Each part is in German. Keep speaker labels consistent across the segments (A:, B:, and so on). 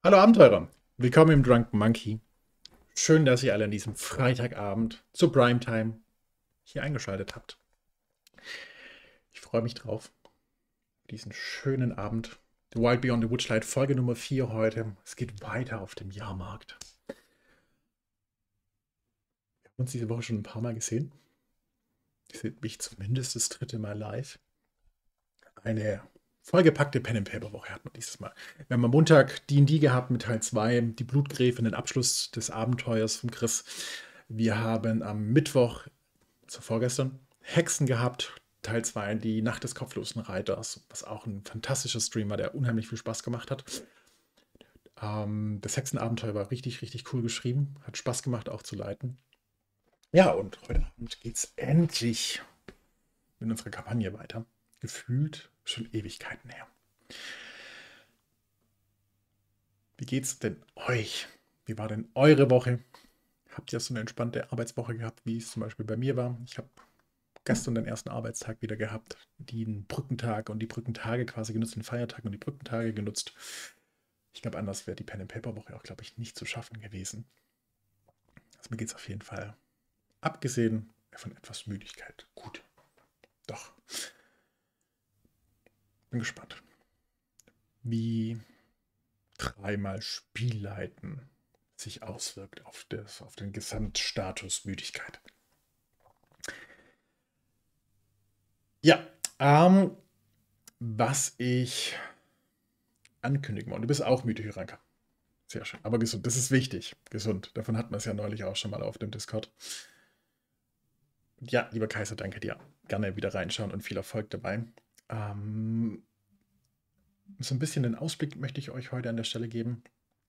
A: Hallo Abenteurer, willkommen im Drunken Monkey. Schön, dass ihr alle an diesem Freitagabend zur Primetime hier eingeschaltet habt. Ich freue mich drauf, diesen schönen Abend. The Wild Beyond the Witchlight, Folge Nummer 4 heute. Es geht weiter auf dem Jahrmarkt. Wir haben uns diese Woche schon ein paar Mal gesehen. Ihr seht mich zumindest das dritte Mal live. Eine vollgepackte Pen-and-Paper-Woche hatten wir dieses Mal. Wir haben am Montag D&D gehabt mit Teil 2, die Blutgräfin, den Abschluss des Abenteuers von Chris. Wir haben am Mittwoch, also vorgestern, Hexen gehabt, Teil 2, die Nacht des kopflosen Reiters, was auch ein fantastischer Stream war, der unheimlich viel Spaß gemacht hat. Das Hexenabenteuer war richtig, richtig cool geschrieben, hat Spaß gemacht auch zu leiten. Ja, und heute Abend geht es endlich mit unserer Kampagne weiter. Gefühlt schon Ewigkeiten her. Wie geht's denn euch? Wie war denn eure Woche? Habt ihr so eine entspannte Arbeitswoche gehabt, wie es zum Beispiel bei mir war? Ich habe gestern den ersten Arbeitstag wieder gehabt, den Brückentag und die Brückentage quasi genutzt, den Feiertag und die Brückentage genutzt. Ich glaube, anders wäre die Pen-and-Paper-Woche auch, glaube ich, nicht zu schaffen gewesen. Also mir geht es auf jeden Fall, abgesehen von etwas Müdigkeit, gut. Doch. Bin gespannt, wie dreimal Spielleiten sich auswirkt auf den Gesamtstatus Müdigkeit. Ja, was ich ankündigen wollte. Du bist auch müde, Hiranka. Sehr schön. Aber gesund, das ist wichtig. Gesund. Davon hatten wir es ja neulich auch schon mal auf dem Discord. Ja, lieber Kaiser, danke dir. Gerne wieder reinschauen und viel Erfolg dabei. So ein bisschen den Ausblick möchte ich euch heute an der Stelle geben.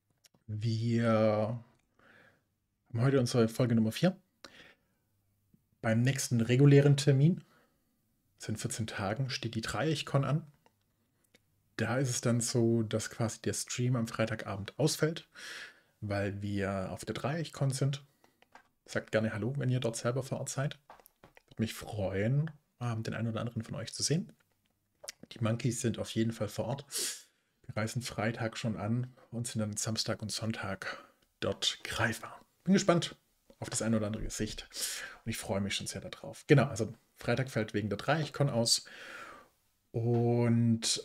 A: Wir haben heute unsere Folge Nummer 4. Beim nächsten regulären Termin, das in 14 Tagen, steht die Dreieckkon an. Da ist es dann so, dass quasi der Stream am Freitagabend ausfällt, weil wir auf der Dreieckkon sind. Sagt gerne Hallo, wenn ihr dort selber vor Ort seid. Würde mich freuen, den einen oder anderen von euch zu sehen. Die Monkeys sind auf jeden Fall vor Ort. Wir reisen Freitag schon an und sind dann Samstag und Sonntag dort greifbar. Bin gespannt auf das eine oder andere Gesicht und ich freue mich schon sehr darauf. Genau, also Freitag fällt wegen der Dreieckkon aus und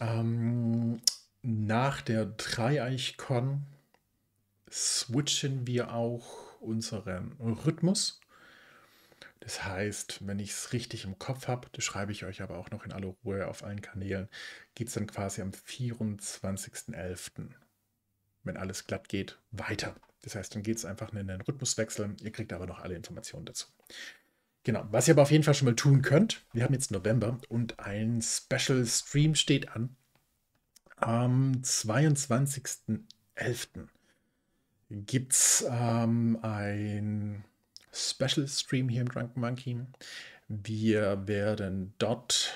A: nach der Dreieichkon switchen wir auch unseren Rhythmus. Das heißt, wenn ich es richtig im Kopf habe, das schreibe ich euch aber auch noch in aller Ruhe auf allen Kanälen, geht es dann quasi am 24.11., wenn alles glatt geht, weiter. Das heißt, dann geht es einfach in den Rhythmuswechsel. Ihr kriegt aber noch alle Informationen dazu. Genau, was ihr aber auf jeden Fall schon mal tun könnt, wir haben jetzt November und ein Special Stream steht an. Am 22.11. gibt es ein Special Stream hier im Drunken Monkey. Wir werden dort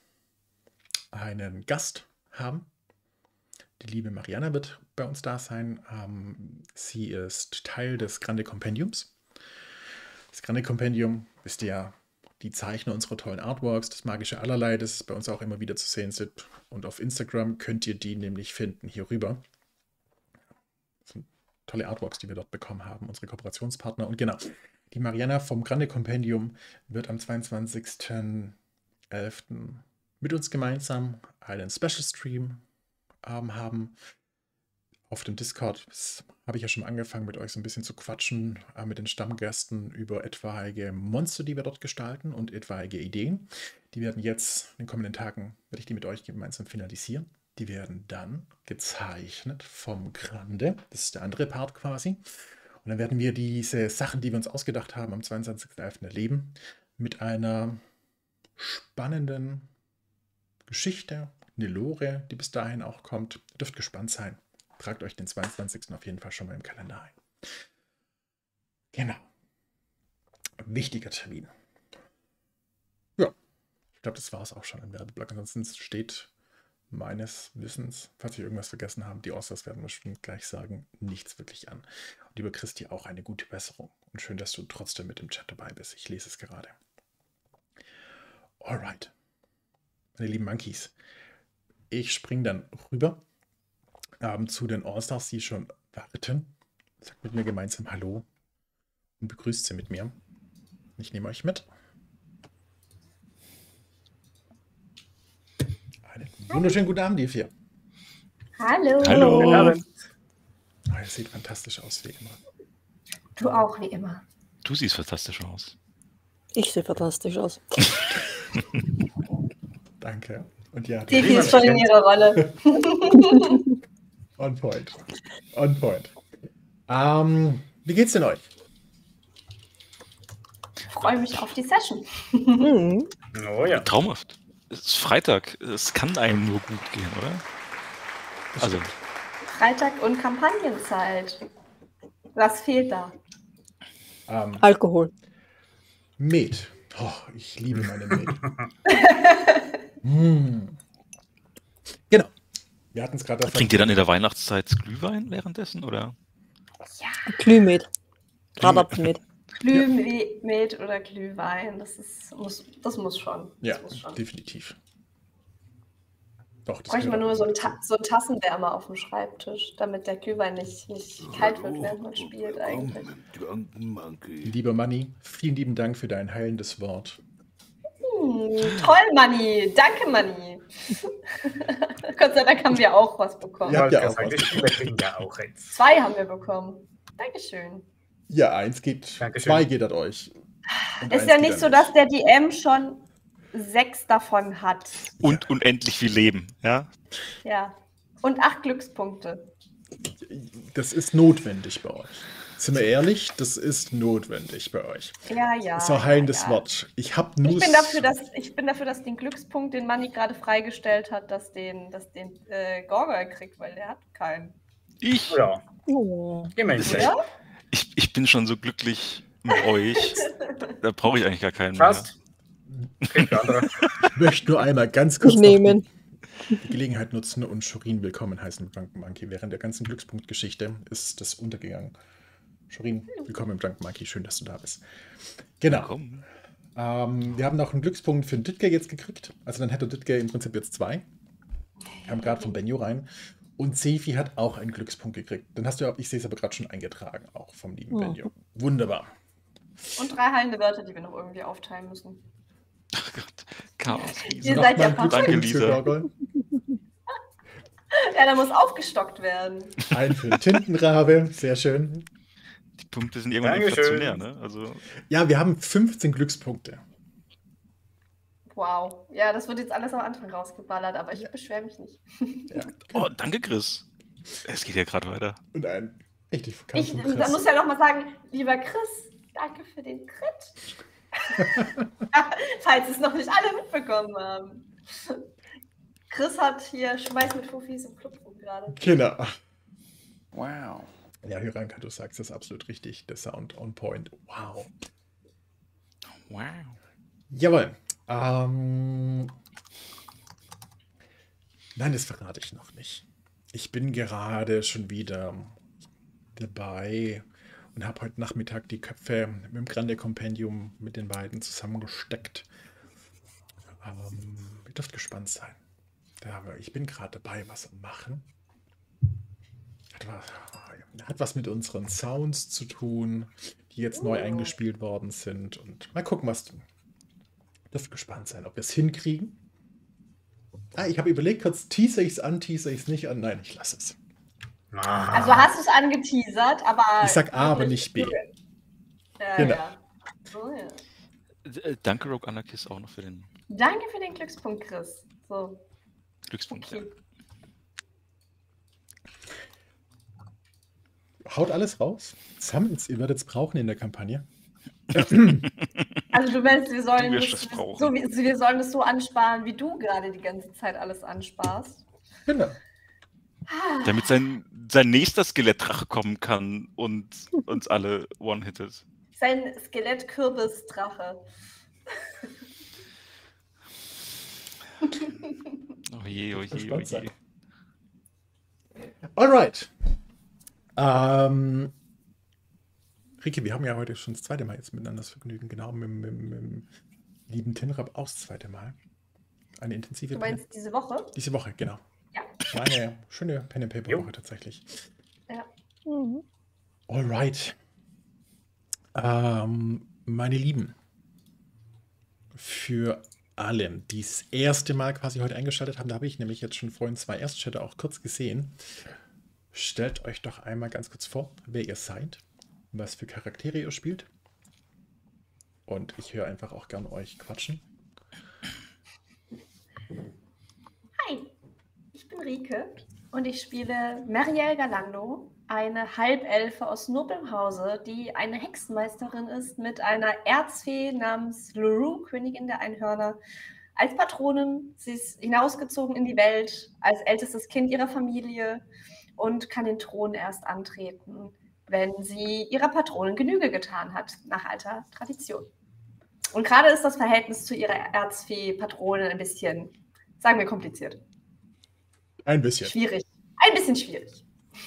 A: einen Gast haben. Die liebe Mariana wird bei uns da sein. Sie ist Teil des Grande Compendiums. Das Grande Compendium, wisst ihr ja, die Zeichner unserer tollen Artworks, das magische Allerlei, das bei uns auch immer wieder zu sehen ist. Und auf Instagram könnt ihr die nämlich finden, hier rüber. Das sind tolle Artworks, die wir dort bekommen haben, unsere Kooperationspartner. Und genau, die Mariana vom Grande Compendium wird am 22.11. mit uns gemeinsam einen Special Stream haben. Auf dem Discord habe ich ja schon angefangen, mit euch so ein bisschen zu quatschen, mit den Stammgästen über etwaige Monster, die wir dort gestalten und etwaige Ideen. Die werden jetzt in den kommenden Tagen, werde ich die mit euch gemeinsam finalisieren. Die werden dann gezeichnet vom Grande. Das ist der andere Part quasi. Und dann werden wir diese Sachen, die wir uns ausgedacht haben, am 22.11. erleben. Mit einer spannenden Geschichte, eine Lore, die bis dahin auch kommt. Ihr dürft gespannt sein. Tragt euch den 22. auf jeden Fall schon mal im Kalender ein. Genau. Wichtiger Termin. Ja, ich glaube, das war es auch schon im Werbeblock. Ansonsten steht meines Wissens, falls wir irgendwas vergessen haben, die Oscars werden bestimmt gleich sagen, nichts wirklich an. Und lieber Christi, auch eine gute Besserung. Und schön, dass du trotzdem mit dem Chat dabei bist. Ich lese es gerade. Alright. Meine lieben Monkeys. Ich springe dann rüber zu den Allstars, die schon warten. Sagt mit mir gemeinsam Hallo und begrüßt sie mit mir. Ich nehme euch mit. Einen wunderschönen guten Abend, ihr vier.
B: Hallo.
C: Hallo.
D: Guten Abend.
A: Oh, ihr seht fantastisch aus, wie immer.
B: Du auch, wie immer.
C: Du siehst fantastisch aus.
E: Ich sehe fantastisch aus.
A: Danke. Und ja,
B: Die
D: Niemand
B: ist schon in
D: kennt.
B: ihrer Rolle.
A: on point. On point. Wie geht's denn euch?
B: Ich freue mich auf die Session.
E: Mhm.
D: Oh ja.
C: Traumhaft. Es ist Freitag. Es kann einem nur gut gehen, oder?
A: Das
C: Also,
A: stimmt.
B: Freitag und Kampagnenzeit. Was fehlt da?
E: Alkohol.
A: Met. Oh, ich liebe meine Met. Genau. Wir hatten es gerade davon.
C: trinkt ihr dann in der Weihnachtszeit Glühwein währenddessen, oder?
B: Ja,
E: Glühmet. Bratapfelmet.
B: Glühmet oder Glühwein, das muss schon.
A: Ja,
B: Das muss schon.
A: definitiv. Doch, das
B: Bräuchte man
A: gehört
B: nur
A: auch
B: so einen Tassenwärmer auf dem Schreibtisch, damit der Glühwein nicht kalt wird, während man spielt eigentlich.
A: Lieber Manni, vielen lieben Dank für dein heilendes Wort.
B: Toll, Manni. Danke, Manni. Gott sei Dank haben wir auch was bekommen.
A: Ja.
D: Ja,
A: auch
D: sagen,
A: was.
D: die Spieler kriegen ja auch eins.
B: 2 haben wir bekommen. Dankeschön.
A: Ja, 1 geht,
D: Dankeschön.
A: 2 geht an euch. Und
B: Ist
A: 1
B: ja
A: geht
B: nicht
A: an
B: so,
A: mich.
B: dass der DM schon 6 davon hat.
C: Und unendlich viel Leben, ja?
B: Ja. Und 8 Glückspunkte.
A: Das ist notwendig bei euch. Sind wir ehrlich? Das ist notwendig bei euch.
B: Ja, ja.
A: Das ist ein heilendes
B: ja.
A: Wort. Ich habe nur.
B: Ich bin dafür, dass den Glückspunkt, den Manni gerade freigestellt hat, dass den Gorgol kriegt, weil der hat keinen.
C: Ich,
D: Ja,
E: Oh.
D: immerhin.
B: Oder?
C: ich bin schon so glücklich mit euch. Da brauche ich eigentlich gar keinen
D: Fast. Kriegt der andere.
A: Ich möchte nur einmal ganz kurz
E: Ich
A: noch
E: nehme ihn.
A: die Gelegenheit nutzen und Shorin willkommen heißen mit Drunken Monkey. Während der ganzen Glückspunktgeschichte ist das untergegangen. Shorin, willkommen im Drunken Monkey. Schön, dass du da bist. Genau.
C: mehr. Komm.
A: Wir haben noch einen Glückspunkt für den Ditke jetzt gekriegt. Also dann hätte Ditke im Prinzip jetzt 2. Kam gerade von Benjo rein. Und Sefi hat auch einen Glückspunkt gekriegt. Dann hast du ja, ich sehe es aber gerade schon eingetragen, auch vom lieben
E: Oh.
A: Benjo. Wunderbar.
B: Und 3 heilende Wörter, die wir noch irgendwie aufteilen müssen.
C: Ach Gott. Chaos.
B: Ihr seid ja
A: Nochmal ein
C: Danke,
A: Glückspunkt für
C: Lisa.
A: Gorgol.
B: Ja, da muss aufgestockt werden.
A: Ein für den Tintenrabe. Sehr schön.
C: Die Punkte sind irgendwann
D: Dankeschön.
C: inflationär, ne? Also,
A: Ja, wir haben 15 Glückspunkte.
B: Wow. Ja, das wird jetzt alles am Anfang rausgeballert, aber ich beschwere mich nicht.
A: Ja.
C: oh, danke, Chris. Es geht ja gerade weiter.
A: Und ein richtig
B: Ich
A: verkauften
B: da muss ja noch mal sagen, lieber Chris, danke für den Crit. Falls es noch nicht alle mitbekommen haben. Chris hat hier Schmeiß mit Fufis im Club gerade.
A: Genau.
C: Wow.
A: Ja, Hyranka, du sagst das absolut richtig. Der Sound on point. Wow.
C: Wow.
A: Jawohl. Nein, das verrate ich noch nicht. Ich bin gerade schon wieder dabei und habe heute Nachmittag die Köpfe mit dem Grande Compendium mit den beiden zusammengesteckt. Ihr dürft gespannt sein. Ich bin gerade dabei, was zu machen. Hat was mit unseren Sounds zu tun, die jetzt neu eingespielt worden sind. Und mal gucken, was. Dürft gespannt sein, ob wir es hinkriegen. Ich habe überlegt, kurz teaser ich es an, teaser ich es nicht an. Nein, ich lasse es.
B: Also hast du es angeteasert, aber.
A: Ich sag A, aber nicht B.
B: Ja,
A: Genau.
B: ja. So, ja.
C: Danke, Rogue Anarchist, auch noch für den
B: Danke für den Glückspunkt, Chris. So,
C: Glückspunkt.
B: okay.
A: Haut alles raus. Sammelt ihr werdet es brauchen in der Kampagne.
B: Also du meinst, wir sollen,
C: Du wirst es brauchen.
B: wir sollen es so ansparen, wie du gerade die ganze Zeit alles ansparst.
A: Genau.
C: Damit sein nächster Skelettdrache kommen kann und uns alle one-hittet.
B: Sein Skelett-Kürbis-Drache.
C: Oh je, oh je, oh
A: Gespannt
C: je.
A: sein. Alright. Ricky, wir haben ja heute schon das zweite Mal jetzt miteinander das Vergnügen. Genau, mit dem lieben Tinrab auch das zweite Mal. Eine intensive
B: Du meinst diese Woche?
A: Diese Woche, genau.
B: Ja.
A: War eine schöne Pen-and-Paper-Woche tatsächlich.
B: Ja.
E: Mhm.
A: Alright. Meine Lieben, für alle, die das erste Mal quasi heute eingeschaltet haben, da habe ich nämlich jetzt schon vorhin 2 Erstchatter auch kurz gesehen. Stellt euch doch einmal ganz kurz vor, wer ihr seid, was für Charaktere ihr spielt. Und ich höre einfach auch gern euch quatschen.
B: Hi, ich bin Rike und ich spiele Marielle Galando, eine Halbelfe aus noblem Hause, die eine Hexenmeisterin ist mit einer Erzfee namens Luru, Königin der Einhörner, als Patronin. Sie ist hinausgezogen in die Welt als ältestes Kind ihrer Familie und kann den Thron erst antreten, wenn sie ihrer Patronin Genüge getan hat, nach alter Tradition. Und gerade ist das Verhältnis zu ihrer Erzfee-Patronin ein bisschen, sagen wir, kompliziert.
A: Ein bisschen.
B: Schwierig. Ein bisschen schwierig.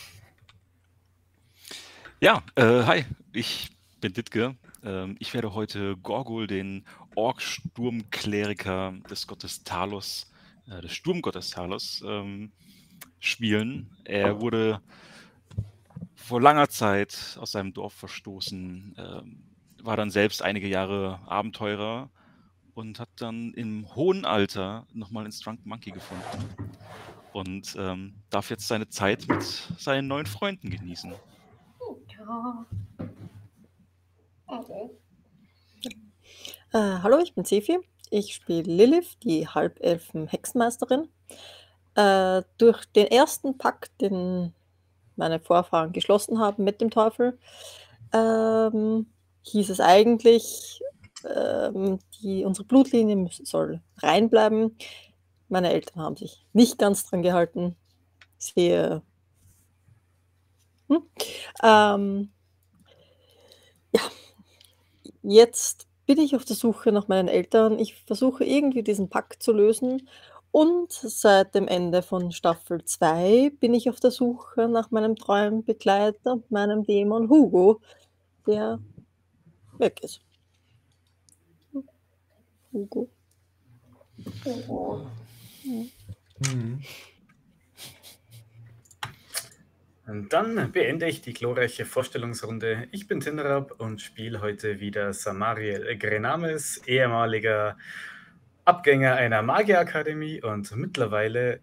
C: Ja, hi, ich bin Ditke. Ich werde heute Gorgul, den Ork-Sturmkleriker des Gottes Talos, des Sturmgottes Talos, spielen. Er wurde vor langer Zeit aus seinem Dorf verstoßen, war dann selbst einige Jahre Abenteurer und hat dann im hohen Alter nochmal ins Drunk Monkey gefunden und darf jetzt seine Zeit mit seinen neuen Freunden genießen.
B: Ja. Okay.
E: Hallo, ich bin Sefi. Ich spiele Lilith, die Halbelfen-Hexenmeisterin. Durch den ersten Pakt, den meine Vorfahren geschlossen haben mit dem Teufel, hieß es eigentlich, unsere Blutlinie soll reinbleiben. Meine Eltern haben sich nicht ganz dran gehalten. Jetzt bin ich auf der Suche nach meinen Eltern. Ich versuche irgendwie diesen Pakt zu lösen. Und seit dem Ende von Staffel 2 bin ich auf der Suche nach meinem treuen Begleiter, meinem Dämon Hugo, der weg ist. Hugo.
A: Mhm.
D: Und dann beende ich die glorreiche Vorstellungsrunde. Ich bin Tinderab und spiele heute wieder Samariel Grenames, ehemaliger Abgänger einer Magierakademie und mittlerweile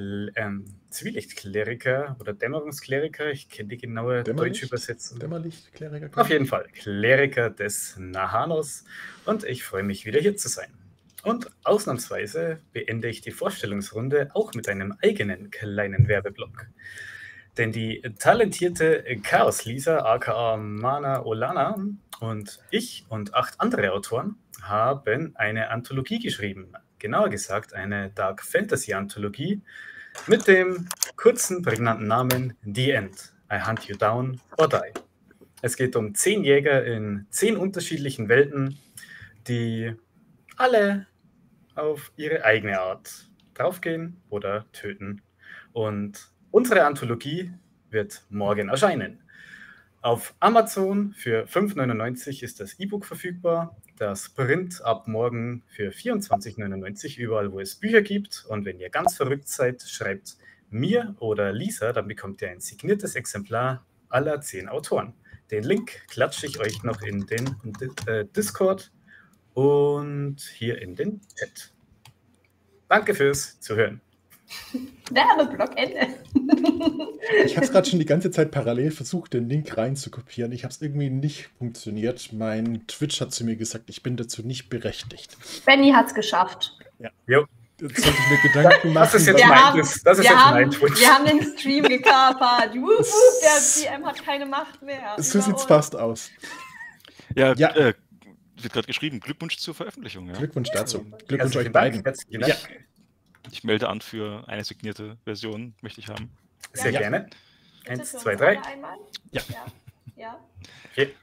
D: Zwielichtkleriker oder Dämmerungskleriker. Ich kenne die genaue deutsche Übersetzung.
A: Dämmerlichtkleriker.
D: Auf jeden Fall, Kleriker des Nahanos. Und ich freue mich, wieder hier zu sein. Und ausnahmsweise beende ich die Vorstellungsrunde auch mit einem eigenen kleinen Werbeblock. Denn die talentierte Chaos-Lisa, aka Mana Olana, und ich und 8 andere Autoren haben eine Anthologie geschrieben. Genauer gesagt eine Dark Fantasy Anthologie mit dem kurzen, prägnanten Namen The End. I Hunt You Down or Die. Es geht um 10 Jäger in 10 unterschiedlichen Welten, die alle auf ihre eigene Art draufgehen oder töten. Und unsere Anthologie wird morgen erscheinen. Auf Amazon für 5,99 ist das E-Book verfügbar, das Print ab morgen für 24,99 überall, wo es Bücher gibt. Und wenn ihr ganz verrückt seid, schreibt mir oder Lisa, dann bekommt ihr ein signiertes Exemplar aller 10 Autoren. Den Link klatsche ich euch noch in den Discord und hier in den Chat. Danke fürs Zuhören.
B: Werbeblock Ende.
A: Ich habe es gerade schon die ganze Zeit parallel versucht, den Link rein zu kopieren. Ich habe es irgendwie nicht funktioniert. Mein Twitch hat zu mir gesagt, ich bin dazu nicht berechtigt.
B: Benny hat es geschafft.
A: Ja.
D: Jo.
A: Jetzt sollte ich mir Gedanken machen.
D: Das ist jetzt mein Twitch.
B: Wir haben den Stream gekapert. Der DM hat keine Macht mehr.
A: So sieht es fast aus.
C: Ja,
A: Ja.
C: wird gerade geschrieben, Glückwunsch zur Veröffentlichung. Ja?
A: Glückwunsch dazu. Glückwunsch
D: Herzlichen
A: euch beiden.
D: Dank. Herzlichen Dank.
A: Ja.
C: Ich melde an für eine signierte Version, möchte ich haben.
D: Sehr
B: Ja.
D: gerne.
B: Bitte
D: 1,
B: für
D: 2,
B: uns
D: 3.
B: alle einmal.
A: Ja.
B: Ja.
D: Okay.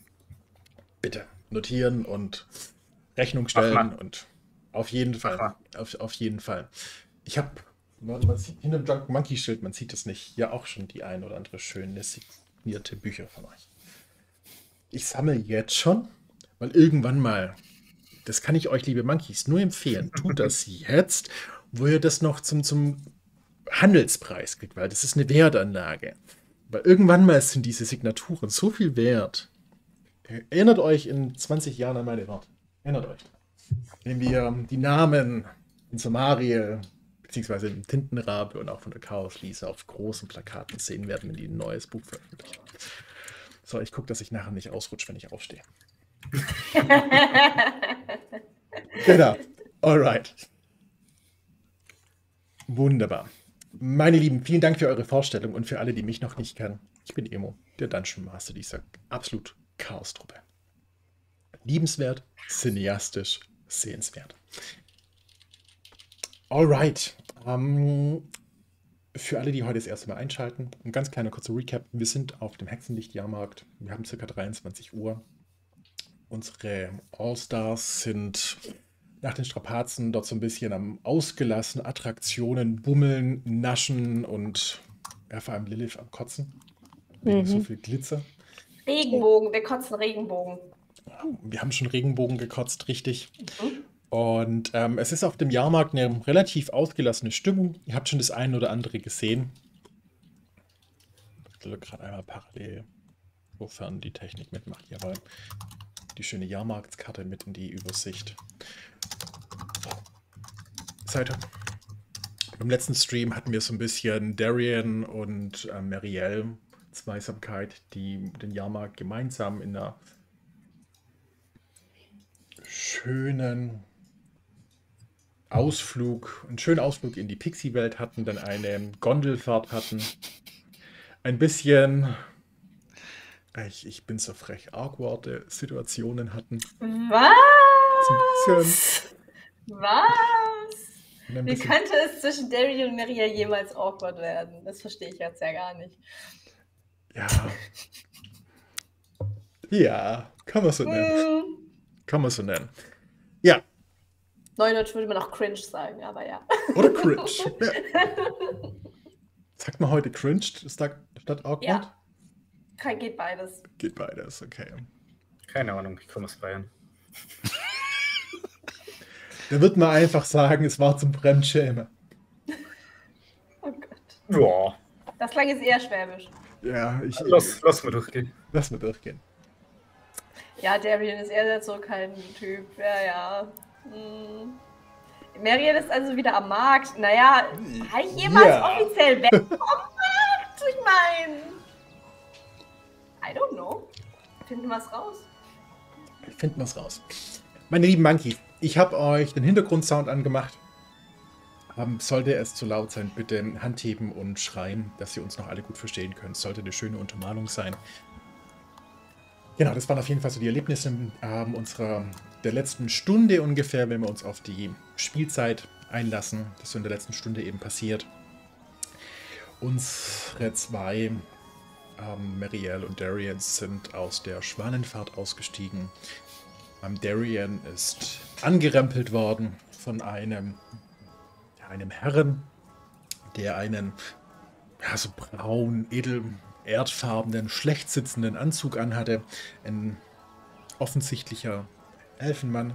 A: Bitte notieren und Rechnung stellen
D: mal.
A: und auf jeden Fall.
D: mal.
A: Auf jeden Fall. Ich habe, man sieht hinter dem Drunk Monkey Schild, man sieht es nicht, ja auch schon die ein oder andere schöne signierte Bücher von euch. Ich sammle jetzt schon, weil irgendwann mal, das kann ich euch, liebe Monkeys, nur empfehlen, tut das jetzt, wo ihr das noch zum Handelspreis kriegt, weil das ist eine Wertanlage. Weil irgendwann mal sind diese Signaturen so viel wert. Erinnert euch in 20 Jahren an meine Worte. Erinnert euch. Wenn wir die Namen in Somariel, beziehungsweise im Tintenrabe und auch von der Chaos-Lisa auf großen Plakaten sehen werden, wenn die ein neues Buch veröffentlichen. So, ich gucke, dass ich nachher nicht ausrutsche, wenn ich aufstehe. Genau. Alright. Wunderbar. Meine Lieben, vielen Dank für eure Vorstellung und für alle, die mich noch nicht kennen. Ich bin Emo, der Dungeon Master dieser absolut Chaos-Truppe. Liebenswert, cineastisch, sehenswert. Alright. Für alle, die heute das erste Mal einschalten, ein ganz kleiner kurzer Recap. Wir sind auf dem Hexenlicht-Jahrmarkt. Wir haben ca. 23 Uhr. Unsere All-Stars sind nach den Strapazen dort so ein bisschen am ausgelassen, Attraktionen, bummeln, naschen und vor allem Lilith am Kotzen. Wegen so viel Glitzer.
B: Regenbogen, wir kotzen Regenbogen.
A: Wir haben schon Regenbogen gekotzt, richtig. Und es ist auf dem Jahrmarkt eine relativ ausgelassene Stimmung. Ihr habt schon das eine oder andere gesehen. Ich stelle gerade einmal parallel, wofern die Technik mitmacht. Jawohl. Die schöne Jahrmarktskarte mit in die Übersicht. Seite. Beim letzten Stream hatten wir so ein bisschen Darian und Marielle, Zweisamkeit, die den Jahrmarkt gemeinsam in einer schönen einen schönen Ausflug in die Pixie-Welt hatten, dann eine Gondelfahrt hatten. Ein bisschen, ich bin so frech, awkwarde Situationen hatten.
B: Was? Was? Wie könnte es zwischen Darian und Maria jemals awkward werden? Das verstehe ich jetzt ja gar nicht.
A: Ja. Ja, kann man so nennen. Kann man so nennen. Ja.
B: Neudeutsch würde man auch cringe sagen, aber ja.
A: Oder cringe. Ja. Sagt man heute cringe statt awkward?
B: Ja. Geht beides.
A: Geht beides, okay.
D: Keine Ahnung, ich komme aus Bayern.
A: Da wird man einfach sagen, es war zum Fremdschämen.
B: Oh Gott.
D: Ja.
B: Das klang jetzt eher schwäbisch.
A: Ja,
D: Lass mal durchgehen.
A: Lass mal durchgehen.
B: Ja, Darian ist eher der zurückhaltende Typ. Ja. Marian ist also wieder am Markt. Naja, war ich jemals offiziell weg vom Markt? Ich meine, I don't know. Finden wir es raus.
A: Finden wir es raus. Meine lieben Monkeys, ich habe euch den Hintergrundsound angemacht. Sollte es zu laut sein, bitte Handheben und schreien, dass ihr uns noch alle gut verstehen könnt. Sollte eine schöne Untermalung sein. Genau, das waren auf jeden Fall so die Erlebnisse der letzten Stunde ungefähr, wenn wir uns auf die Spielzeit einlassen. Das so in der letzten Stunde eben passiert. Unsere zwei, Marielle und Darian, sind aus der Schwanenfahrt ausgestiegen. Darian ist angerempelt worden von einem Herren, der einen so braun, erdfarbenen, schlecht sitzenden Anzug anhatte. Ein offensichtlicher Elfenmann.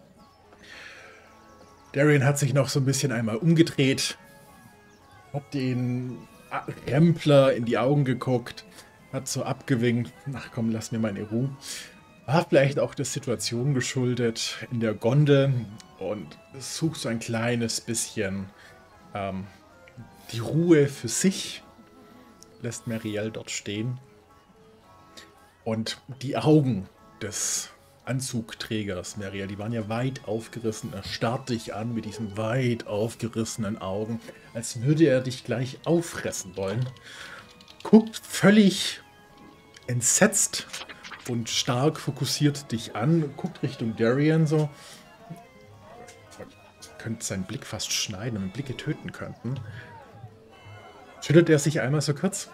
A: Darian hat sich noch so ein bisschen einmal umgedreht, hat den Rempler in die Augen geguckt, hat so abgewinkt, ach komm, lass mir meine Ruhe. War vielleicht auch der Situation geschuldet in der Gondel und sucht so ein kleines bisschen die Ruhe für sich, lässt Marielle dort stehen und die Augen des Anzugträgers Marielle, die waren ja weit aufgerissen, er starrt dich an mit diesen weit aufgerissenen Augen, als würde er dich gleich auffressen wollen, guckt völlig entsetzt und stark fokussiert dich an, guckt Richtung Darian so. Könnte seinen Blick fast schneiden, wenn Blicke töten könnten. Schüttelt er sich einmal so kurz.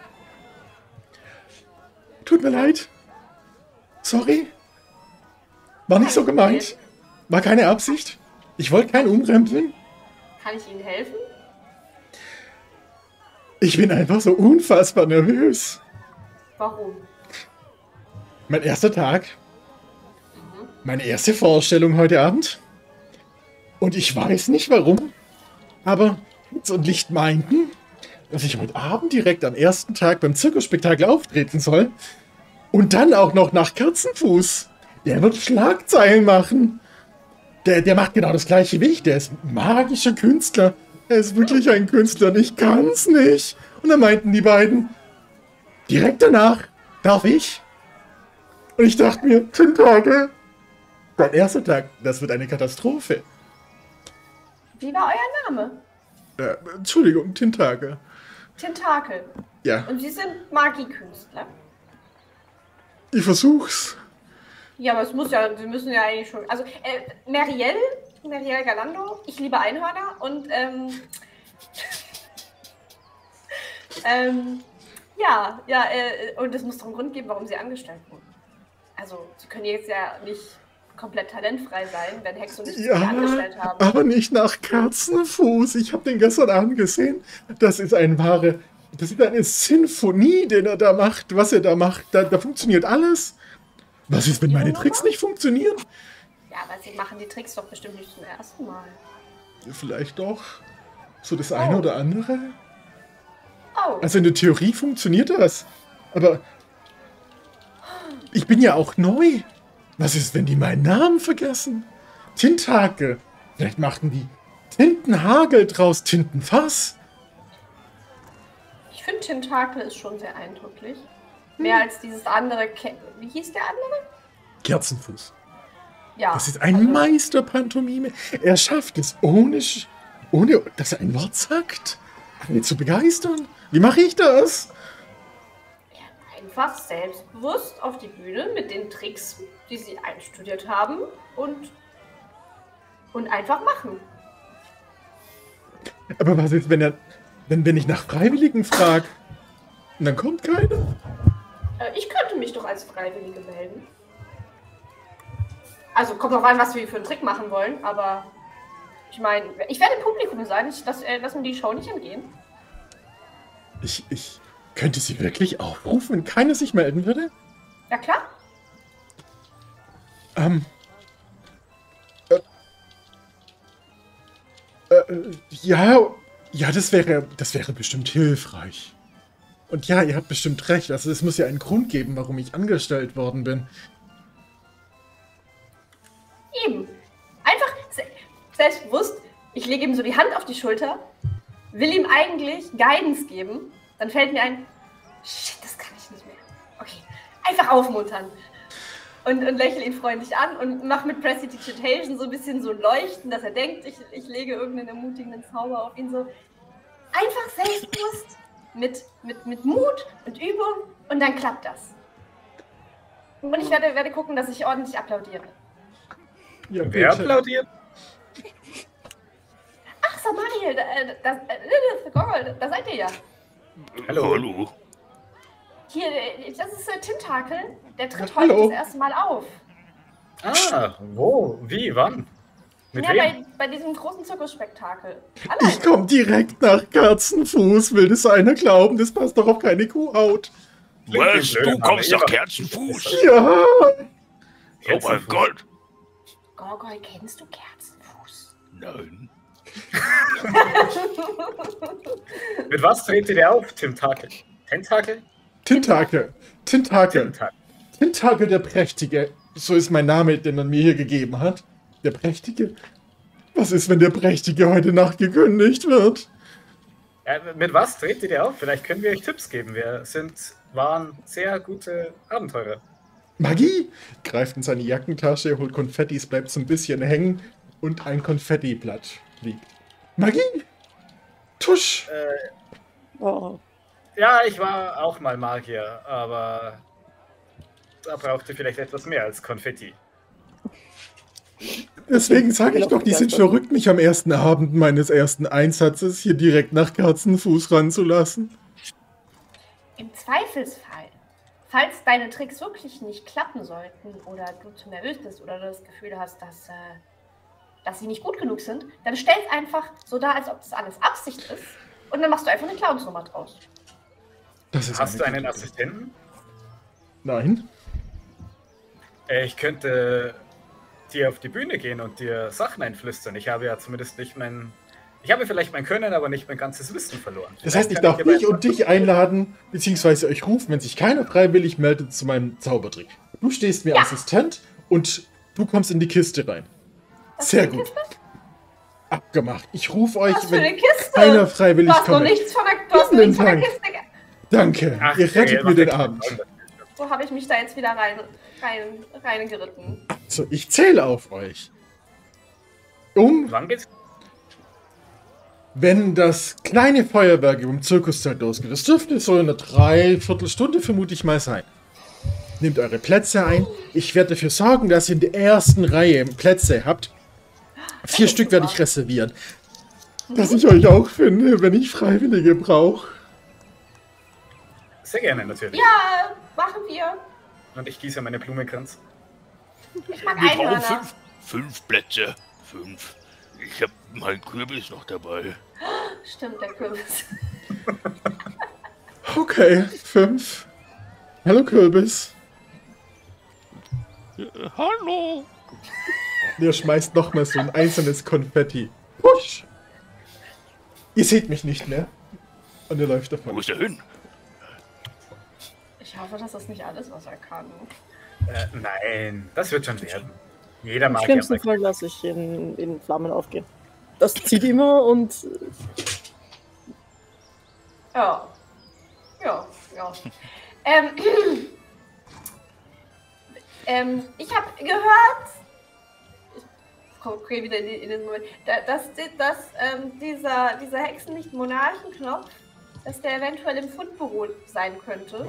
A: Tut mir leid. Sorry. War nicht so gemeint. War keine Absicht. Ich wollte keinen umrempeln.
B: Kann ich Ihnen helfen?
A: Ich bin einfach so unfassbar nervös.
B: Warum?
A: Mein erster Tag. Meine erste Vorstellung heute Abend. Und ich weiß nicht warum. Aber Hitz und Licht meinten, dass ich heute Abend direkt am ersten Tag beim Zirkusspektakel auftreten soll. Und dann auch noch nach Kerzenfuß. Der wird Schlagzeilen machen. Der macht genau das gleiche wie ich. Der ist ein magischer Künstler. Er ist wirklich ein Künstler und ich kann's nicht. Und dann meinten die beiden, direkt danach darf ich. Und ich dachte mir, 10 Tage. Dein erster Tag, das wird eine Katastrophe.
B: Wie war euer Name?
A: Entschuldigung, Tintage.
B: Tentakel.
A: Ja,
B: Und Sie sind Magiekünstler?
A: ich versuch's.
B: Ja, aber Sie müssen ja eigentlich schon. Also, Marielle Galando, ich liebe Einhörner und und es muss doch einen Grund geben, warum Sie angestellt wurden. Also, Sie können jetzt ja nicht komplett talentfrei sein, wenn Hex und ich Sie angestellt haben.
A: Aber nicht nach Katzenfuß. Ich habe den gestern Abend gesehen. Das ist eine Sinfonie, den er da macht, was er da macht. Da funktioniert alles. Was ist, wenn meine Tricks nicht funktionieren?
B: Ja, aber Sie machen die Tricks doch bestimmt nicht zum ersten Mal.
A: Vielleicht doch. So das eine oder andere.
B: Oh,
A: Also in der Theorie funktioniert das. Aber ich bin ja auch neu. Was ist, wenn die meinen Namen vergessen? Tintake. Vielleicht machten die Tintenhagel draus Tintenfass.
B: ich finde Tentakel ist schon sehr eindrücklich. Mehr als dieses andere. Wie hieß der andere?
A: Kerzenfuß.
B: Ja.
A: Das ist ein Meisterpantomime. Er schafft es, ohne dass er ein Wort sagt, alle zu begeistern. Wie mache ich das?
B: Einfach selbstbewusst auf die Bühne mit den Tricks, die Sie einstudiert haben und einfach machen.
A: Aber was ist, wenn ich nach Freiwilligen frage und dann kommt keiner?
B: Ich könnte mich doch als Freiwillige melden. Also kommt drauf an, was wir für einen Trick machen wollen, aber ich meine, ich werde im Publikum sein, lass mir die Show nicht entgehen.
A: Ich könnte sie wirklich aufrufen, wenn keiner sich melden würde?
B: Ja klar.
A: Ja, das wäre bestimmt hilfreich. Und ja, ihr habt bestimmt recht. Also es muss ja einen Grund geben, warum ich angestellt worden bin.
B: Eben. Einfach selbstbewusst. Ich lege ihm so die Hand auf die Schulter, will ihm eigentlich Guidance geben. Dann fällt mir ein, shit, das kann ich nicht mehr. Okay, einfach aufmuntern. Und lächle ihn freundlich an und mache mit Prestidigitation so ein bisschen so leuchten, dass er denkt, ich lege irgendeinen ermutigenden Zauber auf ihn. So einfach selbstbewusst, mit Mut und Übung und dann klappt das. Und ich werde gucken, dass ich ordentlich applaudiere.
A: Ja,
D: Wer
A: bitte.
D: applaudiert?
B: Ach, Samariel, Lilith, Gogol, da seid ihr ja.
C: Hallo.
B: Hier, das ist Tentakel, der tritt
A: Hallo.
B: heute das erste Mal auf.
D: Ah, wo? Wie? Wann? Mit
B: Ja,
D: wem?
B: bei diesem großen Zirkusspektakel.
A: Ich
B: Alleine.
A: komme direkt nach Kerzenfuß. Will das einer glauben? Das passt doch auf keine Kuhhaut.
C: Was?
D: blöd,
C: Du
D: aber
C: kommst
D: ihr
C: nach
D: macht-
C: Kerzenfuß?
A: Ja.
C: Oh mein
D: Kerzenfuß.
C: Gott.
B: Gogol, kennst du Kerzenfuß?
C: Nein.
D: Mit was tretet ihr auf, Tentakel? Tentakel?
A: Tintake.
D: Tentakel.
A: Tintake der Prächtige. So ist mein Name, den man mir hier gegeben hat. Der Prächtige? Was ist, wenn der Prächtige heute Nacht gekündigt wird?
D: Mit was tretet ihr auf? Vielleicht können wir euch Tipps geben. Wir waren sehr gute Abenteurer.
A: Magie! Greift in seine Jackentasche, holt Konfettis, bleibt so ein bisschen hängen und ein Konfettiblatt liegt. Magie! Tusch!
E: Oh.
D: Ja, ich war auch mal Magier, aber da brauchte vielleicht etwas mehr als Konfetti.
A: Deswegen sage ich doch, die sind verrückt, mich am ersten Abend meines ersten Einsatzes hier direkt nach Kerzenfuß ranzulassen.
B: Im Zweifelsfall, falls deine Tricks wirklich nicht klappen sollten oder du zu nervös bist oder du das Gefühl hast, dass sie nicht gut genug sind, dann stell es einfach so dar, als ob das alles Absicht ist und dann machst du einfach eine Clownsnummer draus.
A: Das ist
D: Hast du
A: eine
D: einen
A: gute
D: Assistenten?
A: Idee. Nein?
D: Ich könnte dir auf die Bühne gehen und dir Sachen einflüstern. Ich habe ja zumindest nicht Ich habe vielleicht mein Können, aber nicht mein ganzes Wissen verloren.
A: Das heißt, ich
D: Vielleicht
A: darf
D: kann
A: dich und dich einladen, beziehungsweise euch rufen, wenn sich keiner freiwillig meldet, zu meinem Zaubertrick. Du stehst mir Assistent und du kommst in die Kiste rein.
B: Was
A: Sehr
B: für eine
A: gut.
B: Kiste?
A: Abgemacht. Ich rufe euch,
B: Was für eine
A: wenn
B: Kiste?
A: keiner freiwillig
B: Du hast noch
A: kommt.
B: nichts von der
A: Dank.
B: Kiste.
A: Danke,
D: Ach,
A: ihr rettet mir
D: macht
A: den
D: nichts.
A: Abend.
B: So habe ich mich da jetzt wieder reingeritten.
A: So, ich zähle auf euch.
D: Wann geht's?
A: Wenn das kleine Feuerwerk im Zirkuszelt losgeht, das dürfte so in einer Dreiviertelstunde vermute ich mal sein. Nehmt eure Plätze ein. Ich werde dafür sorgen, dass ihr in der ersten Reihe Plätze habt. 4 Stück werde ich reservieren. Dass ich euch auch finde, wenn ich Freiwillige brauche.
D: Sehr gerne, natürlich.
B: Ja, machen wir.
D: Und ich gieße meine Blumenkranz.
B: Ich mag
C: Wir brauchen
B: Einhörner.
C: 5 Plätze. 5. Ich habe meinen Kürbis noch dabei.
B: Stimmt, der Kürbis.
A: Okay, 5. Hallo Kürbis.
C: Hallo.
A: Der schmeißt nochmal so ein einzelnes Konfetti. Push. Ihr seht mich nicht mehr. Und er läuft
C: Wo
A: davon.
C: ist er hin?
B: Ich hoffe, das ist nicht alles, was er kann.
D: Nein, das wird schon werden. Jeder
E: Im
D: mag
E: schlimmsten
D: ja
E: Fall lasse ich in Flammen aufgehen. Das zieht immer und
B: Ja. Ja, ja. Ich habe gehört, ich komme wieder in den Moment, dass dieser Hexenlicht-Monarchenknopf, dass der eventuell im Fundbüro sein könnte.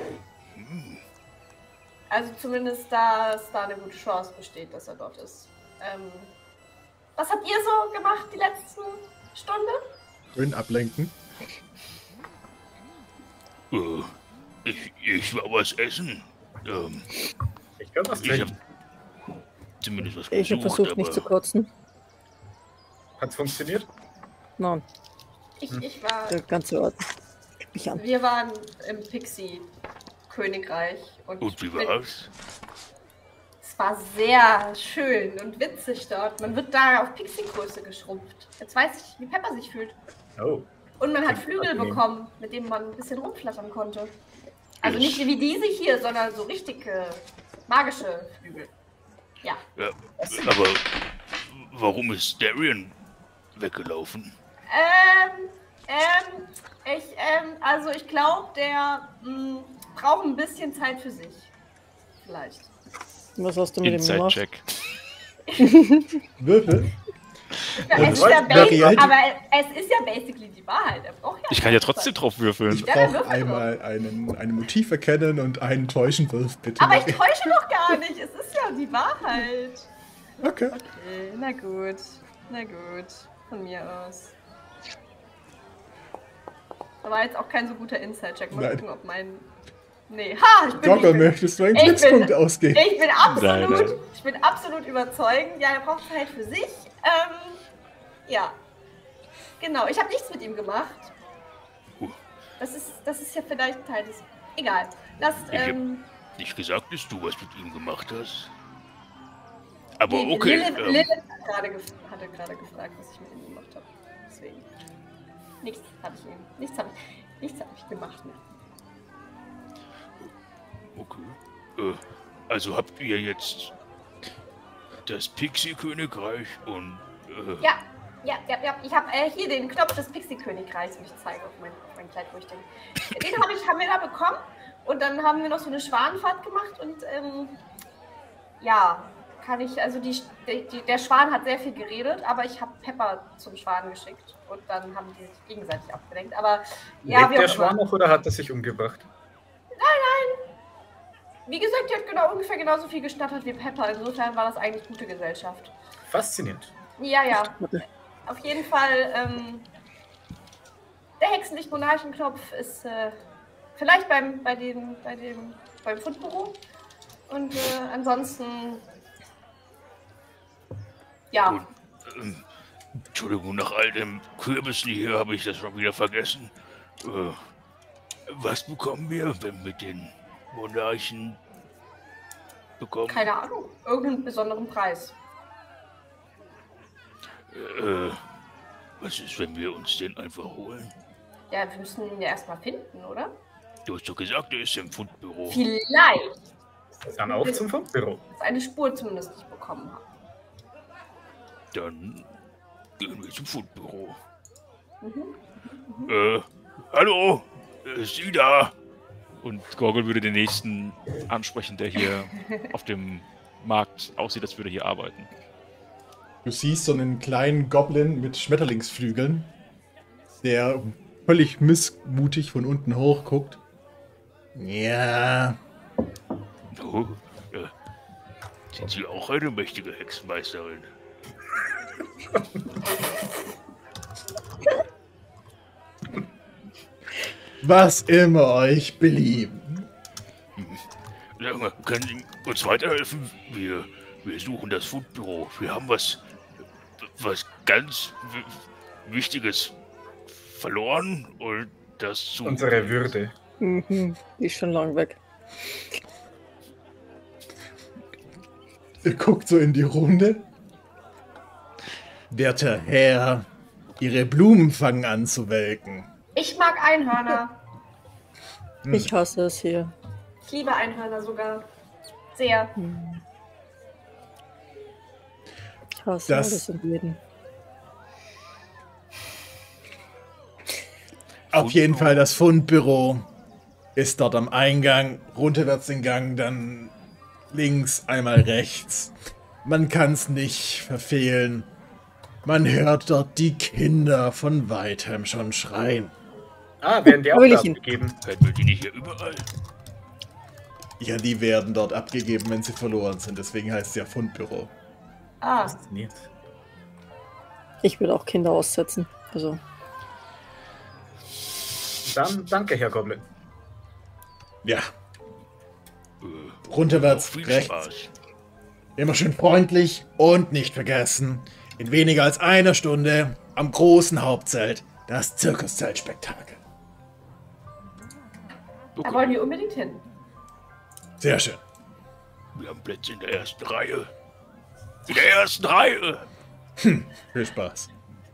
B: Also zumindest, dass da eine gute Chance besteht, dass er dort ist. Was habt ihr so gemacht die letzten Stunde?
A: Schön ablenken.
C: Ich war was essen.
D: Ich kann was
C: Ich habe
D: trinken.
C: zumindest was
E: ich habe
C: gesucht,
E: versucht, nicht zu kotzen.
D: Hat's funktioniert?
E: Nein,
B: Ich war.
E: der ganze Ort. Guck mich an.
B: Wir waren im Pixie-Königreich.
C: Und wie war's?
B: Es war sehr schön und witzig dort. Man wird da auf Pixie-Größe geschrumpft. Jetzt weiß ich, wie Pepper sich fühlt.
D: Oh.
B: Und man hat
D: Klingt
B: Flügel
D: angenehm.
B: bekommen, mit denen man ein bisschen rumflattern konnte. Also nicht wie diese hier, sondern so richtige magische Flügel. Ja.
C: Ja, aber warum ist Darian weggelaufen?
B: Also ich glaube, der braucht ein bisschen Zeit für sich. Vielleicht.
E: Was hast du mit ihm gemacht?
C: Inside-Check.
A: Würfel.
B: Ja, es ist
A: wollt-
B: ja
A: Variante-
B: aber es ist ja basically die Wahrheit. Er braucht ja
C: Ich kann ja trotzdem drauf würfeln.
A: Ich
B: Ja, dann
A: brauche
B: würfel
A: einmal ein Motiv erkennen und einen täuschen Wurf, bitte.
B: Aber ich täusche doch gar nicht. Es ist ja die Wahrheit.
A: Okay.
B: Okay, na gut. Na gut. Von mir aus. Da war jetzt auch kein so guter Inside-Check. Mal
A: Nein.
B: gucken, ob mein. Nee, ha!
A: Goggle, möchtest du einen
B: Ich bin-
A: Glückspunkt ausgeben?
B: Ich bin absolut,
C: Nein.
B: ich bin absolut überzeugend. Ja, er braucht Zeit für sich. Ja. Genau, ich habe nichts mit ihm gemacht. Das ist ja vielleicht Teil des. Egal. Lasst,
C: Ich hab nicht gesagt, dass du was mit ihm gemacht hast. Aber okay.
B: Lilith hatte gerade gefragt, was ich mit ihm gemacht habe. Deswegen. Nichts habe ich gemacht. Ne?
C: Okay. Also habt ihr jetzt das Pixie-Königreich und
B: Ja. Ich habe hier den Knopf des Pixie-Königreichs und ich zeige auf mein Kleid, wo ich den. Den haben wir da bekommen und dann haben wir noch so eine Schwanenfahrt gemacht und ja, kann ich, also der Schwan hat sehr viel geredet, aber ich habe Pepper zum Schwan geschickt und dann haben die sich gegenseitig abgelenkt. Aber ja,
D: Lebt
B: wie
D: der
B: auch
D: Schwan
B: immer.
D: noch oder hat er sich umgebracht?
B: Wie gesagt, die hat ungefähr genauso viel gestattert wie Pepper. Insofern war das eigentlich gute Gesellschaft.
D: Faszinierend.
B: Ja. Auf jeden Fall, der Hexenlicht-Monarchenknopf ist vielleicht beim Fundbüro. Und ansonsten, ja.
C: Und, Entschuldigung, nach all dem Kürbissen hier habe ich das schon wieder vergessen. Was bekommen wir, wenn wir den Monarchen bekommen?
B: Keine Ahnung, irgendeinen besonderen Preis.
C: Was ist, wenn wir uns den einfach holen?
B: Ja, wir müssen ihn ja erstmal finden, oder?
C: Du hast doch gesagt, er ist im Fundbüro.
B: Vielleicht.
D: Dann auf zum Fundbüro.
B: Dass eine Spur zumindest nicht bekommen habe.
C: Dann gehen wir zum Fundbüro.
B: Mhm.
C: Hallo? Ist sie da? Und Gorgol würde den nächsten ansprechen, der hier auf dem Markt aussieht, als würde er hier arbeiten.
A: Du siehst so einen kleinen Goblin mit Schmetterlingsflügeln, der völlig missmutig von unten hoch guckt. Ja,
C: Oh, sind Sie auch eine mächtige Hexenmeisterin?
A: was immer euch belieben.
C: Sag mal, können Sie uns weiterhelfen? Wir suchen das Fundbüro. Wir haben was ganz Wichtiges verloren und das zu...
D: Unsere Würde.
E: Die ist schon lang weg.
A: Ihr guckt so in die Runde. Werter Herr, Ihre Blumen fangen an zu welken.
B: Ich mag Einhörner.
E: Ich hasse es hier.
B: Ich liebe Einhörner sogar. Sehr.
E: Ich hasse
A: Das-
E: alles und jeden.
A: Auf jeden Fall das Fundbüro ist dort am Eingang, runterwärts den Gang, dann links, einmal rechts. Man kann es nicht verfehlen. Man hört dort die Kinder von weitem schon schreien.
D: Ah, werden die auch
E: Will
D: da
E: ich ihn.
D: abgegeben?
C: Hätten wir die nicht hier überall?
A: Ja, die werden dort abgegeben, wenn sie verloren sind. Deswegen heißt es ja Fundbüro.
B: Ah,
D: Fasziniert.
E: Ich will auch Kinder aussetzen. Also,
D: Dann danke, Herr Goblin.
A: Ja, runterwärts,
C: Viel
A: rechts.
C: Spaß.
A: Immer schön freundlich und nicht vergessen, in weniger als einer Stunde am großen Hauptzelt das Zirkuszeltspektakel.
B: da wollen wir unbedingt hin.
A: Sehr schön.
C: Wir haben Plätze in der ersten Reihe. In der ersten Reihe!
A: Viel Spaß.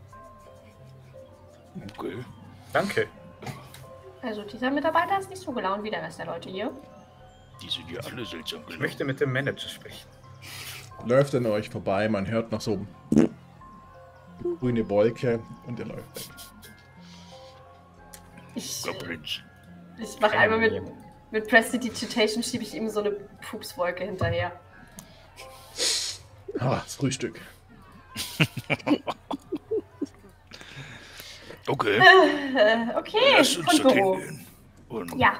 C: Okay.
D: Danke.
B: Also dieser Mitarbeiter ist nicht so gelaunt wie der Rest der Leute hier.
C: Die sind ja alle seltsam
D: Ich
C: gelaunt.
D: möchte mit dem Manager sprechen.
A: Läuft an euch vorbei, man hört noch so grüne Wolke und er läuft weg.
B: Ich
C: Goblins.
B: mache einmal mit Prestidigitation, schiebe ich ihm so eine Pupswolke hinterher.
A: Das Frühstück.
C: Okay,
B: Okay,
C: lass uns
B: von
C: dorthin
B: Büro.
C: gehen. Und
B: Ja,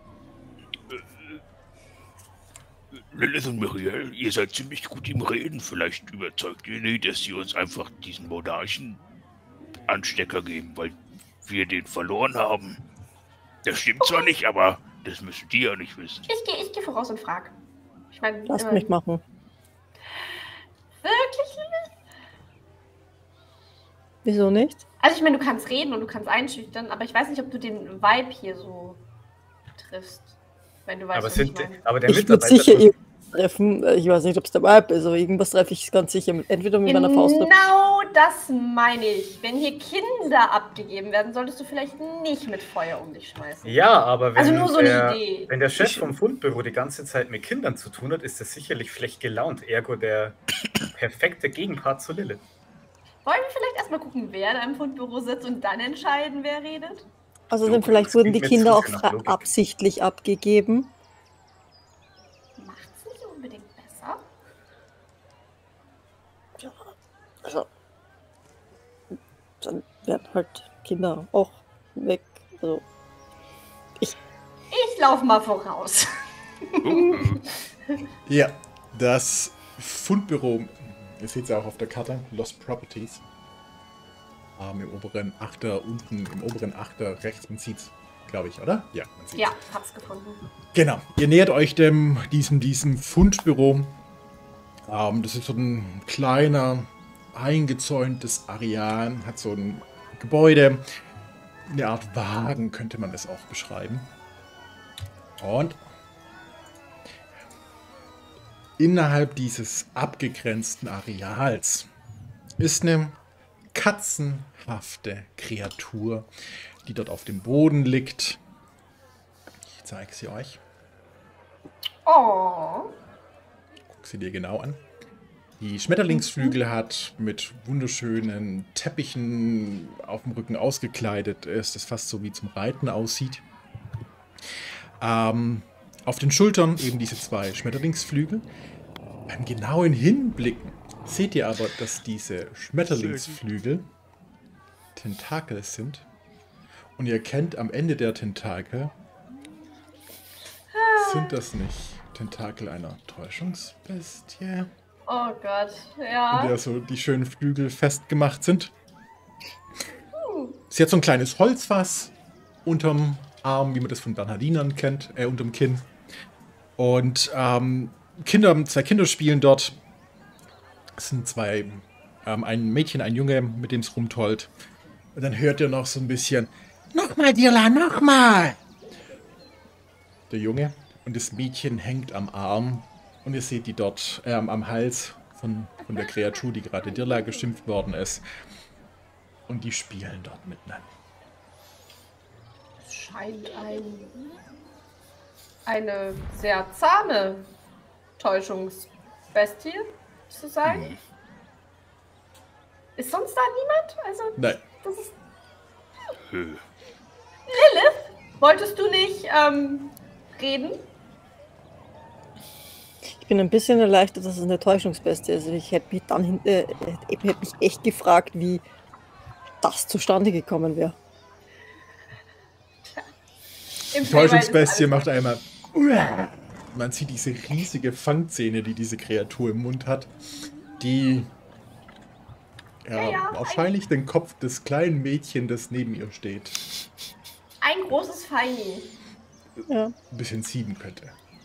C: Lilith und Muriel, ihr seid ziemlich gut im Reden. Vielleicht überzeugt ihr nie, dass sie uns einfach diesen Monarchen-Anstecker geben, weil wir den verloren haben. Das stimmt zwar nicht, aber das müssen die ja nicht wissen.
B: ich geh voraus und frag. Ich meine,
E: lasst mich machen.
B: wirklich?
E: Wieso nicht?
B: Also ich meine, du kannst reden und du kannst einschüchtern, aber ich weiß nicht, ob du den Vibe hier so triffst. Wenn du weißt,
D: Aber,
B: was ich meine.
D: aber der
E: Ich würde
D: Mitarbeiter.
E: sicher irgendwas treffen. Ich weiß nicht, ob es dabei ist, aber irgendwas treffe ich ganz sicher. Entweder mit meiner Faust.
B: Genau das meine ich. Wenn hier Kinder abgegeben werden, solltest du vielleicht nicht mit Feuer um dich schmeißen.
D: Ja, aber wenn,
B: Also nur so eine Idee.
D: wenn der Chef vom Fundbüro die ganze Zeit mit Kindern zu tun hat, ist er sicherlich schlecht gelaunt. Ergo der perfekte Gegenpart zu Lilith.
B: Wollen wir vielleicht erstmal gucken, wer da im Fundbüro sitzt und dann entscheiden, wer redet?
E: Außerdem,
D: Logik,
E: vielleicht
D: das
E: wurden die
D: klingt mir
E: Kinder
D: zu
E: auch
D: sehr nach Logik.
E: absichtlich abgegeben.
B: Macht's nicht unbedingt besser.
E: Also, dann werden halt Kinder auch weg. Also,
B: Ich laufe mal voraus.
A: Ja, das Fundbüro, ihr seht es ja auch auf der Karte, Lost Properties. Im oberen Achter, unten im oberen Achter rechts, man sieht's, glaube ich, oder? Ja, man sieht's.
B: Ja, hab's gefunden.
A: Genau, ihr nähert euch diesem Fundbüro. Das ist so ein kleiner, eingezäuntes Areal, hat so ein Gebäude, eine Art Wagen könnte man es auch beschreiben. Und innerhalb dieses abgegrenzten Areals ist eine katzenhafte Kreatur, die dort auf dem Boden liegt. Ich zeige sie euch.
B: Oh.
A: Guck sie dir genau an. Die Schmetterlingsflügel hat, mit wunderschönen Teppichen auf dem Rücken ausgekleidet ist, das fast so wie zum Reiten aussieht. Auf den Schultern eben diese 2 Schmetterlingsflügel. Beim genauen Hinblicken seht ihr aber, dass diese Schmetterlingsflügel Tentakel sind. Und ihr kennt am Ende der Tentakel, sind das nicht Tentakel einer Täuschungsbestie?
B: Oh Gott, ja.
A: In der so die schönen Flügel festgemacht sind. Sie hat so ein kleines Holzfass unterm Arm, wie man das von Bernhardinern kennt, unterm Kinn. Und 2 Kinder spielen dort. Es sind 2, ein Mädchen, ein Junge, mit dem es rumtollt. Und dann hört ihr noch so ein bisschen, nochmal, Dirla, nochmal! Der Junge und das Mädchen hängt am Arm. Und ihr seht die dort am Hals von der Kreatur, die gerade Dirla geschimpft worden ist. Und die spielen dort miteinander.
B: Es scheint eine sehr zahme Täuschungsbestie zu sein. Ist sonst da niemand? Also,
A: Nein.
B: das ist...
C: Hö.
B: Lilith, wolltest du nicht reden?
E: Ich bin ein bisschen erleichtert, dass es eine Täuschungsbestie ist. Ich hätte mich dann hätte mich echt gefragt, wie das zustande gekommen wäre.
B: Im
A: Die Täuschungsbestie
B: Feywild ist
A: macht einmal. Man sieht diese riesige Fangzähne, die diese Kreatur im Mund hat, die
B: Ja,
A: wahrscheinlich den Kopf des kleinen Mädchens, das neben ihr steht,
B: ein großes Feini.
E: Ja.
A: ein bisschen ziehen könnte.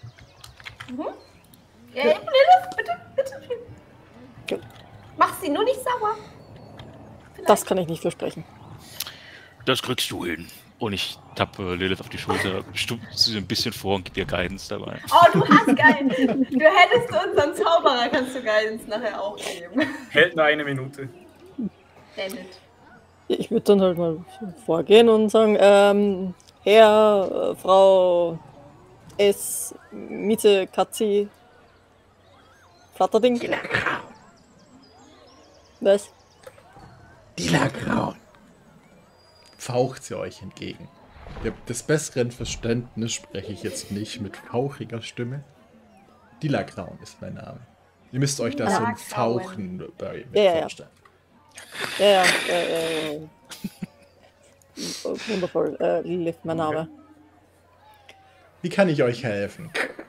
B: Ja, Lilith, bitte.
E: Gut.
B: Mach sie nur nicht sauer.
E: Das kann ich nicht versprechen.
C: Das kriegst du hin. Und ich tappe Lilith auf die Schulter, stumpf sie ein bisschen vor und gebe ihr Guidance dabei.
B: Oh, du hast Guidance. Du hättest unseren Zauberer, kannst du Guidance nachher auch geben.
D: Hält nur 1 Minute.
B: Damn it.
E: Ich würde dann halt mal vorgehen und sagen, Herr, Frau S, Miete, Katzi, Flatterding. Was?
A: Dilagraun! Faucht sie euch entgegen. Des besseren Verständnis spreche ich jetzt nicht mit fauchiger Stimme. Dilagraun ist mein Name. Ihr müsst euch da so ein
B: Dilagraun.
A: Fauchen bei
E: Ja.
A: vorstellen.
E: Ja. Wundervoll, Lilith, mein Name.
A: Wie kann ich euch helfen?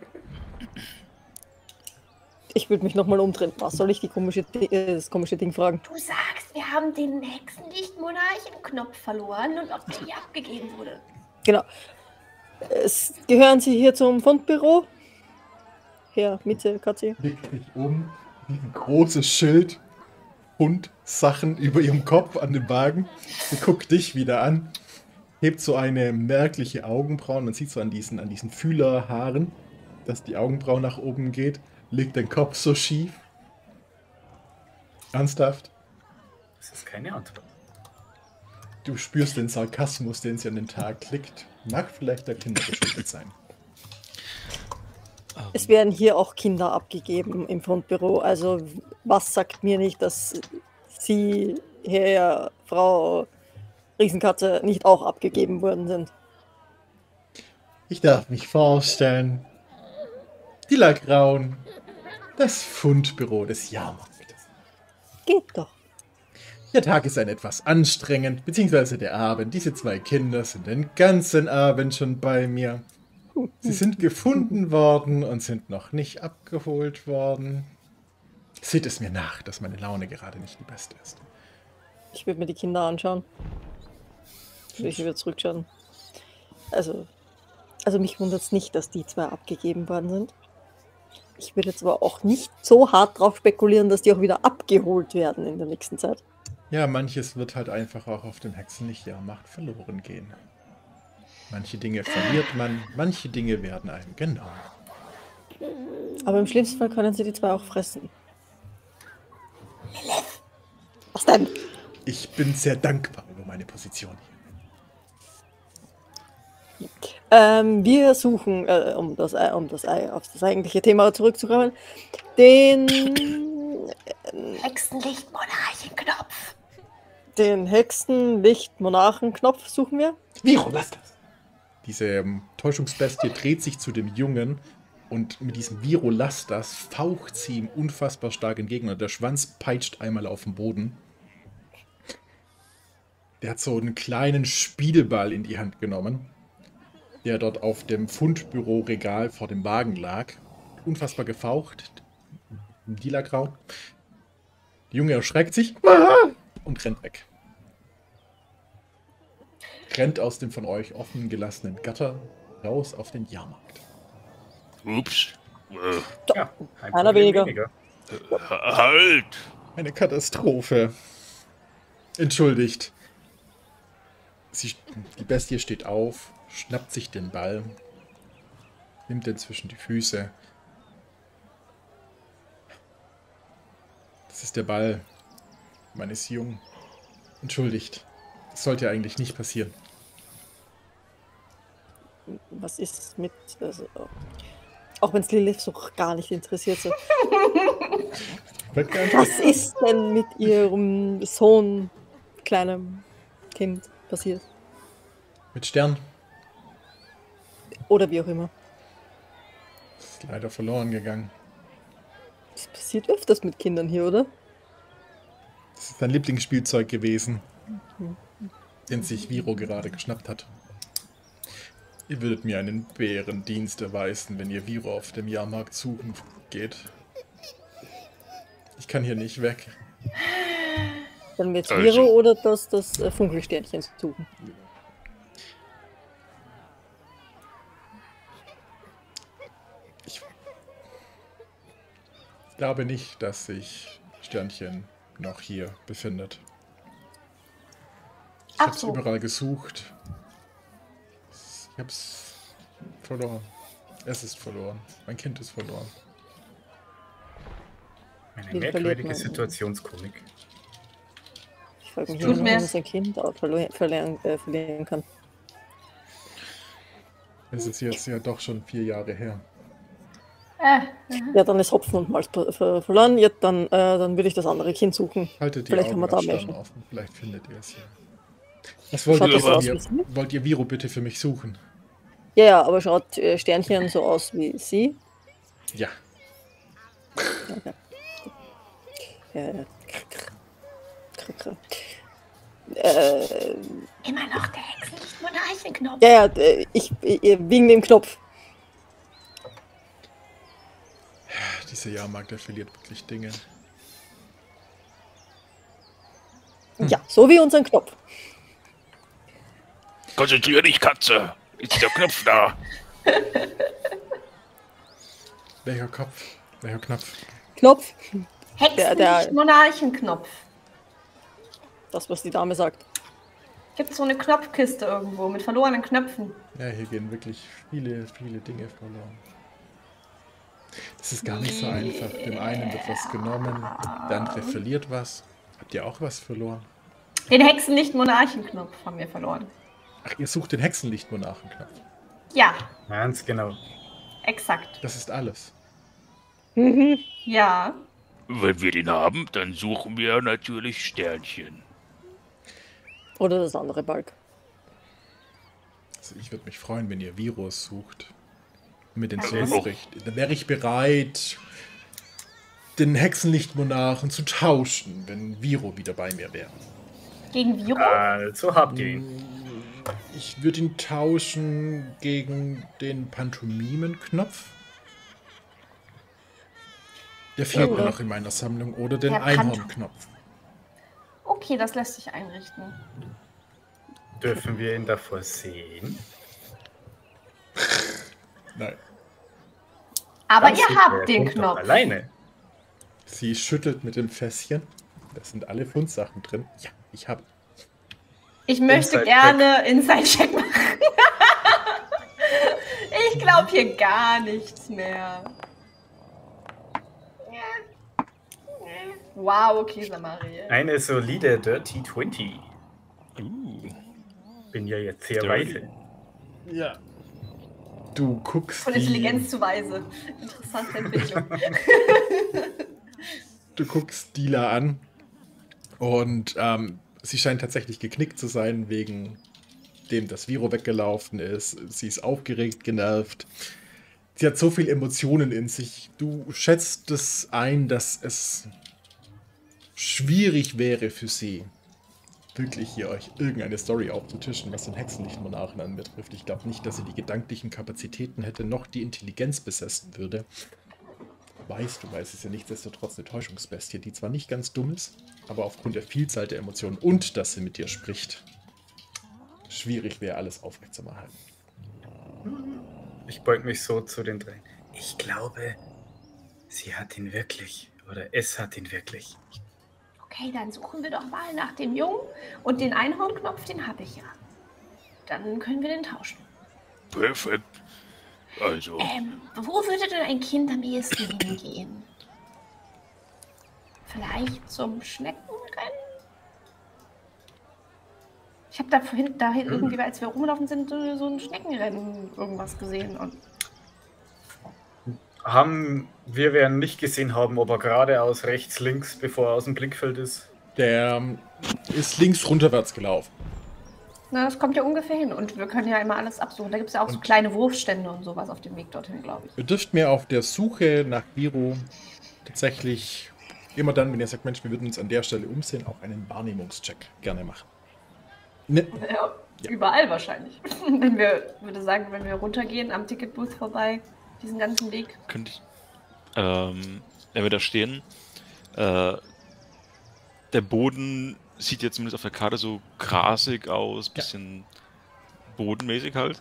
E: Ich würde mich nochmal umdrehen. Was soll ich das komische Ding fragen?
B: Du sagst, wir haben den Hexenlicht-Monarchen-Knopf verloren und ob der hier abgegeben wurde.
E: Genau. Gehören Sie hier zum Fundbüro? Herr Miete, Katzi.
A: Legt dich um, ein großes Schild, Sachen über ihrem Kopf an dem Wagen. Sie guckt dich wieder an, hebt so eine merkliche Augenbrauen. Man sieht so an diesen Fühlerhaaren, dass die Augenbraue nach oben geht. Legt den Kopf so schief. Ernsthaft?
D: Das ist keine Antwort.
A: Du spürst den Sarkasmus, den sie an den Tag legt. Mag vielleicht der Kinder geschuldet sein.
E: Es werden hier auch Kinder abgegeben im Fundbüro. Also was sagt mir nicht, dass Sie, Herr, Frau Riesenkatze, nicht auch abgegeben worden sind?
A: Ich darf mich vorstellen. Dilagraun. Das Fundbüro des Jahrmarktes.
E: Geht doch.
A: Der Tag ist ein etwas anstrengend, beziehungsweise der Abend. Diese 2 Kinder sind den ganzen Abend schon bei mir. Sie sind gefunden worden und sind noch nicht abgeholt worden. Seht es mir nach, dass meine Laune gerade nicht die beste ist.
E: Ich würde mir die Kinder anschauen. Ich würde zurückschauen. Also mich wundert es nicht, dass die 2 abgegeben worden sind. Ich würde jetzt aber auch nicht so hart drauf spekulieren, dass die auch wieder abgeholt werden in der nächsten Zeit.
A: Ja, manches wird halt einfach auch auf dem Hexenlicht-Jahrmarkt verloren gehen. Manche Dinge verliert man, manche Dinge werden einem genommen.
E: Aber im schlimmsten Fall können sie die 2 auch fressen. Was denn?
A: Ich bin sehr dankbar über meine Position hier.
E: Wir suchen, um auf das eigentliche Thema zurückzukommen, den
B: Hexenlicht-Monarchenknopf.
E: Den Hexenlicht-Monarchenknopf suchen wir.
A: Viro, lass das! Diese Täuschungsbestie dreht sich zu dem Jungen und mit diesem Viro, lass das, faucht sie ihm unfassbar stark entgegen und der Schwanz peitscht einmal auf den Boden. Der hat so einen kleinen Spielball in die Hand genommen, der dort auf dem Fundbüroregal vor dem Wagen lag. Unfassbar gefaucht. Lilagrau. Der Junge erschreckt sich und rennt weg. Rennt aus dem von euch offen gelassenen Gatter raus auf den Jahrmarkt.
C: Ups.
D: Ja, ein
E: Einer
D: Problem
E: weniger.
C: Halt!
A: Eine Katastrophe. Entschuldigt. Die Bestie steht auf, schnappt sich den Ball, nimmt den zwischen die Füße. Das ist der Ball meines Jungen. Entschuldigt. Das sollte eigentlich nicht passieren.
E: Was ist mit... Also, auch wenn es Lilith so gar nicht interessiert. So. Was ist denn mit ihrem Sohn, kleinem Kind, passiert?
A: Mit Stern.
E: Oder wie auch immer.
A: Ist leider verloren gegangen.
E: Das passiert öfters mit Kindern hier, oder?
A: Das ist sein Lieblingsspielzeug gewesen, den sich Viro gerade geschnappt hat. Ihr würdet mir einen Bärendienst erweisen, wenn ihr Viro auf dem Jahrmarkt suchen geht. Ich kann hier nicht weg.
E: Dann wir jetzt
C: Also-
E: Viro oder das Funkelsternchen suchen.
A: Ich glaube nicht, dass sich Sternchen noch hier befindet. Ich
B: Ach
A: habe es
B: so.
A: überall gesucht. Ich habe es verloren. Es ist verloren. Mein Kind ist verloren.
D: Eine
E: Wie verliert
D: merkwürdige
E: man-
D: Situationskomik.
E: Ich frage mich,
B: Tut
E: wie
B: mir-
E: man sein Kind auch verlieren kann.
A: Es ist jetzt ja doch schon 4 Jahre her.
E: Ja, dann ist Hopfen und Malz verloren. Ja, dann würde ich das andere Kind suchen.
A: Haltet die
E: Vielleicht kann
A: Augen
E: man da
A: als
E: mehr
A: Stern
E: schauen.
A: offen. Vielleicht findet ihr es ja. Was wollt
E: Schaut
A: ihr
E: das so aus
A: von
E: wie
A: mir?
E: sie?
A: Wollt ihr Viro bitte für mich suchen?
E: Ja, aber schaut Sternchen so aus wie sie?
A: Ja.
E: Okay.
B: Immer noch der Hexenlicht-Monarchenknopf.
E: Ja, wegen dem Knopf.
A: Dieser Jahrmarkt, der verliert wirklich Dinge.
E: Ja, so wie unseren Knopf.
C: Konzentrier dich, Katze! Ist der Knopf da?
A: Welcher Kopf? Welcher Knopf?
E: Knopf,
B: Hexenlicht-Monarchenknopf.
E: das, was die Dame sagt.
B: Gibt so eine Knopfkiste irgendwo mit verlorenen Knöpfen.
A: Ja, hier gehen wirklich viele, viele Dinge verloren. Das ist gar nicht so einfach. Dem einen wird was genommen, der andere verliert was. Habt ihr auch was verloren?
B: Den Hexenlicht-Monarchenknopf haben wir verloren.
A: Ach, ihr sucht den Hexenlicht-Monarchenknopf.
B: Ja,
D: Ganz genau.
B: exakt.
A: Das ist alles.
B: Ja.
C: Wenn wir den haben, dann suchen wir natürlich Sternchen.
E: Oder das andere Balk.
A: Also ich würde mich freuen, wenn ihr Virus sucht. Mit den
C: Ja.
A: Ausricht. Dann wäre ich bereit, den Hexenlichtmonarchen zu tauschen, wenn Viro wieder bei mir wäre.
B: Gegen Viro?
D: Also habt ihr ihn.
A: Ich würde ihn tauschen gegen den Pantomimenknopf. Der fehlt mir
E: Ja.
A: noch in meiner Sammlung. Oder den
B: Der
A: Einhornknopf.
B: Okay, das lässt sich einrichten.
D: Dürfen wir ihn davor sehen?
A: Nein.
B: Aber
D: Dann
B: ihr
D: steht
B: habt
D: der
B: den
D: Hund doch
B: Knopf.
D: alleine.
A: Sie schüttelt mit dem Fässchen. Da sind alle Fundsachen drin. Ja, ich habe.
B: Ich möchte
D: Inside-Check.
B: gerne Inside-Check machen. Ich glaube hier gar nichts mehr. Wow, okay, Samaria.
D: Eine solide Dirty 20. Bin ja jetzt sehr
C: Dirty.
D: weise.
A: Ja. Du guckst
B: Von Intelligenz zu Weise. Interessante Entwicklung.
A: Du guckst Dila an und sie scheint tatsächlich geknickt zu sein, wegen dem das Viro weggelaufen ist. Sie ist aufgeregt, genervt. Sie hat so viele Emotionen in sich. Du schätzt es ein, dass es schwierig wäre für sie, wirklich hier euch irgendeine Story aufzutischen, was den Hexenlichtmonarchen anbetrifft. Ich glaube nicht, dass sie die gedanklichen Kapazitäten hätte, noch die Intelligenz besessen würde. Du weißt, es ist ja nichtsdestotrotz eine Täuschungsbestie, die zwar nicht ganz dumm ist, aber aufgrund der Vielzahl der Emotionen und dass sie mit dir spricht, schwierig wäre, alles aufrechtzuerhalten.
D: Ich beug mich so zu den dreien. Ich glaube, sie hat ihn wirklich. Oder es hat ihn wirklich.
B: Okay, dann suchen wir doch mal nach dem Jungen. Und den Einhornknopf, den habe ich ja. Dann können wir den tauschen.
C: Perfekt. Also,
B: Wo würde denn ein Kind am ehesten hingehen? Vielleicht zum Schneckenrennen? Ich habe dahin irgendwie, als wir rumgelaufen sind, so ein Schneckenrennen irgendwas gesehen. Und
D: Wir werden nicht gesehen haben, ob er geradeaus, rechts, links, bevor er aus dem Blickfeld ist.
A: Der ist links runterwärts gelaufen.
B: na, das kommt ja ungefähr hin. Und wir können ja immer alles absuchen. Da gibt es ja auch so kleine Wurfstände und sowas auf dem Weg dorthin, glaube ich.
A: Ihr dürft mir auf der Suche nach Viro tatsächlich immer dann, wenn ihr sagt, Mensch, wir würden uns an der Stelle umsehen, auch einen Wahrnehmungscheck gerne machen. Ne?
B: Ja, überall wahrscheinlich. Würde sagen, wenn wir runtergehen, am Ticketbooth vorbei, diesen ganzen Weg.
C: könnte ich. Wenn wir da stehen, der Boden sieht jetzt zumindest auf der Karte so grasig aus, bisschen bodenmäßig halt.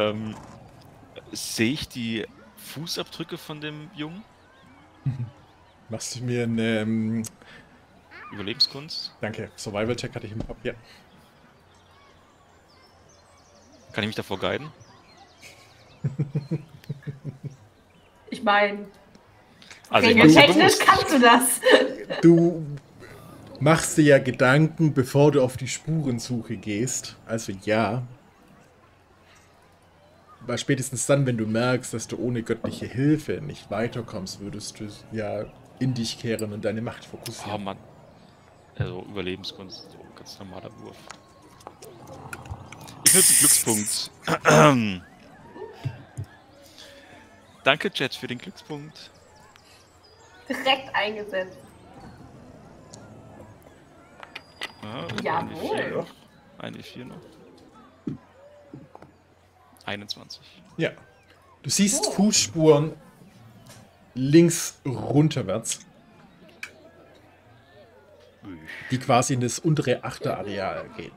C: Sehe ich die Fußabdrücke von dem Jungen?
A: Machst du mir eine,
C: Überlebenskunst?
A: danke, Survival-Check hatte ich im Kopf, ja.
C: Kann ich mich davor guiden?
B: Ich meine,
C: Also ich mach's mir
B: regeltechnisch
C: bewusst.
B: kannst du das.
A: Du machst dir ja Gedanken, bevor du auf die Spurensuche gehst. Also ja. Weil spätestens dann, wenn du merkst, dass du ohne göttliche Hilfe nicht weiterkommst, würdest du ja in dich kehren und deine Macht
C: Oh
A: fokussieren.
C: Mann. Also Überlebenskunst, so ganz normaler Wurf. Ich nutze einen Glückspunkt. Danke, Jet, für den Glückspunkt.
B: Direkt eingesetzt. Jawohl.
C: Eine 4 noch. 21.
A: Ja. Du siehst Fußspuren links runterwärts, die quasi in das untere Achterareal gehen.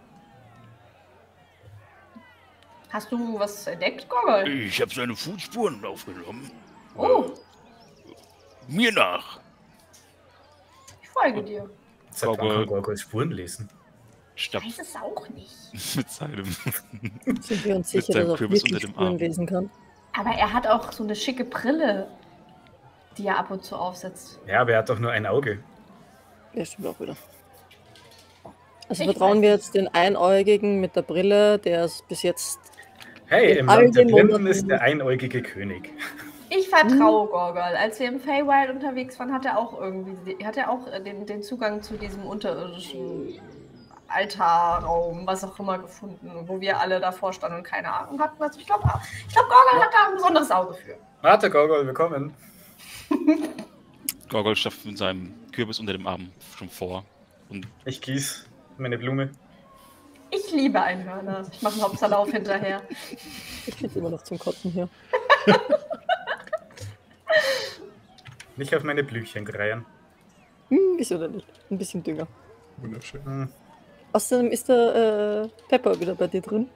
B: Hast du was entdeckt, Gogol?
C: Ich habe seine Fußspuren aufgenommen.
B: Oh,
C: Mir nach.
B: ich folge dir.
D: Seit wann kann Gorgol Spuren lesen?
C: Statt
B: Weiß es auch nicht.
C: mit seinem.
E: Sind wir uns
C: Mit
E: sicher,
C: seinem
E: dass er auch
C: Kürbis
E: wirklich
C: unter dem
E: Spuren
C: Arm.
E: lesen kann?
B: Aber er hat auch so eine schicke Brille, die er ab und zu aufsetzt.
D: Ja, aber er hat doch nur ein Auge.
E: Ja, stimmt auch wieder. Also
B: Ich
E: vertrauen
B: weiß
E: wir jetzt den Einäugigen mit der Brille, der es bis jetzt...
D: Hey,
E: In
D: im
E: all
D: Land der
E: den
D: Blinden
E: Monaten-
D: ist der einäugige König.
B: Ich vertraue Gorgol. Als wir im Feywild unterwegs waren, hat er auch den Zugang zu diesem unterirdischen Altarraum, was auch immer, gefunden, wo wir alle davor standen und keine Ahnung hatten. Also ich glaube, Gorgol hat da ein besonderes Auge für.
D: Warte, Gorgol, willkommen.
C: Gorgol stapft mit seinem Kürbis unter dem Arm schon vor. Und
D: Ich gieß meine Blume.
B: Ich liebe Einhörner. Ich mache einen Hopserlauf hinterher.
E: Ich finde immer noch zum Kotzen hier.
D: Nicht auf meine Blümchen greiern.
E: Wieso denn nicht? Ein bisschen Dünger.
A: Wunderschön.
D: Hm.
E: Außerdem ist der Pepper wieder bei dir drin.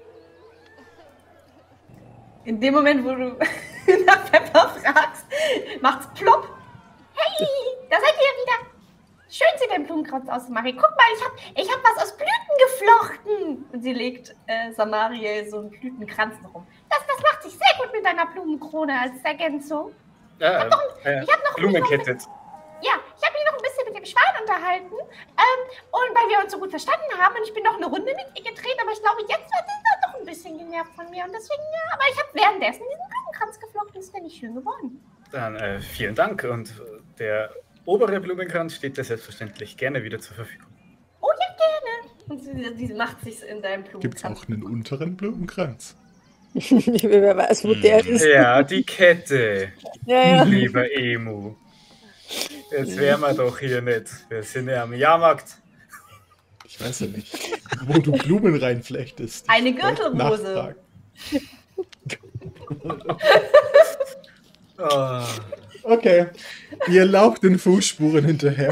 B: In dem Moment, wo du nach Pepper fragst, macht's plopp. Hey, da seid ihr wieder. Schön sieht dein Blumenkranz aus, Marie. Guck mal, ich hab was aus Blüten geflochten. Und sie legt Samariel so einen Blütenkranz rum. Das macht sich sehr gut mit deiner Blumenkrone als Ergänzung.
D: Ja,
B: Ich hab noch
D: Blumenkette.
B: Ja, ich habe mich noch ein bisschen mit dem Schwan unterhalten. Und weil wir uns so gut verstanden haben und ich bin noch eine Runde mit ihr gedreht, aber ich glaube, jetzt wird er doch ein bisschen genervt von mir. Und deswegen, ja, aber ich habe währenddessen diesen Blumenkranz geflochten. Ist der nicht schön geworden?
D: Dann vielen Dank und der obere Blumenkranz steht dir selbstverständlich gerne wieder zur Verfügung.
B: Oh ja, gerne. Und sie macht sich in deinem Blumenkranz.
A: Gibt es auch einen unteren Blumenkranz?
E: Wer weiß, wo der ist.
D: Ja, die Kette,
E: Ja.
D: lieber Emu. Jetzt wären wir doch hier nicht. Wir sind ja am Jahrmarkt.
A: Ich weiß ja nicht, wo du Blumen reinflechtest.
B: Eine
A: Ich wollte
B: Gürtelrose.
A: nachfragen.
D: Oh.
A: Okay, ihr lauft den Fußspuren hinterher.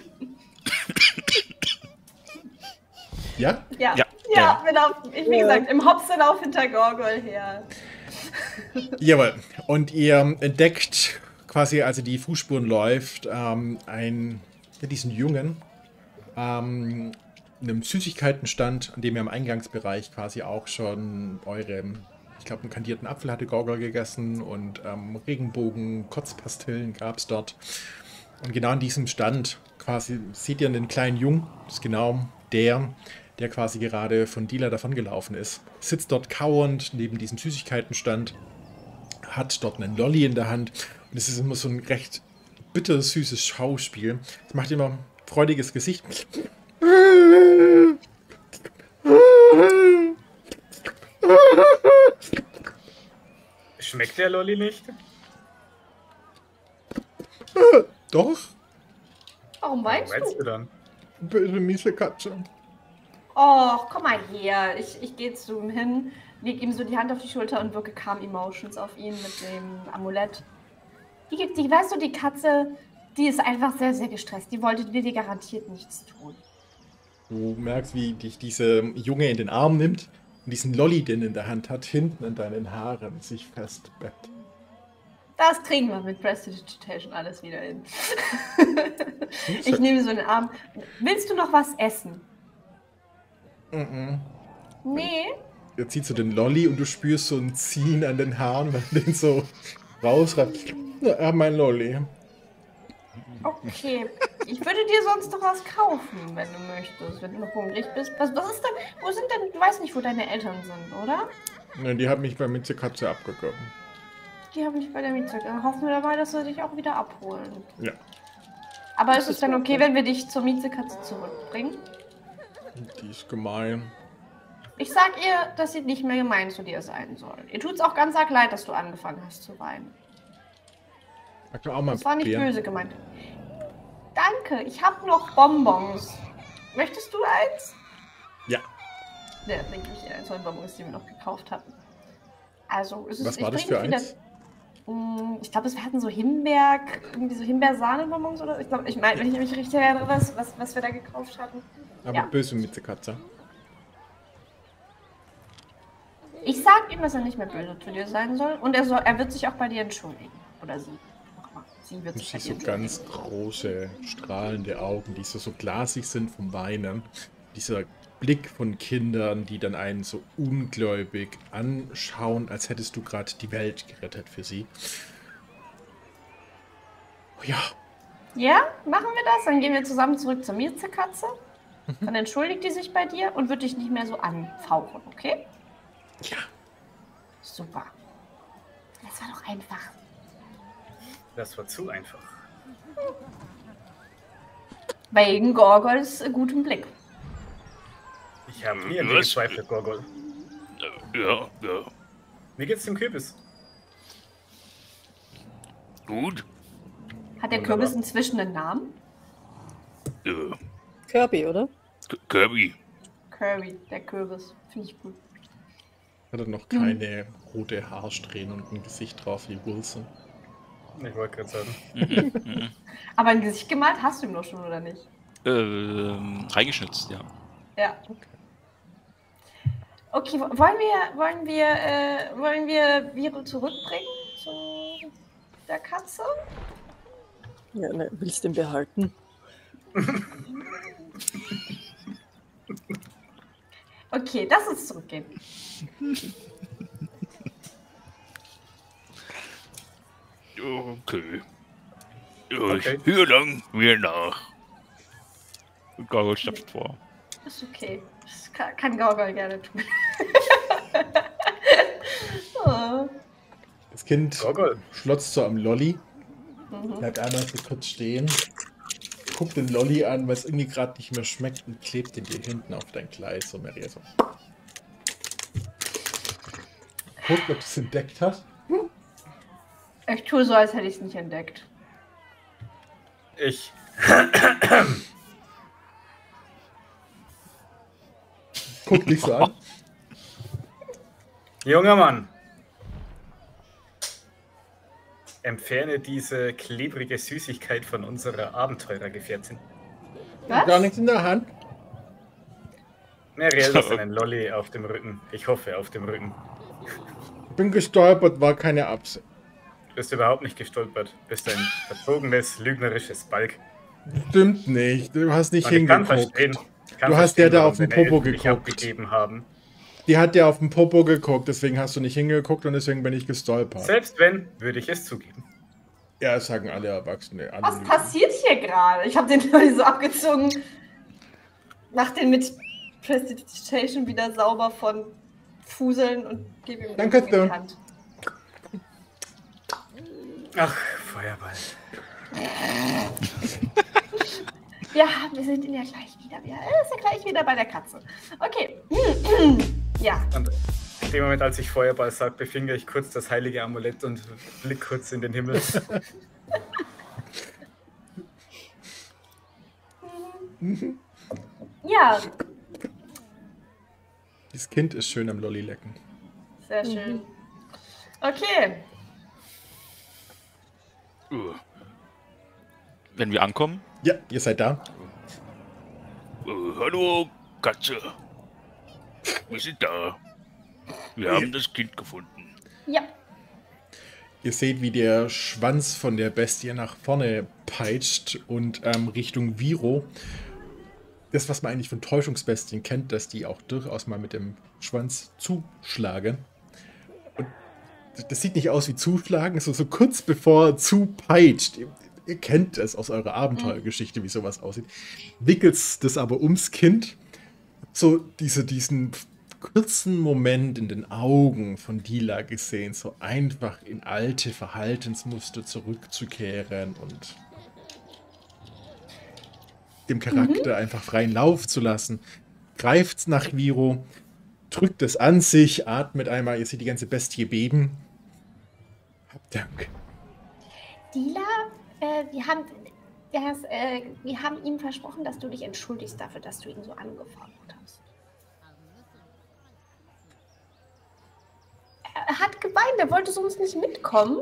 A: Ja?
B: Ja,
C: Ja,
B: ja, wie gesagt, im Hopselauf hinter Gorgol her.
A: Jawohl. Und ihr entdeckt quasi, als ihr die Fußspuren läuft, diesen Jungen, einem Süßigkeitenstand, an dem ihr am Eingangsbereich quasi auch schon ich glaube, einen kandierten Apfel hatte Gorgol gegessen und Regenbogen, Kotzpastillen gab es dort. Und genau an diesem Stand quasi seht ihr einen kleinen Jungen, das ist genau der quasi gerade von Dila davongelaufen ist. Sitzt dort kauernd neben diesem Süßigkeitenstand, hat dort einen Lolli in der Hand und es ist immer so ein recht bittersüßes Schauspiel. Es macht immer ein freudiges Gesicht.
D: Schmeckt der Lolli nicht?
A: Doch,
B: Warum meinst
D: Meinst
B: du?
D: du dann?
A: böse miese Katze.
B: Och, komm mal her. Ich gehe zu ihm hin, leg ihm so die Hand auf die Schulter und wirke Calm Emotions auf ihn mit dem Amulett. Weißt du, die Katze, die ist einfach sehr, sehr gestresst. Die wollte dir garantiert nichts tun.
A: Du merkst, wie dich dieser Junge in den Arm nimmt und diesen Lolli, den er in der Hand hat, hinten an deinen Haaren sich festbeppt.
B: Das kriegen wir mit Prestidigitation alles wieder hin. Ich nehme so einen Arm. Willst du noch was essen? Nee.
A: Er zieht so den Lolli und du spürst so ein Ziehen an den Haaren, wenn er den so rausreibt. Ja, mein Lolli.
B: Okay. Ich würde dir sonst noch was kaufen, wenn du möchtest, wenn du noch hungrig bist. Was ist denn, wo sind denn, du weißt nicht, wo deine Eltern sind, oder?
A: Nein, die hat mich bei Mitze Katze abgegeben.
B: Die haben dich bei der Miete. Hoffen wir dabei, dass sie dich auch wieder abholen.
A: Ja.
B: Aber ist es denn okay, wenn wir dich zur Miezekatze zurückbringen?
A: Die ist gemein.
B: Ich sag ihr, dass sie nicht mehr gemein zu dir sein soll. Ihr tut's auch ganz arg leid, dass du angefangen hast zu weinen.
A: Mag du auch mal
B: Das war nicht
A: probieren?
B: böse gemeint. Danke, ich habe noch Bonbons. Möchtest du eins?
A: Ja.
B: Ja, denke ich, eins von den Bonbons, die wir noch gekauft hatten. Also, es ist,
A: Was war das für eins?
B: Ich glaube, es hatten so irgendwie so Himbeersahne-Bonbons oder? Ich meine, wenn ich mich richtig erinnere, was wir da gekauft hatten.
A: Aber
B: Ja.
A: böse Mitze Katze.
B: Ich sag ihm, dass er nicht mehr böse zu dir sein soll und er wird sich auch bei dir entschuldigen. Oder sie. Sie wird
A: Du
B: sich bei
A: siehst
B: dir
A: so ganz große, strahlende Augen, die so glasig sind vom Weinen. Dieser Blick von Kindern, die dann einen so ungläubig anschauen, als hättest du gerade die Welt gerettet für sie. Oh ja,
B: Ja, machen wir das. Dann gehen wir zusammen zurück zur Miezekatze. Dann entschuldigt die sich bei dir und wird dich nicht mehr so anfauchen, okay?
A: ja.
B: Super. Das war doch einfach.
D: Das war zu einfach.
B: Wegen Gorgols gutem Blick.
D: Ich habe nie an dir
C: Was?
D: gezweifelt, Gorgol.
C: Ja.
D: Wie geht's dem Kürbis?
C: Gut.
B: Hat der
D: Wunderbar.
B: Kürbis inzwischen einen Namen?
E: Kirby, oder?
C: Kirby.
B: Kirby, der Kürbis. Finde ich gut.
A: Hat er noch keine rote Haarsträhnen und ein Gesicht drauf wie Wilson?
D: Ich wollte gerade sagen.
B: Aber ein Gesicht gemalt hast du ihm doch schon, oder nicht?
C: Reingeschnitzt, ja.
B: Ja. Okay, wollen wir Viro zurückbringen zu der Katze?
E: Ja, ne, willst du den behalten?
B: Okay, lass uns zurückgehen.
C: Okay.
D: Okay.
C: Hier lang, wir nach. Und Gorgol stapft vor.
B: Ist okay. Das kann Gorgol gerne tun. Oh.
A: Das Kind
D: Gorgol.
A: schlotzt so am Lolli, bleibt einmal so kurz stehen, guckt den Lolli an, weil es irgendwie gerade nicht mehr schmeckt und klebt den dir hinten auf dein Kleid. So, Maria, so. Guckt, ob es entdeckt hat.
B: Ich tue so, als hätte ich es nicht entdeckt.
D: Ich.
A: Guckt dich so an.
D: Junger Mann. Entferne diese klebrige Süßigkeit von unserer Abenteurergefährtin.
B: Was?
A: Gar nichts in der Hand.
D: Marielle ist einen Lolli auf dem Rücken. Ich hoffe, auf dem Rücken.
A: Bin gestolpert, war keine Absicht.
D: Du bist überhaupt nicht gestolpert. Du bist ein verzogenes, lügnerisches Balk.
A: Stimmt nicht. Du hast nicht
D: Und ich kann
A: hingeguckt.
D: verstehen.
A: Du hast der da
D: warum
A: auf den
D: deine
A: Popo
D: Eltern dich
A: geguckt.
D: abgegeben haben.
A: Die hat ja auf den Popo geguckt, deswegen hast du nicht hingeguckt und deswegen bin ich gestolpert.
D: Selbst wenn, würde ich es zugeben.
A: Ja, das sagen alle Erwachsene. Alle
B: Was
A: lügen.
B: passiert hier gerade? Ich habe den Lolli so abgezogen. Mach den mit Prestidigitation wieder sauber von Fuseln und gebe ihm
A: Danke,
B: in die
A: Sir.
B: Hand.
D: Ach, Feuerball.
B: Ja, wir sind ihn ja gleich wieder. Er ist ja gleich wieder bei der Katze. Okay. Ja.
D: Und in dem Moment, als ich Feuerball sage, befingere ich kurz das heilige Amulett und blick kurz in den Himmel.
B: Ja,
A: Das Kind ist schön am Lolli lecken.
B: sehr schön. Okay.
C: Wenn wir ankommen.
A: Ja, ihr seid da.
F: Hallo, Katze. Wir sind da. Wir haben das Kind gefunden.
B: Ja.
A: Ihr seht, wie der Schwanz von der Bestie nach vorne peitscht und Richtung Viro. Das, was man eigentlich von Täuschungsbestien kennt, dass die auch durchaus mal mit dem Schwanz zuschlagen. Und das sieht nicht aus wie zuschlagen, so kurz bevor zupeitscht. Ihr kennt es aus eurer Abenteuergeschichte, wie sowas aussieht. Wickelt das aber ums Kind. So diesen kurzen Moment in den Augen von Dila gesehen, so einfach in alte Verhaltensmuster zurückzukehren und dem Charakter einfach freien Lauf zu lassen. Greift's nach Viro, drückt es an sich, atmet einmal, ihr seht die ganze Bestie beben. Hab Dank.
B: Dila, wir haben ihm versprochen, dass du dich entschuldigst dafür, dass du ihn so angefahren hast. Er hat geweint, er wollte sonst nicht mitkommen.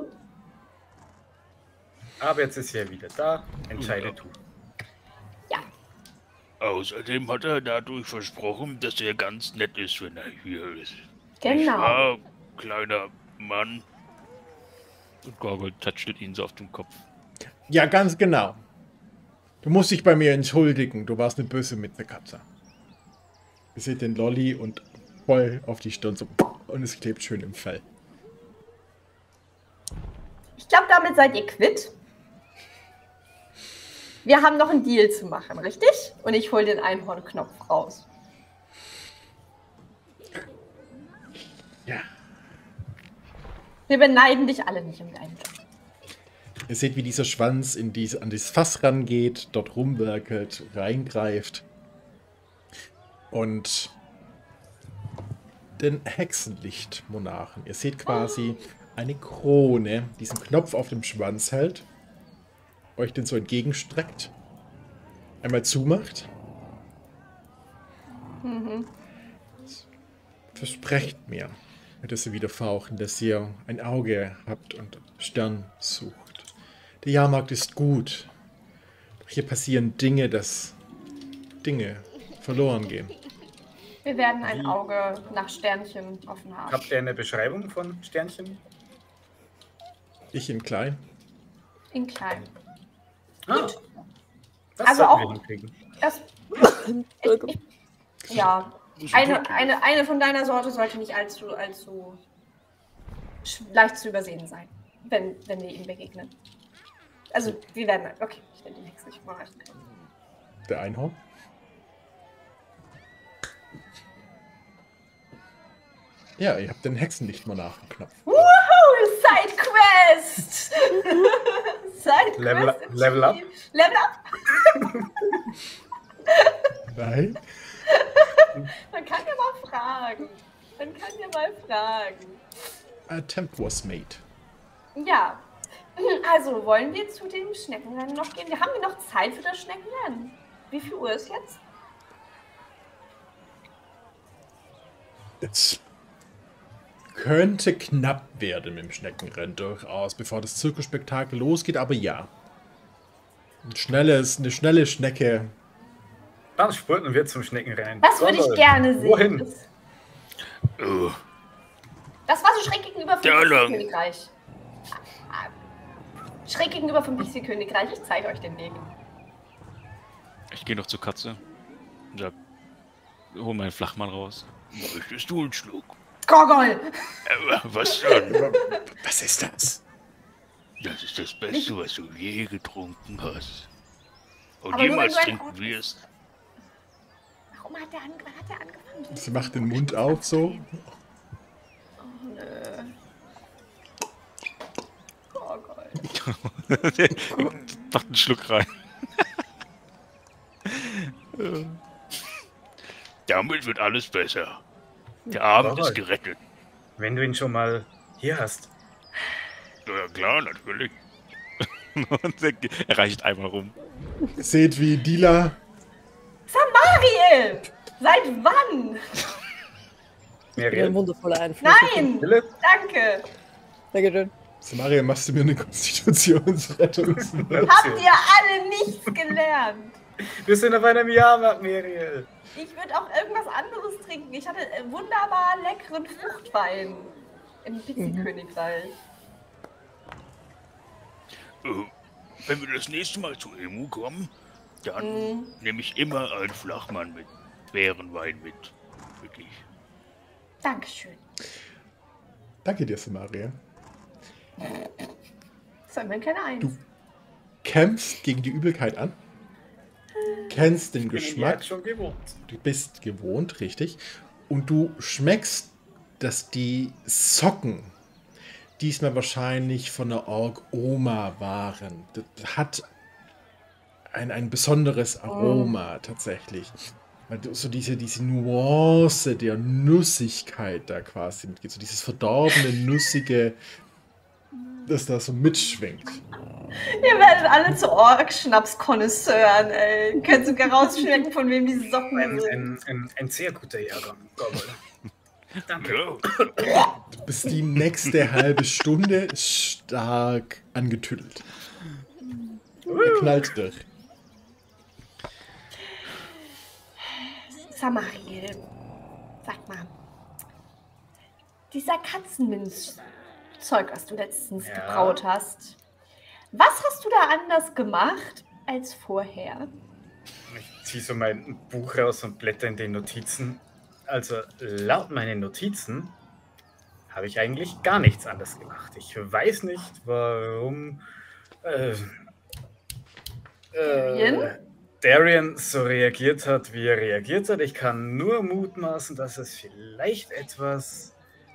D: Aber jetzt ist er wieder da. Entscheide du.
B: Ja,
F: Außerdem hat er dadurch versprochen, dass er ganz nett ist, wenn er hier ist. Nicht
B: genau.
F: wahr, kleiner Mann?
C: Und Gorgol tätschelt ihn so auf den Kopf.
A: Ja, ganz genau. Du musst dich bei mir entschuldigen, du warst eine böse Katze. Ihr seht den Lolli und voll auf die Stirn so und es klebt schön im Fell.
B: Ich glaube, damit seid ihr quitt. Wir haben noch einen Deal zu machen, richtig? Und ich hole den Einhornknopf raus.
A: Ja.
B: Wir beneiden dich alle nicht um deinen Job.
A: Ihr seht, wie dieser Schwanz an dieses Fass rangeht, dort rumwerkelt, reingreift und den Hexenlichtmonarchen. Ihr seht quasi eine Krone, diesen Knopf auf dem Schwanz hält, euch den so entgegenstreckt, einmal zumacht. Versprecht mir, wird sie wieder fauchen, dass ihr ein Auge habt und Stern sucht. Der Jahrmarkt ist gut. Doch hier passieren Dinge, dass Dinge verloren gehen.
B: Wir werden ein Auge nach Sternchen offen haben.
D: Habt ihr eine Beschreibung von Sternchen?
A: Ich in klein.
B: In klein.
D: Ah, das
B: Also
D: sollten
B: auch-
D: wir hinkriegen.
B: Das, ja, eine von deiner Sorte sollte nicht allzu leicht zu übersehen sein, wenn wir ihm begegnen. Also, wir werden. Okay, ich nenne die Hexe nicht mal.
A: Der Einhorn. Ja, ihr habt den Hexenlichtmonarchenknopf.
B: Woohoo! Sidequest! Sidequest.
D: Level up?
B: Level up?
A: Nein?
B: Man kann ja mal fragen.
A: Attempt was made.
B: Ja. Also, wollen wir zu dem Schneckenrennen noch gehen? Haben wir noch Zeit für das Schneckenrennen? Wie viel Uhr ist jetzt?
A: Es könnte knapp werden mit dem Schneckenrennen durchaus, bevor das Zirkusspektakel losgeht, aber ja. Eine schnelle Schnecke.
D: Dann spurten wir zum Schneckenrennen.
B: Das würde ich gerne sehen.
D: Wohin?
B: Das war so schräg gegenüber vom
F: Da lang.
B: Pixie-Königreich. Schräg gegenüber vom Pixie-Königreich. Ich zeige euch den Weg.
C: Ich gehe noch zur Katze und sag, hol meinen Flachmann raus.
F: Möchtest du einen Schluck?
B: Gogol!
F: Was denn?
A: Was ist das?
F: Das ist das Beste, was du je getrunken hast. Und
B: Aber nur
F: jemals
B: wenn du ein
F: trinken
B: Ort
F: wirst.
B: Warum hat der angefangen?
A: Sie macht den Mund auf so.
B: Oh, nö. Gogol.
C: Macht einen Schluck rein.
F: Damit wird alles besser. Der Abend
D: Jawohl.
F: ist gerettet.
D: Wenn du ihn schon mal hier hast.
F: Ja klar, natürlich.
C: Und er reicht einmal rum.
A: Seht, wie Dila
B: Samariel! Seit wann?
E: Ein
D: Miriel?
E: wundervoller Einfluss.
B: Nein!
D: Philipp?
B: Danke!
E: Dankeschön.
A: Samaria, machst du mir eine Konstitutionsrettung?
B: Habt ihr alle nichts gelernt?
D: Wir sind auf einem Jahrmarkt, Miriel.
B: Ich würde auch irgendwas anderes trinken. Ich hatte wunderbar leckeren Fruchtwein im Pixie-Königreich.
F: Wenn wir das nächste Mal zu Emu kommen, dann nehme ich immer einen Flachmann mit Bärenwein mit. Wirklich.
B: Dankeschön.
A: Danke dir, Samaria.
B: Das war immerhin keine Eins.
A: Du kämpfst gegen die Übelkeit an. Kennst den
D: Ich bin
A: Geschmack.
D: jetzt schon gewohnt.
A: Du bist gewohnt, richtig. Und du schmeckst, dass die Socken diesmal wahrscheinlich von der Ork-Oma waren. Das hat ein besonderes Aroma tatsächlich. Weil du so diese Nuance der Nussigkeit da quasi mitgeht. So dieses verdorbene, nussige, das da so mitschwingt.
B: Ihr werdet alle zu Ork-Schnaps-Konnoisseuren, ey. Könnt sogar rausschmecken, von wem die Socken sind.
D: Ein sehr guter Jahrgang. Gogol. Danke.
F: Ja,
A: Du bist die nächste halbe Stunde stark angetüdelt. Er knallt durch.
B: Samariel, sag mal. Dieser Katzenminzzeug, was du letztens
D: Ja.
B: gebraut hast. Was hast du da anders gemacht als vorher?
D: Ich ziehe so mein Buch raus und blätter in den Notizen. Also laut meinen Notizen habe ich eigentlich gar nichts anders gemacht. Ich weiß nicht, warum Darian so reagiert hat, wie er reagiert hat. Ich kann nur mutmaßen, dass es vielleicht etwas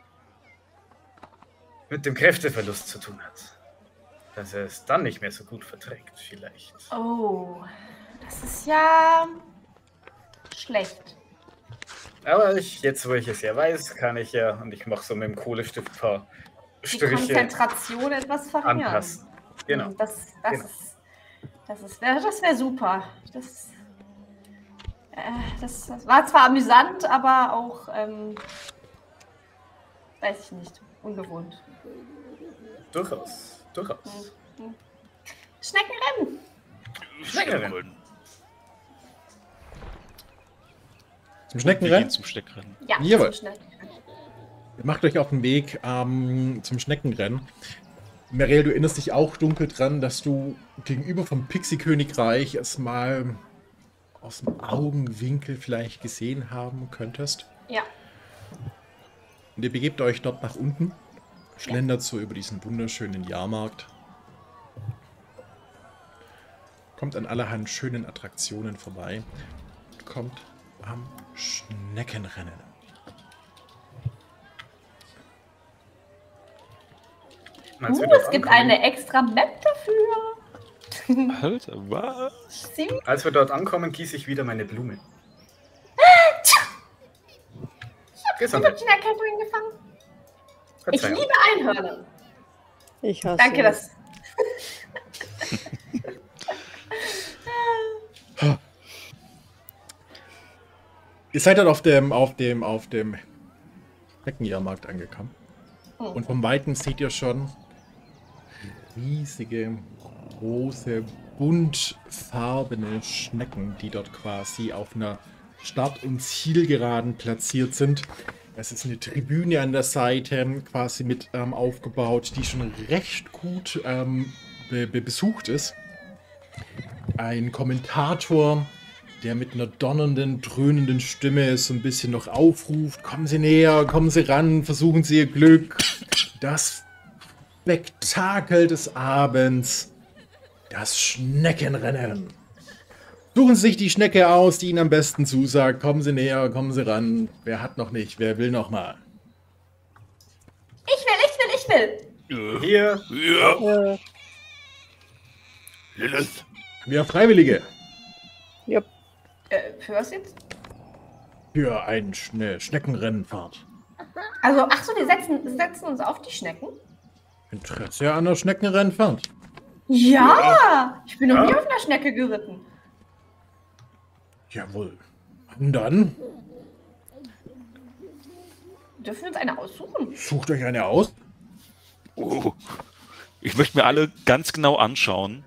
D: mit dem Kräfteverlust zu tun hat. Dass er es dann nicht mehr so gut verträgt, vielleicht.
B: Oh, das ist ja schlecht.
D: Aber jetzt, wo ich es ja weiß, kann ich ja, und ich mache so mit dem Kohlestift ein paar
B: Die
D: Striche
B: Konzentration etwas verringern.
D: anpassen. Genau.
B: Das
D: Genau.
B: wäre super. Das war zwar amüsant, aber auch, weiß ich nicht, ungewohnt.
D: Durchaus. Durchaus.
B: Schneckenrennen!
D: Schneckenrennen.
A: Zum
C: Wir
A: Schneckenrennen?
C: gehen zum Steckrennen.
B: Ja,
A: Jawohl.
B: zum Schneckenrennen.
A: Macht euch auf den Weg zum Schneckenrennen. Meriel, du erinnerst dich auch dunkel dran, dass du gegenüber vom Pixie-Königreich es mal aus dem Augenwinkel vielleicht gesehen haben könntest.
B: Ja.
A: Und ihr begebt euch dort nach unten, schlendert so über diesen wunderschönen Jahrmarkt, kommt an allerhand schönen Attraktionen vorbei und kommt am Schneckenrennen.
D: Als wir dort
B: Es gibt
D: ankommen-
B: eine extra Map dafür.
C: Alter, was?
D: Als wir dort ankommen, gieße ich wieder meine Blume.
B: Ich habe
D: Gesundheit.
B: eine Erkältung gefangen. Ich
D: Verzeihung.
B: liebe Einhörner.
E: Ich hasse
B: Danke,
E: es.
B: das.
A: Ihr seid dann auf dem Schneckenjahrmarkt angekommen. Und vom Weiten seht ihr schon riesige, große, buntfarbene Schnecken, die dort quasi auf einer Start- und Zielgeraden platziert sind. Es ist eine Tribüne an der Seite quasi mit aufgebaut, die schon recht gut besucht ist. Ein Kommentator, der mit einer donnernden, dröhnenden Stimme so ein bisschen noch aufruft: Kommen Sie näher, kommen Sie ran, versuchen Sie Ihr Glück. Das Spektakel des Abends, das Schneckenrennen. Suchen Sie sich die Schnecke aus, die Ihnen am besten zusagt. Kommen Sie näher, kommen Sie ran. Wer hat noch nicht? Wer will noch mal?
B: Ich will.
D: Hier.
F: Ja,
E: Äh,
F: Lilith.
A: Wir Freiwillige
E: ja,
B: Für was jetzt?
A: für eine Schneckenrennenfahrt.
B: Also, ach so, wir setzen uns auf die Schnecken?
A: Interesse an der Schneckenrennenfahrt?
B: Ja! Ich bin noch
D: Ja.
B: nie auf einer Schnecke geritten.
A: Jawohl. Und dann
B: Dürfen wir uns eine aussuchen?
A: sucht euch eine aus.
F: Oh,
C: Ich möchte mir alle ganz genau anschauen.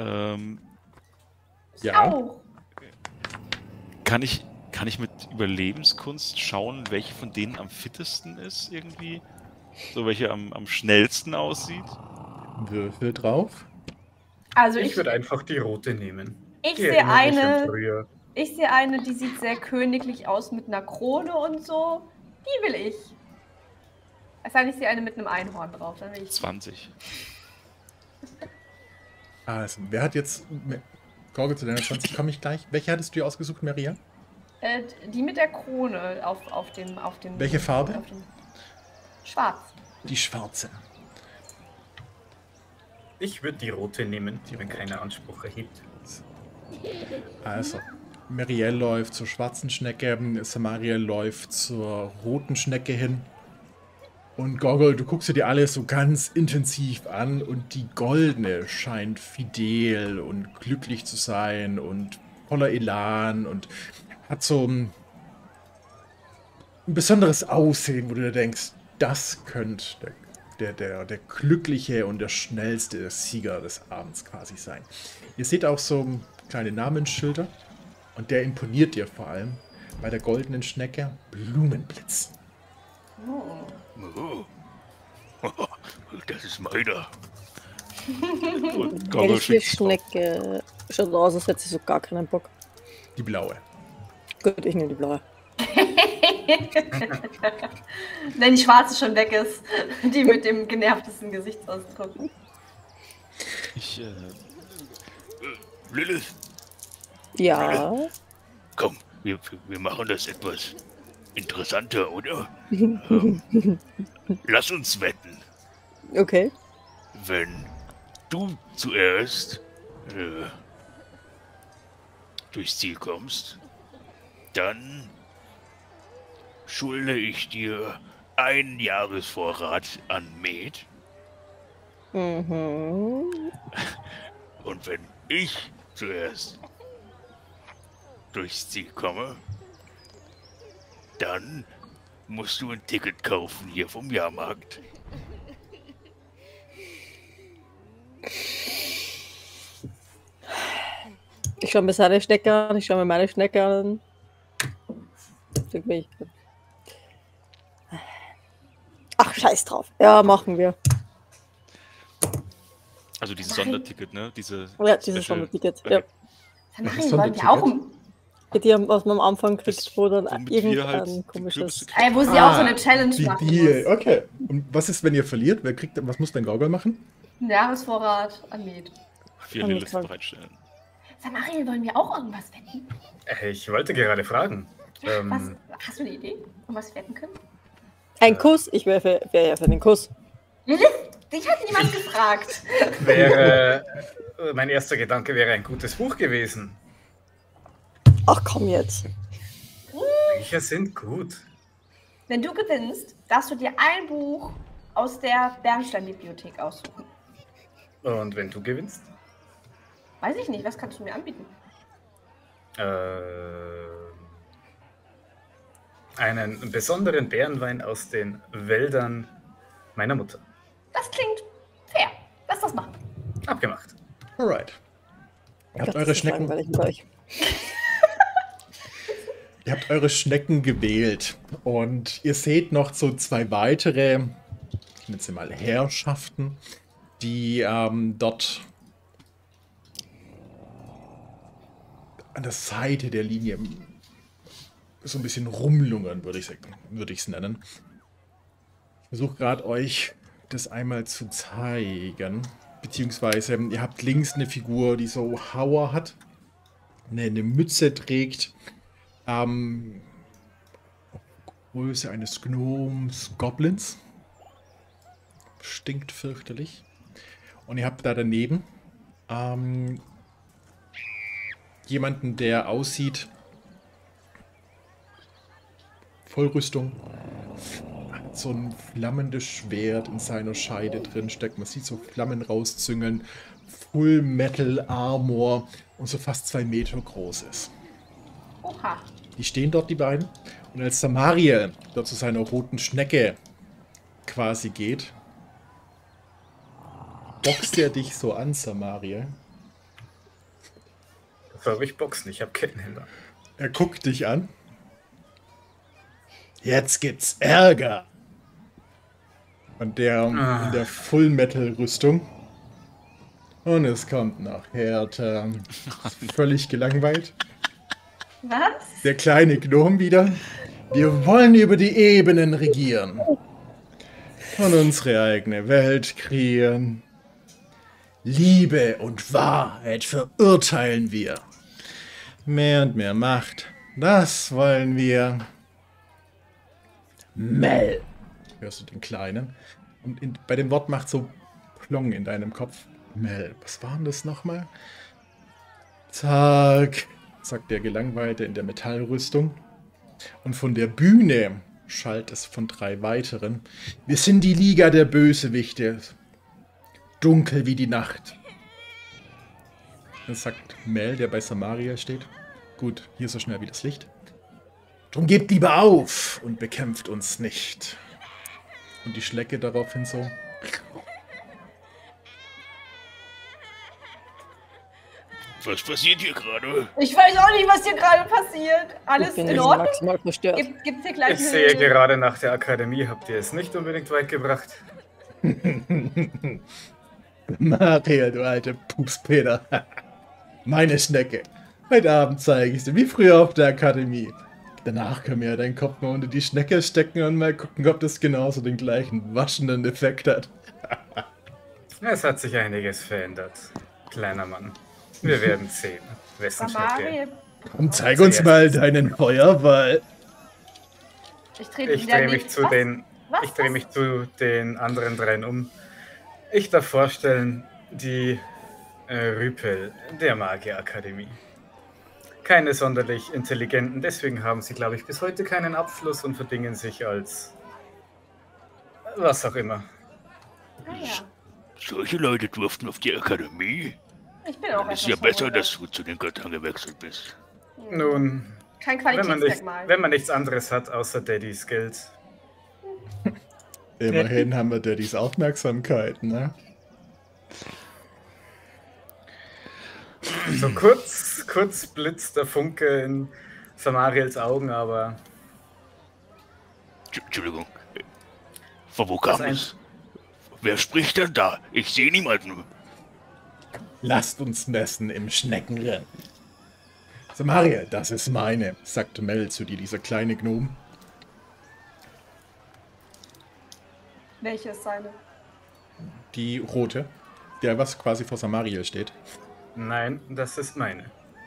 A: Ja.
B: Auch.
C: Kann ich mit Überlebenskunst schauen, welche von denen am fittesten ist irgendwie? So welche am schnellsten aussieht?
A: Würfel drauf.
B: Also
D: Ich
B: ich
D: würde einfach die rote nehmen.
B: Ich
D: Die
B: sehe
D: erinnert mich an
B: eine-
D: früher.
B: sehe eine, die sieht sehr königlich aus mit einer Krone und so. Die will ich. Es sei denn, ich sehe eine mit einem Einhorn drauf. Dann will ich.
C: 20.
A: Also, wer hat jetzt. Gorge, zu deiner 20 komme ich gleich. Welche hattest du dir ausgesucht, Maria?
B: Die mit der Krone auf dem.
A: Welche Farbe?
B: Auf dem Schwarz.
A: Die schwarze.
D: Ich würde die rote nehmen, wenn keiner Anspruch erhebt.
A: Also, Meriel läuft zur schwarzen Schnecke, Samaria läuft zur roten Schnecke hin. Und Gorgol, du guckst dir alle so ganz intensiv an und die goldene scheint fidel und glücklich zu sein und voller Elan und hat so ein besonderes Aussehen, wo du dir denkst, das könnte der glückliche und der schnellste Sieger des Abends quasi sein. Ihr seht auch so kleine Namensschilder und der imponiert dir vor allem bei der goldenen Schnecke Blumenblitz.
F: oh. Das ist meiner.
C: Und Goggle
E: welche
C: schickt's drauf.
E: Schnecke schaut aus, als hätte sie so gar keinen Bock.
A: Die blaue.
E: Gut, ich nehme die blaue.
B: Wenn die schwarze schon weg ist. Die mit dem genervtesten Gesichtsausdruck.
C: Ich,
F: Lilith,
E: Ja.
F: komm, wir machen das etwas interessanter, oder? Lass uns wetten.
E: Okay.
F: Wenn du zuerst durchs Ziel kommst, dann schulde ich dir einen Jahresvorrat an Met.
E: Mhm.
F: Und wenn ich zuerst durchs Ziel komme, dann musst du ein Ticket kaufen hier vom Jahrmarkt.
E: Ich schaue mir seine Schnecke an, ich schaue mir meine Schnecke an. Ach, scheiß drauf. Ja, machen wir.
C: also dieses Sonderticket, ne? Diese
E: Ja, dieses
C: Special-
E: Sonderticket.
C: Okay.
E: Ja.
B: Nein, wollen wir auch.
E: Die, was man am Anfang kriegt,
C: Das-
E: wo dann
C: womit wir
E: irgendein
C: halt die
E: komisches.
C: Kürbisse kriegen.
B: Wo sie auch so eine Challenge
A: Die
B: machen
A: Deal.
B: muss.
A: Okay. Und was ist, wenn ihr verliert? Was muss dein Gorgol machen?
B: Ein Jahresvorrat an Met.
C: Für Lilith bereitstellen.
B: Samaria, wollen wir auch irgendwas wetten?
D: Ich wollte gerade fragen.
B: Was? Hast du eine Idee, um was wir wetten können?
E: Ein Kuss? Ich wäre ja für den Kuss.
B: Lilith? Dich hat niemand gefragt.
D: Mein erster Gedanke wäre ein gutes Buch gewesen.
E: Ach komm jetzt.
D: Bücher sind gut.
B: Wenn du gewinnst, darfst du dir ein Buch aus der Bernstein-Bibliothek aussuchen.
D: Und wenn du gewinnst?
B: Weiß ich nicht, was kannst du mir anbieten?
D: Einen besonderen Bärenwein aus den Wäldern meiner Mutter.
B: Das klingt fair. Lass das machen.
D: Abgemacht.
A: Alright. Ihr habt
E: Gott,
A: eure
E: das ist
A: Schnecken.
E: langweilig mit euch.
A: Ihr habt eure Schnecken gewählt und ihr seht noch so zwei weitere, ich nenne sie mal Herrschaften, die dort an der Seite der Linie so ein bisschen rumlungern, würde ich es nennen. Ich versuche gerade euch das einmal zu zeigen, beziehungsweise ihr habt links eine Figur, die so Hauer hat, eine Mütze trägt, Größe eines Gnoms, Goblins. Stinkt fürchterlich. Und ihr habt da daneben jemanden, der aussieht, Vollrüstung, hat so ein flammendes Schwert in seiner Scheide drin steckt. Man sieht so Flammen rauszüngeln, Full Metal Armor und so fast 2 Meter groß ist.
B: Oha.
A: Die stehen dort, die beiden. Und als Samaria dort zu seiner roten Schnecke quasi geht, boxt er dich so an, Samaria.
D: Soll ich boxen? Ich habe Kettenhänder.
A: Er guckt dich an. Jetzt gibt's Ärger. Und der in der Full Metal Rüstung. Und es kommt noch härter. Völlig gelangweilt.
B: Was?
A: Der kleine Gnom wieder. Wir wollen über die Ebenen regieren. Und unsere eigene Welt kreieren. Liebe und Wahrheit verurteilen wir. Mehr und mehr Macht. Das wollen wir. Mel. Hörst du den Kleinen? Und bei dem Wort macht so Plong in deinem Kopf. Mel. Was war denn das nochmal? Tag, sagt der Gelangweilte in der Metallrüstung. Und von der Bühne schallt es von 3 weiteren. Wir sind die Liga der Bösewichte. Dunkel wie die Nacht. Das sagt Mel, der bei Samaria steht. Gut, hier so schnell wie das Licht. Drum gebt lieber auf und bekämpft uns nicht. Und die Schlecke daraufhin so.
F: Was passiert hier gerade?
B: Ich weiß auch nicht, was hier gerade passiert. Alles
E: Ich bin
B: in Ordnung?
E: maximal verstört.
B: Gibt's hier gleich
D: Ich sehe gerade nach der Akademie, habt ihr es nicht unbedingt weit gebracht.
A: Maria, du alte Pupspeter. Meine Schnecke. Heute Abend zeige ich dir, wie früher auf der Akademie. Danach können wir ja deinen Kopf mal unter die Schnecke stecken und mal gucken, ob das genauso den gleichen waschenden Effekt hat.
D: Es hat sich einiges verändert, kleiner Mann. Wir werden sehen, wessen Schnecke.
B: Samaria.
A: Und zeig uns mal deinen Feuerball.
B: Ich trete
D: Ich
B: wieder
D: drehe
B: neben-
D: mich zu
B: Was?
D: den
B: Was?
D: Ich drehe mich zu den anderen 3 um. Ich darf vorstellen, die Rüpel der Magierakademie. Keine sonderlich intelligenten, deswegen haben sie, glaube ich, bis heute keinen Abschluss und verdingen sich als was auch immer.
B: Ah, ja.
F: Solche Leute durften auf die Akademie?
B: Ich bin auch
F: Es ist
B: etwas
F: ja besser,
B: verwundert.
F: dass du zu den Göttern gewechselt bist.
D: Nun,
B: Kein
D: wenn
B: Qualitätsmerkmal.
D: man nichts anderes hat außer Daddys Geld.
A: Immerhin haben wir Daddys Aufmerksamkeit, ne?
D: So kurz blitzt der Funke in Samariels Augen, aber
F: Entschuldigung. Von wo kam
D: ein-
F: es? Wer spricht denn da? Ich sehe niemanden.
A: Lasst uns messen im Schneckenrennen. Samaria, das ist meine, sagte Mel zu dir, dieser kleine Gnom.
B: Welche ist seine?
A: Die rote, der was quasi vor Samaria steht.
D: nein, das ist meine.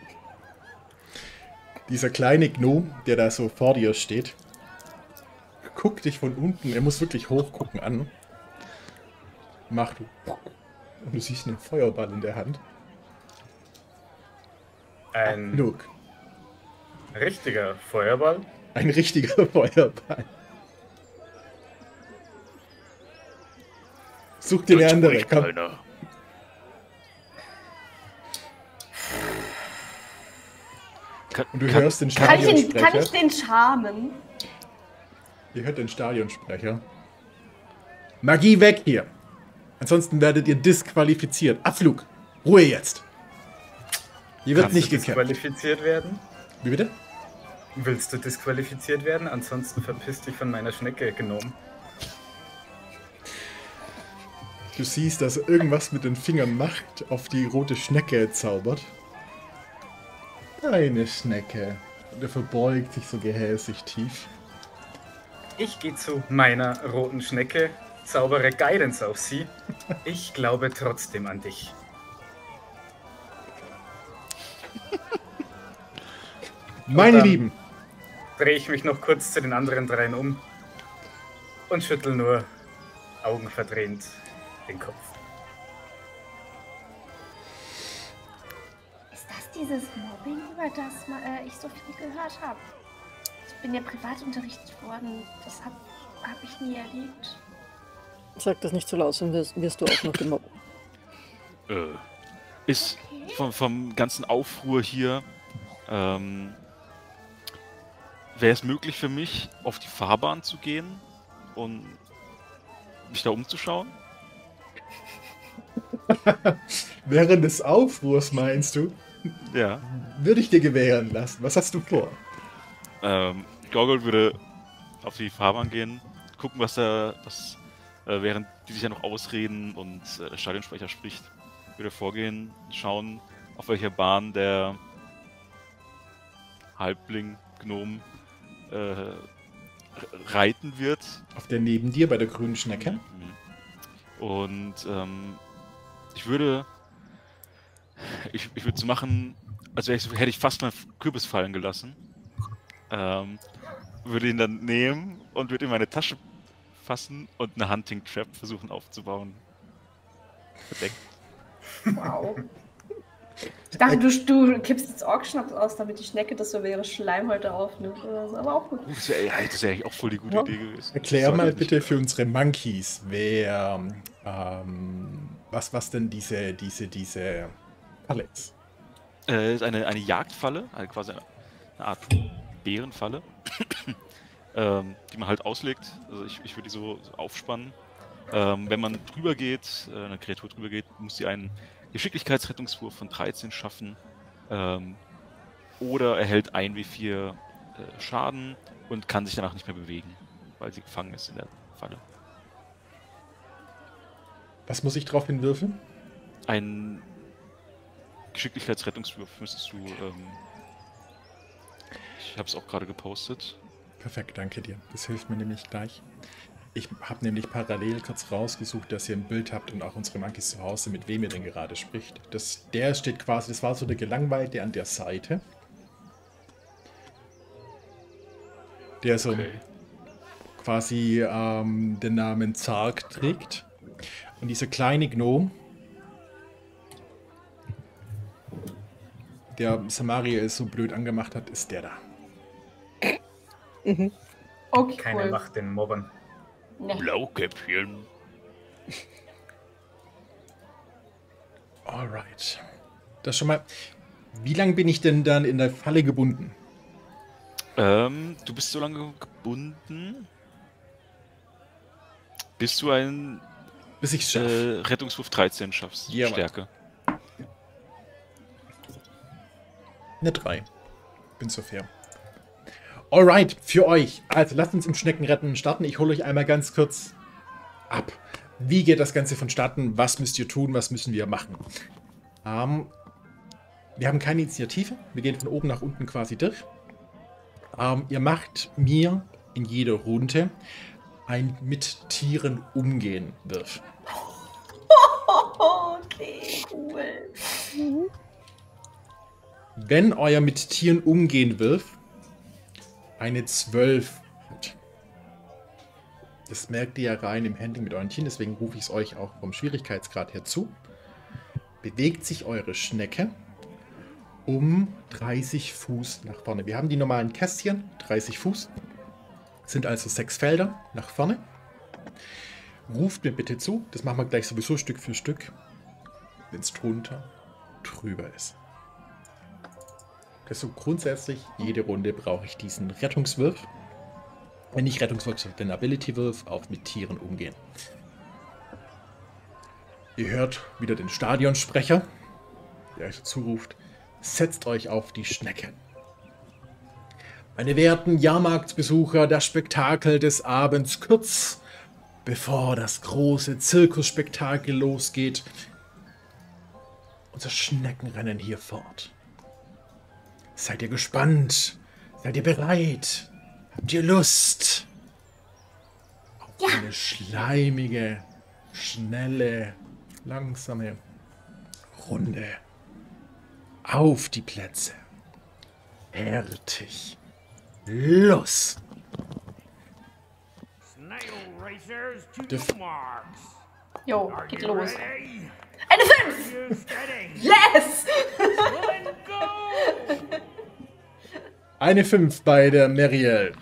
A: Dieser kleine Gnom, der da so vor dir steht, guckt dich von unten, er muss wirklich hochgucken an. macht und du siehst einen Feuerball in der Hand.
D: Ein
A: Flug.
D: richtiger Feuerball.
A: Ein richtiger Feuerball. Such dir eine
F: Jetzt
A: andere,
F: spricht
A: komm.
F: keiner.
A: Und du hörst den
B: Kann ich
A: Stadionsprecher.
B: den charmen?
A: Ihr hört den Stadionsprecher. Magie weg hier. Ansonsten werdet ihr disqualifiziert. Abflug. Ruhe jetzt. Hier wird
D: Kannst
A: nicht
D: du
A: gekämpft.
D: disqualifiziert werden?
A: Wie bitte?
D: Willst du disqualifiziert werden? Ansonsten verpiss dich von meiner Schnecke, Gnom.
A: Du siehst, dass er irgendwas mit den Fingern macht, auf die rote Schnecke zaubert. Eine Schnecke. Und er verbeugt sich so gehässig tief.
D: Ich gehe zu meiner roten Schnecke, zaubere Guidance auf sie. Ich glaube trotzdem an dich.
A: Meine
D: dann-
A: Lieben,
D: Drehe ich mich noch kurz zu den anderen dreien um und schüttel nur augenverdrehend den Kopf.
B: Ist das dieses Mobbing, über das ich so viel gehört habe? Ich bin ja privat unterrichtet worden. Das hab ich nie erlebt.
E: Sag das nicht zu laut, sonst wirst du auch noch gemobbt.
C: Ist vom ganzen Aufruhr hier, wäre es möglich für mich, auf die Fahrbahn zu gehen und mich da umzuschauen?
A: während des Aufruhrs meinst du,
C: Ja.
A: würde ich dir gewähren lassen. Was hast du vor?
C: Gorgol würde auf die Fahrbahn gehen, gucken, während die sich ja noch ausreden und der Stadionsprecher spricht, würde vorgehen, schauen, auf welcher Bahn der Halbling, Gnom, reiten wird.
A: Auf der neben dir bei der grünen Schnecke.
C: Und ich würde so machen, als hätte ich fast meinen Kürbis fallen gelassen. Würde ihn dann nehmen und würde in meine Tasche fassen und eine Hunting Trap versuchen aufzubauen. Verdeckt.
B: Wow. Ich dachte, du kippst jetzt Orkschnaps aus, damit die Schnecke das so wäre Schleimhäute aufnimmt oder so. Aber auch gut.
C: Das wäre eigentlich auch voll die gute
B: Ja.
C: Idee gewesen.
A: Erklär
C: Sollte
A: mal
C: nicht-
A: bitte für unsere Monkeys, wer was denn diese Falle ist.
C: Ist eine Jagdfalle, also quasi eine Art Bärenfalle, die man halt auslegt. Also ich würde die so aufspannen. Wenn man drüber geht, eine Kreatur drüber geht, muss sie einen Geschicklichkeitsrettungswurf von 13 schaffen. Oder erhält 1w4 Schaden und kann sich danach nicht mehr bewegen, weil sie gefangen ist in der Falle.
A: Was muss ich drauf hinwürfeln?
C: Ein Geschicklichkeitsrettungswurf müsstest du. Ich habe es auch gerade gepostet.
A: Perfekt, danke dir. Das hilft mir nämlich gleich. Ich habe nämlich parallel kurz rausgesucht, dass ihr ein Bild habt und auch unsere Monkeys zu Hause, mit wem ihr denn gerade spricht. Der steht quasi, das war so der Gelangweilte an der Seite. Der so
C: Okay.
A: quasi den Namen Zark trägt. Und dieser kleine Gnome, der Samaria so blöd angemacht hat, ist der da.
B: Okay,
D: Keiner
B: cool.
D: macht den Mobbern.
B: Nee.
F: Blaukäppchen.
A: Alright. Das schon mal. Wie lange bin ich denn dann in der Falle gebunden?
C: Du bist so lange gebunden, bis du einen
A: Bis ich es schaffe.
C: Rettungswurf 13 schaffst.
A: Jawohl.
C: Stärke.
A: Eine 3. Bin so fair. Alright, für euch. Also lasst uns im Schneckenretten starten. Ich hole euch einmal ganz kurz ab. Wie geht das Ganze vonstatten? Was müsst ihr tun? Was müssen wir machen? Wir haben keine Initiative. Wir gehen von oben nach unten quasi durch. Ihr macht mir in jeder Runde ein mit Tieren umgehen Wirf.
B: Okay, cool.
A: Wenn euer mit Tieren umgehen Wirf eine 12 hat, Das merkt ihr ja rein im Handling mit euren Tieren, deswegen rufe ich es euch auch vom Schwierigkeitsgrad her zu. Bewegt sich eure Schnecke um 30 Fuß nach vorne. Wir haben die normalen Kästchen, 30 Fuß. Sind also 6 Felder nach vorne. Ruft mir bitte zu, das machen wir gleich sowieso Stück für Stück, wenn es drüber ist. Also grundsätzlich, jede Runde brauche ich diesen Rettungswurf. Wenn nicht Rettungswurf, den Ability-Wurf auf mit Tieren umgehen. Ihr hört wieder den Stadionsprecher, der euch zuruft, setzt euch auf die Schnecke. Meine werten Jahrmarktsbesucher, das Spektakel des Abends, kurz bevor das große Zirkusspektakel losgeht. Unser Schneckenrennen hier fort. Seid ihr gespannt? Seid ihr bereit? Habt ihr Lust? Auf eine schleimige, schnelle, langsame Runde. Auf die Plätze. Fertig. Los!
B: Jo, geht los. Eine 5! Yes!
A: Eine 5 bei der Marielle.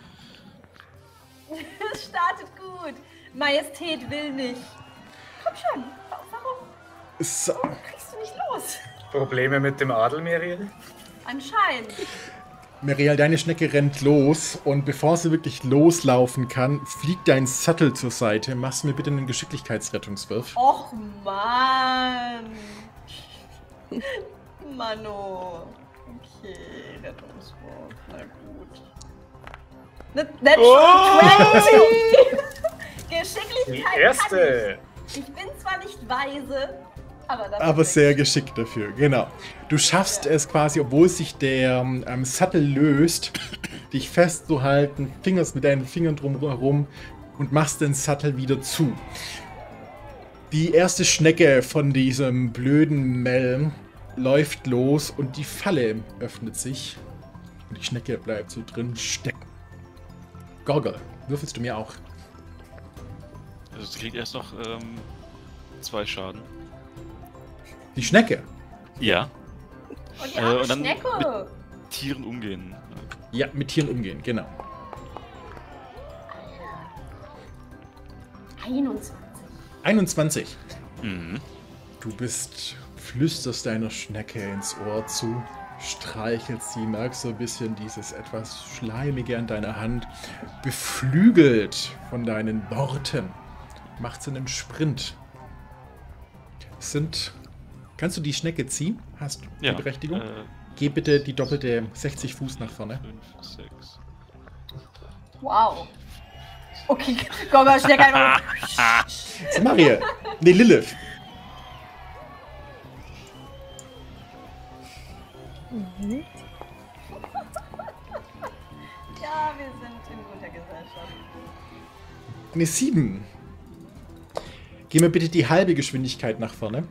B: Es startet gut. Majestät will nicht. Komm schon. Warum
A: So.
B: kriegst du nicht los?
D: Probleme mit dem Adel, Meriel?
B: Anscheinend.
A: Marielle, deine Schnecke rennt los und bevor sie wirklich loslaufen kann, fliegt dein Sattel zur Seite. Machst mir bitte einen Geschicklichkeitsrettungswurf.
B: Och, Mann. Mano. Okay, Rettungswurf. Na gut. Natural 20! Geschicklichkeit
D: Die erste!
B: kann ich. Ich bin zwar nicht weise, aber dafür
A: Aber sehr geschickt dafür, genau. Du schaffst es quasi, obwohl sich der Sattel löst, dich festzuhalten, fingerst mit deinen Fingern drumherum und machst den Sattel wieder zu. Die erste Schnecke von diesem blöden Mel läuft los und die Falle öffnet sich. Und die Schnecke bleibt so drin stecken. Gorgel, würfelst du mir auch?
C: Also sie kriegt erst noch 2 Schaden.
A: Die Schnecke?
C: Ja.
B: Und die arme
C: und dann
B: Schnecke.
C: Tieren umgehen.
A: Ja, mit Tieren umgehen, genau.
B: 21.
A: 21.
C: Mhm.
A: Du flüsterst deiner Schnecke ins Ohr zu, streichelst sie, merkst so ein bisschen dieses etwas Schleimige an deiner Hand, beflügelt von deinen Worten, macht sie einen Sprint. Kannst du die Schnecke ziehen? Hast du die Berechtigung? Geh bitte die doppelte 60 Fuß nach vorne.
C: 5, 6.
B: Wow. Okay, komm mal, Schnecke einfach.
A: Maria. Nee, Lilith.
B: Ja, wir sind in guter Gesellschaft.
A: Eine 7. Geh mir bitte die halbe Geschwindigkeit nach vorne.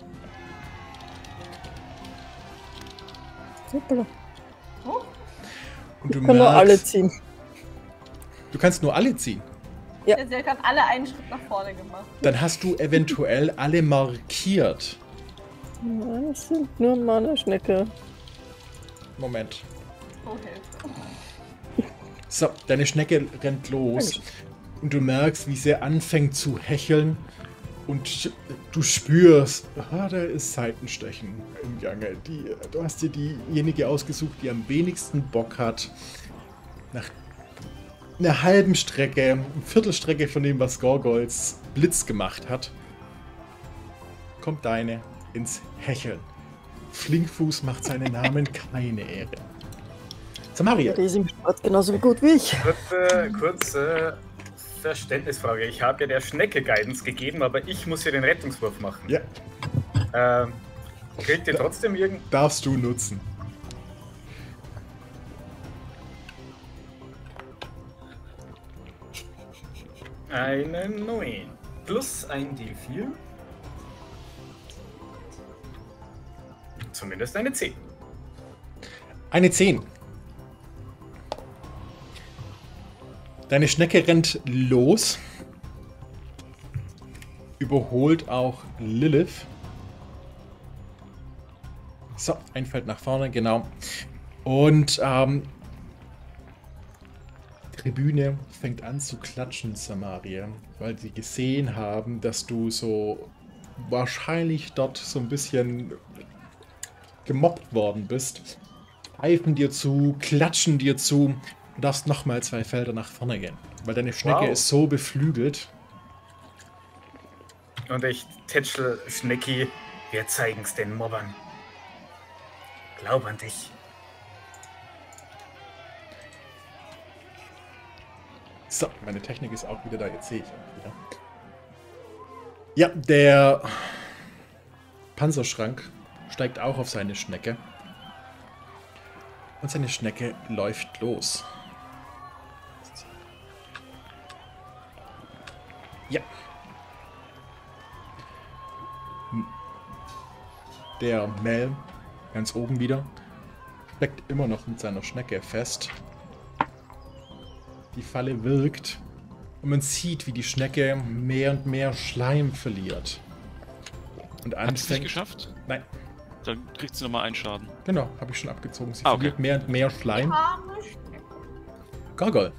E: Super.
A: Und du
E: Ich kann nur alle
A: merkst,
E: ziehen.
A: du kannst nur alle ziehen.
E: Ja.
B: Der Silke hat alle einen Schritt nach vorne gemacht.
A: Dann hast du eventuell alle markiert.
E: Nein, das sind nur meine Schnecke.
A: Moment.
B: Oh, Hilfe.
A: So, deine Schnecke rennt los. Und du merkst, wie sie anfängt zu hecheln. Und du spürst, da ist Seitenstechen im Gange. Du hast dir diejenige ausgesucht, die am wenigsten Bock hat. Nach einer halben Strecke, eine Viertelstrecke von dem, was Gorgols Blitz gemacht hat, kommt deine ins Hecheln. Flinkfuß macht seinen Namen keine Ehre. Samaria.
E: Der ist im Sport genauso gut wie ich.
D: Kurze Verständnisfrage. Ich habe ja der Schnecke Guidance gegeben, aber ich muss hier den Rettungswurf machen.
A: Ja,
D: Kriegt ihr trotzdem
A: darfst du nutzen.
D: eine 9 plus ein D4? Zumindest eine 10.
A: Eine 10. Deine Schnecke rennt los überholt auch Lilith. So, ein Feld nach vorne, genau. Und Tribüne fängt an zu klatschen, Samaria, weil sie gesehen haben, dass du so wahrscheinlich dort so ein bisschen gemobbt worden bist. Pfeifen dir zu, klatschen dir zu. Du darfst nochmal 2 Felder nach vorne gehen, weil deine Schnecke ist so beflügelt.
D: Und ich tätschel Schnecki. Wir zeigen's den Mobbern. Glaub an dich.
A: So, meine Technik ist auch wieder da. Jetzt sehe ich auch wieder. Ja, der Panzerschrank steigt auch auf seine Schnecke. Und seine Schnecke läuft los. Ja. Der Mel, ganz oben wieder, steckt immer noch mit seiner Schnecke fest. Die Falle wirkt und man sieht, wie die Schnecke mehr und mehr Schleim verliert. Und
C: Hat es nicht geschafft?
A: Nein.
C: Dann kriegt sie nochmal einen Schaden.
A: Genau, habe ich schon abgezogen. Sie
C: Okay.
A: verliert mehr und mehr Schleim.
B: Arme Schnecke.
A: Gargoyle.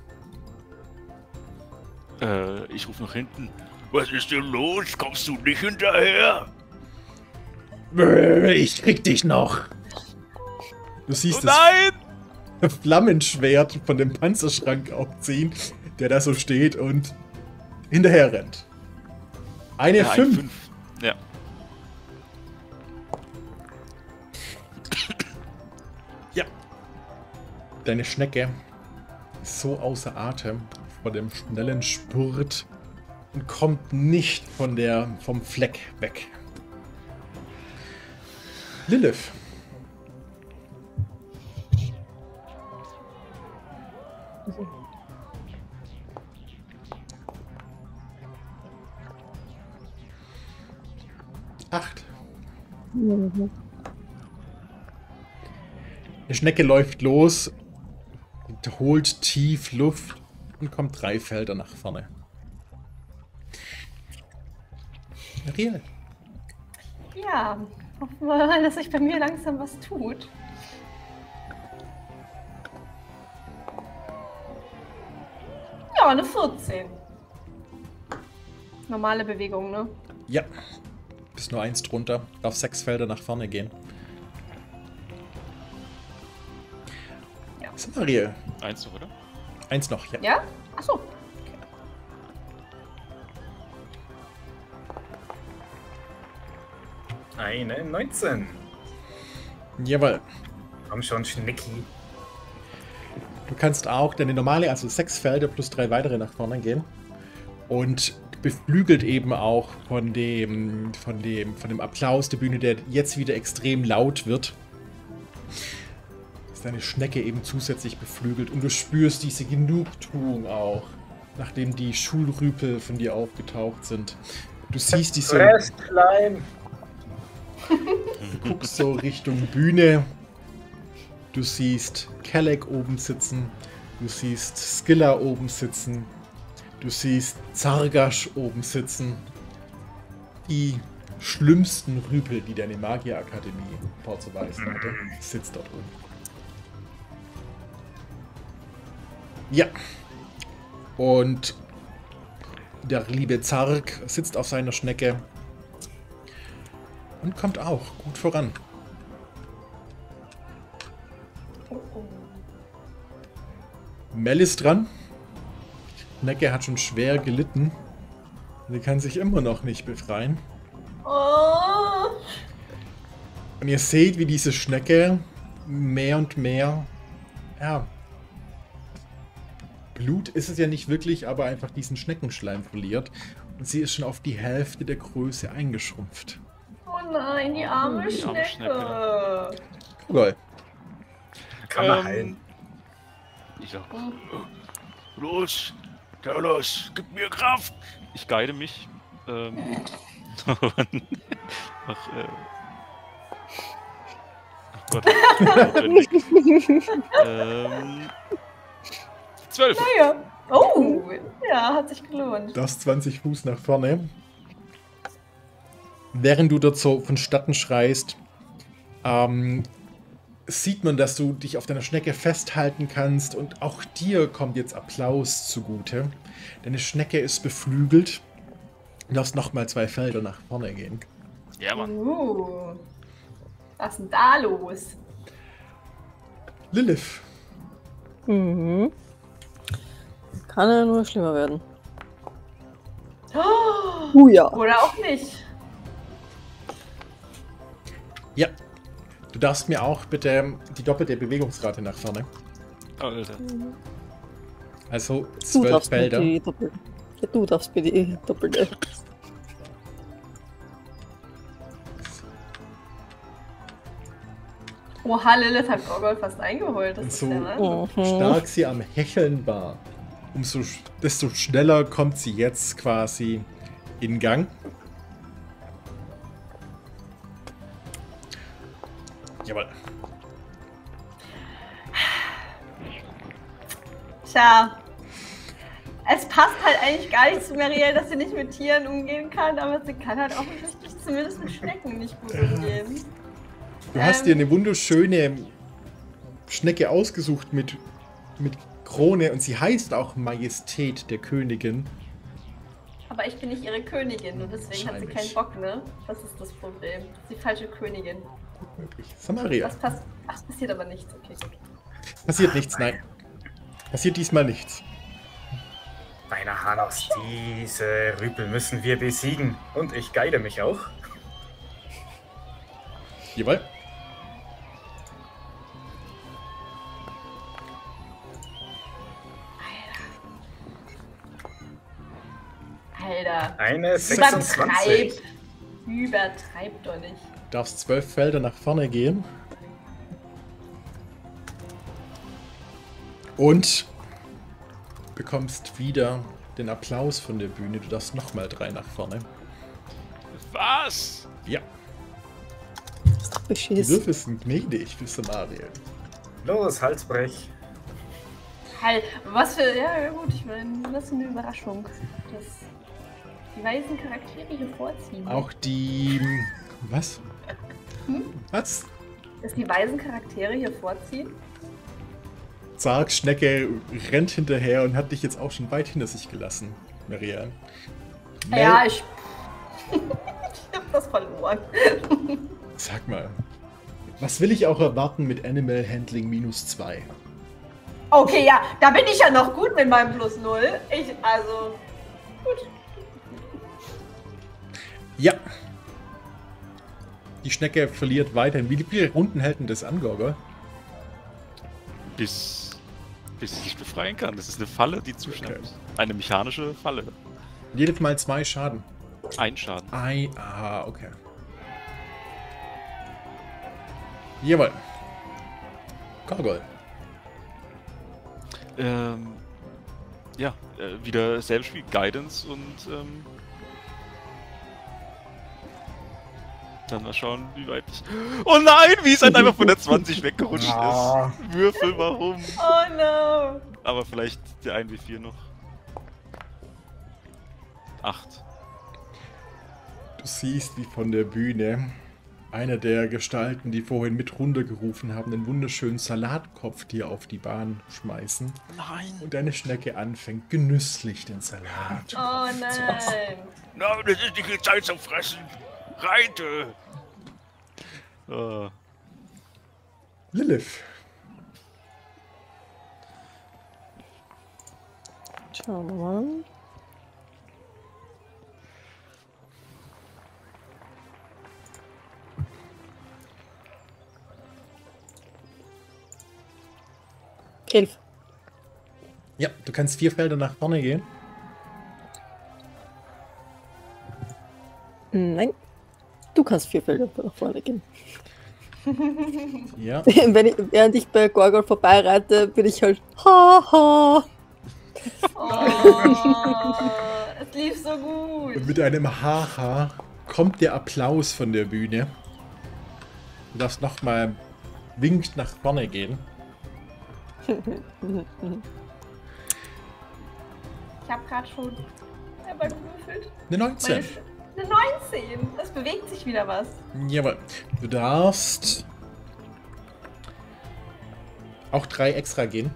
C: Ich rufe nach hinten.
F: Was ist denn los? Kommst du nicht hinterher?
A: Ich krieg dich noch. Du siehst
C: Oh nein!
A: das Flammenschwert von dem Panzerschrank aufziehen, der da so steht und hinterher rennt. Eine 5.
C: 5. Ja.
A: Ja. Deine Schnecke ist so außer Atem vor dem schnellen Spurt und kommt nicht vom Fleck weg. Lilith. Acht. Die Schnecke läuft los, holt tief Luft und kommt 3 Felder nach vorne. Ariel.
B: Ja, hoffen wir mal, dass sich bei mir langsam was tut. Ja, eine 14. Normale Bewegung, ne?
A: Ja. Bis nur 1 drunter. Darf 6 Felder nach vorne gehen.
B: Ja.
A: Was ist Ariel?
C: 1 noch, oder?
A: 1 noch, ja.
B: Ja? Achso.
D: Eine 19.
A: Jawohl.
D: Komm schon, Schnecki.
A: Du kannst auch deine normale, also 6 Felder plus 3 weitere nach vorne gehen. Und beflügelt eben auch von dem Applaus der Bühne, der jetzt wieder extrem laut wird. Ist deine Schnecke eben zusätzlich beflügelt und du spürst diese Genugtuung auch, nachdem die Schulrüpel von dir aufgetaucht sind. Du siehst diese.
D: Restlein.
A: Du guckst so Richtung Bühne. Du siehst Kelleck oben sitzen. Du siehst Skilla oben sitzen. Du siehst Zargash oben sitzen. Die schlimmsten Rüpel, die deine Magierakademie vorzuweisen hatte, sitzt dort oben. Ja. Und der liebe Zarg sitzt auf seiner Schnecke und kommt auch gut voran. Mel ist dran. Schnecke hat schon schwer gelitten. Sie kann sich immer noch nicht befreien.
B: Oh.
A: Und ihr seht, wie diese Schnecke mehr und mehr, ja, Blut ist es ja nicht wirklich, aber einfach diesen Schneckenschleim verliert. Und sie ist schon auf die Hälfte der Größe eingeschrumpft.
B: Oh nein, die arme
C: Die arme
B: Schnecke.
A: Cool.
D: Kann man heilen.
C: Ich sag,
F: Los, Talos, gib mir Kraft.
C: ich guide mich. Ach Gott. 12.
B: Naja. Oh, ja, hat sich gelohnt.
A: Das 20 Fuß nach vorne. während du dort so vonstatten schreist, sieht man, dass du dich auf deiner Schnecke festhalten kannst und auch dir kommt jetzt Applaus zugute. Deine Schnecke ist beflügelt. Du darfst nochmal 2 Felder nach vorne gehen.
F: Ja, Mann.
B: Was ist denn da los?
A: Lilith.
E: Mhm. Kann ja nur schlimmer werden. Ja.
B: Oder auch nicht.
A: Ja. Du darfst mir auch bitte die doppelte Bewegungsrate nach vorne.
C: Alter.
A: Also
E: Du
A: 12
E: darfst mir
A: Felder.
E: die doppelte. Ja, du darfst mir die doppelte.
B: Oha, Lilith hat Gorgol fast eingeholt. Das
A: Und
B: ist
A: so
B: ja Wahnsinn.
A: stark sie am Hecheln war, desto schneller kommt sie jetzt quasi in Gang. Jawohl.
B: Tja. Es passt halt eigentlich gar nicht zu Marielle, dass sie nicht mit Tieren umgehen kann, aber sie kann halt offensichtlich zumindest mit Schnecken nicht gut umgehen.
A: Du hast dir eine wunderschöne Schnecke ausgesucht mit Krone und sie heißt auch Majestät der Königin.
B: Aber ich bin nicht ihre Königin und deswegen hat sie keinen
A: Wahrscheinlich.
B: Bock, ne? Das ist das Problem. Das ist die falsche Königin.
A: Gut möglich. Samaria.
B: Ach, passiert aber nichts. Okay, gut.
A: Passiert nichts, nein. Passiert diesmal nichts.
D: Bei Nahanos, diese Rüpel müssen wir besiegen. Und ich guide mich auch.
A: Jawohl.
B: Alter.
D: Eine
B: Übertreib.
D: 26.
B: Übertreib doch nicht.
A: Du darfst 12 Felder nach vorne gehen. Und bekommst wieder den Applaus von der Bühne. Du darfst nochmal 3 nach vorne.
F: Was?
A: Ja,
E: Das ist doch
A: die
E: beschissen.
A: Würfel sind gnädig für Samaria.
D: Los, Halsbrech.
B: Halt, was für. Ja, gut, ich meine, das ist eine Überraschung. Dass die weisen Charaktere hier vorziehen.
A: Auch die... Was? Was?
B: Dass die weisen Charaktere hier vorziehen?
A: Zark Schnecke rennt hinterher und hat dich jetzt auch schon weit hinter sich gelassen, Marianne.
B: Ja, ich hab das verloren.
A: Sag mal, was will ich auch erwarten mit Animal Handling -2?
B: Okay, ja, da bin ich ja noch gut mit meinem +0. Also, gut.
A: Ja. Die Schnecke verliert weiterhin. Wie viele Runden hält denn das an, Gorgol?
C: Bis sie sich befreien kann. Das ist eine Falle, die zuschnappt.
A: Okay.
C: Eine mechanische Falle.
A: Jedes Mal 2 Schaden.
C: Ein Schaden.
A: Okay. Jawohl. Gorgol.
C: Ja, wieder selbes Spiel, Guidance und dann mal schauen, wie weit ich... Oh nein, wie es halt einfach von der 20 weggerutscht
A: Ah.
C: ist. Würfel, warum?
B: Oh no.
C: Aber vielleicht der 1W4 noch. 8.
A: Du siehst, wie von der Bühne einer der Gestalten, die vorhin mit runtergerufen haben, einen wunderschönen Salatkopf dir auf die Bahn schmeißen.
C: Nein.
A: Und deine Schnecke anfängt genüsslich den Salat.
B: Oh nein.
F: Na, das ist nicht die Zeit zum Fressen. Reite!
A: Lilith.
E: Schauen wir mal. Elf.
A: Ja, du kannst 4 Felder nach vorne gehen.
E: Nein. Du kannst 4 Felder nach vorne gehen.
A: Ja.
E: Während ich bei Gorgol vorbeireite, bin ich halt haha.
B: Oh, es lief so gut.
A: Und mit einem Haha kommt der Applaus von der Bühne. Du darfst nochmal winkend nach vorne gehen.
B: Ich habe gerade schon einmal gewürfelt.
A: Eine 19.
B: Eine 19. Es bewegt sich wieder was.
A: Jawohl. Du darfst auch 3 extra gehen.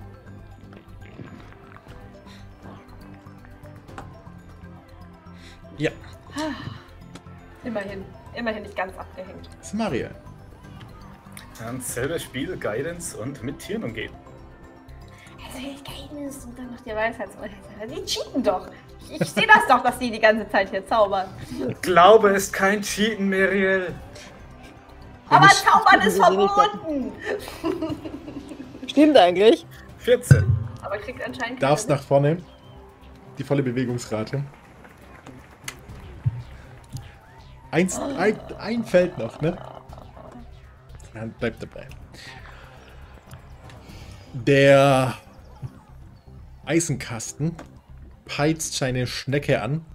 A: Ja,
B: Immerhin. Immerhin nicht ganz abgehängt.
A: Samaria.
D: Dann selbes Spiel, Guidance und mit Tieren umgehen.
B: Also Geheimnis und dann noch die Weisheitsurteile. Die cheaten doch. Ich sehe das doch, dass die ganze Zeit hier zaubern.
D: Glaube ist kein Cheaten, Meriel.
B: Aber
A: nicht-
B: Zaubern ist
E: Das ist
B: verboten.
E: Stimmt eigentlich.
D: 14.
B: Aber kriegt anscheinend
A: Darfst
B: keiner
A: nach vorne. Die volle Bewegungsrate. Ein Feld noch, ne? Ja, bleibt dabei. Der Eisenkasten peizt seine Schnecke an.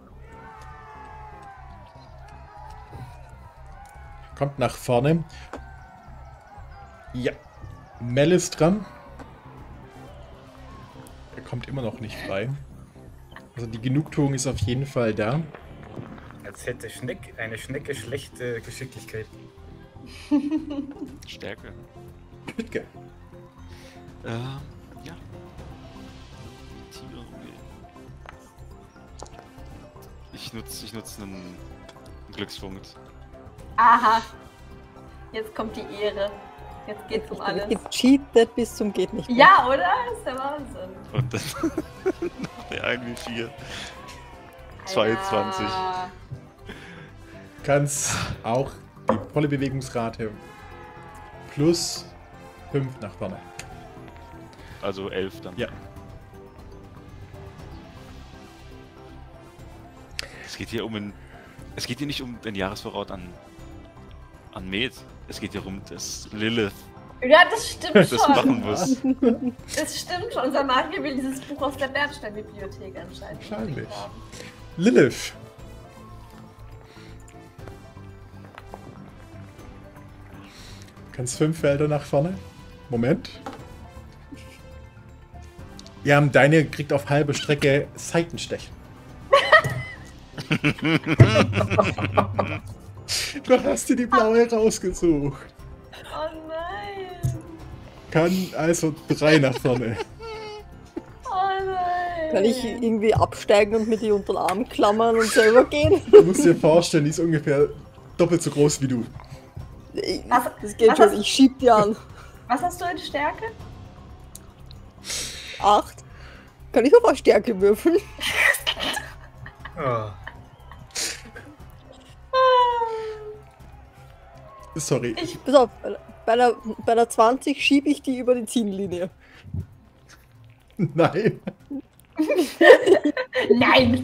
A: Kommt nach vorne. Ja. Mel ist dran. Er kommt immer noch nicht frei. Also die Genugtuung ist auf jeden Fall da.
D: Als hätte eine Schnecke schlechte Geschicklichkeit.
C: Stärke.
A: Bitte.
C: Ja. Tiere. Ich nutze einen Glückspunkt.
B: Aha. Jetzt kommt die Ehre. Jetzt geht's um alles.
E: Gecheatet bis zum geht nicht mehr.
B: Ja, oder? Das ist der Wahnsinn.
C: Und dann noch der 1W4. 22.
B: Alter.
A: Kannst auch die volle Bewegungsrate plus 5 nach vorne.
C: Also 11 dann.
A: Ja.
C: Es geht hier nicht um den Jahresvoraus an Med. Es geht hier um das Lilith,
B: Ja, das stimmt
C: das
B: schon.
C: machen muss.
B: Das stimmt schon. Unser Magier will dieses Buch aus der Bernstein-Bibliothek anscheinend.
A: Wahrscheinlich.
B: haben.
A: Lilith. Kannst 5 Felder nach vorne. Moment. Ja, deine kriegt auf halbe Strecke Seitenstechen. Du hast dir die blaue rausgesucht.
B: Oh nein.
A: Kann also 3 nach vorne.
B: Oh nein.
E: Kann ich irgendwie absteigen und mir die unter den Arm klammern und selber gehen?
A: Du musst dir vorstellen, die ist ungefähr doppelt so groß wie du.
E: Das geht
B: was
E: schon,
B: hast-
E: ich schieb die an.
B: Was hast du in Stärke?
E: 8. Kann ich auf eine Stärke würfeln?
D: Oh.
A: Sorry.
E: Pass auf, bei der 20 schiebe ich die über die Ziellinie.
A: Nein.
B: Nein.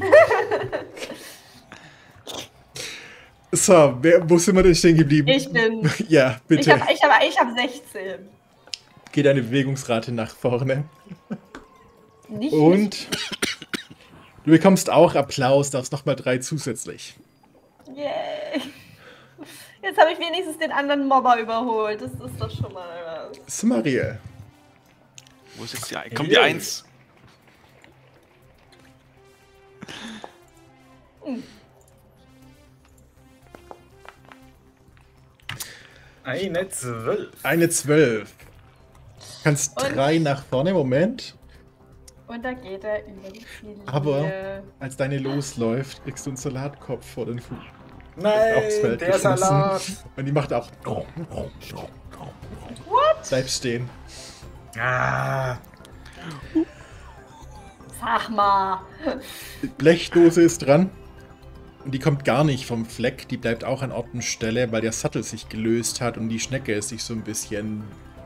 A: So, wo sind wir denn stehen geblieben?
B: Ich bin.
A: Ja, bitte.
B: Ich hab 16.
A: Geh deine Bewegungsrate nach vorne.
B: Nicht.
A: Und du bekommst auch Applaus, darfst nochmal 3 zusätzlich.
B: Yay. Jetzt habe ich wenigstens den anderen Mobber überholt. Das ist doch schon mal was.
A: Samaria.
C: Wo ist jetzt die 1? Kommt die 1?
D: Eine 12.
A: Eine 12. Kannst
B: Und?
A: 3 nach vorne, Moment.
B: Und da geht er über die Ziellinie.
A: Aber als deine losläuft, kriegst du einen Salatkopf vor den Fuß. aufs
D: Nein,
A: Feld
D: der
A: geschmissen.
D: Salat.
A: Und die macht auch.
B: What?
A: Bleib stehen.
D: Ah,
B: Sag mal.
A: Die Blechdose ist dran. Und die kommt gar nicht vom Fleck. Die bleibt auch an Ort und Stelle, weil der Sattel sich gelöst hat und die Schnecke sich so ein bisschen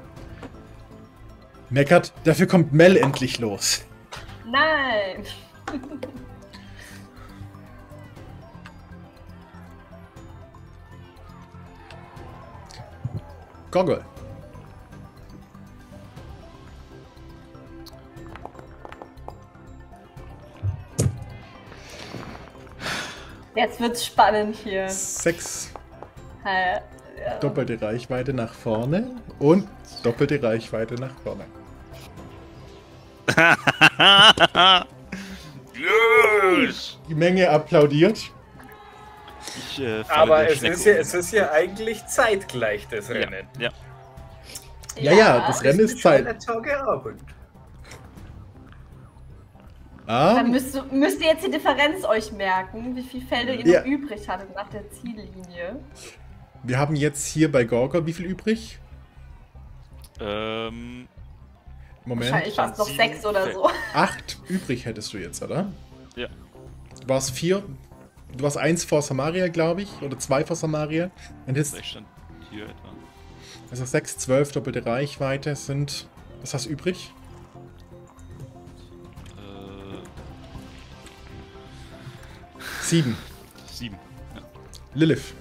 A: meckert. Dafür kommt Mel endlich los.
B: Nein.
A: Goggle.
B: Jetzt wird's spannend hier.
A: 6
B: Ja.
A: doppelte Reichweite nach vorne und doppelte Reichweite nach vorne.
F: Yes!
A: Die Menge applaudiert.
C: falle
D: Aber
C: der
D: es
C: Schnecke
D: ist ja eigentlich zeitgleich, das Rennen.
C: Ja.
A: Ja, das Rennen ist Zeit.
D: Tageabend.
B: Dann müsst ihr jetzt die Differenz euch merken, wie viele Felder ihr noch übrig hattet nach der Ziellinie.
A: Wir haben jetzt hier bei Gorgol wie viel übrig?
C: Ähm,
A: Moment.
B: Wahrscheinlich fast noch 6 oder so.
A: 8 übrig hättest du jetzt, oder?
C: Ja.
A: Du warst 4. Du warst 1 vor Samaria, glaube ich. Oder 2 vor Samaria. Und jetzt,
C: ich stand hier etwa.
A: also 6, 12 doppelte Reichweite sind. Was hast du übrig? 7.
C: 7. Ja.
A: Lilith.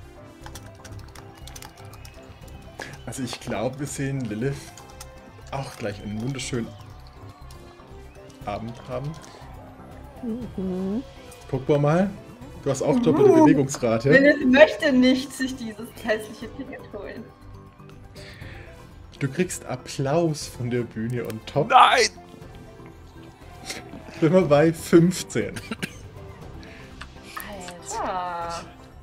A: Also ich glaube, wir sehen Lilith auch gleich einen wunderschönen Abend haben. Guck mal. Du hast auch doppelte Bewegungsrate.
B: Lilith möchte nicht sich dieses hässliche Ticket holen.
A: Du kriegst Applaus von der Bühne und top.
C: Nein!
A: Ich bin mal bei 15.
B: Alter.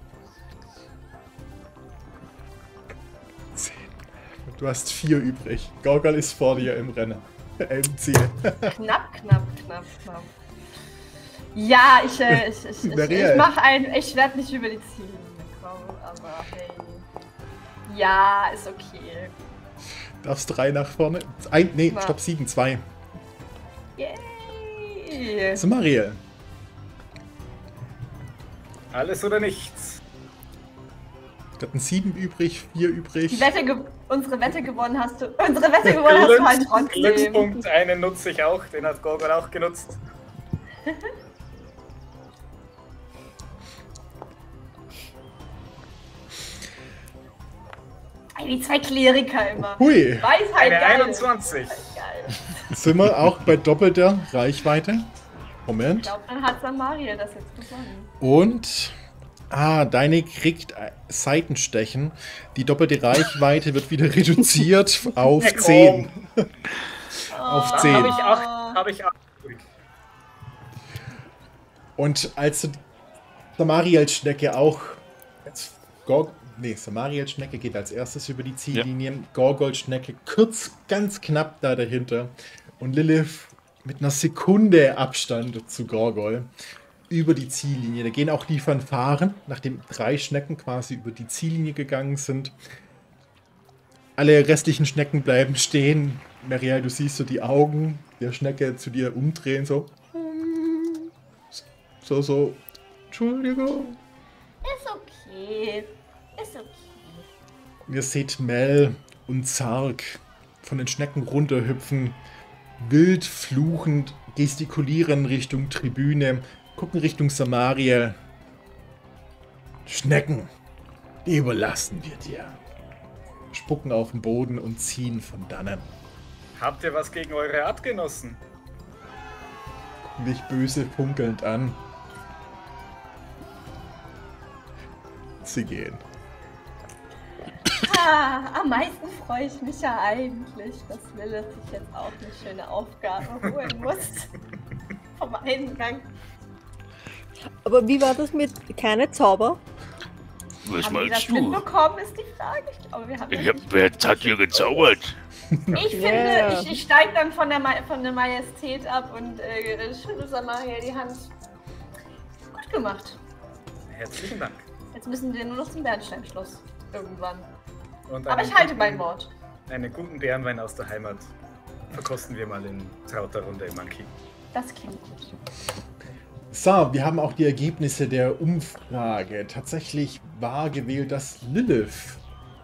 A: 10. Du hast 4 übrig. Gorgol ist vor dir im Rennen. Im Ziel.
B: Knapp. Ja, ich mach ich werde nicht über die Ziellinie kommen, aber hey. Ja, ist okay.
A: Darfst 3 nach vorne. Stopp, 7, 2.
B: Yay!
A: Samariel.
D: Alles oder nichts.
A: Wir hatten 7 übrig, 4 übrig.
B: Unsere Wette gewonnen hast du. Unsere Wette gewonnen hast du halt trotzdem.
D: Glückspunkt, einen nutze ich auch, den hat Gorgol auch genutzt.
B: Die 2 Kleriker immer.
A: Hui.
B: Weisheit,
D: Eine
B: geil.
D: 21.
B: Geil.
A: Sind wir auch bei doppelter Reichweite?
B: Ich
A: Moment.
B: glaube, dann hat Samaria das jetzt gewonnen.
A: Und. Deine kriegt Seitenstechen. Die doppelte Reichweite wird wieder reduziert auf 10. Auf 10.
D: Habe ich 8.
A: Und als du Samariels Schnecke auch. Samariels Schnecke geht als erstes über die Ziellinie. Ja. Gorgol Schnecke ganz knapp da dahinter. Und Lilith mit einer Sekunde Abstand zu Gorgol über die Ziellinie. Da gehen auch die Fanfaren, nachdem 3 Schnecken quasi über die Ziellinie gegangen sind. Alle restlichen Schnecken bleiben stehen. Marielle, du siehst so die Augen der Schnecke zu dir umdrehen, so. So. Entschuldigung.
B: Ist okay.
A: Ihr seht Mel und Zark von den Schnecken runterhüpfen, wild fluchend gestikulieren Richtung Tribüne, gucken Richtung Samaria. Schnecken, die überlassen wir dir. Spucken auf den Boden und ziehen von dannen.
D: Habt ihr was gegen eure Artgenossen?
A: Gucken dich böse funkelnd an. Sie gehen.
B: Am meisten freue ich mich ja eigentlich, dass Lilith sich jetzt auch eine schöne Aufgabe holen muss. Vom Eingang.
E: Aber wie war das mit keine Zauber?
F: Was
B: Haben wir das
F: meinst du?
B: mitbekommen, ist die Frage. Ich glaube, wir haben
F: Wer hat hier gezaubert?
B: Ich finde, ich steige dann von der Majestät ab und schüttel Samaria die Hand. Gut gemacht.
D: Herzlichen Dank.
B: Jetzt müssen wir nur noch zum Bernsteinschloss. Irgendwann.
D: Und
B: Aber ich halte mein Wort.
D: Einen guten Bärenwein aus der Heimat verkosten wir mal in trauter Runde im Monkey.
B: Das klingt gut.
A: So, wir haben auch die Ergebnisse der Umfrage. Tatsächlich war gewählt, dass Lilith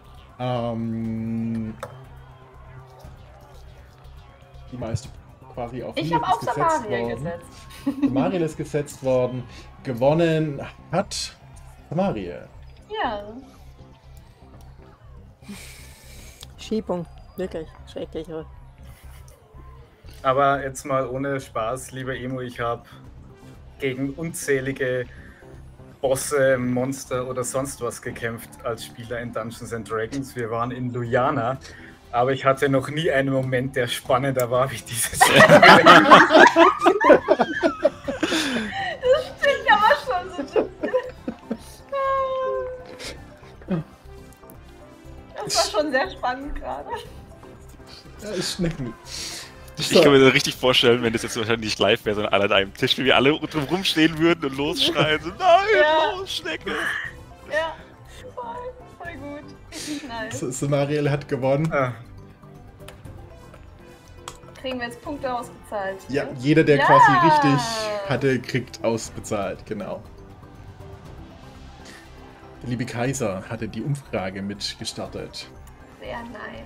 A: die meiste quasi auf
B: Ich
A: Lilith
B: habe auf
A: ist gesetzt
B: Samaria
A: worden.
B: gesetzt.
A: Samaria ist gesetzt worden. Gewonnen hat Samaria.
B: Ja.
E: Schiebung. Wirklich schrecklich.
D: Aber jetzt mal ohne Spaß, lieber Emo, ich habe gegen unzählige Bosse, Monster oder sonst was gekämpft als Spieler in Dungeons & Dragons. Wir waren in Luyana, aber ich hatte noch nie einen Moment, der spannender war wie dieses.
B: Das stimmt aber schon so. Das war schon sehr spannend gerade.
A: Ja, ist Schnecken.
C: Ich kann mir das richtig vorstellen, wenn das jetzt wahrscheinlich nicht live wäre, sondern alle an einem Tisch, wie wir alle drumherum stehen würden und losschreien. So, nein,
B: Ja.
C: los, Schnecke!
B: Ja, voll gut. Richtig nice.
A: Samariel hat gewonnen.
D: Ah,
B: Kriegen wir jetzt Punkte ausgezahlt?
A: Ja,
B: ne?
A: jeder, der
B: Ja.
A: quasi richtig hatte, kriegt ausbezahlt, genau. Der liebe Kaiser hatte die Umfrage mitgestartet.
B: Sehr nice.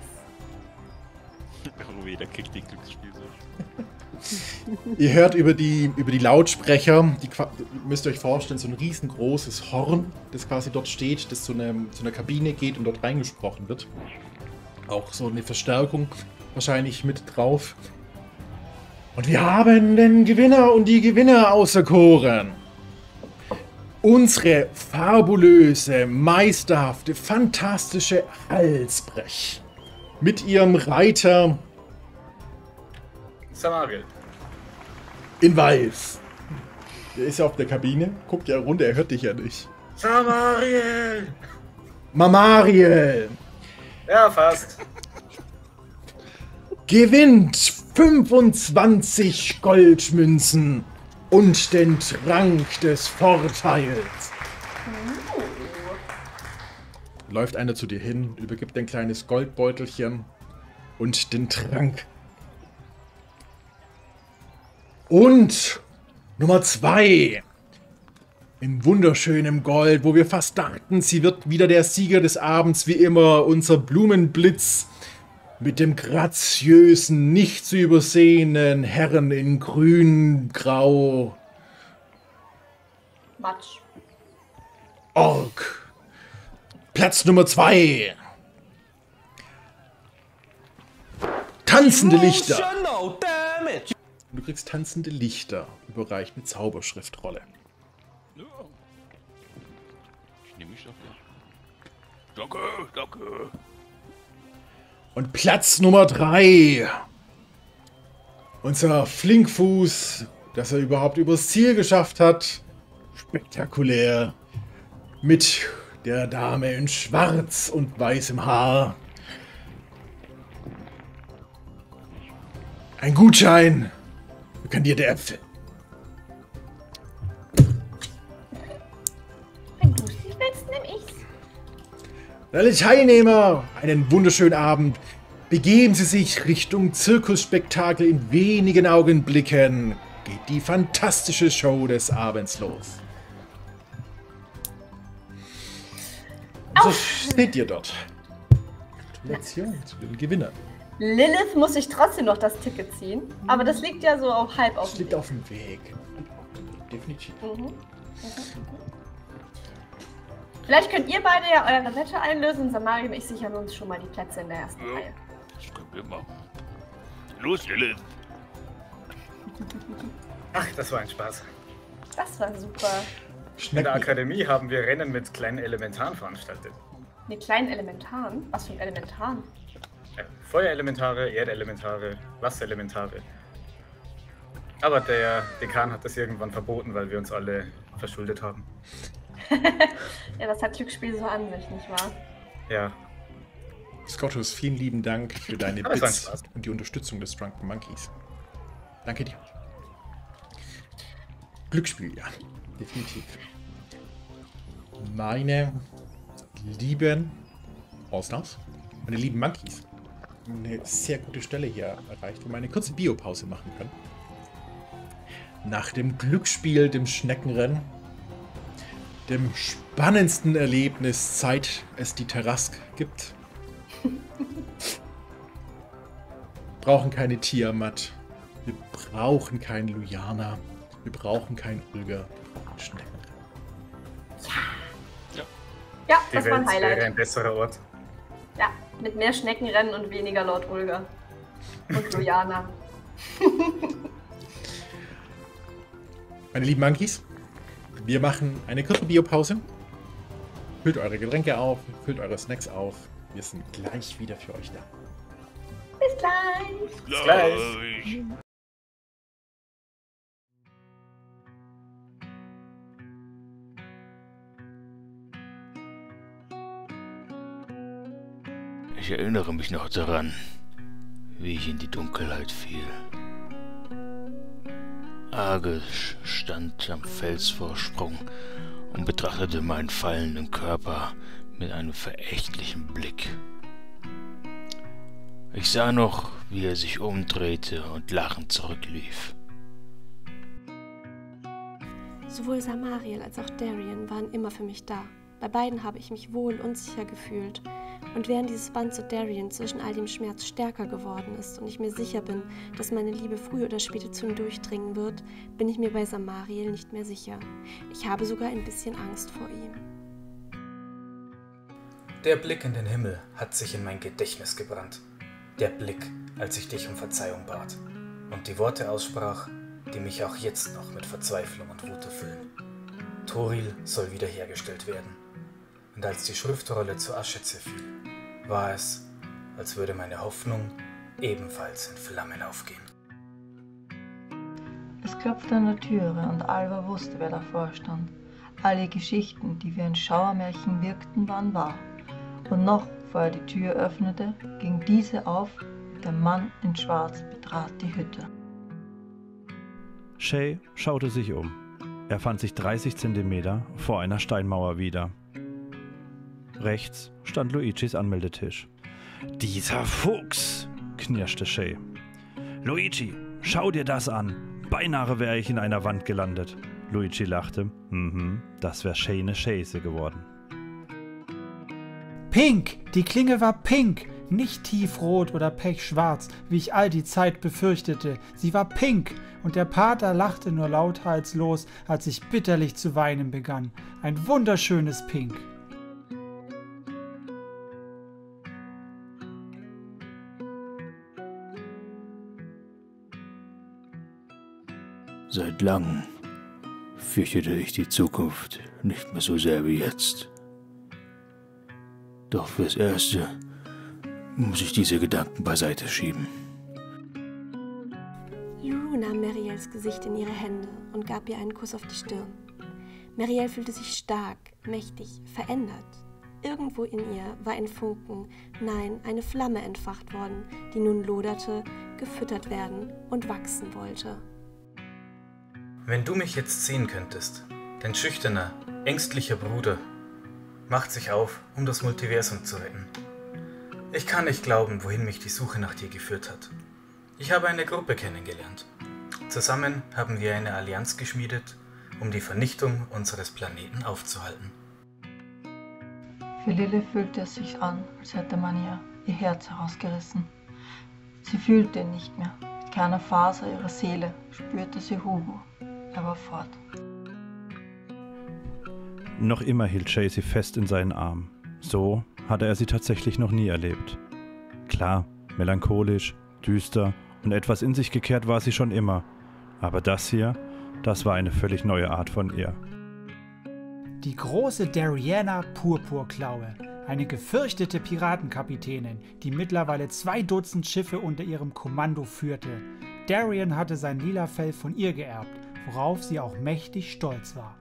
C: Oh, jeder kriegt den Glücksspiel so.
A: Ihr hört über die Lautsprecher, ihr müsst euch vorstellen, so ein riesengroßes Horn, das quasi dort steht, das zu einer Kabine geht und dort reingesprochen wird. Auch so eine Verstärkung wahrscheinlich mit drauf. Und wir haben den Gewinner und die Gewinner auserkoren. Unsere fabulöse, meisterhafte, fantastische Halsbrech. Mit ihrem Reiter
D: Samariel.
A: in Weiß. Der ist ja auf der Kabine, guckt ja runter, er hört dich ja nicht.
D: Samariel!
A: Mamariel
D: Ja, fast.
A: gewinnt 25 Goldmünzen und den Trank des Vorteils. Läuft einer zu dir hin, übergibt ein kleines Goldbeutelchen und den Trank. Und Nummer 2. In wunderschönem Gold, wo wir fast dachten, sie wird wieder der Sieger des Abends, wie immer, unser Blumenblitz mit dem graziösen, nicht zu übersehenden Herren in grün, grau,
B: Matsch.
A: Ork. Platz Nummer 2. Tanzende Lichter.
G: Emotional damage.
A: Und du kriegst tanzende Lichter, überreicht mit Zauberschriftrolle.
C: Ja. Ich nehme mich dafür.
F: Danke, danke.
A: Und Platz Nummer 3. Unser Flinkfuß, dass er überhaupt übers Ziel geschafft hat. Spektakulär. Mit der Dame in schwarz und weißem Haar. Ein Gutschein für kandierte Äpfel.
B: Wenn du es nicht willst, nehm ich's.
A: Alle Teilnehmer, einen wunderschönen Abend. Begeben Sie sich Richtung Zirkusspektakel. In wenigen Augenblicken geht die fantastische Show des Abends los. So steht ihr dort. Gratulation zu den Gewinnern.
B: Lilith muss sich trotzdem noch das Ticket ziehen, aber das liegt ja so auf halb auf
A: Das
B: dem
A: liegt
B: Weg.
A: auf dem Weg. Definitiv.
B: Vielleicht könnt ihr beide ja eure Wette einlösen. Samari und ich sichern uns schon mal die Plätze in der ersten
F: Ja,
B: Reihe.
F: das können wir machen. Los, Lilith.
D: Ach, das war ein Spaß.
B: Das war super.
D: In der
A: Schnecken.
D: Akademie haben wir Rennen mit kleinen Elementaren veranstaltet.
B: Die kleinen Elementaren? Was für ein Elementaren?
D: Feuerelementare, Erdelementare, Wasserelementare. Aber der Dekan hat das irgendwann verboten, weil wir uns alle verschuldet haben.
B: Ja, das hat Glücksspiel so an sich, nicht wahr?
D: Ja,
A: Scottus, vielen lieben Dank für deine
D: Aber es war ein
A: Bits
D: Spaß.
A: und die Unterstützung des Drunken Monkeys. Danke dir. Glücksspiel, ja. Definitiv. Meine lieben Allstars, meine lieben Monkeys, eine sehr gute Stelle hier erreicht, wo wir eine kurze Biopause machen können. Nach dem Glücksspiel, dem Schneckenrennen, dem spannendsten Erlebnis, seit es die Terrask gibt. Brauchen keine Tiamat. Wir brauchen keinen Lujana. Wir brauchen keinen Ulger. Wir brauchen Schnecken.
B: Ja,
D: die
B: das war ein
D: Welt wäre
B: Highlight.
D: ein besserer Ort.
B: Ja, mit mehr Schneckenrennen und weniger Lord Ulger. Und Lojana.
A: Meine lieben Monkeys, wir machen eine kurze Biopause. Füllt eure Getränke auf, füllt eure Snacks auf. Wir sind gleich wieder für euch da.
B: Bis gleich.
D: Bis gleich.
F: Ich erinnere mich noch daran, wie ich in die Dunkelheit fiel. Argus stand am Felsvorsprung und betrachtete meinen fallenden Körper mit einem verächtlichen Blick. Ich sah noch, wie er sich umdrehte und lachend zurücklief.
G: Sowohl Samariel als auch Darian waren immer für mich da. Bei beiden habe ich mich wohl und sicher gefühlt. Und während dieses Band zu Darian zwischen all dem Schmerz stärker geworden ist und ich mir sicher bin, dass meine Liebe früher oder später zu ihm durchdringen wird, bin ich mir bei Samariel nicht mehr sicher. Ich habe sogar ein bisschen Angst vor ihm.
D: Der Blick in den Himmel hat sich in mein Gedächtnis gebrannt. Der Blick, als ich dich um Verzeihung bat. Und die Worte aussprach, die mich auch jetzt noch mit Verzweiflung und Wut erfüllen. Toril soll wiederhergestellt werden. Und als die Schriftrolle zu Asche zerfiel, war es, als würde meine Hoffnung ebenfalls in Flammen aufgehen.
H: Es klopfte an der Türe und Alva wusste, wer davor stand. Alle Geschichten, die wie ein Schauermärchen wirkten, waren wahr. Und noch, bevor er die Tür öffnete, ging diese auf und der Mann in Schwarz betrat die Hütte.
I: Shay schaute sich um. Er fand sich 30 Zentimeter vor einer Steinmauer wieder. Rechts stand Luigis Anmeldetisch. »Dieser Fuchs«, knirschte Shay. »Luigi, schau dir das an. Beinahe wäre ich in einer Wand gelandet.« Luigi lachte. Das wäre Shay ne Schäse geworden.
J: Pink! Die Klinge war pink! Nicht tiefrot oder pechschwarz, wie ich all die Zeit befürchtete. Sie war pink, und der Pater lachte nur lauthals, als ich bitterlich zu weinen begann. Ein wunderschönes Pink.
F: Seit langem fürchtete ich die Zukunft nicht mehr so sehr wie jetzt. Doch fürs Erste muss ich diese Gedanken beiseite schieben.
G: Lulu nahm Mariels Gesicht in ihre Hände und gab ihr einen Kuss auf die Stirn. Mariel fühlte sich stark, mächtig, verändert. Irgendwo in ihr war ein Funken, nein, eine Flamme entfacht worden, die nun loderte, gefüttert werden und wachsen wollte.
D: Wenn du mich jetzt sehen könntest, dein schüchterner, ängstlicher Bruder macht sich auf, um das Multiversum zu retten. Ich kann nicht glauben, wohin mich die Suche nach dir geführt hat. Ich habe eine Gruppe kennengelernt. Zusammen haben wir eine Allianz geschmiedet, um die Vernichtung unseres Planeten aufzuhalten.
H: Für Lille fühlte es sich an, als hätte man ihr Herz herausgerissen. Sie fühlte ihn nicht mehr. Mit keiner Faser ihrer Seele spürte sie Hugo. Er war fort.
I: Noch immer hielt Shay sie fest in seinen Arm. So hatte er sie tatsächlich noch nie erlebt. Klar, melancholisch, düster und etwas in sich gekehrt war sie schon immer. Aber das hier, das war eine völlig neue Art von ihr.
J: Die große Dariana Purpurklaue, eine gefürchtete Piratenkapitänin, die mittlerweile 2 Dutzend Schiffe unter ihrem Kommando führte. Darian hatte sein lila Fell von ihr geerbt, worauf sie auch mächtig stolz war.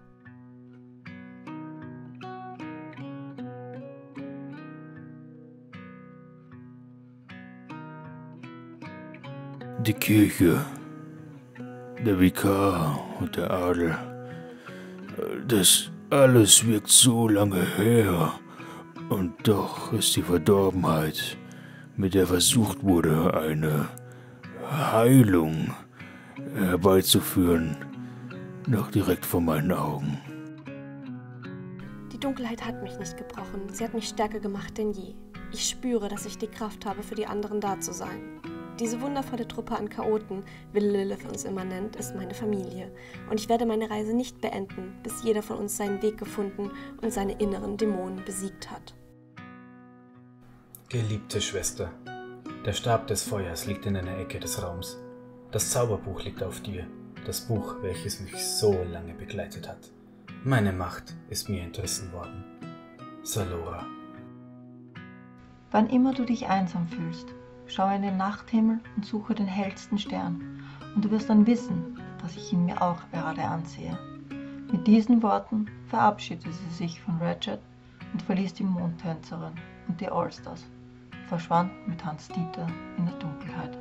F: Die Kirche, der Vikar und der Adel, das alles wirkt so lange her. Und doch ist die Verdorbenheit, mit der versucht wurde, eine Heilung herbeizuführen, noch direkt vor meinen Augen.
G: Die Dunkelheit hat mich nicht gebrochen, sie hat mich stärker gemacht denn je. Ich spüre, dass ich die Kraft habe, für die anderen da zu sein. Diese wundervolle Truppe an Chaoten, wie Lilith uns immer nennt, ist meine Familie. Und ich werde meine Reise nicht beenden, bis jeder von uns seinen Weg gefunden und seine inneren Dämonen besiegt hat.
D: Geliebte Schwester, der Stab des Feuers liegt in einer Ecke des Raums. Das Zauberbuch liegt auf dir, das Buch, welches mich so lange begleitet hat. Meine Macht ist mir entrissen worden. Salora.
H: Wann immer du dich einsam fühlst, schau in den Nachthimmel und suche den hellsten Stern, und du wirst dann wissen, dass ich ihn mir auch gerade ansehe. Mit diesen Worten verabschiedete sie sich von Ratchet und verließ die Mondtänzerin und die Allstars. verschwand mit Hans-Dieter in der Dunkelheit.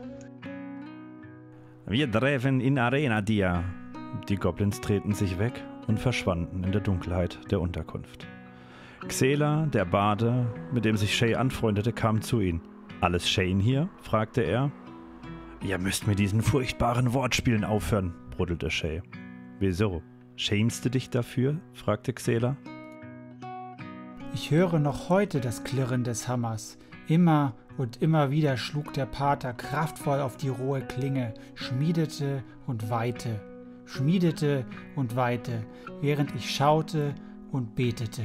I: Wir treffen in Arena Dia. Die Goblins drehten sich weg und verschwanden in der Dunkelheit der Unterkunft. Xela, der Bade, mit dem sich Shay anfreundete, kam zu ihnen. »Alles Shane hier?« fragte er. »Ihr müsst mit diesen furchtbaren Wortspielen aufhören«, bruddelte Shay. »Wieso? Schämst du dich dafür?« fragte Xela.
J: Ich höre noch heute das Klirren des Hammers. Immer und immer wieder schlug der Pater kraftvoll auf die rohe Klinge, schmiedete und weihte, während ich schaute und betete.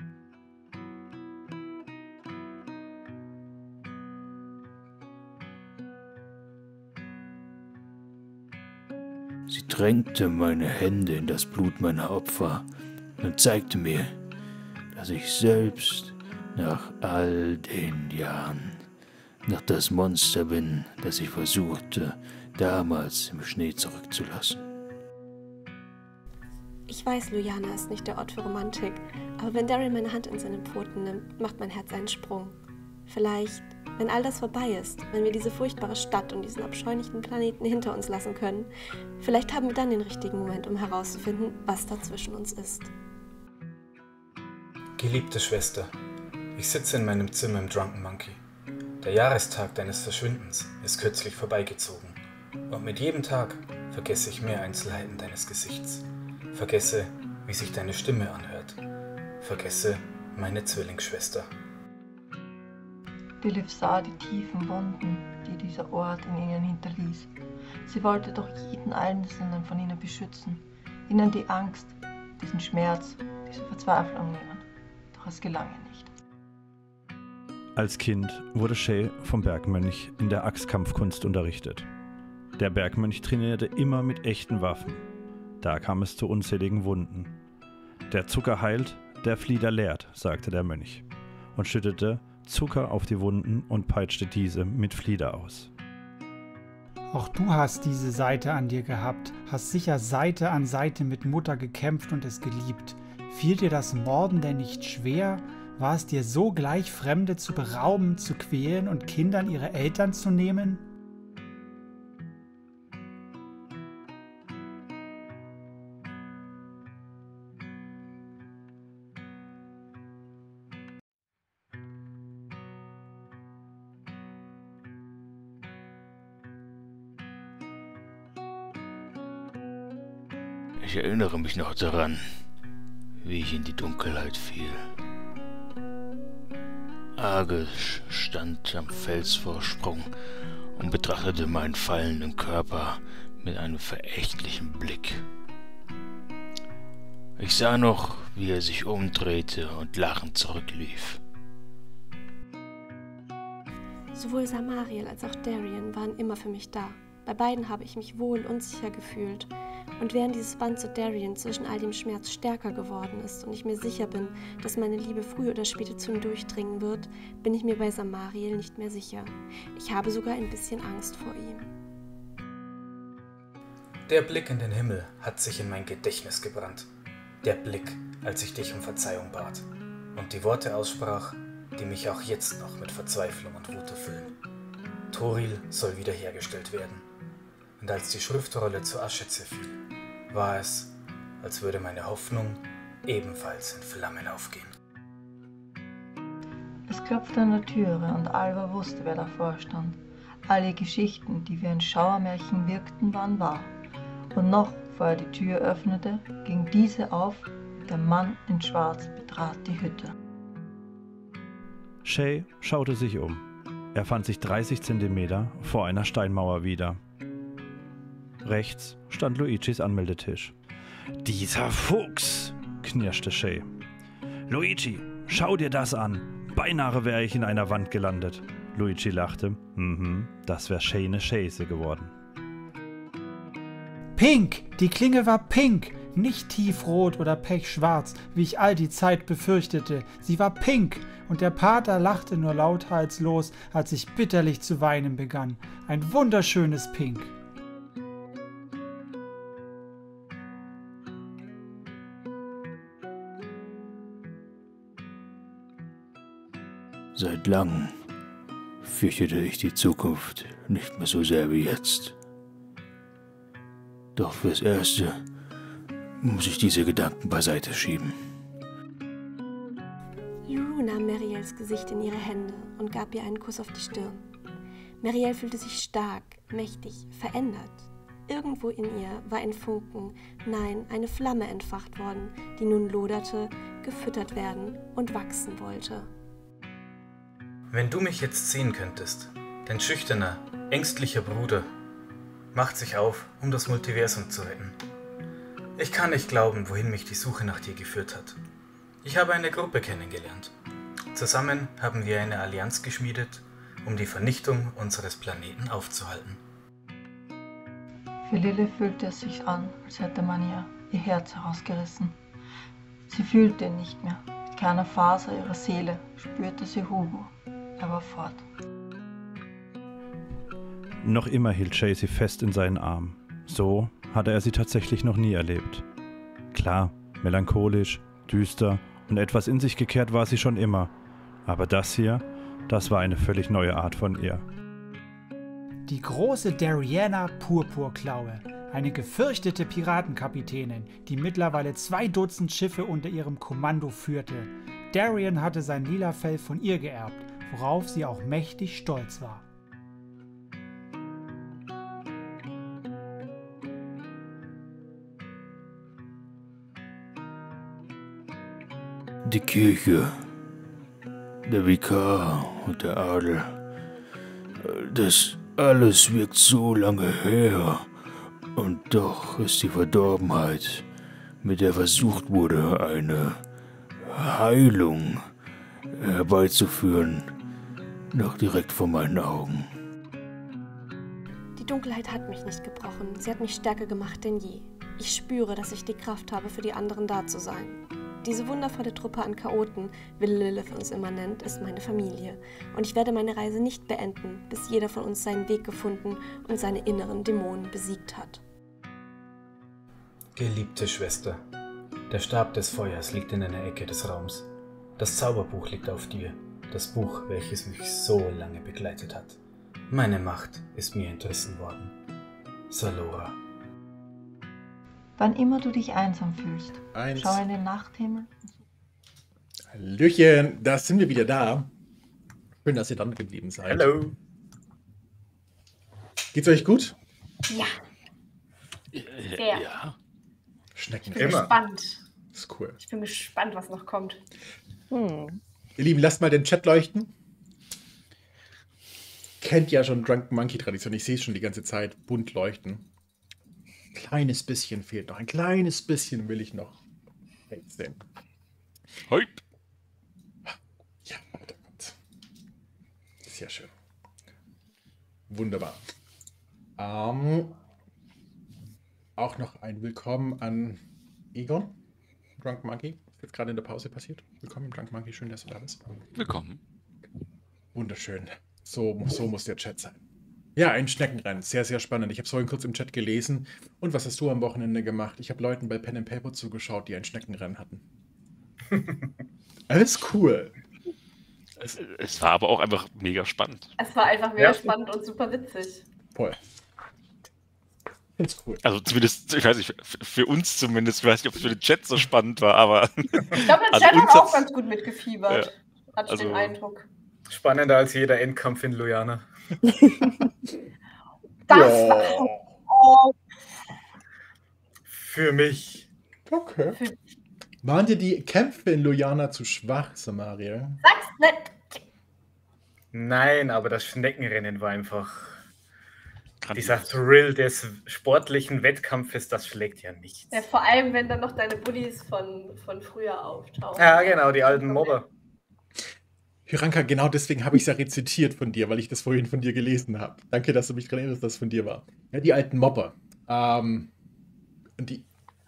F: Sie tränkte meine Hände in das Blut meiner Opfer und zeigte mir, dass ich selbst nach all den Jahren noch das Monster bin, das ich versuchte, damals im Schnee zurückzulassen.
G: Ich weiß, Luyana ist nicht der Ort für Romantik, aber wenn Darien meine Hand in seine Pfoten nimmt, macht mein Herz einen Sprung. Vielleicht, wenn all das vorbei ist, wenn wir diese furchtbare Stadt und diesen abscheulichen Planeten hinter uns lassen können, vielleicht haben wir dann den richtigen Moment, um herauszufinden, was da zwischen uns ist.
D: Geliebte Schwester, ich sitze in meinem Zimmer im Drunken Monkey. Der Jahrestag deines Verschwindens ist kürzlich vorbeigezogen. Und mit jedem Tag vergesse ich mehr Einzelheiten deines Gesichts. Vergesse, wie sich deine Stimme anhört. Vergesse meine Zwillingsschwester.
H: Lilith sah die tiefen Wunden, die dieser Ort in ihnen hinterließ. Sie wollte doch jeden Einzelnen von ihnen beschützen, ihnen die Angst, diesen Schmerz, diese Verzweiflung nehmen. Doch es gelang ihr nicht.
I: Als Kind wurde Shay vom Bergmönch in der Axtkampfkunst unterrichtet. Der Bergmönch trainierte immer mit echten Waffen. Da kam es zu unzähligen Wunden. Der Zucker heilt, der Flieder lehrt, sagte der Mönch und schüttete Zucker auf die Wunden und peitschte diese mit Flieder aus.
J: Auch du hast diese Seite an dir gehabt, hast sicher Seite an Seite mit Mutter gekämpft und es geliebt. Fiel dir das Morden denn nicht schwer? War es dir so gleich, Fremde zu berauben, zu quälen und Kindern ihre Eltern zu nehmen?
F: Ich erinnere mich noch daran, wie ich in die Dunkelheit fiel. Argus stand am Felsvorsprung und betrachtete meinen fallenden Körper mit einem verächtlichen Blick. Ich sah noch, wie er sich umdrehte und lachend zurücklief.
G: Sowohl Samariel als auch Darien waren immer für mich da. Bei beiden habe ich mich wohl und sicher gefühlt. Und während dieses Band zu Darien zwischen all dem Schmerz stärker geworden ist und ich mir sicher bin, dass meine Liebe früher oder später zu ihm durchdringen wird, bin ich mir bei Samariel nicht mehr sicher. Ich habe sogar ein bisschen Angst vor ihm.
D: Der Blick in den Himmel hat sich in mein Gedächtnis gebrannt. Der Blick, als ich dich um Verzeihung bat. Und die Worte aussprach, die mich auch jetzt noch mit Verzweiflung und Wut erfüllen. Toril soll wiederhergestellt werden. Und als die Schriftrolle zu Asche zerfiel, war es, als würde meine Hoffnung ebenfalls in Flammen aufgehen.
H: Es klopfte an der Türe und Alva wusste, wer davor stand. Alle Geschichten, die wie ein Schauermärchen wirkten, waren wahr. Und noch, bevor er die Tür öffnete, ging diese auf, der Mann in Schwarz betrat die Hütte.
I: Shay schaute sich um. Er fand sich 30 Zentimeter vor einer Steinmauer wieder. Rechts stand Luigis Anmeldetisch. »Dieser Fuchs«, knirschte Shay. »Luigi, schau dir das an. Beinahe wäre ich in einer Wand gelandet.« Luigi lachte. Das wäre Shay ne Schäse geworden.
J: Pink! Die Klinge war pink! Nicht tiefrot oder pechschwarz, wie ich all die Zeit befürchtete. Sie war pink! Und der Pater lachte nur lauthals, als ich bitterlich zu weinen begann. Ein wunderschönes Pink.
F: Seit langem fürchtete ich die Zukunft nicht mehr so sehr wie jetzt. Doch fürs Erste muss ich diese Gedanken beiseite schieben.
G: Luru nahm Mariels Gesicht in ihre Hände und gab ihr einen Kuss auf die Stirn. Mariel fühlte sich stark, mächtig, verändert. Irgendwo in ihr war ein Funken, nein, eine Flamme entfacht worden, die nun loderte, gefüttert werden und wachsen wollte.
D: Wenn du mich jetzt sehen könntest, dein schüchterner, ängstlicher Bruder macht sich auf, um das Multiversum zu retten. Ich kann nicht glauben, wohin mich die Suche nach dir geführt hat. Ich habe eine Gruppe kennengelernt. Zusammen haben wir eine Allianz geschmiedet, um die Vernichtung unseres Planeten aufzuhalten.
H: Für Lilith fühlte es sich an, als hätte man ihr Herz herausgerissen. Sie fühlte ihn nicht mehr. Mit keiner Faser ihrer Seele spürte sie Hugo. Er war fort.
I: Noch immer hielt Shay sie fest in seinen Arm. So hatte er sie tatsächlich noch nie erlebt. Klar, melancholisch, düster und etwas in sich gekehrt war sie schon immer. Aber das hier, das war eine völlig neue Art von ihr.
J: Die große Dariana Purpurklaue, eine gefürchtete Piratenkapitänin, die mittlerweile 2 Dutzend Schiffe unter ihrem Kommando führte. Darian hatte sein lila Fell von ihr geerbt, worauf sie auch mächtig stolz war.
F: Die Kirche, der Vikar und der Adel, das alles wirkt so lange her. Und doch ist die Verdorbenheit, mit der versucht wurde, eine Heilung herbeizuführen, noch direkt vor meinen Augen.
G: Die Dunkelheit hat mich nicht gebrochen, sie hat mich stärker gemacht denn je. Ich spüre, dass ich die Kraft habe, für die anderen da zu sein. Diese wundervolle Truppe an Chaoten, wie Lilith uns immer nennt, ist meine Familie. Und ich werde meine Reise nicht beenden, bis jeder von uns seinen Weg gefunden und seine inneren Dämonen besiegt hat.
D: Geliebte Schwester, der Stab des Feuers liegt in einer Ecke des Raums. Das Zauberbuch liegt auf dir, das Buch, welches mich so lange begleitet hat. Meine Macht ist mir entrissen worden. Salora.
H: Wann immer du dich einsam fühlst,
A: 1.
H: schau in den Nachthimmel.
A: Hallöchen, da sind wir wieder da. Schön, dass ihr dran geblieben seid.
D: Hallo.
A: Geht's euch gut?
B: Ja. Sehr.
C: Ja.
A: Schnecken.
B: Ich bin gespannt.
A: Ist cool.
B: Ich bin gespannt, was noch kommt.
A: Ihr Lieben, lasst mal den Chat leuchten. Kennt ja schon Drunken Monkey Tradition. Ich sehe es schon die ganze Zeit. Bunt leuchten. Kleines bisschen fehlt noch. Ein kleines bisschen will ich noch sehen.
C: Hype.
A: Ja, da kommt. Sehr schön. Wunderbar. Auch noch ein Willkommen an Egon. Drunken Monkey. Ist jetzt gerade in der Pause passiert. Willkommen, Drunken Monkey. Schön, dass du da bist.
C: Willkommen.
A: Wunderschön. So muss der Chat sein. Ja, ein Schneckenrennen. Sehr, sehr spannend. Ich habe es vorhin kurz im Chat gelesen. Und was hast du am Wochenende gemacht? Ich habe Leuten bei Pen & Paper zugeschaut, die ein Schneckenrennen hatten. Alles cool.
C: Es war aber auch einfach mega spannend.
B: Es war einfach mega spannend und super witzig.
A: Voll. Find's cool.
C: Also zumindest, ich weiß nicht, für uns zumindest, ich weiß nicht, ob es für den Chat so spannend war, aber...
B: Ich glaube, der Chat hat auch ganz gut mitgefiebert.
C: Ja.
B: Hatte ich den Eindruck.
D: Spannender als jeder Endkampf in Luyana.
B: Das war...
D: Für mich.
A: Okay. Waren dir die Kämpfe in Luyana zu schwach, Samaria?
B: Sag's nicht.
D: Nein, aber das Schneckenrennen war einfach...
C: Grandios.
D: Dieser Thrill des sportlichen Wettkampfes, das schlägt ja nichts.
B: Ja, vor allem, wenn dann noch deine Buddies von früher auftauchen.
D: Ja, genau, die alten Mobber.
A: Hyranka, genau deswegen habe ich es ja rezitiert von dir, weil ich das vorhin von dir gelesen habe. Danke, dass du mich daran erinnerst, dass es von dir war. Ja, die alten Mobber. Und die...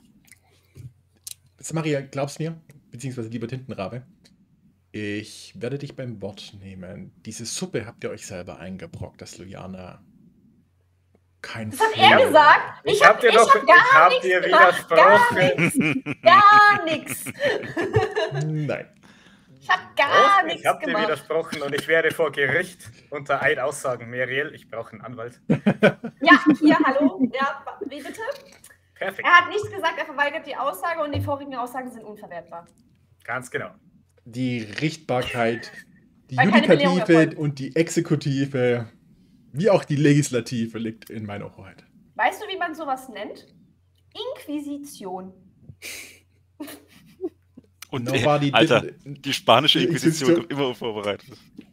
A: Samaria, glaubst mir, beziehungsweise lieber Tintenrabe, ich werde dich beim Wort nehmen. Diese Suppe habt ihr euch selber eingebrockt, dass Luyana kein
B: Das hat er gesagt.
D: Ich hab dir widersprochen.
B: Gar nichts.
A: Nein.
B: Ich habe gar
D: Ich
B: nichts
D: habe dir
B: gemacht.
D: widersprochen und ich werde vor Gericht unter Eid aussagen, Muriel, ich brauche einen Anwalt.
B: Ja, hier, hallo. Ja, wie bitte?
D: Perfekt,
B: Er hat nichts gesagt, er verweigert die Aussage und die vorigen Aussagen sind unverwertbar.
D: ganz genau.
A: Die Richtbarkeit, die
B: Weil keine Belehrung
A: Judikative
B: erfolgt.
A: und die Exekutive, wie auch die Legislative, liegt in meiner Hoheit.
B: Weißt du, wie man sowas nennt? Inquisition.
C: Und
A: Nobody
C: Alter,
A: didn't-
C: die spanische Inquisition
A: Inquisition.
C: kommt immer vorbereitet.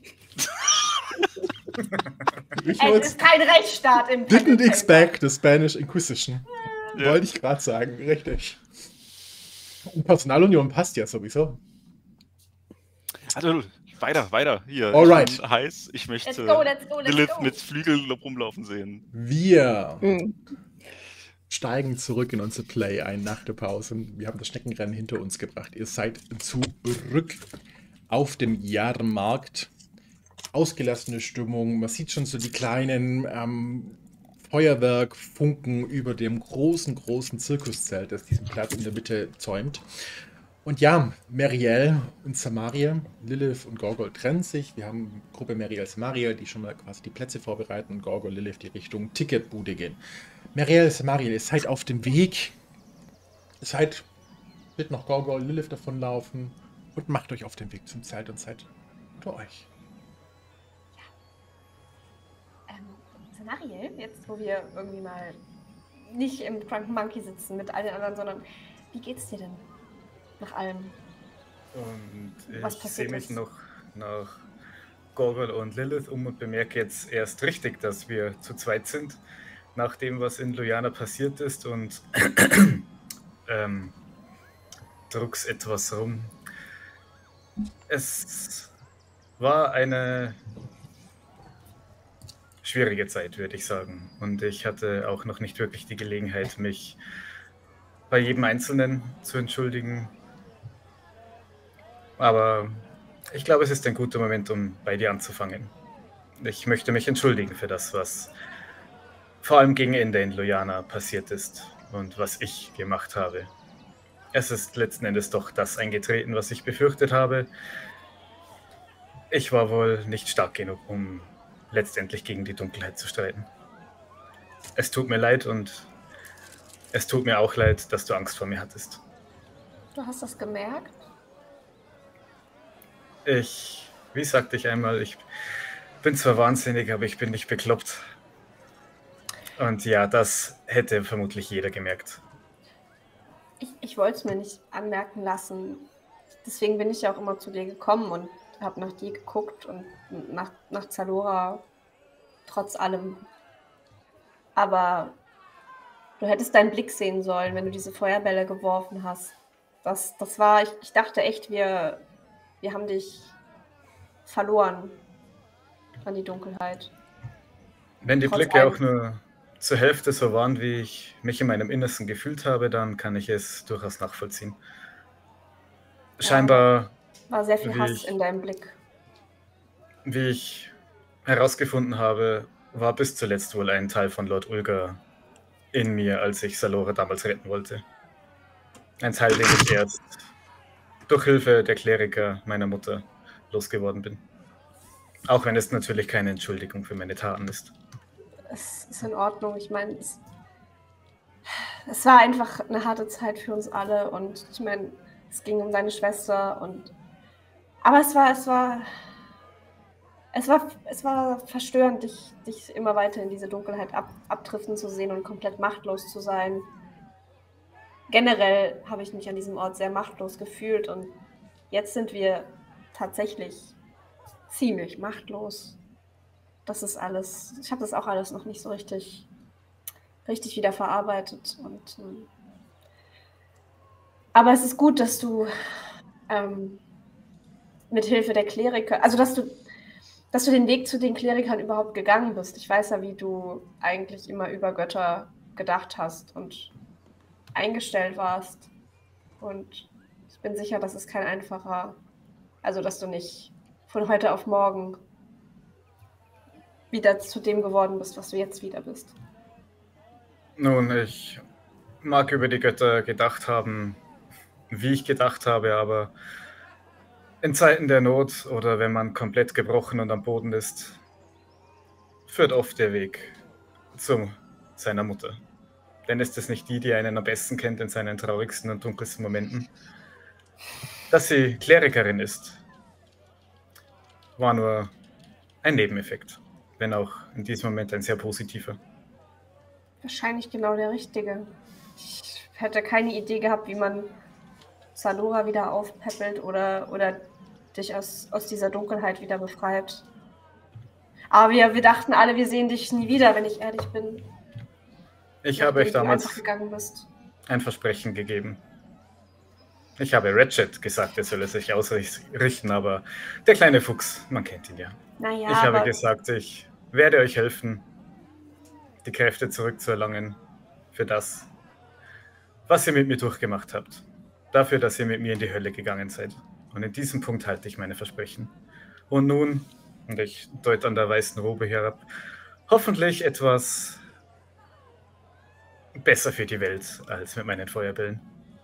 A: Ich
B: Es ist kein Rechtsstaat im
A: didn't
B: Pen and
A: expect the Spanish Inquisition.
C: Ja.
A: Wollte ich gerade sagen, richtig. Und Personalunion passt ja sowieso.
C: Also, weiter. Hier,
A: Alright.
C: ich bin heiß. Ich möchte
B: Let's go.
C: Lilith mit Flügeln rumlaufen sehen.
A: Wir
E: Mhm.
A: steigen zurück in unser Play ein nach der Pause. Wir haben das Schneckenrennen hinter uns gebracht. Ihr seid zurück auf dem Jahrmarkt. Ausgelassene Stimmung. Man sieht schon so die kleinen Feuerwerkfunken über dem großen Zirkuszelt, das diesen Platz in der Mitte zäumt. Und ja, Meriel und Samaria, Lilith und Gorgol trennen sich. Wir haben Gruppe Meriel, Samaria, die schon mal quasi die Plätze vorbereiten und Gorgol, Lilith die Richtung Ticketbude gehen. Meriel, Samaria, ihr seid auf dem Weg. Ihr seid, wird noch Gorgol, Lilith davonlaufen und macht euch auf den Weg zum Zelt und seid unter euch.
B: Szenariel, jetzt wo wir irgendwie mal nicht im Drunken Monkey sitzen mit all den anderen, sondern wie geht's dir denn nach allem?
D: Und
B: Was
D: ich
B: passiert
D: sehe mich
B: ist?
D: noch nach Gorgol und Lilith und bemerke jetzt erst richtig, dass wir zu zweit sind, nach dem, was in Luyana passiert ist und druck's etwas rum. Es war eine schwierige Zeit, würde ich sagen. Und ich hatte auch noch nicht wirklich die Gelegenheit, mich bei jedem Einzelnen zu entschuldigen. Aber ich glaube, es ist ein guter Moment, um bei dir anzufangen. Ich möchte mich entschuldigen für das, was vor allem gegen Ende in Luyana passiert ist und was ich gemacht habe. Es ist letzten Endes doch das eingetreten, was ich befürchtet habe. Ich war wohl nicht stark genug, um letztendlich gegen die Dunkelheit zu streiten. Es tut mir leid und es tut mir auch leid, dass du Angst vor mir hattest.
B: Du hast das gemerkt?
D: Wie sagte ich einmal, ich bin zwar wahnsinnig, aber ich bin nicht bekloppt. Und ja, das hätte vermutlich jeder gemerkt.
B: Ich wollte es mir nicht anmerken lassen. Deswegen bin ich ja auch immer zu dir gekommen und habe nach dir geguckt und nach Zalora, trotz allem. Aber du hättest deinen Blick sehen sollen, wenn du diese Feuerbälle geworfen hast. Das war, ich dachte echt, wir haben dich verloren an die Dunkelheit.
D: Wenn die
B: Trotz
D: Blicke
B: allem.
D: auch nur zur Hälfte so waren, wie ich mich in meinem Innersten gefühlt habe, dann kann ich es durchaus nachvollziehen. Scheinbar,
B: War sehr viel
D: Wie
B: Hass
D: ich-
B: in deinem Blick.
D: wie ich herausgefunden habe, war bis zuletzt wohl ein Teil von Lord Ulgar in mir, als ich Salora damals retten wollte. Ein Teil, den ich erst durch Hilfe der Kleriker meiner Mutter losgeworden bin. Auch wenn es natürlich keine Entschuldigung für meine Taten ist.
B: Es ist in Ordnung. Ich meine, es war einfach eine harte Zeit für uns alle und ich meine, es ging um deine Schwester aber es war verstörend, dich immer weiter in diese Dunkelheit abdriften zu sehen und komplett machtlos zu sein. Generell habe ich mich an diesem Ort sehr machtlos gefühlt und jetzt sind wir tatsächlich ziemlich machtlos. Das ist alles, ich habe das auch alles noch nicht so richtig wieder verarbeitet. Aber es ist gut, dass du mit Hilfe der Kleriker, also dass du den Weg zu den Klerikern überhaupt gegangen bist. Ich weiß ja, wie du eigentlich immer über Götter gedacht hast und eingestellt warst. Und ich bin sicher, dass es kein einfacher, also dass du nicht von heute auf morgen wieder zu dem geworden bist, was du jetzt wieder bist.
D: Nun, ich mag über die Götter gedacht haben, wie ich gedacht habe, aber In Zeiten der Not oder wenn man komplett gebrochen und am Boden ist, führt oft der Weg zu seiner Mutter. Denn ist es nicht die, die einen am besten kennt in seinen traurigsten und dunkelsten Momenten? Dass sie Klerikerin ist, war nur ein Nebeneffekt, wenn auch in diesem Moment ein sehr positiver.
G: Wahrscheinlich genau der Richtige. Ich hätte keine Idee gehabt, wie man Salora wieder aufpäppelt oder dich aus dieser Dunkelheit wieder befreit. Aber wir dachten alle, wir sehen dich nie wieder, wenn ich ehrlich bin.
D: Ich habe euch damals
G: gegangen bist.
D: ein Versprechen gegeben. Ich habe Ratchet gesagt, er solle sich ausrichten, aber der kleine Fuchs, man kennt ihn ja.
G: Naja,
D: ich habe gesagt, ich werde euch helfen, die Kräfte zurückzuerlangen für das, was ihr mit mir durchgemacht habt. Dafür, dass ihr mit mir in die Hölle gegangen seid. Und in diesem Punkt halte ich meine Versprechen. Und nun, und ich deute an der weißen Robe herab, hoffentlich etwas besser für die Welt als mit meinen Feuerbällen.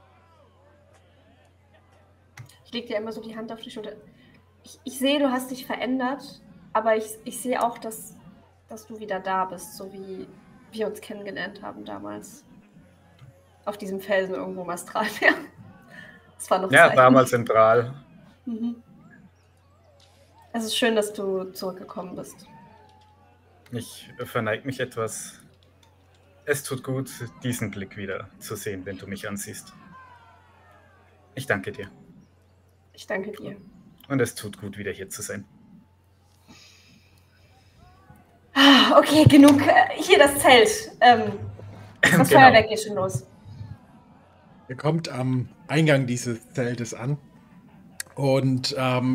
G: Ich lege dir immer so die Hand auf die Schulter. Ich sehe, du hast dich verändert, aber ich sehe auch, dass du wieder da bist, so wie wir uns kennengelernt haben damals. Auf diesem Felsen irgendwo im Astralmeer. Das war noch
D: ja, damals in Bral.
G: Mhm. Es ist schön, dass du zurückgekommen bist.
D: Ich verneige mich etwas. Es tut gut, diesen Blick wieder zu sehen, wenn du mich ansiehst. Ich danke dir.
G: Ich danke dir.
D: Und es tut gut, wieder hier zu sein.
G: Okay, genug. Hier das Zelt. Das Feuerwerk geht schon los.
A: Ihr kommt am Eingang dieses Zeltes an und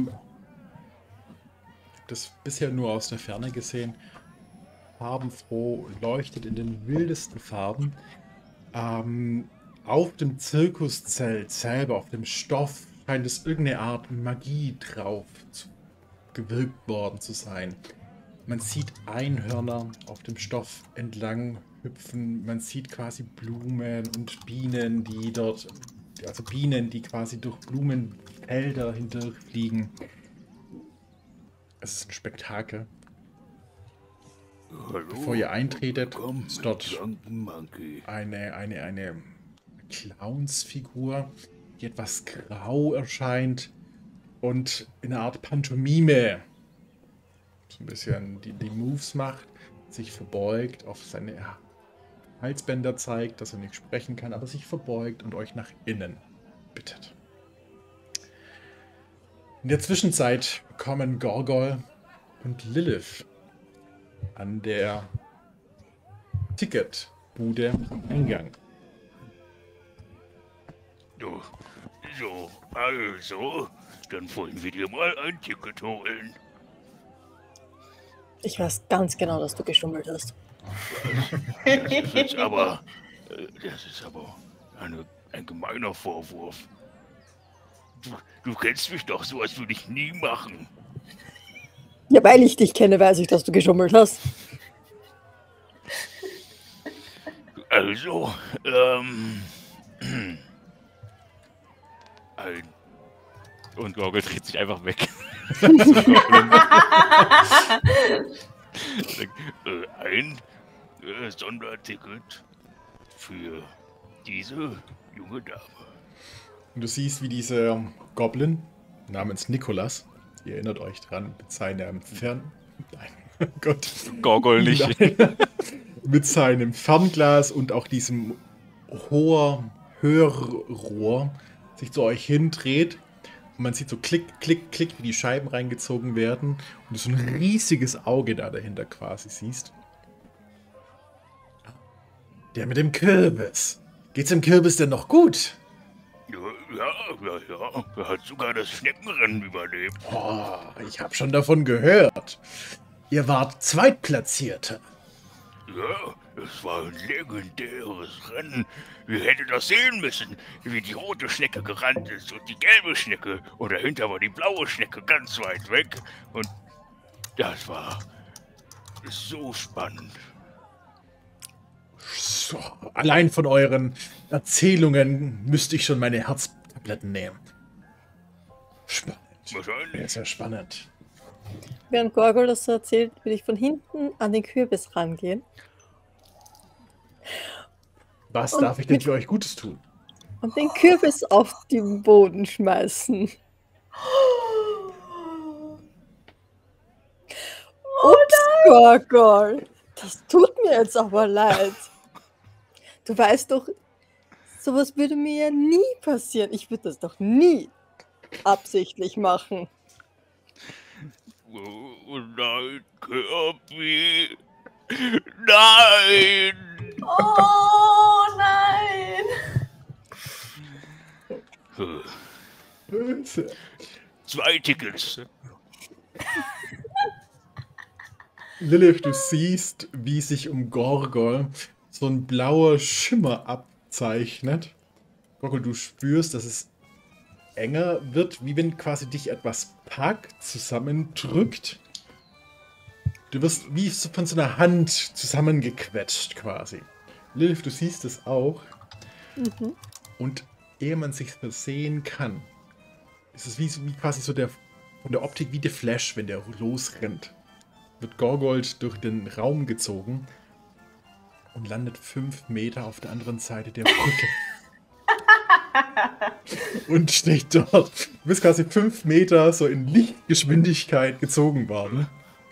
A: das bisher nur aus der Ferne gesehen, farbenfroh, leuchtet in den wildesten Farben. Auf dem Zirkuszelt selber, auf dem Stoff, scheint es irgendeine Art Magie drauf gewirkt worden zu sein. Man sieht Einhörner auf dem Stoff entlang hüpfen, man sieht quasi Blumen und Bienen, die dort, also Bienen, die quasi durch Blumenfelder hindurchfliegen. Es ist ein Spektakel.
F: Hallo,
A: bevor ihr eintretet,
F: komm,
A: ist dort
F: Monkey.
A: eine Clownsfigur, die etwas grau erscheint und in einer Art Pantomime so ein bisschen die Moves macht, sich verbeugt, auf seine Halsbänder zeigt, dass er nicht sprechen kann, aber sich verbeugt und euch nach innen bittet. In der Zwischenzeit kommen Gorgol und Lilith an der Ticketbude am Eingang.
F: So, also, dann wollen wir dir mal ein Ticket holen.
E: Ich weiß ganz genau, dass du geschummelt hast.
F: Das ist aber ein gemeiner Vorwurf. Du kennst mich doch, sowas würde ich nie machen.
E: Ja, weil ich dich kenne, weiß ich, dass du geschummelt hast.
F: Also,
C: Und Gorgol dreht sich einfach weg.
F: ein Sonderticket für diese junge Dame.
A: Und du siehst, wie dieser Goblin namens Nikolas, ihr erinnert euch dran, mit seinem Nein, Gott.
C: Gorgol nicht.
A: Nein. Mit seinem Fernglas und auch diesem Hörrohr sich zu euch hindreht. Und man sieht so klick, klick, klick, wie die Scheiben reingezogen werden. Und du so ein riesiges Auge da dahinter quasi siehst. Der mit dem Kürbis. Geht's dem Kürbis denn noch gut?
F: Ja. Er hat sogar das Schneckenrennen überlebt.
A: Oh, ich habe schon davon gehört. Ihr wart Zweitplatzierter.
F: Ja, es war ein legendäres Rennen. Ihr hättet das sehen müssen, wie die rote Schnecke gerannt ist und die gelbe Schnecke. Und dahinter war die blaue Schnecke ganz weit weg. Und das war so spannend.
A: So, allein von euren Erzählungen müsste ich schon meine Herztabletten nehmen. Spannend.
C: Wahrscheinlich.
A: Sehr spannend.
E: Während Gorgol das so erzählt, will ich von hinten an den Kürbis rangehen.
A: Was
E: Und
A: darf ich denn für euch Gutes tun?
E: Und den Kürbis auf den Boden schmeißen. Ups, Gorgol. Das tut mir jetzt aber leid. Du weißt doch, sowas würde mir ja nie passieren. Ich würde das doch nie absichtlich machen.
C: Oh nein, Kirby. Nein!
B: Oh nein!
A: Böse.
C: 2 Tickets.
A: Lilith, du siehst, wie sich um Gorgol so ein blauer Schimmer abzeichnet. Gorgol, du spürst, dass es enger wird, wie wenn quasi dich etwas packt, zusammendrückt. Du wirst wie von so einer Hand zusammengequetscht quasi. Lilith, du siehst es auch.
E: Mhm.
A: Und ehe man sich versehen kann, ist es wie quasi so von der Optik wie der Flash, wenn der losrennt. Wird Gorgold durch den Raum gezogen und landet 5 Meter auf der anderen Seite der Brücke. Und steht dort. Du bist quasi 5 Meter so in Lichtgeschwindigkeit gezogen worden.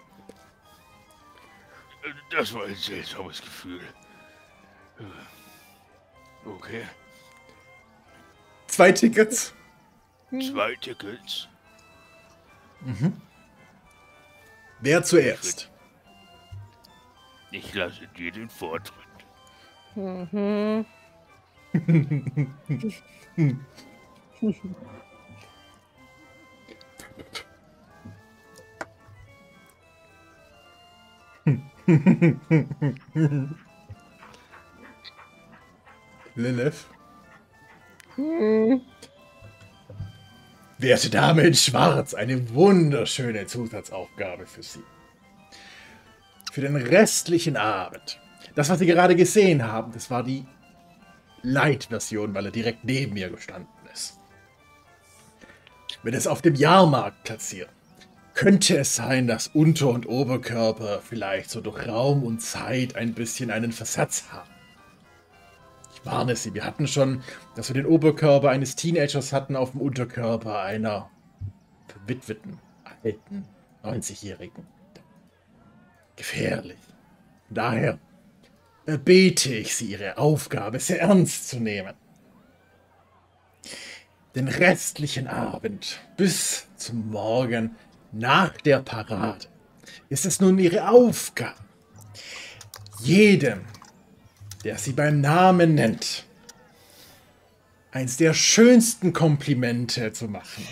C: Das war ein seltsames Gefühl. Okay.
A: 2 Tickets.
C: 2 Tickets.
A: Mhm. Wer zuerst?
C: Ich lasse dir den Vortritt.
E: Mhm.
A: Lilith.
E: Mhm.
A: Werte Dame in Schwarz, eine wunderschöne Zusatzaufgabe für Sie. Für den restlichen Abend. Das, was Sie gerade gesehen haben, das war die Light-Version, weil er direkt neben mir gestanden ist. Wenn es auf dem Jahrmarkt platziert, könnte es sein, dass Unter- und Oberkörper vielleicht so durch Raum und Zeit ein bisschen einen Versatz haben. Ich warne Sie, wir hatten schon, dass wir den Oberkörper eines Teenagers hatten auf dem Unterkörper einer verwitweten, alten, 90-Jährigen. Gefährlich. Daher erbete ich Sie, Ihre Aufgabe sehr ernst zu nehmen. Den restlichen Abend bis zum Morgen nach der Parade ist es nun Ihre Aufgabe, jedem, der Sie beim Namen nennt, eins der schönsten Komplimente zu machen,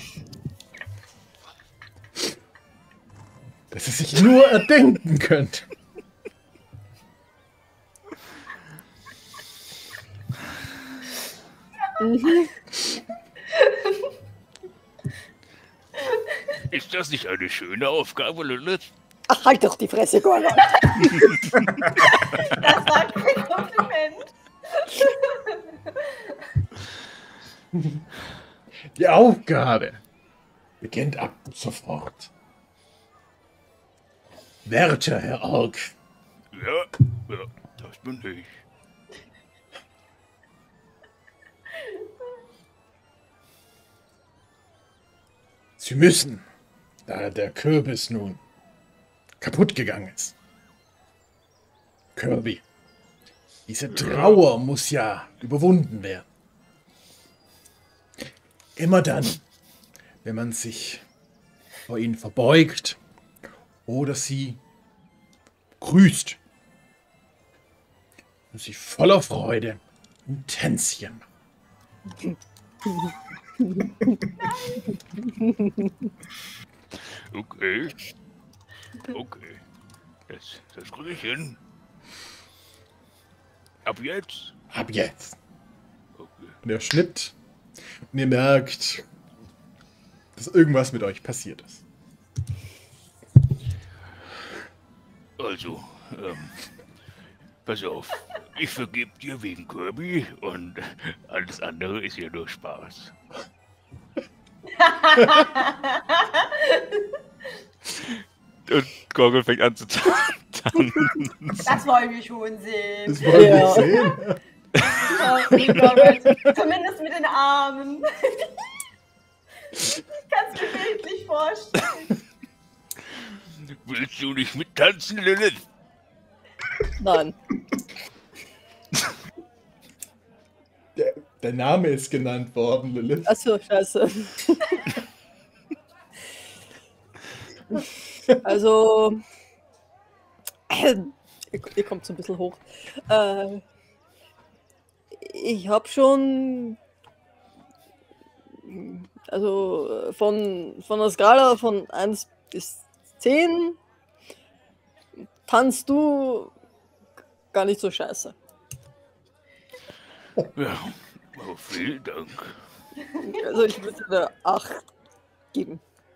A: das Sie sich nur erdenken könnt.
E: Mhm.
C: Ist das nicht eine schöne Aufgabe, Lilith?
E: Ach, halt doch die Fresse, Gorgol.
B: Das war kein Kompliment.
A: Die Aufgabe beginnt ab sofort. Werter Herr Ork,
C: Ja, das bin ich.
A: Sie müssen, da der Kürbis nun kaputt gegangen ist. Kirby, diese Trauer muss ja überwunden werden. Immer dann, wenn man sich vor ihnen verbeugt oder sie grüßt und sie voller Freude ein Tänzchen machen.
C: Okay. Okay. Das kriege ich hin. Ab jetzt?
A: Ab jetzt.
C: Okay.
A: Und der Schnitt. Und ihr merkt, dass irgendwas mit euch passiert ist.
C: Also, pass auf. Ich vergebe dir wegen Kirby und alles andere ist ja nur Spaß. Und Gorgol fängt an zu tanzen.
B: Das wollen wir schon sehen.
A: Das wollen wir
E: Ja.
A: sehen.
B: Zumindest mit den Armen. Ich kann es mir bildlich vorstellen.
F: Willst du nicht mittanzen, Lilith?
E: Nein.
A: Der Name ist genannt worden, Lilith.
E: Achso, scheiße. Also, ihr kommt so ein bisschen hoch. Ich habe schon, also von der Skala von 1 bis 10 tanzt du gar nicht so scheiße.
F: Ja, oh, vielen Dank.
E: Also ich würde eine 8 geben.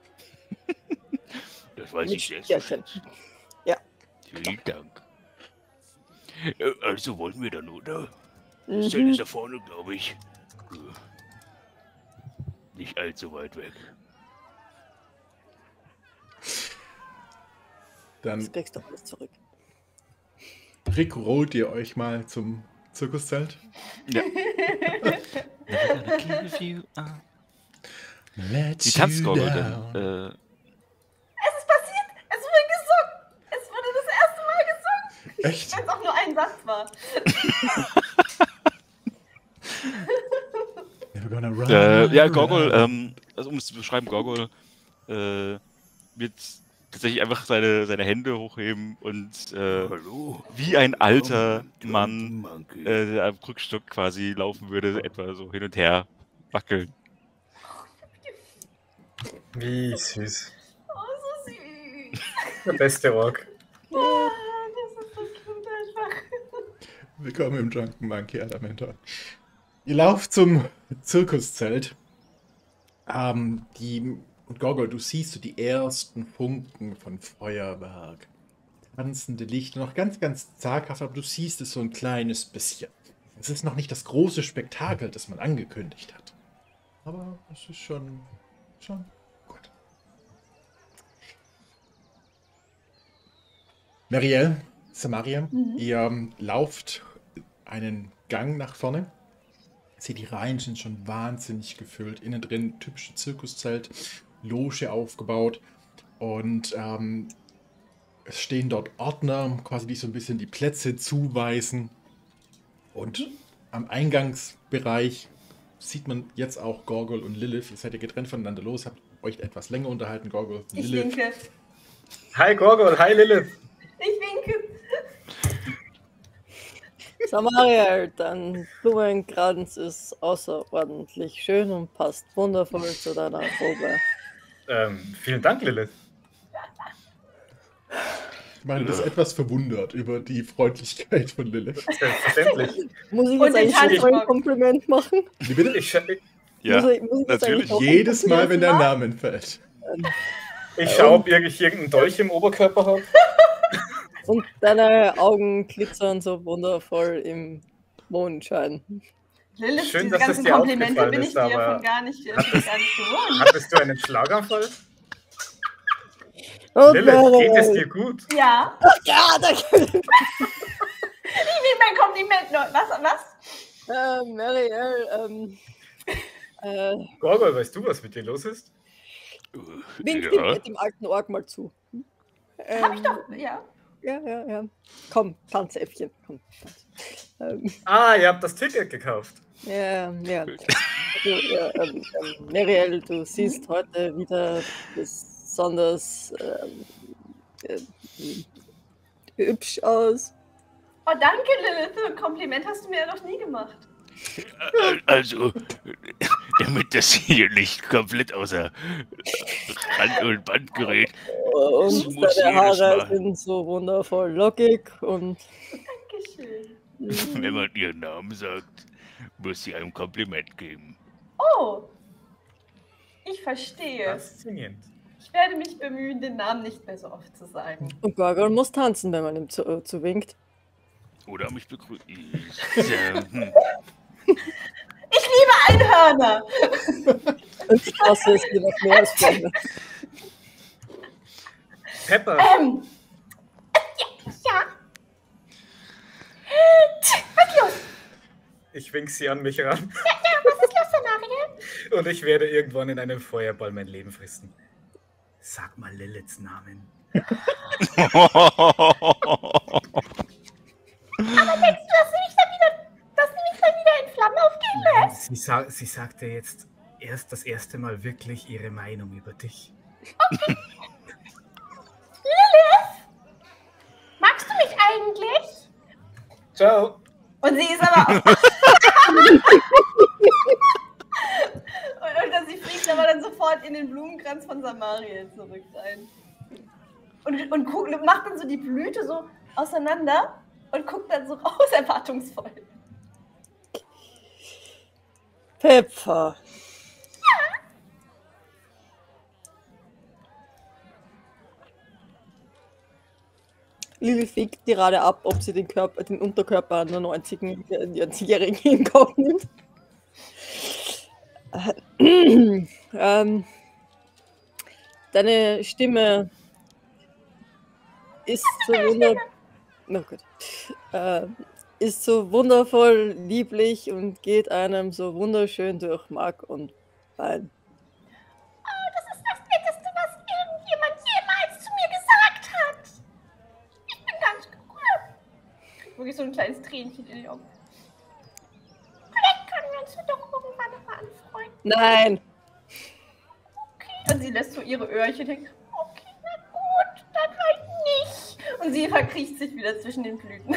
F: Das weiß
E: Mit
F: ich jetzt.
E: Sternchen. Ja.
F: Vielen Dank. Also wollen wir dann, oder?
E: Mhm.
F: Das Zelt ist da vorne, glaube ich. Nicht allzu weit weg.
A: Dann
E: Das kriegst du alles zurück.
A: rickrollt ihr euch mal zum Zirkuszelt.
C: Ja. Never gonna give you up.
A: Let
C: Wie tanzt
A: you
C: Gorgol
A: down.
C: denn?
B: Es ist passiert. Es wurde gesungen. Es wurde das erste Mal gesungen.
A: Echt?
B: Wenn es auch nur ein Satz war.
A: Never gonna run.
C: Ja, Gorgol, also um es zu beschreiben, Gorgol wird tatsächlich einfach seine Hände hochheben und
F: Hallo?
C: wie ein alter Mann,
F: Monkey.
C: der am Krückstock quasi laufen würde, etwa so hin und her wackeln.
D: Wie süß.
B: Oh, so süß.
D: Der beste Ork.
B: Ah, das ist so cute einfach.
A: Willkommen im Drunken Monkey Elementor. Ihr lauft zum Zirkuszelt. Und Gorgol, du siehst so die ersten Funken von Feuerwerk. Tanzende Lichter, noch ganz, ganz zaghaft, aber du siehst es so ein kleines bisschen. Es ist noch nicht das große Spektakel, das man angekündigt hat. Aber es ist schon gut. Marielle, Samaria, ihr lauft einen Gang nach vorne. Seht, die Reihen sind schon wahnsinnig gefüllt. Innen drin typische Zirkuszelt, Loge aufgebaut. Und es stehen dort Ordner, quasi die so ein bisschen die Plätze zuweisen. Und am Eingangsbereich sieht man jetzt auch Gorgol und Lilith. Ihr seid ja getrennt voneinander los, habt euch etwas länger unterhalten, Gorgol und
B: Ich
A: Lilith.
B: winke.
D: Hi Gorgol, hi Lilith.
B: Ich winke.
E: Samaria, dein Blumenkranz ist außerordentlich schön und passt wundervoll zu deiner Robe.
D: Vielen Dank, Lilith.
A: Ich meine, du bist etwas verwundert über die Freundlichkeit von Lilith.
D: Selbstverständlich.
E: Muss ich
B: Und
E: jetzt
B: den
E: eigentlich schon
B: Tanzbock.
E: ein Kompliment machen?
A: Wie bitte?
D: Ich
C: Ja,
E: muss ich jetzt
C: natürlich.
E: eigentlich auch ein
A: Jedes Mal, wenn
E: Kompliment
A: dein
E: machen?
A: Name fällt.
D: schaue, ob ich irgendeinen Dolch im Oberkörper habe.
E: Und deine Augen glitzern so wundervoll im Mondschein.
B: Lilith,
D: Schön,
B: diese
D: dass es
B: ganzen
D: dir
B: Komplimente
D: aufgefallen
B: bin ich
D: ist,
B: dir
D: aber
B: von gar nicht gewohnt.
D: Hattest du einen Schlaganfall?
E: Und
D: Lilith, geht es dir gut?
B: Ja.
E: Ja, danke.
B: Ich will mein Kompliment noch. Was?
E: Marielle,
D: Gorgol, weißt du, was mit dir los ist?
E: wink
F: Ja.
E: dem alten Ork mal zu.
B: Hab ich doch. Ja.
E: Ja. Komm, Tanzäffchen, komm. Tanz.
D: Ihr habt das Ticket gekauft.
E: Ja. Marielle, du siehst heute wieder besonders hübsch aus.
B: Oh, danke, Lilith. Ein Kompliment hast du mir ja noch nie gemacht.
F: Also, damit das hier nicht komplett außer Rand und Band gerät.
E: Und
F: muss
E: deine
F: jedes
E: Haare
F: Mal.
E: sind so wundervoll lockig und
B: Dankeschön.
F: Wenn man ihren Namen sagt, muss sie einem Kompliment geben.
B: Oh. Ich verstehe.
D: Faszinierend.
B: Ich werde mich bemühen, den Namen nicht mehr so oft zu sagen.
E: Und Gorgon muss tanzen, wenn man ihm zuwinkt.
F: Oder mich begrüßt.
B: Ich liebe Einhörner.
E: Und ich hasse es dir noch mehr als Freunde.
D: Pepper,
B: Ja. Was los?
D: ich wink sie an mich ran
B: Was ist los, Samaria?
D: und ich werde irgendwann in einem Feuerball mein Leben fristen. Sag mal Liliths Namen.
B: Aber denkst du, dass sie mich dann wieder in Flammen aufgehen lässt?
D: Sie sagte jetzt erst das erste Mal wirklich ihre Meinung über dich.
B: Lilith? Magst du mich eigentlich?
D: Ciao.
B: Und sie ist aber auch... und sie fliegt aber dann sofort in den Blumenkranz von Samariel zurück rein. Und macht dann so die Blüte so auseinander und guckt dann so raus, erwartungsvoll.
E: Pepper. Lilith wiegt gerade ab, ob sie den Unterkörper einer 90-Jährigen in Kauf nimmt. Deine Stimme ist so ist so wundervoll lieblich und geht einem so wunderschön durch Mark und Bein.
B: Oh, das ist das Netteste, was irgendjemand jemals zu mir gesagt hat. Ich bin ganz gerührt. Wirklich so ein kleines Tränchen in den Augen. Vielleicht können wir uns doch irgendwann nochmal anfreunden.
E: Nein!
B: Okay. Und sie lässt so ihre Öhrchen hängen. Okay, na gut, dann halt nicht. Und sie verkriecht sich wieder zwischen den Blüten.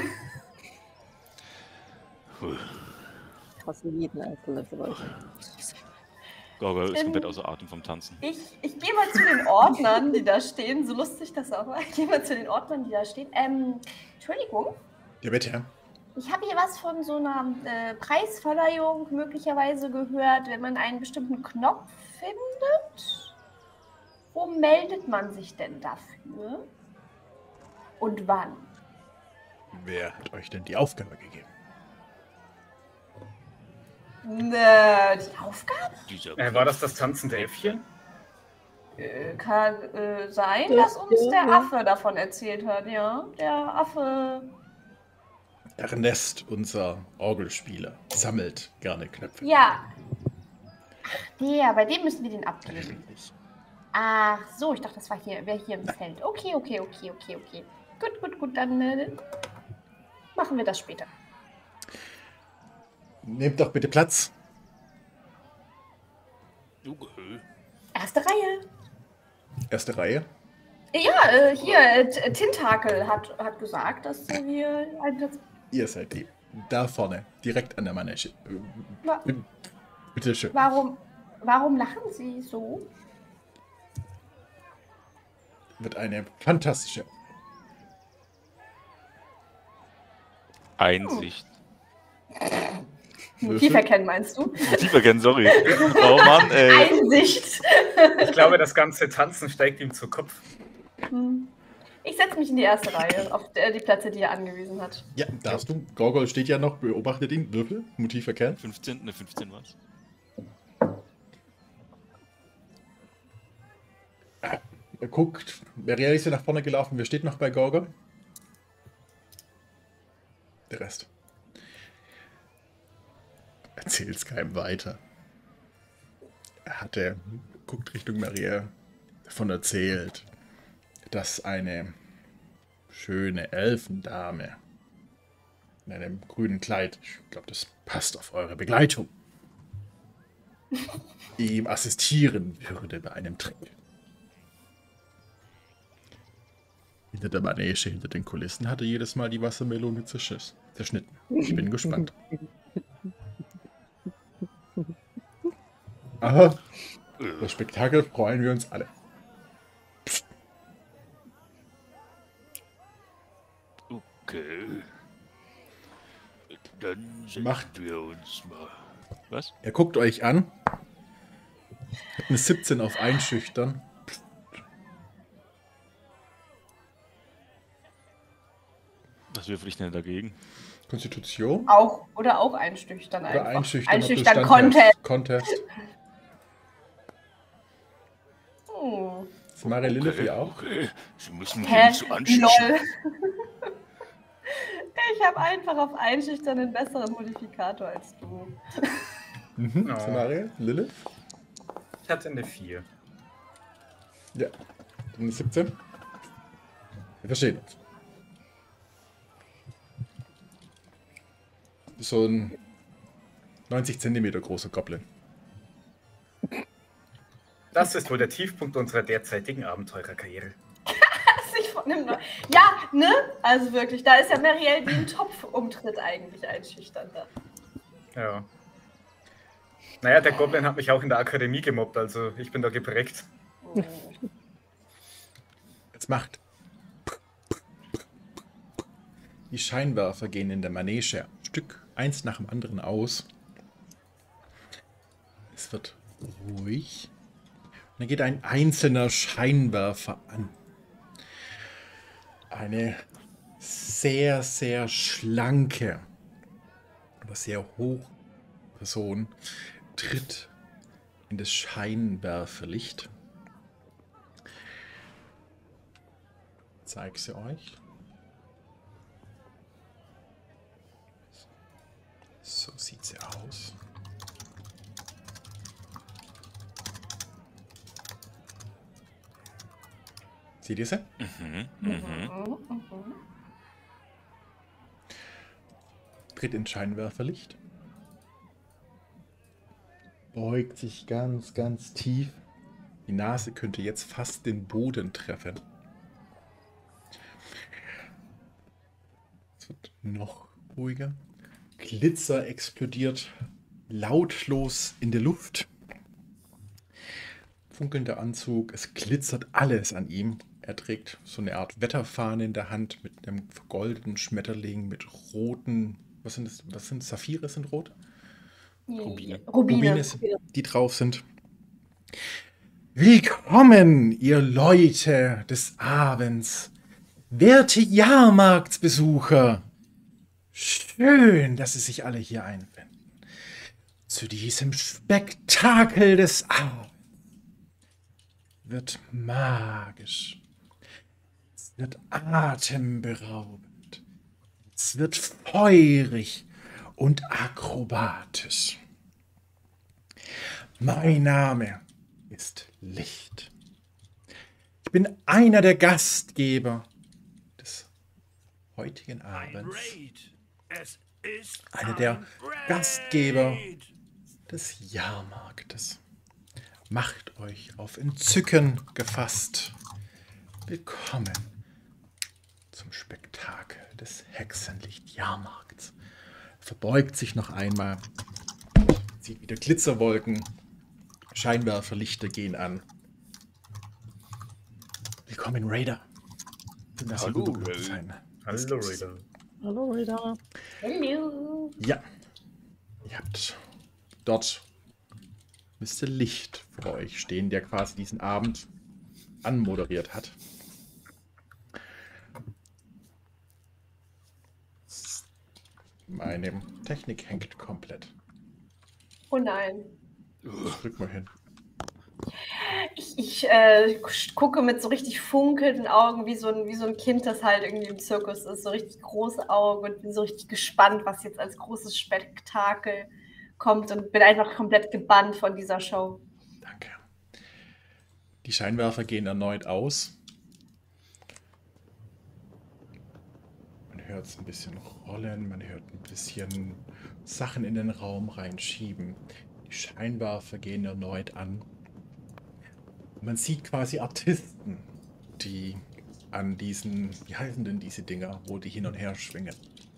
E: Ich hasse jeden einzelnen von euch.
C: Gorgol ist komplett außer Atem vom Tanzen.
B: Ich gehe mal zu den Ordnern, die da stehen. So lustig das auch war. Ich gehe mal zu den Ordnern, die da stehen. Entschuldigung.
A: Ja, bitte.
B: Ich habe hier was von so einer Preisverleihung möglicherweise gehört, wenn man einen bestimmten Knopf findet. Wo meldet man sich denn dafür? Und wann?
A: Wer hat euch denn die Aufgabe gegeben?
B: Die Aufgabe?
D: War das tanzende Äffchen?
B: Kann sein, dass uns der Affe davon erzählt hat, ja. Der Affe.
A: Ernest, unser Orgelspieler, sammelt gerne Knöpfe.
B: Ja. Ach, bei dem müssen wir den abgeben.
A: Richtig.
B: Ach so, ich dachte, das wäre hier im Feld. Okay. Gut, dann machen wir das später.
A: Nehmt doch bitte Platz.
C: Okay.
B: Erste Reihe.
A: Erste Reihe.
B: Ja, hier, Tintakel hat gesagt, dass wir einen Platz...
A: Ihr seid die. Da vorne, direkt an der Manege. Bitte schön.
B: Warum lachen Sie so?
A: Wird eine fantastische
C: Einsicht.
B: Motiv erkennen, meinst du?
C: Motiv erkennen, sorry. Oh Mann, ey.
B: Einsicht.
D: Ich glaube, das ganze Tanzen steigt ihm zu Kopf.
B: Ich setze mich in die erste Reihe, auf die Plätze, die er angewiesen hat.
A: Ja, darfst du. Gorgol steht ja noch, beobachtet ihn. Würfel, Motiv erkennen.
C: 15 war's.
A: Er guckt. Marielle ist ja nach vorne gelaufen. Wer steht noch bei Gorgol? Der Rest. Erzähl's keinem weiter. Er guckt Richtung Marielle, davon erzählt, dass eine schöne Elfendame in einem grünen Kleid, ich glaube, das passt auf eure Begleitung, ihm assistieren würde bei einem Trick. Hinter der Manege, hinter den Kulissen, hat er jedes Mal die Wassermelone zerschnitten. Ich bin gespannt. Aber das Spektakel freuen wir uns alle.
F: Okay. Dann
A: Macht
F: wir uns mal.
C: Was?
A: Er guckt euch an. Hat eine 17 auf Einschüchtern.
C: Was würfel ich denn dagegen?
A: Konstitution?
B: Oder auch einschüchtern
A: Oder
B: einfach.
A: einschüchtern, ob du
B: Einschüchtern
A: standhältst.
B: Contest.
A: Contest.
B: Hm.
A: Das Maria Lilith auch.
C: Okay, Sie müssen mich
B: Hä?
C: nicht so anschießen.
B: Lol. Ich habe einfach auf Einschüchtern einen besseren Modifikator als du.
A: Mhm.
D: Oh.
A: Samaria, Lilith.
D: Ich hatte eine 4.
A: Ja. Dann eine 17. Wir verstehen uns. So ein 90 Zentimeter großer Goblin.
D: Das ist wohl der Tiefpunkt unserer derzeitigen Abenteurerkarriere.
B: Ja, ne? Also wirklich, da ist ja Marielle wie ein Topfumtritt eigentlich einschüchternder.
D: Ja. Naja, der Goblin hat mich auch in der Akademie gemobbt, also ich bin da geprägt.
A: Jetzt macht. Die Scheinwerfer gehen in der Manege Stück eins nach dem anderen aus. Es wird ruhig. Und dann geht ein einzelner Scheinwerfer an. Eine sehr, sehr schlanke, aber sehr hohe Person tritt in das Scheinwerferlicht. Ich zeige sie euch. So sieht sie aus. Seht ihr sie? Tritt ins Scheinwerferlicht. Beugt sich ganz, ganz tief. Die Nase könnte jetzt fast den Boden treffen. Es wird noch ruhiger. Glitzer explodiert lautlos in der Luft. Funkelnder Anzug, es glitzert alles an ihm. Er trägt so eine Art Wetterfahne in der Hand mit einem vergoldeten Schmetterling, mit roten, was sind das? Was sind Saphire sind rot? Rubine, die drauf sind. Willkommen, ihr Leute des Abends, werte Jahrmarktsbesucher. Schön, dass Sie sich alle hier einfinden. Zu diesem Spektakel des Abends. Wird magisch. Es wird atemberaubend. Es wird feurig und akrobatisch. Mein Name ist Licht. Ich bin einer der Gastgeber des heutigen Abends. Einer der Gastgeber des Jahrmarktes. Macht euch auf Entzücken gefasst. Willkommen zum Spektakel des Hexenlicht-Jahrmarkts. Verbeugt sich noch einmal, sieht wieder Glitzerwolken, Scheinwerferlichter gehen an. Willkommen, Raider. Schön, dass Sie rübergekommen sein.
D: Hallo, Raider.
E: Hallo, Raider.
B: Hallo.
A: Ja, ihr habt dort müsste Licht vor euch stehen, der quasi diesen Abend anmoderiert hat. Meine Technik hängt komplett.
B: Oh nein.
A: Drück mal hin.
B: Ich gucke mit so richtig funkelnden Augen, wie so ein Kind, das halt irgendwie im Zirkus ist. So richtig große Augen und bin so richtig gespannt, was jetzt als großes Spektakel kommt und bin einfach komplett gebannt von dieser Show.
A: Danke. Die Scheinwerfer gehen erneut aus. Man hört es ein bisschen rollen, man hört ein bisschen Sachen in den Raum reinschieben. Die Scheinwerfer gehen erneut an. Man sieht quasi Artisten, die an diesen, wie heißen denn diese Dinger, wo die hin und her schwingen?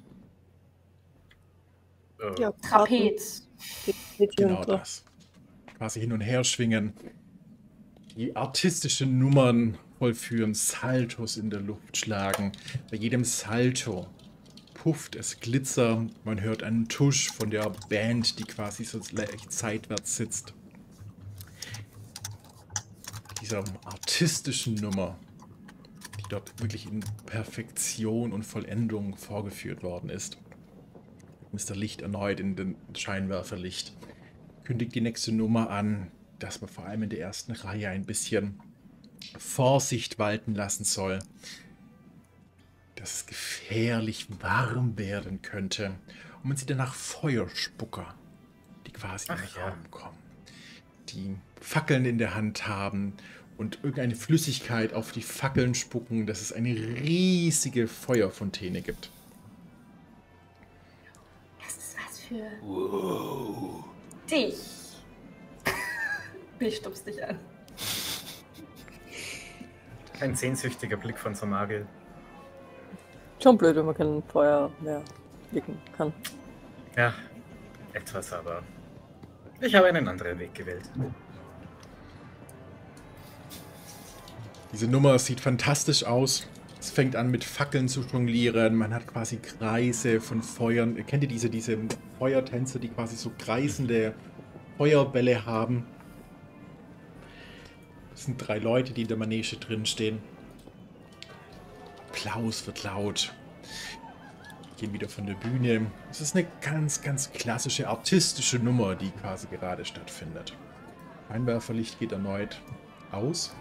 E: Ja,
B: Trapez.
A: Genau das. Quasi hin und her schwingen. Die artistische Nummern vollführen, Saltos in der Luft schlagen. Bei jedem Salto pufft es Glitzer. Man hört einen Tusch von der Band, die quasi so leicht seitwärts sitzt. Dieser artistischen Nummer, die dort wirklich in Perfektion und Vollendung vorgeführt worden ist. Mr. Licht erneut in den Scheinwerferlicht. Kündigt die nächste Nummer an, dass man vor allem in der ersten Reihe ein bisschen Vorsicht walten lassen soll. Dass es gefährlich warm werden könnte. Und man sieht danach Feuerspucker, die quasi in den Raum kommen. Die Fackeln in der Hand haben und irgendeine Flüssigkeit auf die Fackeln spucken, dass es eine riesige Feuerfontäne gibt.
B: Das ist was für dich. Ich stupst dich an.
D: Ein sehnsüchtiger Blick von Somagel.
E: Schon blöd, wenn man kein Feuer mehr blicken kann.
D: Ja, etwas, aber ich habe einen anderen Weg gewählt.
A: Diese Nummer sieht fantastisch aus. Es fängt an mit Fackeln zu jonglieren. Man hat quasi Kreise von Feuern. Kennt ihr diese Feuertänzer, die quasi so kreisende Feuerbälle haben? Das sind 3 Leute, die in der Manege drin stehen. Applaus wird laut. Gehen wieder von der Bühne. Es ist eine ganz, ganz klassische artistische Nummer, die quasi gerade stattfindet. Scheinwerferlicht geht erneut aus.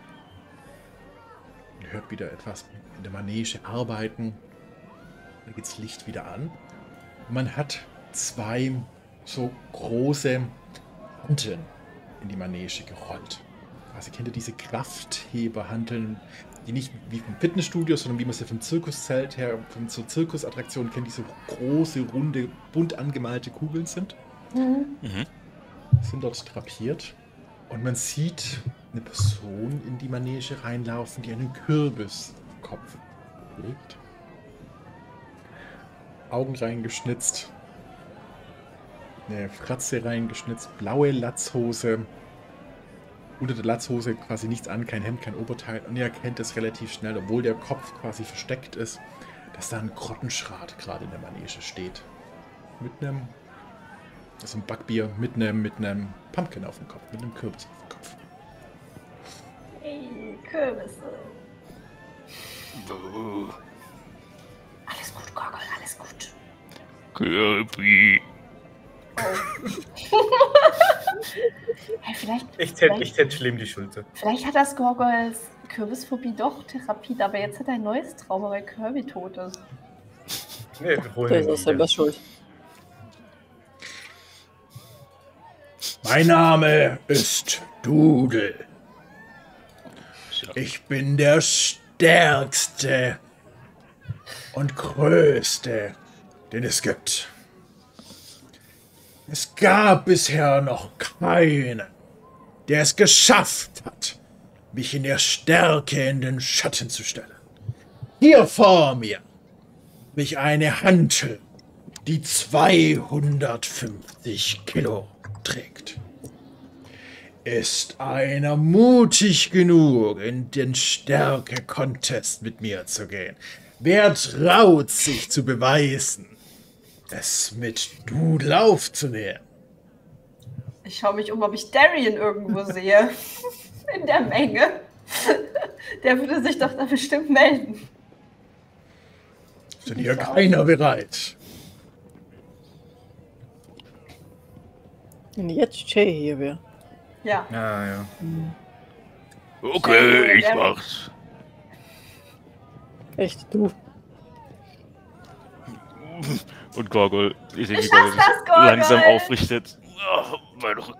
A: Man hört wieder etwas in der Manege arbeiten. Da geht das Licht wieder an. Man hat 2 so große Hanteln in die Manege gerollt. Also kennt ihr diese Kraftheberhanteln, die nicht wie vom Fitnessstudio, sondern wie man sie vom Zirkuszelt her, von so Zirkusattraktionen kennt, die so große, runde, bunt angemalte Kugeln sind. Sind dort drapiert. Und man sieht eine Person in die Manege reinlaufen, die einen Kürbis im Kopf trägt. Augen reingeschnitzt. Eine Fratze reingeschnitzt. Blaue Latzhose. Unter der Latzhose quasi nichts an, kein Hemd, kein Oberteil. Und ihr erkennt es relativ schnell, obwohl der Kopf quasi versteckt ist, dass da ein Grottenschrat gerade in der Manege steht. Mit einem, das ist ein Backbier, mit einem Pumpkin auf dem Kopf, mit einem Kürbis auf dem Kopf.
B: Hey, Kürbisse. Alles gut, Gorgol, alles gut.
F: Kirby.
B: Oh. Hey, vielleicht.
D: Ich tätschle ihm die Schulter.
B: Vielleicht hat das Gorgols Kürbisphobie doch therapiert, aber jetzt hat er ein neues Trauma, weil Kirby tot ist.
D: Nee,
E: Der ist auch selber schuld.
A: Mein Name ist Doodle. Ich bin der stärkste und größte, den es gibt. Es gab bisher noch keinen, der es geschafft hat, mich in der Stärke in den Schatten zu stellen. Hier vor mir habe ich eine Hantel, die 250 Kilo trägt. Ist einer mutig genug, in den Stärke-Contest mit mir zu gehen? Wer traut sich zu beweisen, es mit Doodle aufzunehmen?
B: Ich schaue mich um, ob ich Darian irgendwo sehe. In der Menge. Der würde sich doch da bestimmt melden.
A: Ist denn hier keiner bereit?
E: Wenn jetzt Jay hier wäre.
B: Ja.
D: Ja.
F: Okay, ich mach's.
E: Echt, du.
C: Und Gorgol, ich sehe, wie
B: Ich
C: Gorgol
B: schaff
C: sich
B: das, Gorgol!
C: langsam aufrichtet.
F: Oh, mein Rücken.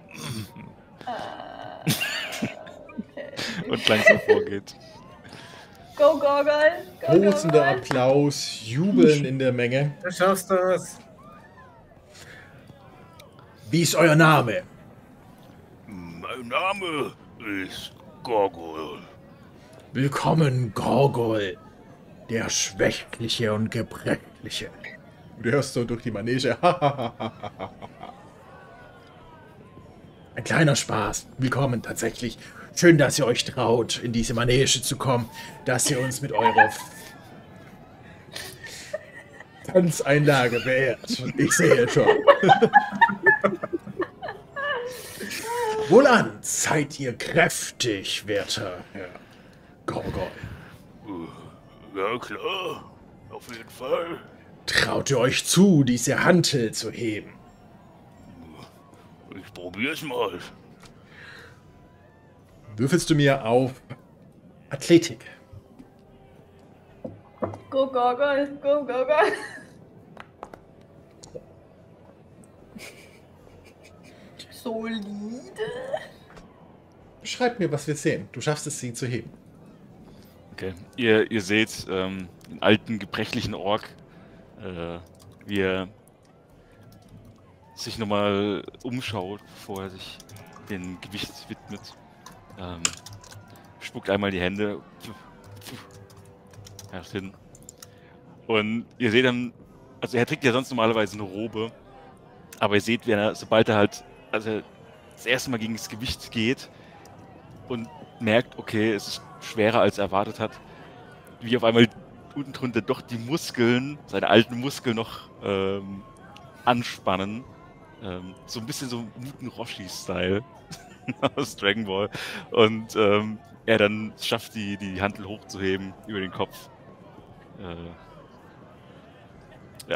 B: Okay.
C: Und langsam vorgeht.
B: Go, Gorgol! Go,
A: Tosender
B: Gorgol!
A: Applaus, Jubeln in der Menge.
D: Du schaffst das.
A: Wie ist euer Name?
F: Mein Name ist Gorgol.
A: Willkommen, Gorgol, der Schwächliche und Gebrechliche. Du hörst so durch die Manege. Ein kleiner Spaß. Willkommen tatsächlich. Schön, dass ihr euch traut, in diese Manege zu kommen, dass ihr uns mit eurer Tanzeinlage beehrt. Ich sehe schon. Wohlan, seid ihr kräftig, werter Herr Gorgol.
F: Ja, klar. Auf jeden Fall.
A: Traut ihr euch zu, diese Hantel zu heben?
F: Ich probier's mal.
A: Würfelst du mir auf Athletik?
B: Go, Gorgol, go, Gorgol. Solide.
A: Beschreib mir, was wir sehen. Du schaffst es, sie zu heben.
C: Okay. Ihr seht einen alten, gebrechlichen Ork, wie er sich nochmal umschaut, bevor er sich dem Gewicht widmet. Spuckt einmal die Hände. Herrscht hin. Und ihr seht dann, also er trägt ja sonst normalerweise eine Robe, aber ihr seht, wie er, sobald er halt, also das erste Mal gegen das Gewicht geht und merkt, okay, es ist schwerer als er erwartet hat, wie auf einmal unten drunter doch die Muskeln, seine alten Muskeln noch anspannen. So ein bisschen so Muten Roshi-Style aus Dragon Ball. Und er dann schafft, die Hantel hochzuheben über den Kopf. Ja.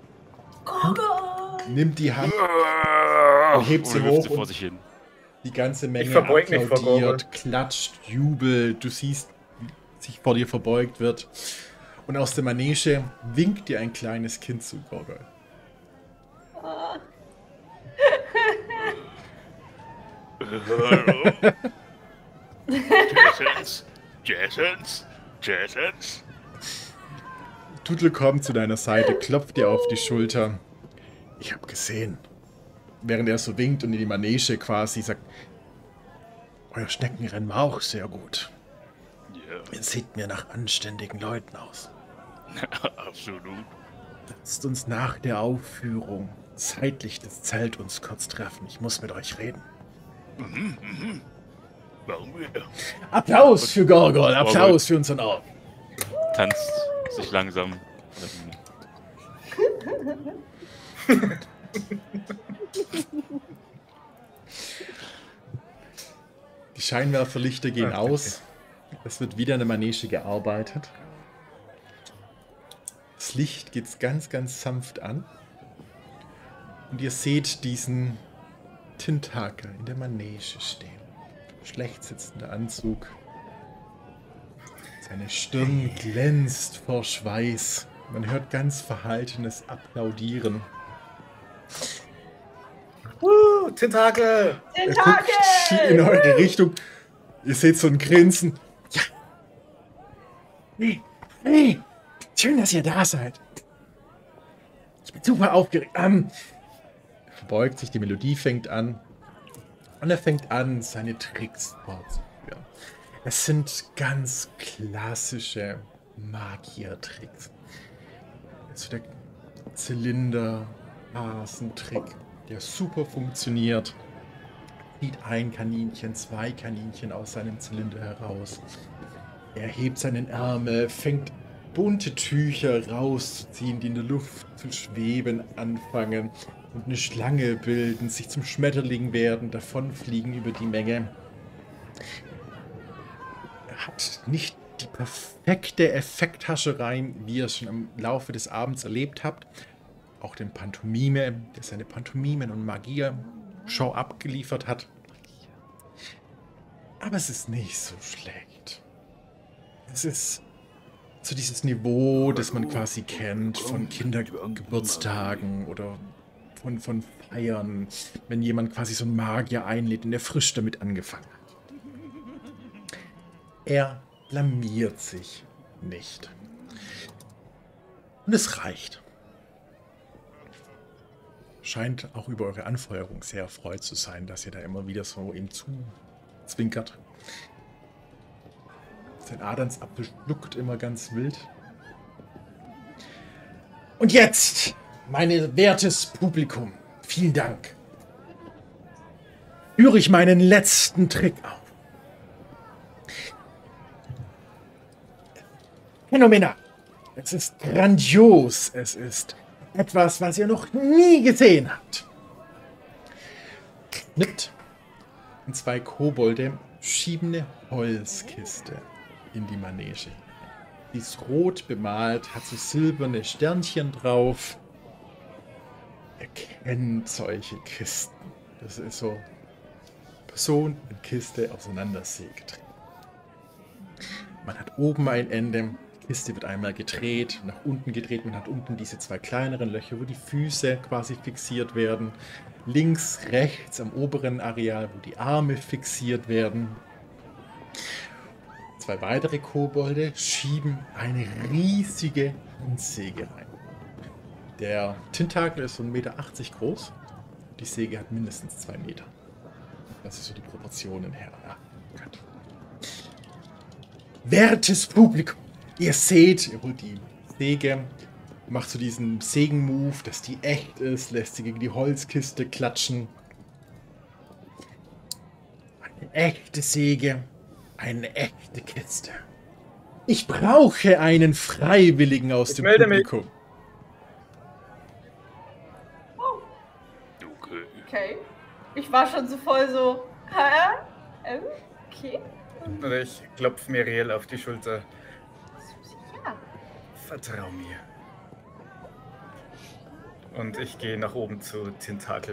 A: Nimmt die Hand und hebt sie
C: wirft
A: hoch
C: sie vor
A: und
C: sich hin.
A: die ganze Menge
D: verbeug mich vor Gorgol.
A: applaudiert, klatscht, jubelt. Du siehst, wie sich vor dir verbeugt wird. Und aus der Manege winkt dir ein kleines Kind zu, Gorgol.
F: Hallo? Jessens?
A: Tuttle kommt zu deiner Seite, klopft dir auf die Schulter. Ich habe gesehen, während er so winkt und in die Manege quasi sagt, euer Schneckenrennen war auch sehr gut.
F: Ja,
A: Ihr seht mir nach anständigen Leuten aus.
F: absolut.
A: Lasst uns nach der Aufführung zeitlich das Zelt uns kurz treffen. Ich muss mit euch reden.
F: Warum wir?
A: Applaus für Gorgol, Applaus für unseren Ork.
C: Tanzt sich langsam.
A: Die Scheinwerferlichter gehen aus. Es wird wieder eine Manege gearbeitet. Das Licht geht ganz, ganz sanft an. Und ihr seht diesen Tintake in der Manege stehen. Schlecht sitzender Anzug. Seine Stirn glänzt vor Schweiß. Man hört ganz verhaltenes Applaudieren.
D: Tentakel!
A: Er guckt in eure Richtung. Ihr seht so ein Grinsen. Ja. Hey, schön, dass ihr da seid. Ich bin super aufgeregt. Er verbeugt sich, die Melodie fängt an. Und er fängt an, seine Tricks fortzuführen. Es sind ganz klassische Magier-Tricks. Also der Zylinder-Hasen-Trick, der super funktioniert. Zieht ein Kaninchen, zwei Kaninchen aus seinem Zylinder heraus. Er hebt seinen Ärmel, fängt bunte Tücher rauszuziehen, die in der Luft zu schweben anfangen und eine Schlange bilden, sich zum Schmetterling werden, davonfliegen über die Menge. Er hat nicht die perfekte Effekthascherei, wie ihr es schon im Laufe des Abends erlebt habt. Auch den Pantomime, der seine Pantomimen- und Magie-Show abgeliefert hat. Aber es ist nicht so schlecht. Es ist so dieses Niveau, das man quasi kennt von Kindergeburtstagen oder von Feiern, wenn jemand quasi so einen Magier einlädt und der frisch damit angefangen hat. Er blamiert sich nicht. Und es reicht. Scheint auch über eure Anfeuerung sehr erfreut zu sein, dass ihr da immer wieder so ihm zuzwinkert. Sein Adamsapfel schluckt immer ganz wild. Und jetzt, mein wertes Publikum, vielen Dank. Führe ich meinen letzten Trick auf. Phänomenal. Es ist grandios. Es ist etwas, was ihr noch nie gesehen habt. Mit und zwei Kobolde schieben eine Holzkiste in die Manege. Die ist rot bemalt, hat so silberne Sternchen drauf. Ihr kennt solche Kisten. Das ist so Person und Kiste auseinandersägt. Man hat oben ein Ende, die Kiste wird einmal gedreht, nach unten gedreht. Man hat unten diese zwei kleineren Löcher, wo die Füße quasi fixiert werden. Links, rechts am oberen Areal, wo die Arme fixiert werden. Zwei weitere Kobolde schieben eine riesige Handsäge rein. Der Tentakel ist so 1,80 Meter groß. Die Säge hat mindestens 2 Meter. Das ist so die Proportionen her. Ja, Gott. Wertes Publikum, ihr seht, ihr holt die Säge, macht so diesen Sägen-Move, dass die echt ist, lässt sie gegen die Holzkiste klatschen. Eine echte Säge, eine echte Kiste. Ich brauche einen Freiwilligen aus dem Publikum.
B: Okay. Ich war schon so voll so. Hä? Okay.
D: Und ich klopfe Miriel auf die Schulter.
B: Ja.
D: Vertrau mir. Und ich gehe nach oben zu Tentakel.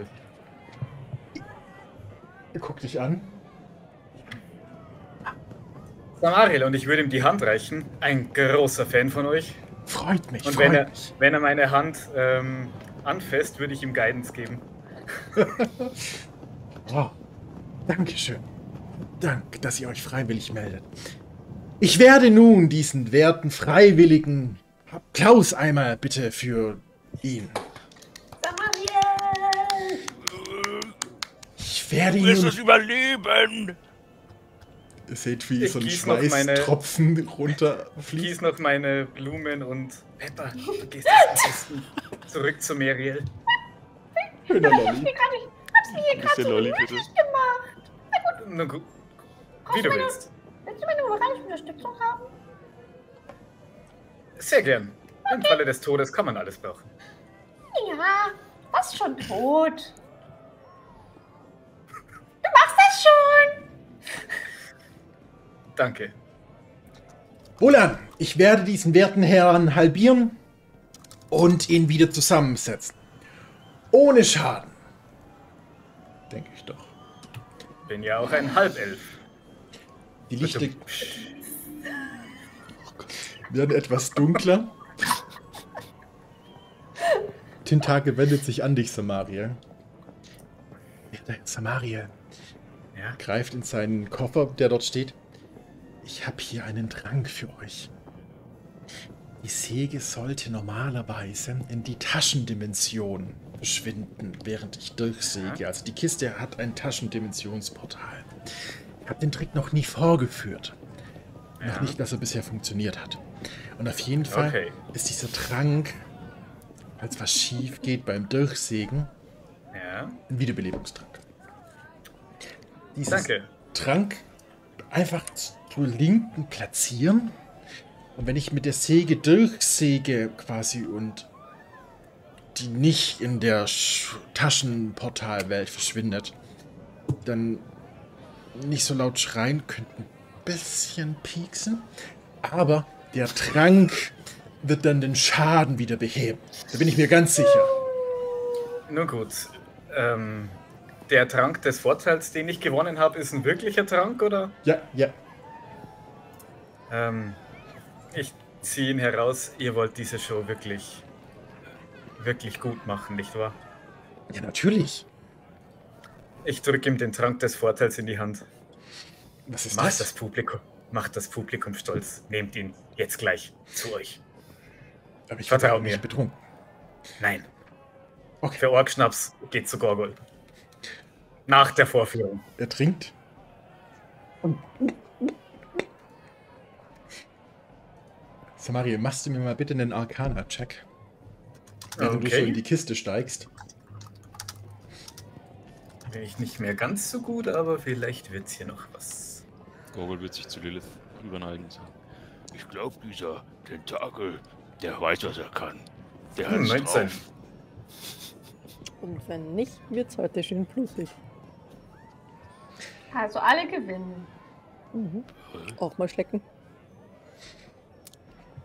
A: Er guckt dich an.
D: Samariel, und ich würde ihm die Hand reichen. Ein großer Fan von euch.
A: Freut mich.
D: Und wenn er meine Hand anfasst, würde ich ihm Guidance geben.
A: Oh, Dankeschön. Danke, dass ihr euch freiwillig meldet. Ich werde nun diesen werten Freiwilligen... Applaus einmal bitte für ihn.
B: Samariel!
A: Ich werde ihn...
F: Du wirst es überleben!
A: Ihr seht, wie
D: Ich
A: so ein
D: gieß noch
A: Schweißtropfen runterfließt.
D: Gieß noch meine Blumen und Pepper, du gehst jetzt am besten zurück zu Miriel.
A: Schöner Lolli.
B: Hab's mir hier gerade so
C: Lolli, bitte.
B: lustig gemacht.
D: Na gut, wie du willst.
B: Willst du meine moralische Unterstützung haben?
D: Sehr gern. Im Falle des Todes kann man alles brauchen.
B: Ja, fast schon tot. Du machst das schon.
D: Danke.
A: Wohlan, ich werde diesen werten Herrn halbieren und ihn wieder zusammensetzen. Ohne Schaden. Denke ich doch.
D: Bin ja auch ein Halbelf.
A: Die Lichter werden etwas dunkler. Tentakel wendet sich an dich, Samariel. Samariel
D: Ja?
A: greift in seinen Koffer, der dort steht. Ich habe hier einen Trank für euch. Die Säge sollte normalerweise in die Taschendimension verschwinden, während ich durchsäge. Also die Kiste hat ein Taschendimensionsportal. Ich habe den Trick noch nie vorgeführt. Noch nicht, dass er bisher funktioniert hat. Und auf jeden Fall ist dieser Trank, als was schief geht beim Durchsägen, ein Wiederbelebungstrank. Dieses Trank einfach zur Linken platzieren. Und wenn ich mit der Säge durchsäge quasi und die nicht in der Taschenportalwelt verschwindet, dann nicht so laut schreien, könnte ein bisschen pieksen. Aber der Trank wird dann den Schaden wieder beheben. Da bin ich mir ganz sicher.
D: Nun gut. Der Trank des Vorteils, den ich gewonnen habe, ist ein wirklicher Trank, oder?
A: Ja, ja.
D: Ich ziehe ihn heraus. Ihr wollt diese Show wirklich gut machen, nicht wahr?
A: Ja, natürlich.
D: Ich drücke ihm den Trank des Vorteils in die Hand.
A: Was ist
D: Macht
A: das?
D: Macht das Publikum stolz. Nehmt ihn jetzt gleich zu euch.
A: Aber ich
D: Vertrau
A: bin
D: mir.
A: nicht betrunken.
D: Nein.
A: Okay.
D: Für Orkschnaps geht zu Gorgol. Nach der Vorführung.
A: Er trinkt. Samariel, machst du mir mal bitte einen Arcana-Check? Während du so in die Kiste steigst.
D: Bin ich nicht mehr ganz so gut, aber vielleicht wird's hier noch was.
C: Gorgol wird sich zu Lilith überneigen und sagen:
F: Ich glaube, dieser Tentakel, der weiß, was er kann. Der hat's
D: 19.
F: drauf.
E: Und wenn nicht, wird's heute schön blutig.
B: Also alle gewinnen.
E: Mhm. Auch mal schlecken.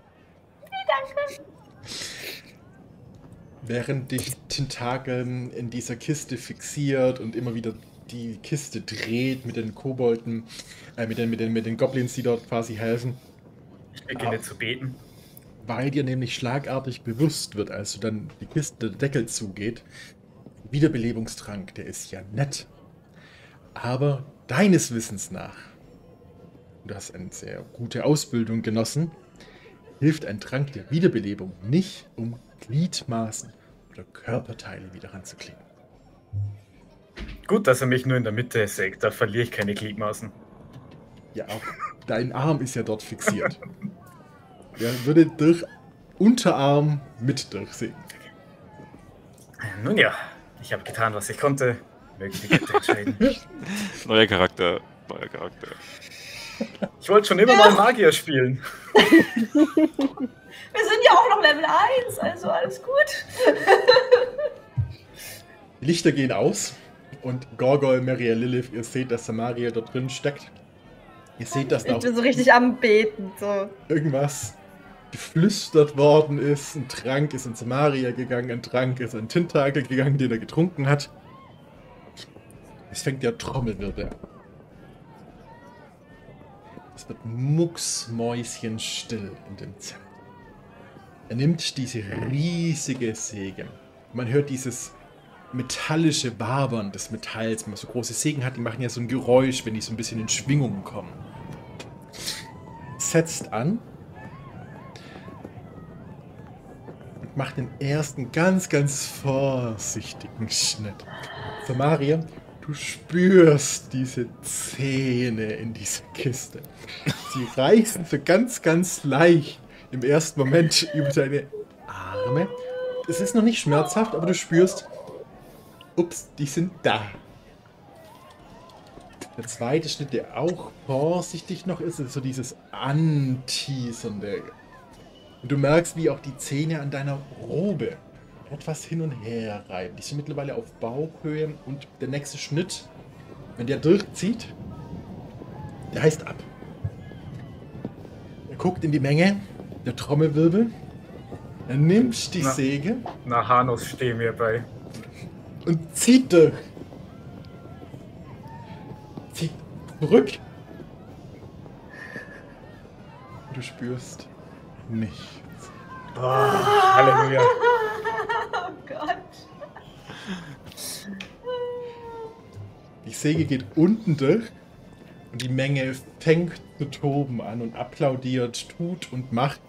A: während dich Tentakel in dieser Kiste fixiert und immer wieder die Kiste dreht mit den Kobolden, mit den Goblins, die dort quasi helfen.
D: Ich beginne zu beten.
A: Weil dir nämlich schlagartig bewusst wird, als du dann die Kiste, der Deckel zugeht, Wiederbelebungstrank, der ist ja nett. Aber deines Wissens nach, du hast eine sehr gute Ausbildung genossen, hilft ein Trank der Wiederbelebung nicht, um Gliedmaßen oder Körperteile wieder ranzukriegen.
D: Gut, dass er mich nur in der Mitte sägt, da verliere ich keine Gliedmaßen.
A: Ja, auch dein Arm ist ja dort fixiert. Der würde durch Unterarm mit durchsägen.
D: Nun ja, ich habe getan, was ich konnte. Mögen die Götter entscheiden.
C: Neuer Charakter.
D: Ich wollte schon immer mal Magier spielen.
B: Wir sind ja auch noch Level 1, also alles gut.
A: Die Lichter gehen aus und Gorgol, Maria, Lilith, ihr seht, dass Samaria dort drin steckt. Ihr seht, dass da
B: Ich bin so richtig am Beten. So.
A: irgendwas geflüstert worden ist. Ein Trank ist in Samaria gegangen, ein Trank ist in Tentakel gegangen, den er getrunken hat. Es fängt der Trommelwirbel an. Es wird mucksmäuschenstill in dem Zelt. Er nimmt diese riesige Säge. Man hört dieses metallische Wabern des Metalls. Wenn man so große Sägen hat, die machen ja so ein Geräusch, wenn die so ein bisschen in Schwingungen kommen. Setzt an und macht den ersten ganz, ganz vorsichtigen Schnitt. Samaria, du spürst diese Zähne in dieser Kiste. Sie reißen so ganz, ganz leicht im ersten Moment über deine Arme. Es ist noch nicht schmerzhaft, aber du spürst, ups, die sind da. Der zweite Schnitt, der auch vorsichtig noch ist so dieses Anteasernde. Und du merkst, wie auch die Zähne an deiner Robe etwas hin und her reiben. Die sind mittlerweile auf Bauchhöhe und der nächste Schnitt, wenn der durchzieht, der heißt ab. Er guckt in die Menge, der Trommelwirbel, er nimmt die Säge.
D: Nahanos, steh mir bei.
A: Und zieht durch. Zieht zurück. Und du spürst nichts.
D: Oh, Halleluja.
B: Oh Gott.
A: Die Säge geht unten durch und die Menge fängt zu toben an und applaudiert, tut und macht.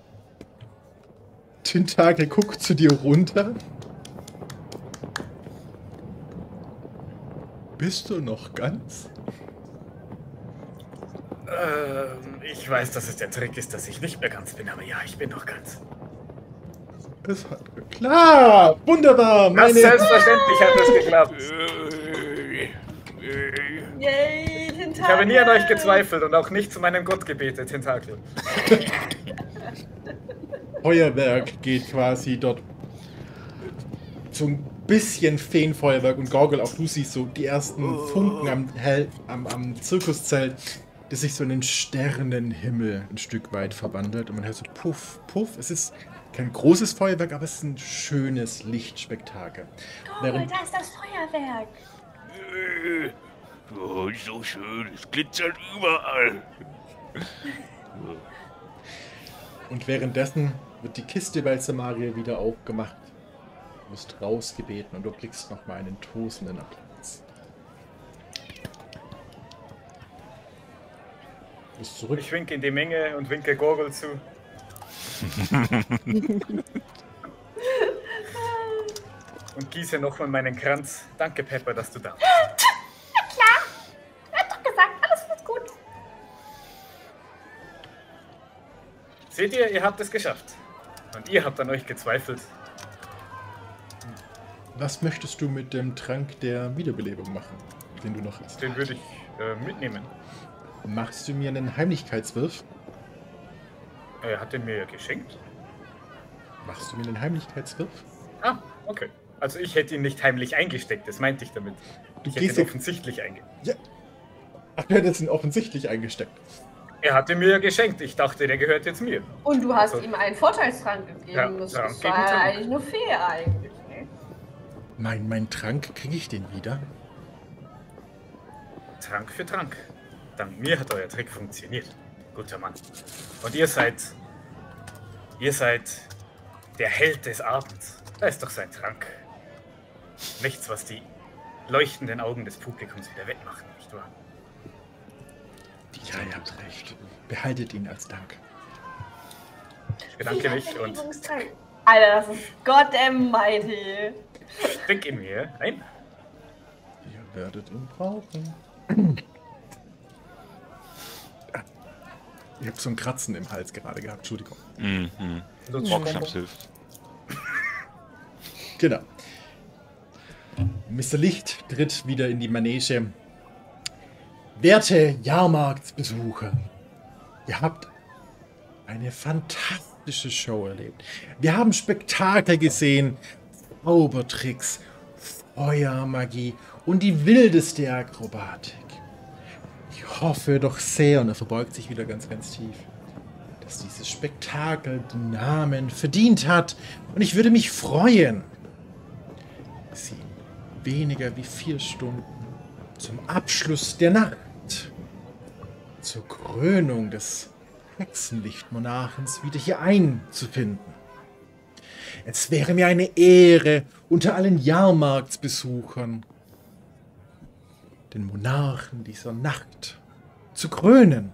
A: Tentakel guckt zu dir runter. Bist du noch ganz?
D: Ich weiß, dass es der Trick ist, dass ich nicht mehr ganz bin, aber ja, ich bin noch ganz.
A: Es hat geklappt! Wunderbar!
D: Ganz selbstverständlich hat es geklappt.
B: Yay, Tentakel.
D: Ich habe nie an euch gezweifelt und auch nicht zu meinem Gott gebetet, Tentakel.
A: Feuerwerk geht quasi dort so ein bisschen Feenfeuerwerk und Gorgol, auch du siehst so die ersten Funken am Zirkuszelt, das sich so in den Sternenhimmel ein Stück weit verwandelt und man hört so puff, puff. Es ist kein großes Feuerwerk, aber es ist ein schönes Lichtspektakel.
B: Gorgol, da ist das Feuerwerk.
F: Oh, so schön, es glitzert überall.
A: Und währenddessen wird die Kiste bei Samaria wieder aufgemacht. Du wirst rausgebeten und du kriegst nochmal einen tosenden Applaus. Du bist zurück.
D: Ich winke in die Menge und winke Gorgol zu. Und gieße nochmal meinen Kranz. Danke, Pepper, dass du da bist.
B: Ja klar. Er hat doch gesagt, alles wird gut.
D: Seht ihr, ihr habt es geschafft. Und ihr habt an euch gezweifelt.
A: Was möchtest du mit dem Trank der Wiederbelebung machen, den du noch hast?
D: Den würde ich mitnehmen.
A: Machst du mir einen Heimlichkeitswurf?
D: Er hat den mir ja geschenkt.
A: Machst du mir einen Heimlichkeitswurf?
D: Ah, okay. Also ich hätte ihn nicht heimlich eingesteckt, das meinte ich damit. Ich hätte ihn offensichtlich eingesteckt.
A: Ja. Ach, du hättest ihn offensichtlich eingesteckt.
D: Er hatte mir ja geschenkt. Ich dachte, der gehört jetzt mir.
B: Und du hast
D: Also-
B: ihm einen Vorteilstrank gegeben.
D: Ja,
B: das
D: Trank
B: ist
D: gegen
B: ja
D: Trank.
B: eigentlich nur fair eigentlich. Ne?
A: Mein Trank, kriege ich den wieder?
D: Trank für Trank. Dank mir hat euer Trick funktioniert. Guter Mann. Und ihr seid der Held des Abends. Da ist doch sein Trank. Nichts, was die leuchtenden Augen des Publikums wieder wettmachen, nicht wahr?
A: Ja, ihr habt recht. Behaltet ihn als Dank.
D: Ich bedanke mich und
B: Alter, das ist goddamn mighty.
D: steck ihn mir ein.
A: Ihr werdet ihn brauchen. Ihr habt so ein Kratzen im Hals gerade gehabt, Entschuldigung.
C: Mhm.
D: Lutsch.
C: Morgenschnaps hilft.
A: Genau. Mr. Licht tritt wieder in die Manege. Werte Jahrmarktsbesucher, ihr habt eine fantastische Show erlebt. Wir haben Spektakel gesehen, Zaubertricks, Feuermagie und die wildeste Akrobatik. Ich hoffe doch sehr, und er verbeugt sich wieder ganz, ganz tief, dass dieses Spektakel den Namen verdient hat. Und ich würde mich freuen, Sie in weniger wie 4 Stunden zum Abschluss der Nacht, zur Krönung des Hexenlichtmonarchens wieder hier einzufinden. Es wäre mir eine Ehre, unter allen Jahrmarktsbesuchern den Monarchen dieser Nacht zu krönen.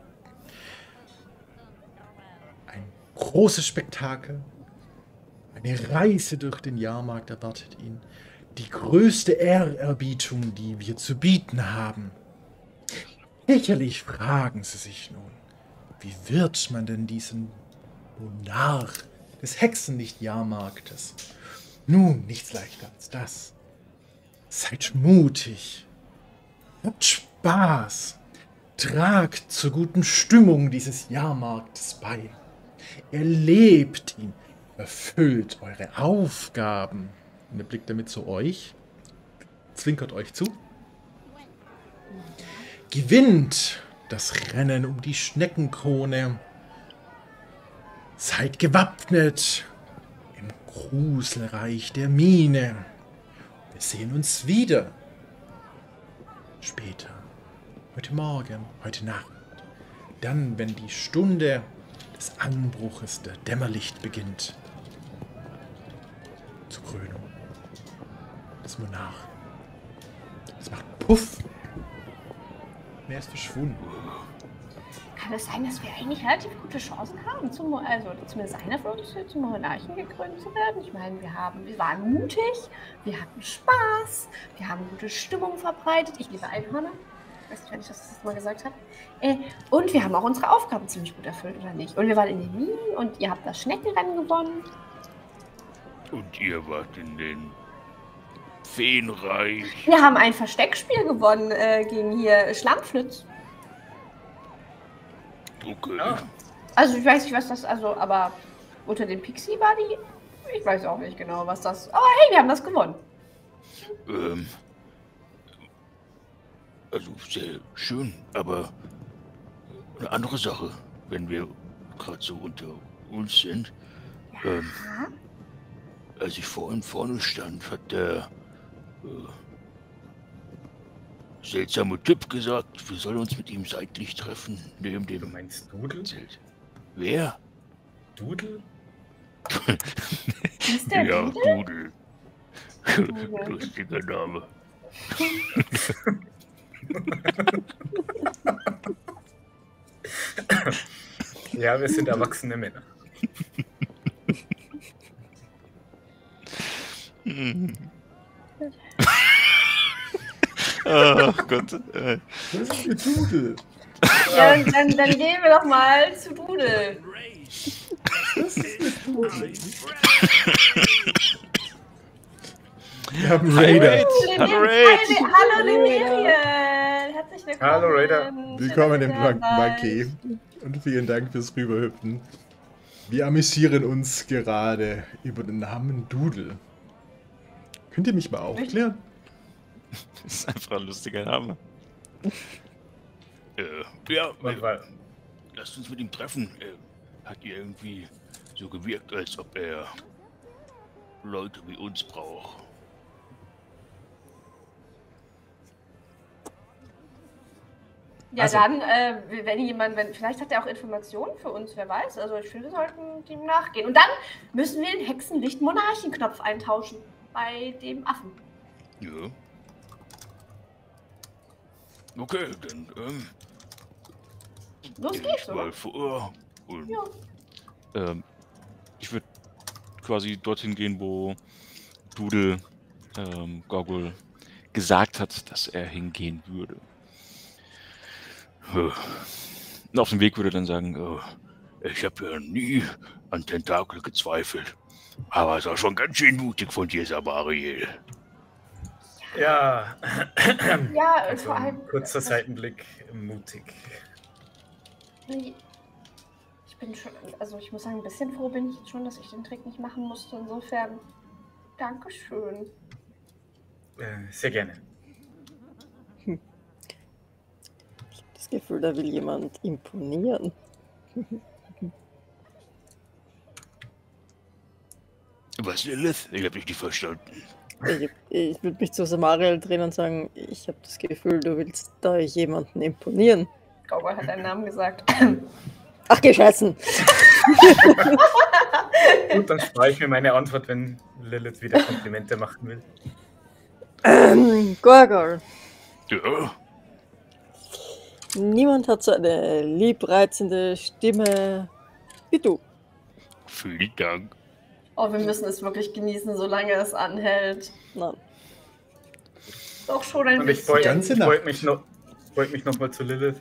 A: Ein großes Spektakel, eine Reise durch den Jahrmarkt erwartet ihn. Die größte Ehrerbietung, die wir zu bieten haben. Sicherlich fragen Sie sich nun, wie wird man denn diesen Monarch des Hexenlicht-Jahrmarktes? Nun, nichts leichter als das. Seid mutig, habt Spaß, tragt zur guten Stimmung dieses Jahrmarktes bei. Erlebt ihn, erfüllt eure Aufgaben. Und er blickt damit zu euch, zwinkert euch zu. Gewinnt das Rennen um die Schneckenkrone. Seid gewappnet im Gruselreich der Mine. Wir sehen uns wieder. Später. Heute Morgen, heute Nacht. Dann, wenn die Stunde des Anbruches der Dämmerlicht beginnt. Zur Krönung des Monarchen. Es macht Puff. Und er ist verschwunden.
B: Kann es sein, dass wir eigentlich relativ gute Chancen haben, also zumindest einer von uns zum Monarchen gekrönt zu werden? Ich meine, wir waren mutig, wir hatten Spaß, wir haben gute Stimmung verbreitet. Ich liebe Einhörner. Ich weiß nicht, wenn ich das mal gesagt habe. Und wir haben auch unsere Aufgaben ziemlich gut erfüllt, oder nicht? Und wir waren in den Minen und ihr habt das Schneckenrennen gewonnen.
F: Und ihr wart in den Feenreich.
B: Wir haben ein Versteckspiel gewonnen gegen hier Schlammflitz.
F: Okay.
D: Ah,
B: Also ich weiß nicht, was das, aber unter dem Pixie war die. Ich weiß auch nicht genau, was das. Aber hey, wir haben das gewonnen.
F: Also sehr schön, aber eine andere Sache, wenn wir gerade so unter uns sind. Als ich vorhin vorne stand, hat der seltsame Typ gesagt, wir sollen uns mit ihm seitlich treffen, neben
D: du
F: dem
D: meinst Dudel?
F: Zelt. Wer?
D: Dudel?
B: Ist der
F: Ja,
B: Dudel?
F: Dudel. Lustiger Name.
D: Ja, wir sind erwachsene Männer.
C: Ach Gott.
A: Was ist mit Dudel?
B: Ja, dann gehen wir doch mal zu Dudel.
A: Was ist mit Dudel? Wir haben Raider.
C: Hallo Raid.
B: Hallo Lemurien. Herzlich willkommen.
D: Hallo, Raider.
B: Schön,
A: Willkommen im
B: dass ihr dabei
A: Banquet. Und vielen Dank fürs Rüberhüpfen. Wir amüsieren uns gerade über den Namen Dudel. Könnt ihr mich mal aufklären?
C: Das ist einfach ein lustiger Name.
F: Ja,
D: Und
F: lasst uns mit ihm treffen. Er hat irgendwie so gewirkt, als ob er Leute wie uns braucht.
B: Ja,
A: Also-
B: dann, vielleicht hat er auch Informationen für uns, wer weiß. Also ich finde, wir sollten dem nachgehen. Und dann müssen wir den Hexenlicht-Monarchenknopf eintauschen bei dem Affen.
F: Ja. Okay, dann
B: Los
F: gehe
B: geht's,
F: ich mal
B: oder?
F: vor. Und
B: Ja.
C: Ich würde quasi dorthin gehen, wo Doodle Gorgul gesagt hat, dass er hingehen würde. Und auf dem Weg würde er dann sagen,
F: ich habe ja nie an Tentakel gezweifelt. Aber es war schon ganz schön mutig von dir, Samariel.
D: Ja,
B: Ja,
D: also
B: vor
D: ein
B: allem.
D: kurzer Seitenblick, mutig.
B: Ich bin schon, also ich muss sagen, ein bisschen froh bin ich jetzt schon, dass ich den Trick nicht machen musste. Insofern, Dankeschön.
D: Sehr gerne.
E: Ich habe das Gefühl, da will jemand imponieren.
F: Was, Lilith? Ich habe dich nicht verstanden.
E: Ich würde mich zu Samariel drehen und sagen, ich habe das Gefühl, du willst da jemanden imponieren.
B: Gorgul hat deinen Namen gesagt.
E: Ach, gescheißen!
D: Gut, dann spare ich mir meine Antwort, wenn Lilith wieder Komplimente machen will.
E: Gorgul,
F: Ja,
E: niemand hat so eine liebreizende Stimme wie du.
F: vielen Dank.
B: Oh, wir müssen es wirklich genießen, solange es anhält.
E: Nein.
B: Doch schon ein
D: Und ich
B: bisschen.
A: Ganze
D: beug mich noch mal zu Lilith.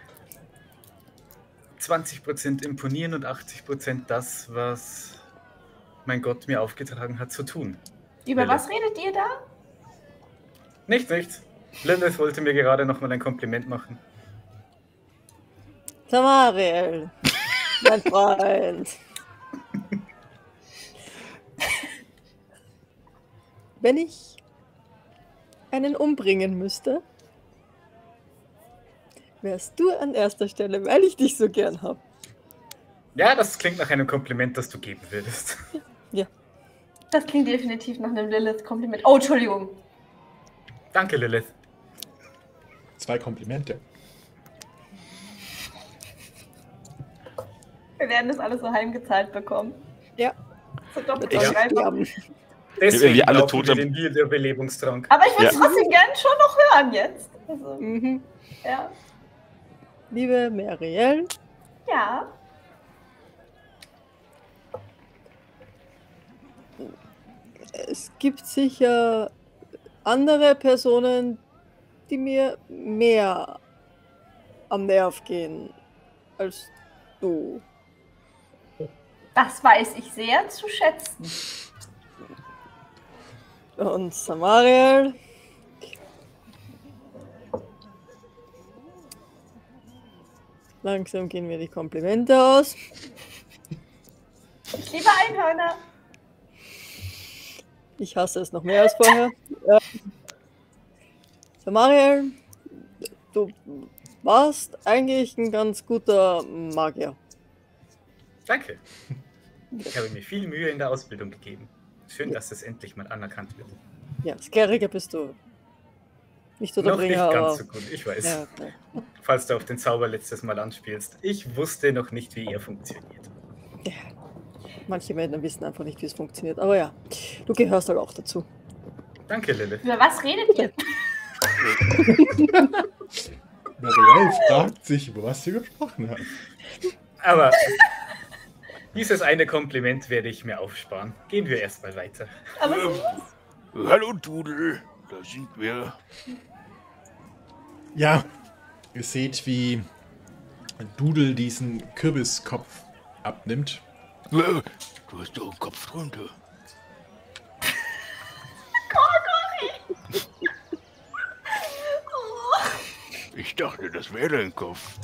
D: 20% imponieren und 80% das, was mein Gott mir aufgetragen hat zu tun.
B: Über
D: Lilith.
B: was redet ihr da?
D: Nichts. Lilith wollte mir gerade noch mal ein Kompliment machen.
E: Samariel, mein Freund. Wenn ich einen umbringen müsste, wärst du an erster Stelle, weil ich dich so gern habe.
D: Ja, das klingt nach einem Kompliment, das du geben würdest.
B: Das klingt definitiv nach einem Lilith-Kompliment. Oh, Entschuldigung.
D: Danke, Lilith.
A: 2 Komplimente.
B: Wir werden das alles so heimgezahlt bekommen.
E: Ja.
B: So doppelt
D: Ja.
B: und dreifach.
D: Deswegen
C: wir alle
D: brauchen
C: tot
D: wir
C: am-
D: den Wiederbelebungstrank.
B: Aber ich würde es
C: Ja.
B: trotzdem gern schon noch hören jetzt. Also,
E: Mhm.
B: ja.
E: Liebe Mariel,
B: Ja.
E: es gibt sicher andere Personen, die mir mehr am Nerv gehen als du.
B: Das weiß ich sehr zu schätzen.
E: Und Samariel, langsam gehen mir die Komplimente aus.
B: Ich liebe Einhörner.
E: Ich hasse es noch mehr als vorher. Samariel, du warst eigentlich ein ganz guter Magier.
D: Danke. Ich habe mir viel Mühe in der Ausbildung gegeben. Schön, dass es endlich mal anerkannt wird.
E: Ja, Skerriger bist du. Nicht so der
D: Noch nicht
E: Bringer, aber...
D: ganz so gut, ich weiß.
E: Ja, okay.
D: Falls du auf den Zauber letztes Mal anspielst. Ich wusste noch nicht, wie er funktioniert.
E: Ja. Manche Männer wissen einfach nicht, wie es funktioniert. Aber ja, du gehörst halt auch dazu.
D: Danke, Lilith.
B: Über was redet ihr?
A: Marielle fragt sich, über was sie gesprochen hat.
D: Aber dieses eine Kompliment werde ich mir aufsparen. Gehen wir erstmal weiter.
B: Aber
F: Hallo, Doodle. Da sind wir.
A: Ja, ihr seht, wie Doodle diesen Kürbiskopf abnimmt.
F: Du hast doch einen Kopf drunter. Ich dachte, das wäre dein Kopf.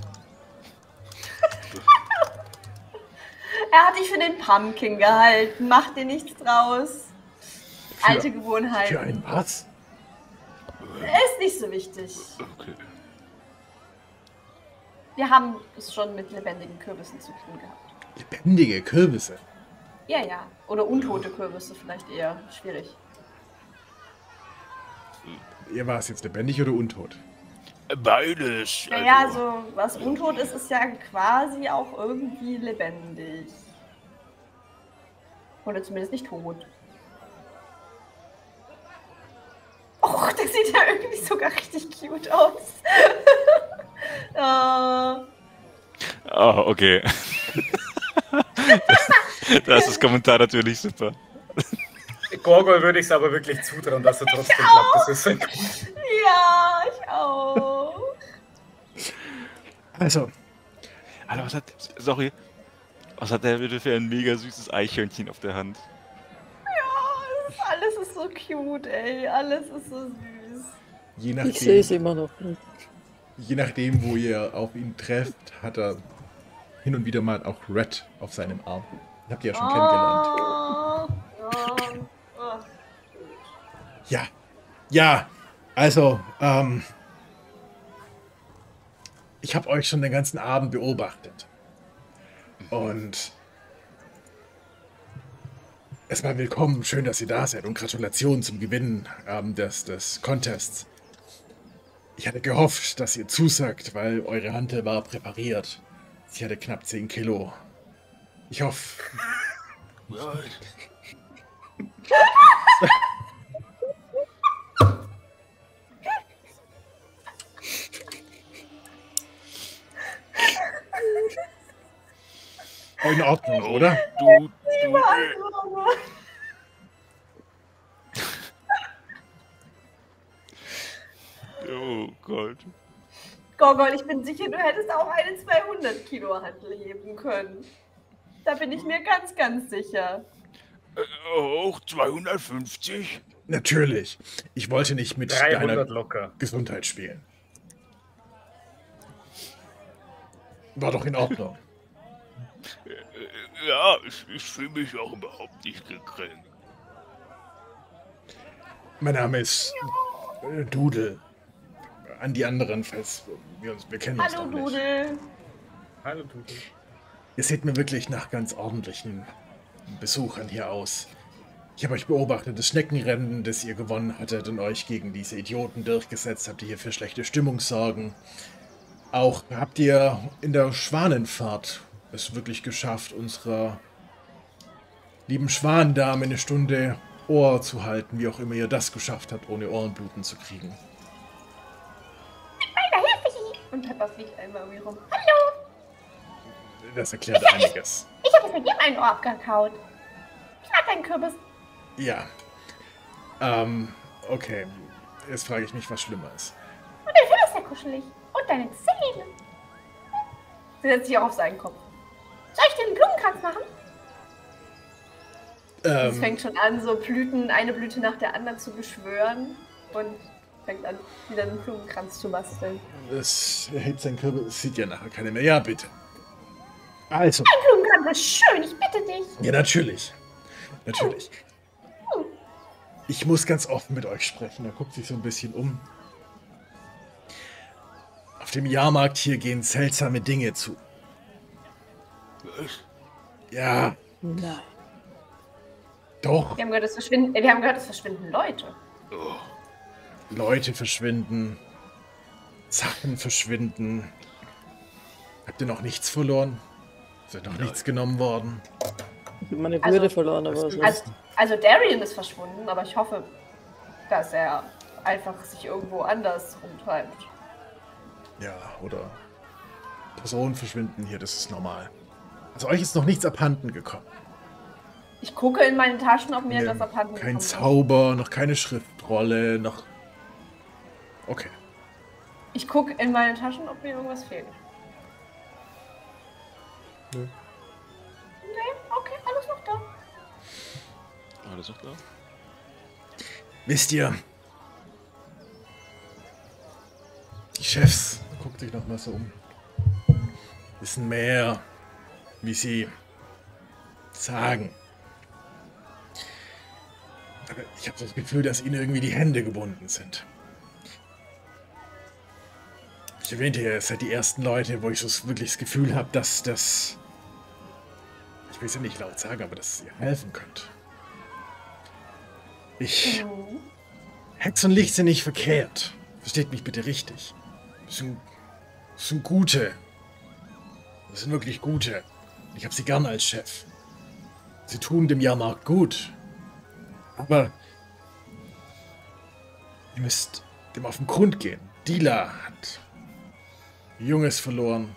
B: er hat dich für den Pumpkin gehalten. Mach dir nichts draus. Alte Gewohnheit.
A: Für ein was?
B: Ist nicht so wichtig.
F: Okay.
B: Wir haben es schon mit lebendigen Kürbissen zu tun gehabt.
A: Lebendige Kürbisse.
B: Ja, ja. Oder untote Kürbisse vielleicht eher schwierig.
A: Ihr war es jetzt lebendig oder untot?
F: Beides.
B: Naja, also was untot ist, ist ja quasi auch irgendwie lebendig. Oder zumindest nicht tot. Och, das sieht ja irgendwie sogar richtig cute aus.
C: Okay. Das ist das Kommentar natürlich super.
D: Gorgol würde ich es aber wirklich zutrauen, dass er trotzdem glaubt, das ist sein Kopf.
B: Ja, ich auch.
A: Also,
C: Alter, was hat der bitte für ein mega süßes Eichhörnchen auf der Hand?
B: Ja, alles ist so cute, ey. Alles ist so süß.
E: Ich sehe es immer noch nicht.
A: Je nachdem, wo ihr auf ihn trefft, hat er hin und wieder mal auch Red auf seinem Arm. Den habt ihr ja schon kennengelernt. Ja. Ja, also, ich habe euch schon den ganzen Abend beobachtet. Und erstmal willkommen, schön, dass ihr da seid und Gratulation zum Gewinnen des Contests. Ich hatte gehofft, dass ihr zusagt, weil eure Hantel war präpariert. Sie hatte knapp 10 Kilo. Ich hoffe... In Ordnung, oder?
C: Oh Gott.
B: Gorgol, ich bin sicher, du hättest auch eine 200 Kilo Hantel heben können. Da bin ich mir ganz, ganz sicher.
F: Auch 250?
A: Natürlich. Ich wollte nicht mit
D: 300
A: deiner
D: locker.
A: Gesundheit spielen. War doch in Ordnung.
F: Ja, ich fühle mich auch überhaupt nicht gekränkt.
A: Mein Name ist Dudel. An die anderen fest. Wir kennen uns
B: Hallo,
A: doch nicht.
B: Dudel.
D: Hallo, Dudel.
A: Ihr seht mir wirklich nach ganz ordentlichen Besuchern hier aus. Ich habe euch beobachtet, das Schneckenrennen, das ihr gewonnen hattet und euch gegen diese Idioten durchgesetzt habt, die hier für schlechte Stimmung sorgen. Auch habt ihr in der Schwanenfahrt es wirklich geschafft, unserer lieben Schwandame eine Stunde Ohr zu halten, wie auch immer ihr das geschafft habt, ohne Ohrenbluten zu kriegen.
B: Und Pepper fliegt einmal irgendwie rum. Hallo!
A: Das erklärt einiges.
B: Ich habe jetzt mit dir ein Ohr abgekaut. Ich mag deinen Kürbis.
A: Ja. Okay. Jetzt frage ich mich, was schlimmer ist.
B: Und dein Fell ist ja kuschelig. Und deine Zähne. Sie setzt sich auch auf seinen Kopf. Soll ich dir einen Blumenkranz machen? Es fängt schon an, so Blüten, eine Blüte nach der anderen zu beschwören. Und fängt an, wieder einen Blumenkranz zu basteln.
A: Es hebt sein Kürbis, es sieht ja nachher keiner mehr. Ja, bitte. Also.
B: Ein Blumenkranz ist schön, ich bitte dich.
A: Ja, natürlich. Natürlich. Ich muss ganz offen mit euch sprechen. Er guckt sich so ein bisschen um. Auf dem Jahrmarkt hier gehen seltsame Dinge zu.
F: Was?
A: Ja.
E: Nein.
A: Doch.
B: Wir haben gehört, es verschwinden Leute.
F: Oh.
A: Leute verschwinden. Sachen verschwinden. Habt ihr noch nichts verloren? Ist noch nichts genommen worden?
E: Ich habe meine Würde verloren, aber so.
B: Also Darian ist verschwunden, aber ich hoffe, dass er einfach sich irgendwo anders rumtreibt.
A: Ja, oder Personen verschwinden hier, das ist normal. Also euch ist noch nichts abhanden gekommen.
B: Ich gucke in meine Taschen, ob mir etwas abhanden
A: Kein
B: gekommen ist.
A: Zauber, noch keine Schriftrolle, noch... Okay.
B: Ich gucke in meine Taschen, ob mir irgendwas fehlt.
A: Nö.
B: Nee, okay, alles noch da.
C: Alles noch da?
A: Wisst ihr, die Chefs, guckt sich noch mal so um, wissen mehr, wie sie sagen. Aber ich habe das Gefühl, dass ihnen irgendwie die Hände gebunden sind. Ich Ich erwähnte ja, ihr seid die ersten Leute, wo ich so wirklich das Gefühl habe, dass das... Ich will es ja nicht laut sagen, aber dass ihr helfen könnt. Hex und Licht sind nicht verkehrt. Versteht mich bitte richtig. Das sind gute. Das sind wirklich gute. Ich habe sie gern als Chef. Sie tun dem Jahrmarkt gut. Aber ihr müsst dem auf den Grund gehen. Dila hat Junges verloren.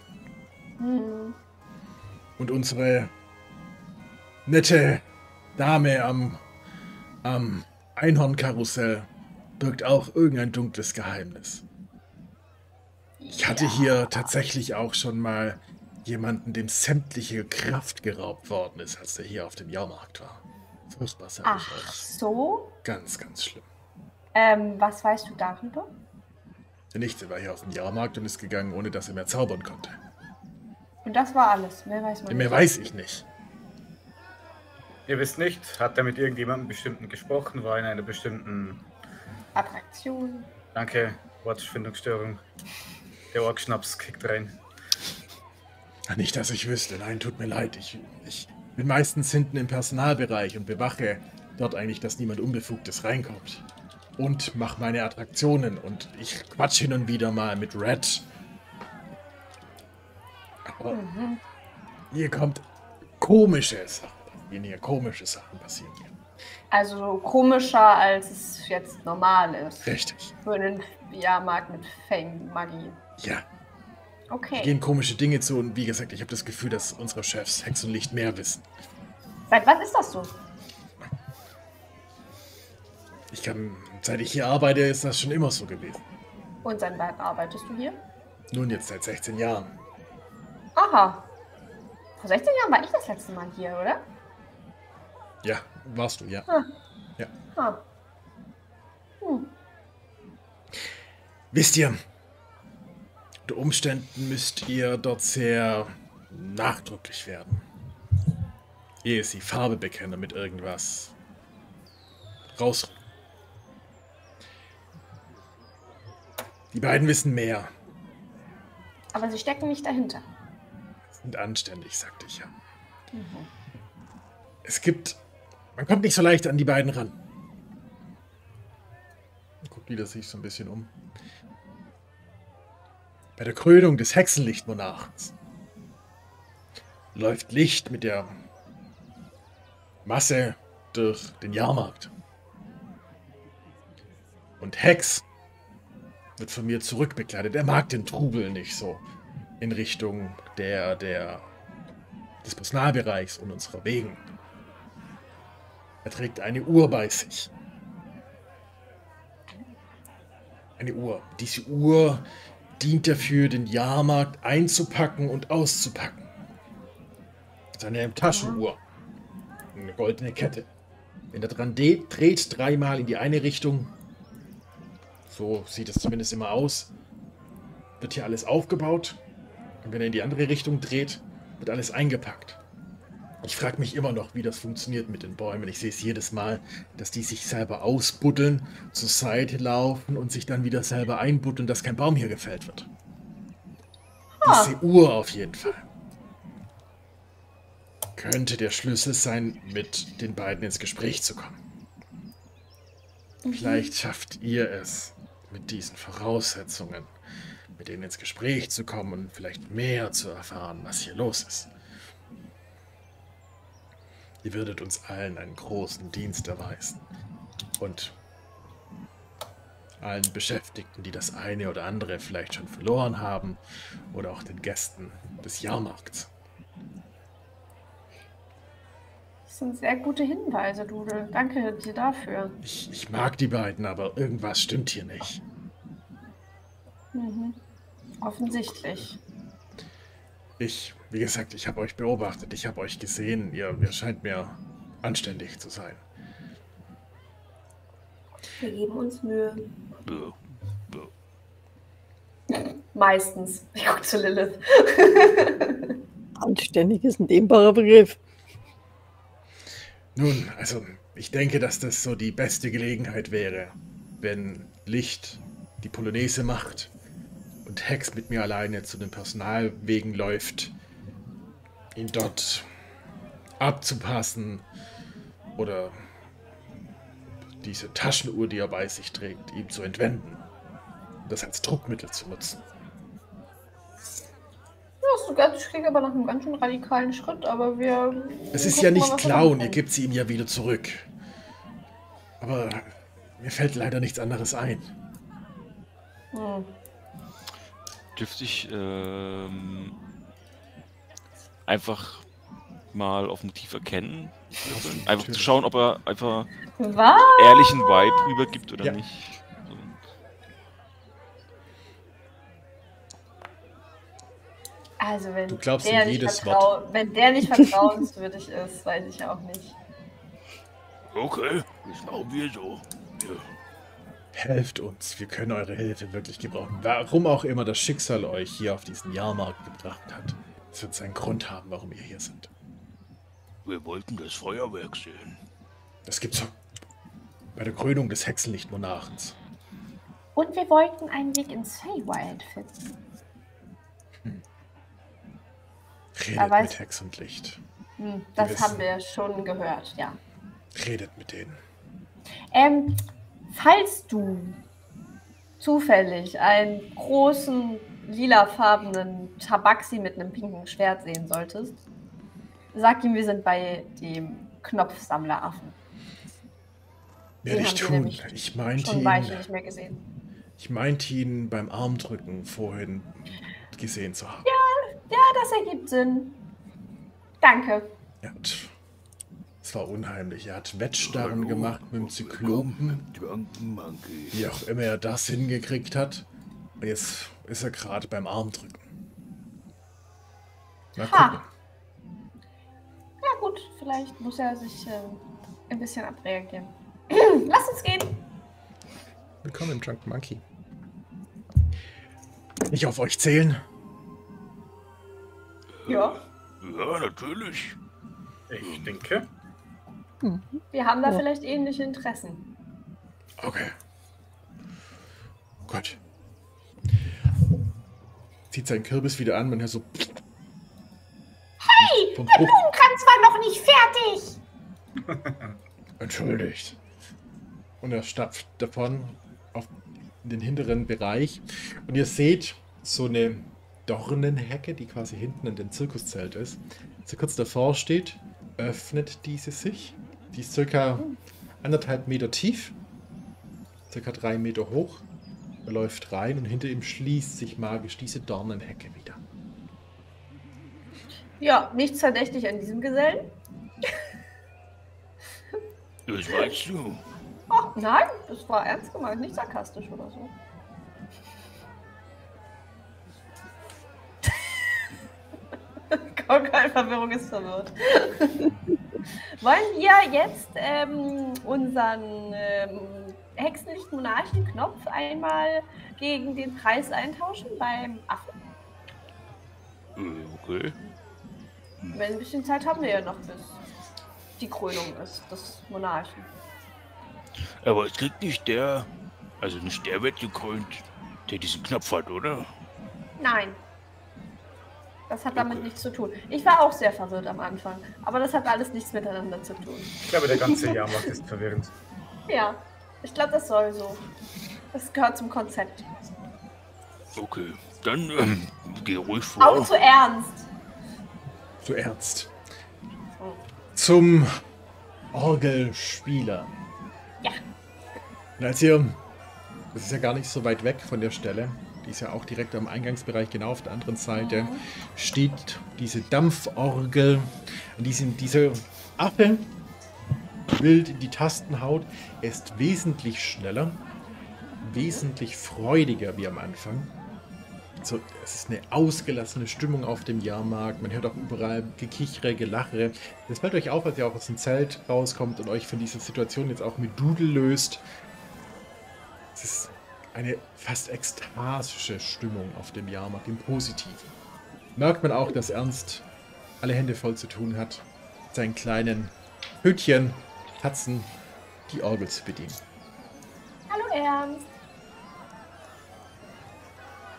A: Und unsere nette Dame am Einhornkarussell birgt auch irgendein dunkles Geheimnis. Ich hatte hier tatsächlich auch schon mal jemanden, dem sämtliche Kraft geraubt worden ist, als der hier auf dem Jahrmarkt war. Furchtbar, sag ich euch.
B: Ach so?
A: Ganz, ganz schlimm.
B: Was weißt du darüber?
A: Der Nichte war hier auf dem Jahrmarkt und ist gegangen, ohne dass er mehr zaubern konnte.
B: Und das war alles. Mehr weiß man
A: Mehr
B: nicht.
A: weiß ich nicht.
D: Ihr wisst nicht, hat er mit irgendjemandem bestimmten gesprochen, war in einer bestimmten...
B: Attraktion.
D: Danke, Wortfindungsstörung. Der Orkschnaps kickt rein.
A: Nicht, dass ich wüsste. Nein, tut mir leid. Ich bin meistens hinten im Personalbereich und bewache dort eigentlich, dass niemand Unbefugtes reinkommt. Und mache meine Attraktionen. Und ich quatsch hin und wieder mal mit Red. Aber hier kommt komische Sachen. Weniger komische Sachen passieren hier.
B: Also komischer, als es jetzt normal ist.
A: Richtig.
B: Für einen Jahrmarkt mit Fame-Magie.
A: Ja.
B: Okay.
A: Hier gehen komische Dinge zu und wie gesagt, ich habe das Gefühl, dass unsere Chefs Hex und Licht mehr wissen.
B: Seit wann ist das so?
A: Seit ich hier arbeite, ist das schon immer so gewesen.
B: Und seit wann arbeitest du hier?
A: Nun jetzt seit 16 Jahren.
B: Aha. Vor 16 Jahren war ich das letzte Mal hier, oder?
A: Ja, warst du, ja. Ja. Wisst ihr, unter Umständen müsst ihr dort sehr nachdrücklich werden. Ehe sie Farbe bekennen mit irgendwas raus. Die beiden wissen mehr.
B: Aber sie stecken nicht dahinter.
A: Sind anständig, sagte ich ja. Man kommt nicht so leicht an die beiden ran. Guckt wieder sich so ein bisschen um. Bei der Krönung des Hexenlichtmonarchens läuft Licht mit der Masse durch den Jahrmarkt. Und Hex wird von mir zurückbekleidet. Er mag den Trubel nicht so in Richtung des Personalbereichs und unserer Wegen. Er trägt eine Uhr bei sich. Eine Uhr. Diese Uhr dient dafür, den Jahrmarkt einzupacken und auszupacken. Seine Taschenuhr. Eine goldene Kette. Wenn er dran dreht, dreimal in die eine Richtung, so sieht es zumindest immer aus, wird hier alles aufgebaut. Und wenn er in die andere Richtung dreht, wird alles eingepackt. Ich frage mich immer noch, wie das funktioniert mit den Bäumen. Ich sehe es jedes Mal, dass die sich selber ausbuddeln, zur Seite laufen und sich dann wieder selber einbuddeln, dass kein Baum hier gefällt wird. Diese Uhr auf jeden Fall. Könnte der Schlüssel sein, mit den beiden ins Gespräch zu kommen. Vielleicht schafft ihr es, mit diesen Voraussetzungen, mit denen ins Gespräch zu kommen und vielleicht mehr zu erfahren, was hier los ist. Ihr würdet uns allen einen großen Dienst erweisen. Und allen Beschäftigten, die das eine oder andere vielleicht schon verloren haben, oder auch den Gästen des Jahrmarkts.
B: Das sind sehr gute Hinweise, Dudel. Danke dir dafür.
A: Ich mag die beiden, aber irgendwas stimmt hier nicht.
B: Offensichtlich.
A: Wie gesagt, ich habe euch beobachtet, ich habe euch gesehen. Ihr scheint mir anständig zu sein.
B: Wir geben uns Mühe.
C: Buh.
B: Meistens. Ich gucke zu Lilith.
E: Anständig ist ein dehnbarer Begriff.
A: Nun, also ich denke, dass das so die beste Gelegenheit wäre, wenn Licht die Polonaise macht, und Hex mit mir alleine zu den Personalwegen läuft, ihn dort abzupassen oder diese Taschenuhr, die er bei sich trägt, ihm zu entwenden. Das als Druckmittel zu nutzen.
B: Das klingt aber nach einem ganz schön radikalen Schritt, aber wir...
A: Es ist ja nicht klauen, ihr gebt sie ihm ja wieder zurück. Aber mir fällt leider nichts anderes ein.
C: Dürfte ich einfach mal auf Motiv erkennen? Einfach zu schauen, ob er einfach ehrlichen Vibe rübergibt oder nicht.
B: Also wenn
A: du glaubst
B: der
A: in jedes Wort.
B: Wenn der nicht vertrauenswürdig ist, weiß ich auch nicht.
F: Okay, das machen wir so. Ja.
A: Helft uns, wir können eure Hilfe wirklich gebrauchen. Warum auch immer das Schicksal euch hier auf diesen Jahrmarkt gebracht hat. Es wird seinen Grund haben, warum ihr hier seid.
F: Wir wollten das Feuerwerk sehen.
A: Das gibt's bei der Krönung des Hexenlichtmonarchens.
B: Und wir wollten einen Weg ins Feywild finden.
A: Redet mit Hex und Licht.
B: Das haben wir schon gehört, ja.
A: Redet mit denen.
B: Falls du zufällig einen großen, lilafarbenen Tabaxi mit einem pinken Schwert sehen solltest, sag ihm, wir sind bei dem Knopfsammleraffen.
A: Werde ich tun. Ich meinte ihn.
B: Nicht mehr gesehen.
A: Ich meinte ihn beim Armdrücken vorhin gesehen zu haben.
B: Ja, das ergibt Sinn. Danke.
A: Es war unheimlich. Er hat Wettstarren gemacht mit dem Zyklopen. Wie auch immer er das hingekriegt hat. Und jetzt ist er gerade beim Armdrücken. Mal gucken.
B: Ja gut, vielleicht muss er sich ein bisschen abreagieren. Lass uns gehen.
A: Willkommen im Drunken Monkey. Kann ich auf euch zählen?
B: Ja.
F: Ja, natürlich.
D: Ich denke.
B: Wir haben da vielleicht ähnliche Interessen.
A: Okay. Gut. Zieht seinen Kürbis wieder an, wenn er so...
B: Hey, der Blumenkranz war noch nicht fertig!
A: Entschuldigt. Und er stapft davon auf den hinteren Bereich. Und ihr seht so eine Dornenhecke, die quasi hinten in dem Zirkuszelt ist. Als er kurz davor steht, öffnet diese sich. Die ist circa 1,5 Meter tief, circa 3 Meter hoch. Er läuft rein und hinter ihm schließt sich magisch diese Dornenhecke wieder.
B: Ja, nichts verdächtig an diesem Gesellen.
F: Das weißt du.
B: Ach, nein, das war ernst gemeint, nicht sarkastisch oder so. Verwirrung ist verwirrt. Wollen wir jetzt unseren Hexenlicht-Monarchen-Knopf einmal gegen den Preis eintauschen beim Affen?
F: Okay.
B: Wenn ein bisschen Zeit haben wir ja noch, bis die Krönung ist des Monarchen.
F: Aber es kriegt nicht der, also nicht der wird gekrönt, der diesen Knopf hat, oder?
B: Nein. Das hat damit nichts zu tun. Ich war auch sehr verwirrt am Anfang, aber das hat alles nichts miteinander zu tun.
D: Ich glaube, der ganze Jahrmarkt ist verwirrend.
B: Ja, ich glaube, das soll so. Das gehört zum Konzept.
F: Okay, dann geh ruhig vor.
B: Auch zu ernst.
A: Zu ernst. Zum Orgelspieler.
B: Ja.
A: Und als ihr, das ist ja gar nicht so weit weg von der Stelle, die ist ja auch direkt am Eingangsbereich, genau auf der anderen Seite, steht diese Dampforgel. Und dieser Affe wild in die Tasten haut. Er ist wesentlich schneller, wesentlich freudiger wie am Anfang. So, es ist eine ausgelassene Stimmung auf dem Jahrmarkt. Man hört auch überall Gekichere, Gelache. Das fällt euch auf, als ihr auch aus dem Zelt rauskommt und euch von dieser Situation jetzt auch mit Dudel löst. Es ist eine fast ekstasische Stimmung auf dem Jahrmarkt, im Positiven. Merkt man auch, dass Ernst alle Hände voll zu tun hat, seinen kleinen Hütchen, Katzen, die Orgel zu bedienen.
B: Hallo Ernst.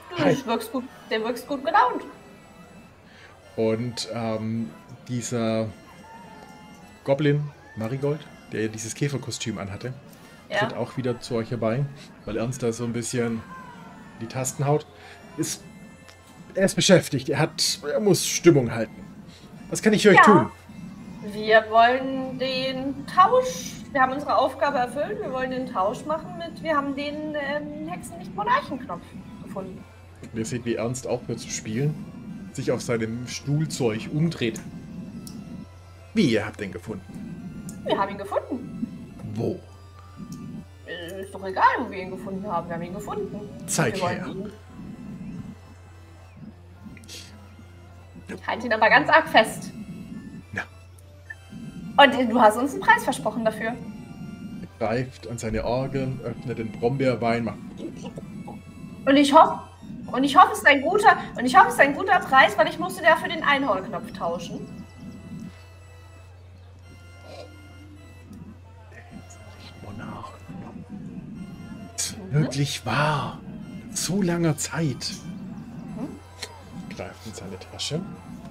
B: Du wirkst gut, der wirkst gut gelaunt.
A: Und dieser Goblin, Marigold, der dieses Käferkostüm anhatte, tritt auch wieder zu euch herbei, weil Ernst da so ein bisschen die Tasten haut. Er ist beschäftigt, er muss Stimmung halten. Was kann ich für euch tun?
B: Wir wollen den Tausch, wir haben unsere Aufgabe erfüllt, wir wollen den Tausch machen wir haben den Hexenlicht-Monarchenknopf gefunden.
A: Ihr seht, wie Ernst aufhört zu spielen, sich auf seinem Stuhl zu euch umdreht. Wie, ihr habt den gefunden?
B: Wir haben ihn gefunden.
A: Wo?
B: Ist doch egal, wo wir ihn gefunden haben. Wir haben ihn gefunden.
A: Zeig her.
B: Ich halte ihn aber ganz arg fest.
A: Ja.
B: Und du hast uns einen Preis versprochen dafür.
A: Er greift an seine Orgel, öffnet den Brombeerwein, macht...
B: Und ich hoffe, es ist ein guter Preis, weil ich musste dafür den Einhornknopf tauschen.
A: Wirklich wahr. Zu langer Zeit. Greift in seine Tasche.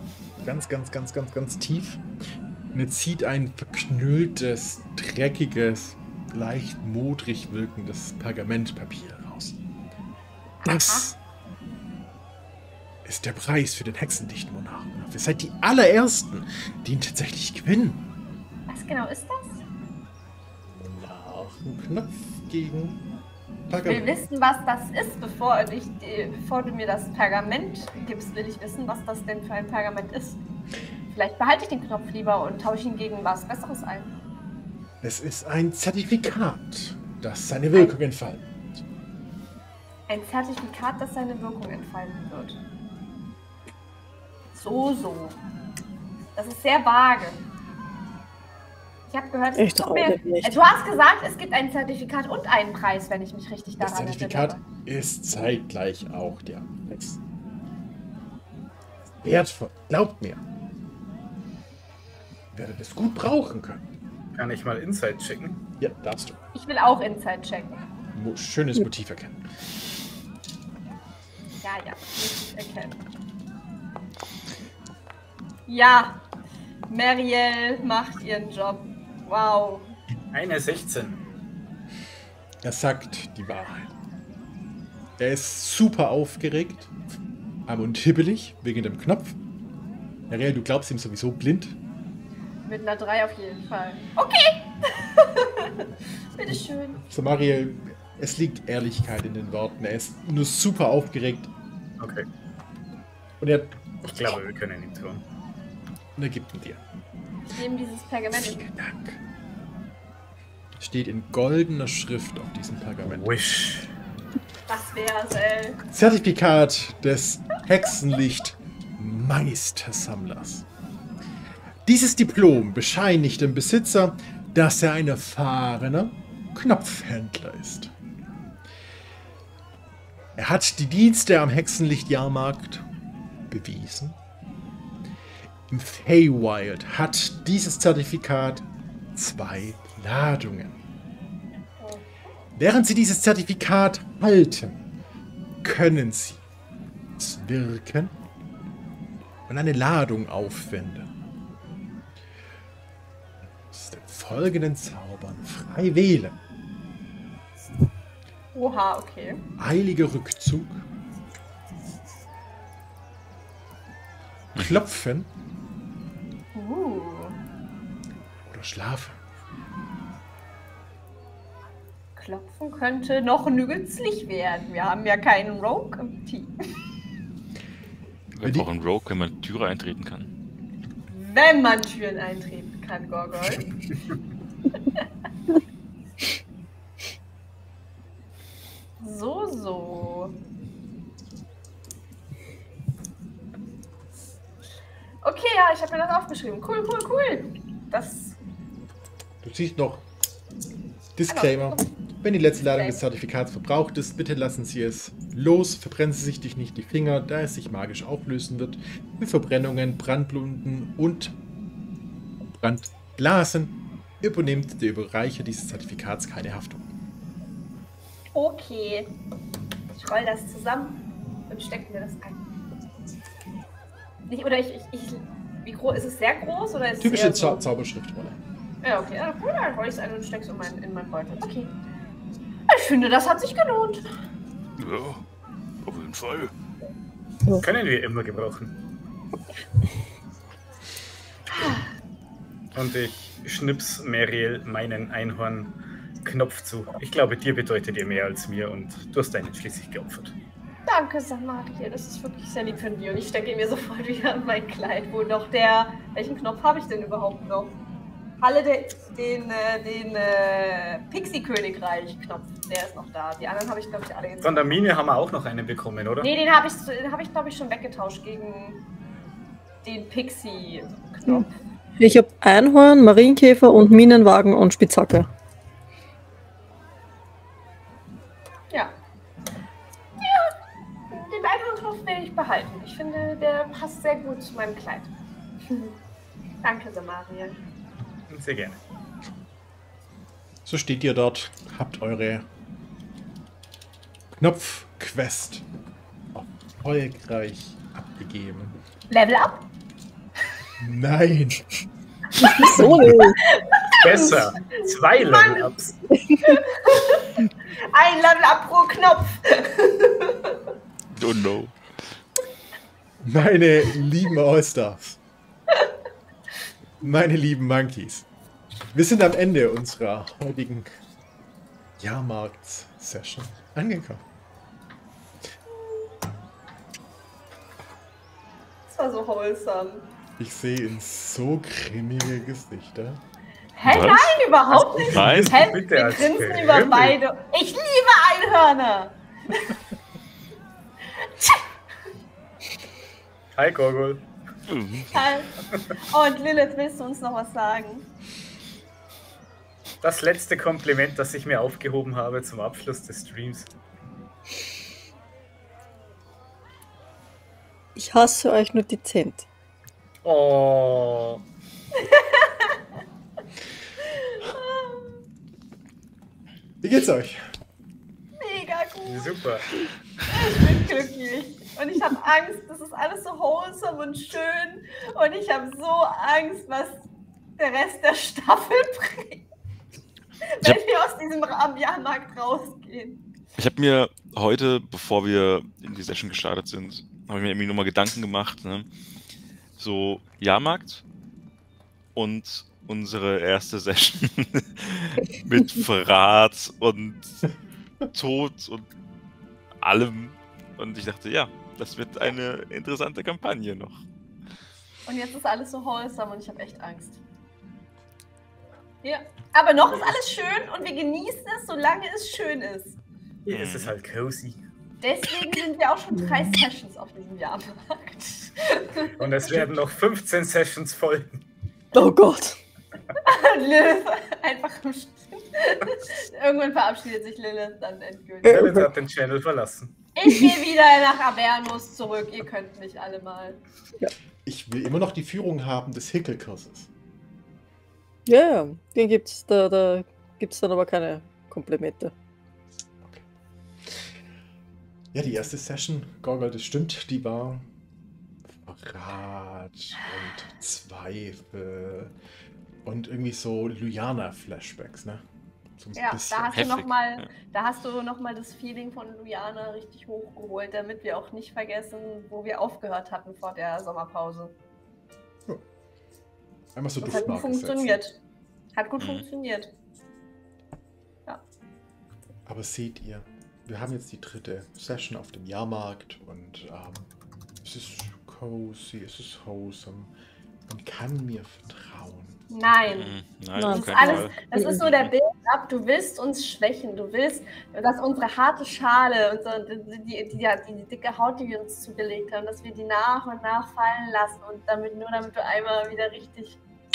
A: Ganz tief. Und er zieht ein verknülltes, dreckiges, leicht modrig wirkendes Pergamentpapier raus. Das ist der Preis für den Hexenlicht-Monarchen. Ihr seid die allerersten, die ihn tatsächlich gewinnen.
B: Was genau ist das?
A: Monarchenknopf gegen
B: Pergament. Ich will wissen, was das ist, bevor du mir das Pergament gibst, will ich wissen, was das denn für ein Pergament ist. Vielleicht behalte ich den Knopf lieber und tausche ihn gegen was Besseres ein.
A: Es ist ein Zertifikat, das seine Wirkung entfaltet.
B: Ein Zertifikat, das seine Wirkung entfalten wird. So. Das ist sehr vage. Ich habe gehört, du hast gesagt, es gibt ein Zertifikat und einen Preis, wenn ich mich richtig daran erinnere. Das Zertifikat
A: ist zeitgleich auch der Preis. Wertvoll, glaubt mir. Ihr werdet es gut brauchen können.
D: Kann ich mal Insight checken?
A: Ja, darfst du.
B: Ich will auch Insight checken.
A: Schönes Motiv erkennen.
B: Ja, muss ich erkennen. Ja, Marielle macht ihren Job. Wow.
D: Eine 16.
A: Er sagt die Wahrheit. Er ist super aufgeregt, und hibbelig wegen dem Knopf. Marielle, du glaubst ihm sowieso blind.
B: Mit einer 3 auf jeden Fall. Okay. Bitteschön.
A: So, Marielle, es liegt Ehrlichkeit in den Worten. Er ist nur super aufgeregt.
D: Okay.
A: Und er...
D: Ich glaube, wir können ihn tun.
A: Und er gibt ihn dir.
B: Ich nehme dieses Pergament.
A: Vielen Dank. Steht in goldener Schrift auf diesem Pergament.
D: Wish.
B: Was wär's, ey?
A: Zertifikat des Hexenlicht-Meistersammlers. Dieses Diplom bescheinigt dem Besitzer, dass er ein erfahrener Knopfhändler ist. Er hat die Dienste am Hexenlicht-Jahrmarkt bewiesen. Im Feywild hat dieses Zertifikat 2 Ladungen. Während Sie dieses Zertifikat halten, können Sie es wirken und eine Ladung aufwenden. Aus den folgenden Zaubern frei wählen.
B: Oha, okay.
A: Eiliger Rückzug. Klopfen. Oder schlafen.
B: Klopfen könnte noch nützlich werden. Wir haben ja keinen Rogue im Team.
C: Wir brauchen einen Rogue, wenn man Türe eintreten kann.
B: Wenn man Türen eintreten kann, Gorgol. So. Okay, ja, ich habe mir das aufgeschrieben. Cool. Das...
A: Du siehst noch Disclaimer. Wenn die letzte Ladung des Zertifikats verbraucht ist, bitte lassen Sie es los. Verbrennen Sie sich nicht die Finger, da es sich magisch auflösen wird. Für Verbrennungen, Brandwunden und Brandblasen übernimmt der Überreicher dieses Zertifikats keine Haftung.
B: Okay. Ich roll das zusammen. und stecke mir das ein. Nicht, oder wie groß, ist es sehr groß oder ist
A: Typische
B: es eher so?
A: Zauberschriftrolle.
B: Ja, okay. Ja, cool, dann hol ich es ein und steck's in meinen Beutel. Okay. Ich finde, das hat sich gelohnt.
F: Ja, auf jeden Fall.
D: Können wir immer gebrauchen. Und ich schnips Meriel meinen Einhornknopf zu. Ich glaube, dir bedeutet ihr mehr als mir und du hast deinen schließlich geopfert.
B: Danke, Samaria. Das ist wirklich sehr lieb von dir. Und ich stecke ihn mir sofort wieder in mein Kleid. Wo noch welchen Knopf habe ich denn überhaupt noch? Halle den Pixie-Königreich-Knopf. Der ist noch da. Die anderen habe ich, glaube ich, alle jetzt.
D: Von der Mine haben wir auch noch einen bekommen, oder?
B: Nee, den habe ich, glaube ich, schon weggetauscht gegen den Pixie-Knopf.
E: Ich habe Einhorn, Marienkäfer und Minenwagen und Spitzhacke.
B: Ja. Den Einhornknopf werde ich behalten. Ich finde, der passt sehr gut zu meinem Kleid. Danke, Samaria.
D: Sehr gerne.
A: So steht ihr dort, habt eure Knopfquest erfolgreich abgegeben.
B: Level up?
A: Nein!
E: So nicht.
D: Besser. 2 Level-Ups.
B: Ein Level up pro Knopf.
C: Oh no.
A: Meine lieben Allstars. Meine lieben Monkeys. Wir sind am Ende unserer heutigen Jahrmarkt-Session angekommen.
B: Das war so wholesome.
A: Ich sehe in so grimmige Gesichter.
B: Hä,
C: Was?
B: nein, überhaupt nicht.
C: Nein.
B: Hä,
D: Bitte
B: wir
D: als
B: grinsen
D: Grimmel.
B: über beide. Ich liebe Einhörner.
D: Hi, Gorgol.
B: Und Lilith, willst du uns noch was sagen?
D: Das letzte Kompliment, das ich mir aufgehoben habe zum Abschluss des Streams.
E: Ich hasse euch nur dezent.
D: Oh.
A: Wie geht's euch?
B: Mega gut.
D: Super.
B: Ich bin glücklich. Und ich habe Angst, das ist alles so wholesome und schön. Und ich habe so Angst, was der Rest der Staffel bringt. Wenn wir aus diesem Jahrmarkt rausgehen.
C: Ich habe mir heute, bevor wir in die Session gestartet sind, habe ich mir irgendwie nochmal Gedanken gemacht, ne? So Jahrmarkt und unsere erste Session mit Verrat und Tod und allem. Und ich dachte, ja, das wird eine interessante Kampagne noch.
B: Und jetzt ist alles so wholesome und ich habe echt Angst. Ja, aber noch ist alles schön und wir genießen es, solange es schön ist.
D: Hier ist es halt cozy.
B: Deswegen sind wir auch schon 3 Sessions auf diesem Jahrmarkt.
D: Und es werden noch 15 Sessions folgen.
E: Oh Gott.
B: Lilith einfach im Irgendwann verabschiedet sich Lilith dann endgültig.
D: Lilith hat den Channel verlassen.
B: Ich gehe wieder nach Avernus zurück. Ihr könnt mich alle mal.
A: Ich will immer noch die Führung haben des Hickelkurses.
E: Ja, den gibt's. Da gibt's dann aber keine Komplimente.
A: Okay. Ja, die erste Session, Gorgol, das stimmt, die war Verrat und Zweifel und irgendwie so Luyana-Flashbacks, ne? So ein
B: Ja,
A: bisschen.
B: da hast du noch mal das Feeling von Luyana richtig hochgeholt, damit wir auch nicht vergessen, wo wir aufgehört hatten vor der Sommerpause.
A: Einmal so
B: Das hat gut
A: Duftmarken setzen.
B: funktioniert. Hat gut funktioniert. Ja.
A: Aber seht ihr, wir haben jetzt die 3. Session auf dem Jahrmarkt und es ist cozy, es ist wholesome. Man kann mir vertrauen.
B: Nein.
C: Nein,
E: Das
C: auf
E: ist
C: keinen
B: Alles,
C: Fall.
B: das ist so der Build-up. Du willst uns schwächen. Du willst, dass unsere harte Schale und so, die dicke Haut, die wir uns zugelegt haben, dass wir die nach und nach fallen lassen und damit du einmal wieder richtig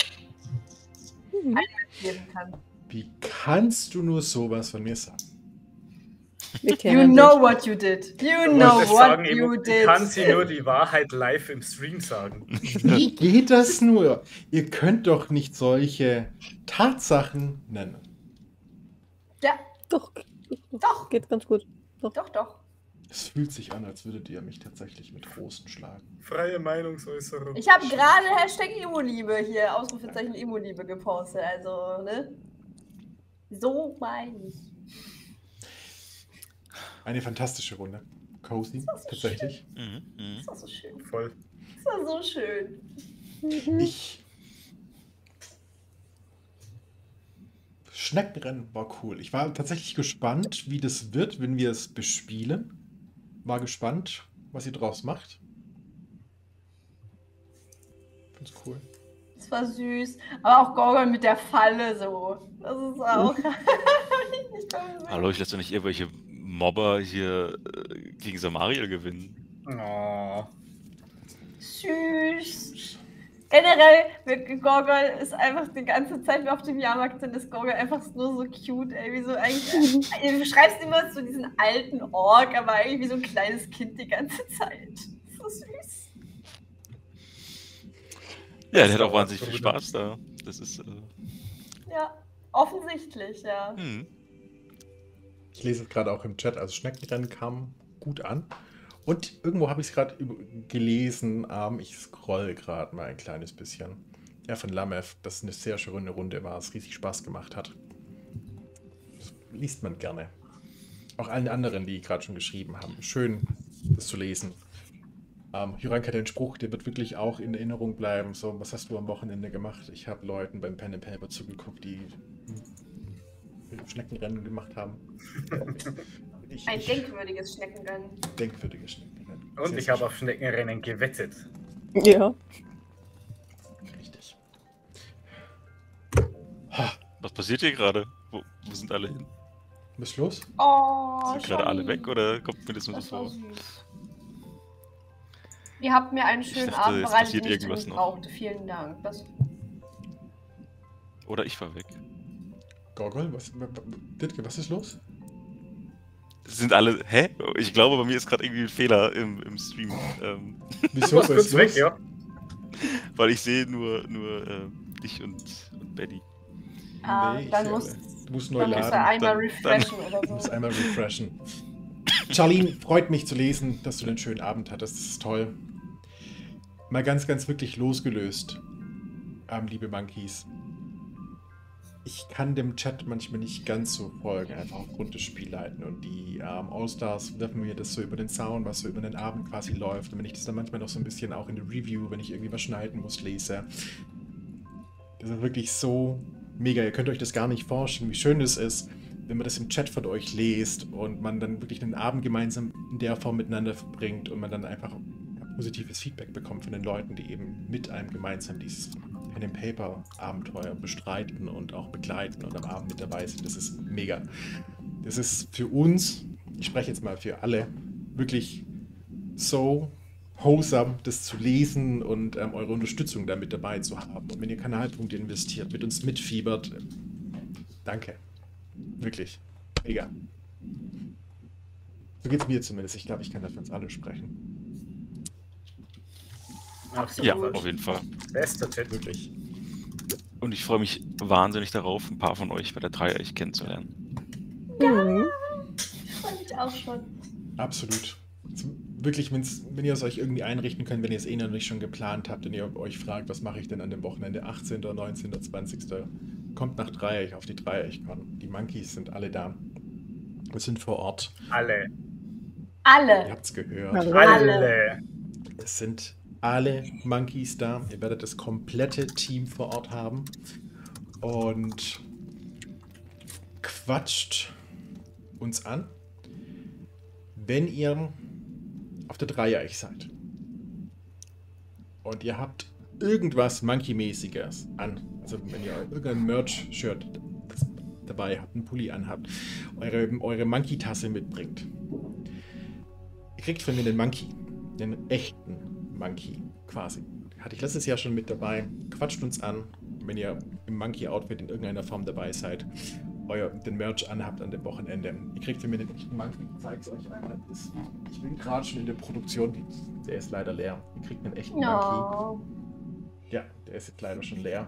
B: geben kannst.
A: Wie kannst du nur sowas von mir sagen?
E: Wir
B: You
E: kennen
B: know what you did. You
D: Ich
B: know
D: wollte
B: what
D: sagen,
B: you
D: ich
B: did.
D: kann sie nur die Wahrheit live im Stream sagen.
A: Wie geht das nur? Ihr könnt doch nicht solche Tatsachen nennen.
B: Ja,
E: Doch,
B: doch,
E: geht ganz gut.
B: doch, doch.
A: Es fühlt sich an, als würdet ihr mich tatsächlich mit Rosen schlagen.
D: Freie Meinungsäußerung.
B: Ich habe gerade Hashtag Imo-Liebe hier, Ausrufezeichen Imo-Liebe gepostet, also, ne? So meine ich.
A: Eine fantastische Runde. Cozy,
B: so
A: tatsächlich.
B: Das war so schön.
D: Voll.
B: Das war so schön.
A: Schneckenrennen war cool. Ich war tatsächlich gespannt, wie das wird, wenn wir es bespielen. War gespannt, was ihr draus macht. Find's cool.
B: Das war süß. Aber auch Gorgon mit der Falle so. Das ist auch.
C: Hallo, ich lasse doch nicht irgendwelche Mobber hier gegen Samariel gewinnen.
D: Oh.
B: Süß. Generell, Gorgon ist einfach die ganze Zeit, wie wir auf dem Jahrmarkt sind, ist Gorgon einfach nur so cute, ey. Wie so eigentlich. Du beschreibst immer so diesen alten Ork, aber eigentlich wie so ein kleines Kind die ganze Zeit. So süß.
C: Ja, der hat auch wahnsinnig viel Spaß da. Das ist.
B: Ja, offensichtlich, ja.
A: Ich lese es gerade auch im Chat, also Schneckenrennen kam gut an. Und irgendwo habe ich es gerade gelesen, ich scroll gerade mal ein kleines bisschen. Ja, von Lameth, das eine sehr schöne Runde war, es riesig Spaß gemacht hat. Das liest man gerne. Auch allen anderen, die gerade schon geschrieben haben. Schön, das zu lesen. Juranka, dein Spruch, der wird wirklich auch in Erinnerung bleiben. So, was hast du am Wochenende gemacht? Ich habe Leuten beim Pen and Paper zugeguckt, die Schneckenrennen gemacht haben.
B: Ein denkwürdiges Schneckenrennen.
A: Denkwürdiges Schneckenrennen.
D: Und ich habe auf Schneckenrennen gewettet.
E: Ja.
A: Richtig.
C: Was passiert hier gerade? Wo sind alle hin?
A: Was los?
B: Oh,
C: Sind gerade alle weg oder kommt mir das nur
B: Das
C: so
B: war
C: vor?
B: süß. Ihr habt mir einen schönen
C: dachte,
B: Abend
C: es
B: bereitet,
C: passiert
B: den ich
C: irgendwas
B: dringend
C: noch.
B: brauchte. Vielen Dank.
C: Oder ich war weg.
A: Gorgol, Ditke, was ist los?
C: Sind alle. Hä? Ich glaube, bei mir ist gerade irgendwie ein Fehler im Stream.
A: Wieso?
D: Was kurz weg, ja.
C: Weil ich sehe nur dich und Betty.
A: Nee,
B: Dann
A: ich
B: musst
A: sehe alle. Du musst neu
B: dann musst du
A: laden.
B: einmal
C: Dann-
B: refreshen oder
A: Du
B: so.
A: musst einmal refreshen. Charlene, freut mich zu lesen, dass du einen schönen Abend hattest. Das ist toll. Mal ganz, ganz wirklich losgelöst, liebe Monkeys. Ich kann dem Chat manchmal nicht ganz so folgen, einfach aufgrund des Spielleiten. Und die All-Stars werfen mir das so über den Sound, was so über den Abend quasi läuft. Und wenn ich das dann manchmal noch so ein bisschen auch in der Review, wenn ich irgendwie was schneiden muss, lese. Das ist wirklich so mega. Ihr könnt euch das gar nicht vorstellen, wie schön es ist, wenn man das im Chat von euch lest und man dann wirklich den Abend gemeinsam in der Form miteinander verbringt und man dann einfach positives Feedback bekommt von den Leuten, die eben mit einem gemeinsam dieses Pen and Paper Abenteuer bestreiten und auch begleiten und am Abend mit dabei sind. Das ist mega. Das ist für uns, ich spreche jetzt mal für alle, wirklich so wholesome, das zu lesen und eure Unterstützung da mit dabei zu haben. Und wenn ihr Kanalpunkte investiert, mit uns mitfiebert, danke. Wirklich. Mega. So geht es mir zumindest. Ich glaube, ich kann dafür uns alle sprechen.
B: Absolut.
C: Ja, auf jeden Fall.
D: Bester Chat.
A: Wirklich.
C: Und ich freue mich wahnsinnig darauf, ein paar von euch bei der Dreieich kennenzulernen.
E: Mhm.
B: Ich freue mich auch schon.
A: Absolut. Also wirklich, wenn ihr es euch irgendwie einrichten könnt, wenn ihr es eh noch nicht schon geplant habt und ihr euch fragt, was mache ich denn an dem Wochenende, 18., 19., 20., kommt nach Dreieich auf die Dreieich-Con. Die Monkeys sind alle da. Wir sind vor Ort.
D: Alle.
A: Ihr
B: Alle.
A: habt es gehört.
D: Alle.
A: Es sind alle Monkeys da. Ihr werdet das komplette Team vor Ort haben. Und quatscht uns an, wenn ihr auf der Dreieich seid. Und ihr habt irgendwas Monkey-mäßiges an. Also wenn ihr irgendein Merch-Shirt dabei habt, einen Pulli anhabt, eure Monkey-Tasse mitbringt. Ihr kriegt von mir einen Monkey. Einen echten Monkey quasi. Hatte ich letztes Jahr schon mit dabei. Quatscht uns an, wenn ihr im Monkey-Outfit in irgendeiner Form dabei seid, den Merch anhabt an dem Wochenende. Ihr kriegt von mir den echten Monkey. Ich zeige es euch einmal. Ich bin gerade schon in der Produktion. Der ist leider leer. Ihr kriegt einen echten Monkey.
B: No.
A: Ja, der ist jetzt leider schon leer.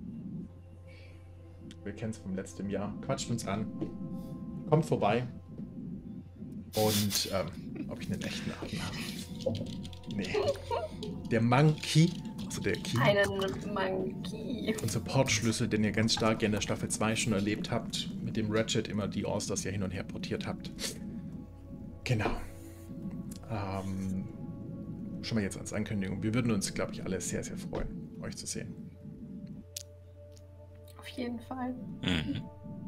A: Wir kennen es vom letzten Jahr. Quatscht uns an. Kommt vorbei. Und ob ich einen echten Namen habe. Nee. Der Monkey, also der Key.
B: Einen Monkey.
A: Und Supportschlüssel, den ihr ganz stark in der Staffel 2 schon erlebt habt, mit dem Ratchet immer die All-Stars ja hin und her portiert habt. Genau. Schon mal jetzt als Ankündigung. Wir würden uns, glaube ich, alle sehr, sehr freuen, euch zu sehen.
B: Auf jeden Fall.
C: Mhm.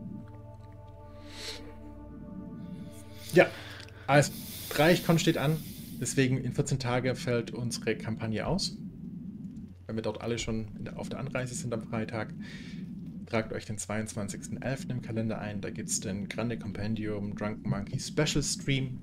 A: Ja, also Dreieichkon steht an. Deswegen in 14 Tagen fällt unsere Kampagne aus. Weil wir dort alle schon auf der Anreise sind am Freitag. Tragt euch den 22.11. im Kalender ein. Da gibt es den Grande Compendium Drunken Monkey Special Stream.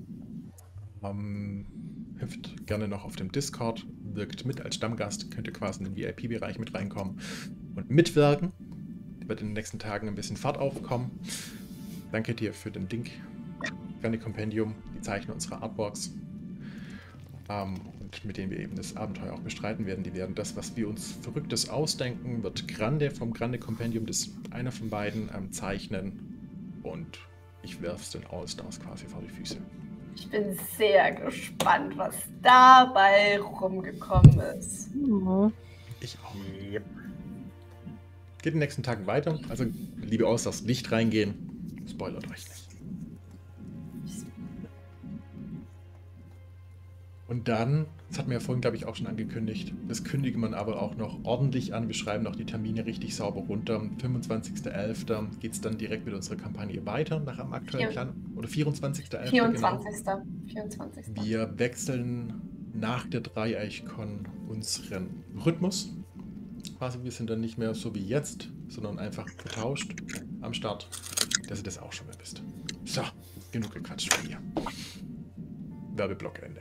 A: Hüpft gerne noch auf dem Discord. Wirkt mit als Stammgast. Könnt ihr quasi in den VIP-Bereich mit reinkommen und mitwirken. Wird in den nächsten Tagen ein bisschen Fahrt aufkommen. Danke dir für den Link. Grande Compendium, die Zeichner unserer Artworks. Und mit denen wir eben das Abenteuer auch bestreiten werden. Die werden das, was wir uns Verrücktes ausdenken, wird Grande vom Grande Compendium, das einer von beiden, zeichnen. Und ich werfe es den All-Stars quasi vor die Füße.
B: Ich bin sehr gespannt, was dabei rumgekommen ist.
E: Mhm.
A: Ich auch.
D: Yep.
A: Geht in den nächsten Tagen weiter. Also, liebe All-Stars, nicht reingehen. Spoilert euch nicht. Und dann, das hatten wir ja vorhin, glaube ich, auch schon angekündigt, das kündigt man aber auch noch ordentlich an. Wir schreiben noch die Termine richtig sauber runter. Am 25.11. geht es dann direkt mit unserer Kampagne weiter, nach dem aktuellen Plan. Oder 24.11.
B: 24.
A: Genau.
B: 24.
A: Wir wechseln nach der Dreieichkon unseren Rhythmus. Quasi, wir sind dann nicht mehr so wie jetzt, sondern einfach vertauscht am Start, dass ihr das auch schon mal wisst. So, genug gequatscht von mir. Werbeblock Ende.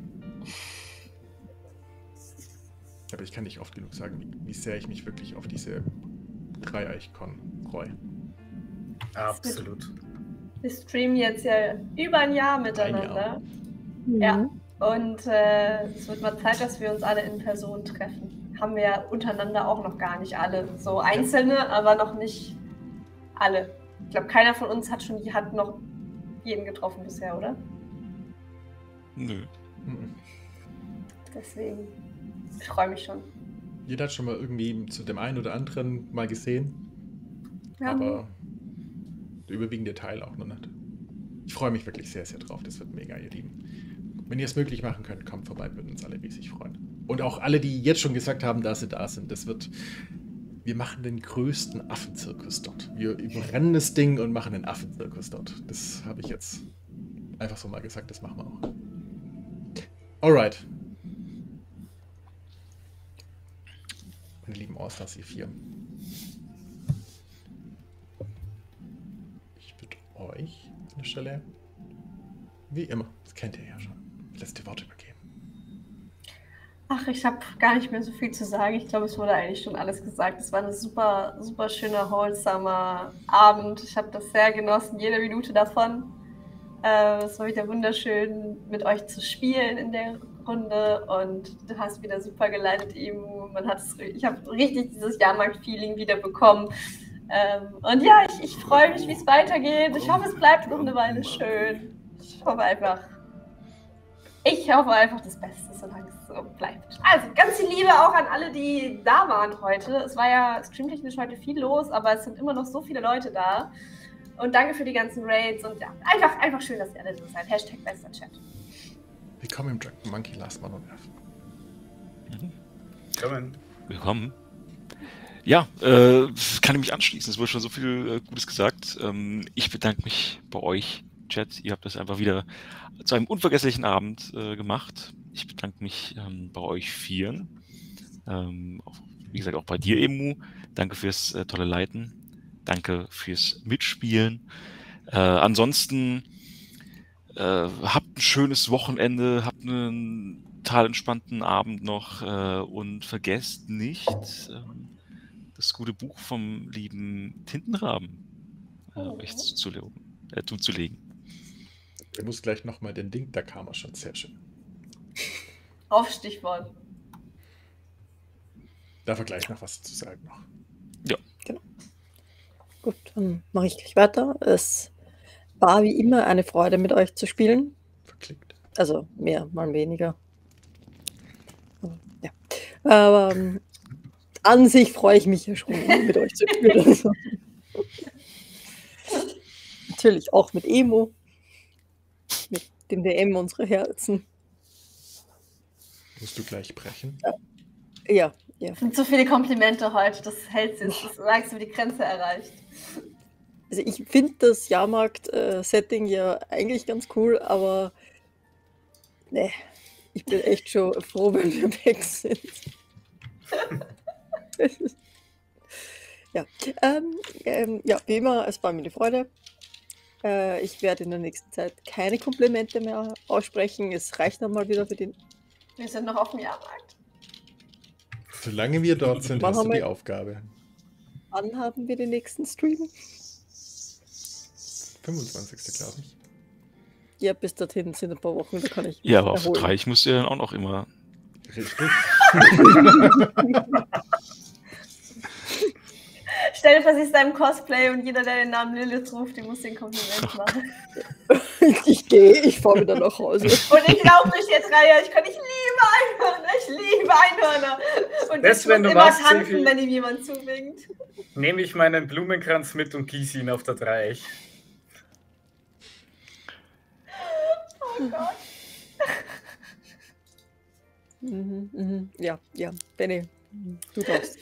A: Aber ich kann nicht oft genug sagen, wie sehr ich mich wirklich auf diese Dreieichkon freue.
D: Absolut.
B: Wir streamen jetzt ja über ein Jahr miteinander.
E: Mhm.
B: Ja. Und es wird mal Zeit, dass wir uns alle in Person treffen. Haben wir ja untereinander auch noch gar nicht alle. So einzelne, aber noch nicht alle. Ich glaube, keiner von uns hat noch jeden getroffen bisher, oder?
C: Nö.
A: Mhm.
B: Deswegen, ich freue mich schon.
A: Jeder hat schon mal irgendwie zu dem einen oder anderen mal gesehen,
B: Ja.
A: aber der überwiegende Teil auch noch nicht. Ich freue mich wirklich sehr, sehr drauf. Das wird mega, ihr Lieben. Wenn ihr es möglich machen könnt, kommt vorbei, würden uns alle riesig freuen. Und auch alle, die jetzt schon gesagt haben, dass sie da sind, wir machen den größten Affenzirkus dort. Wir überrennen das Ding und machen den Affenzirkus dort. Das habe ich jetzt einfach so mal gesagt, das machen wir auch. Alright. Meine lieben All-Stars, ihr vier. Ich würde euch an der Stelle, wie immer, das kennt ihr ja schon, letzte Worte übergeben.
B: Ach, ich habe gar nicht mehr so viel zu sagen. Ich glaube, es wurde eigentlich schon alles gesagt. Es war ein super, super schöner, wholesomer Abend. Ich habe das sehr genossen, jede Minute davon. Es war wieder wunderschön, mit euch zu spielen in der Runde. Und du hast wieder super geleitet, Emu. Ich habe richtig dieses Jahrmarkt-Feeling wieder bekommen. Und ja, ich freue mich, wie es weitergeht. Ich hoffe, es bleibt noch eine Weile schön. Ich hoffe einfach das Beste, solange es so bleibt. Also, ganz viel Liebe auch an alle, die da waren heute. Es war ja streamtechnisch heute viel los, aber es sind immer noch so viele Leute da. Und danke für die ganzen Raids und ja, einfach schön, dass ihr alle da seid. # bester Chat.
A: Willkommen im Drunken Monkey Last Man on Earth.
C: Willkommen. Ja, kann ich mich anschließen. Es wurde schon so viel Gutes gesagt. Ich bedanke mich bei euch, Chat. Ihr habt das einfach wieder zu einem unvergesslichen Abend gemacht. Ich bedanke mich bei euch vieren. Wie gesagt, auch bei dir, Emu. Danke fürs tolle Leiten. Danke fürs Mitspielen. Ansonsten habt ein schönes Wochenende, habt einen total entspannten Abend noch und vergesst nicht das gute Buch vom lieben Tintenraben euch zuzulegen.
A: Ich muss gleich nochmal den Link, da kam er schon sehr schön.
B: Auf Stichwort.
A: Darf er gleich noch was zu sagen noch?
C: Ja.
E: Genau. Gut, dann mache ich gleich weiter. Es war wie immer eine Freude, mit euch zu spielen.
A: Verklickt.
E: Also mehr, mal weniger. Ja. Aber an sich freue ich mich ja schon, mit euch zu spielen. Natürlich auch mit Emo. Mit dem DM unserer Herzen.
A: Musst du gleich brechen?
E: Ja.
B: Das sind so viele Komplimente heute, das hält sich, das langsam die Grenze erreicht.
E: Also ich finde das Jahrmarkt-Setting ja eigentlich ganz cool, aber ne, ich bin echt schon froh, wenn wir weg sind. Ja. Ja, wie immer, es war mir eine Freude. Ich werde in der nächsten Zeit keine Komplimente mehr aussprechen. Es reicht dann mal wieder für den.
B: Wir sind noch auf dem Jahrmarkt.
A: Solange wir dort sind,
E: Wann
A: hast du
E: haben
A: die
E: wir-
A: Aufgabe.
E: Wann haben wir den nächsten Stream?
A: 25. glaube ich.
E: Ja, bis dorthin sind ein paar Wochen, da kann ich mich
C: Ja, aber auf
E: erholen.
C: Streich musst du ja dann auch noch immer.
A: Richtig.
B: Stell dir vor, sie ist deinem Cosplay und jeder, der den Namen Lilith ruft, die muss den Kompliment machen.
E: Ich gehe, ich fahre wieder nach Hause.
B: Und ich laufe durch die Reihe, ich liebe Einhörner, ich liebe Einhörner. Und
D: Das,
B: ich
D: wenn
B: muss
D: du
B: immer
D: magst,
B: tanzen,
D: Silvi.
B: wenn ihm jemand zuwinkt.
D: Nehme ich meinen Blumenkranz mit und gieße ihn auf der Dreieck.
B: Oh Gott.
E: Ja, Benny, du darfst.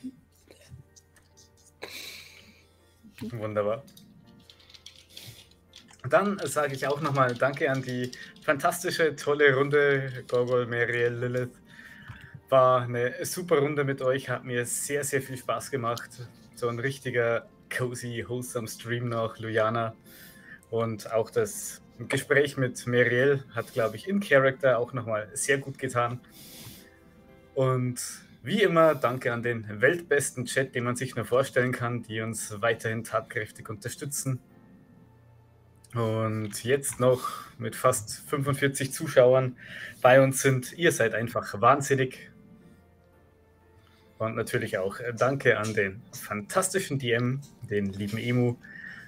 D: Wunderbar. Dann sage ich auch nochmal Danke an die fantastische, tolle Runde, Gorgol, Meriel, Lilith. War eine super Runde mit euch, hat mir sehr, sehr viel Spaß gemacht. So ein richtiger cozy, wholesome Stream noch, Luyana. Und auch das Gespräch mit Meriel hat, glaube ich, in Character auch nochmal sehr gut getan. Und wie immer, danke an den weltbesten Chat, den man sich nur vorstellen kann, die uns weiterhin tatkräftig unterstützen. Und jetzt noch mit fast 45 Zuschauern bei uns sind. Ihr seid einfach wahnsinnig. Und natürlich auch danke an den fantastischen DM, den lieben Emu.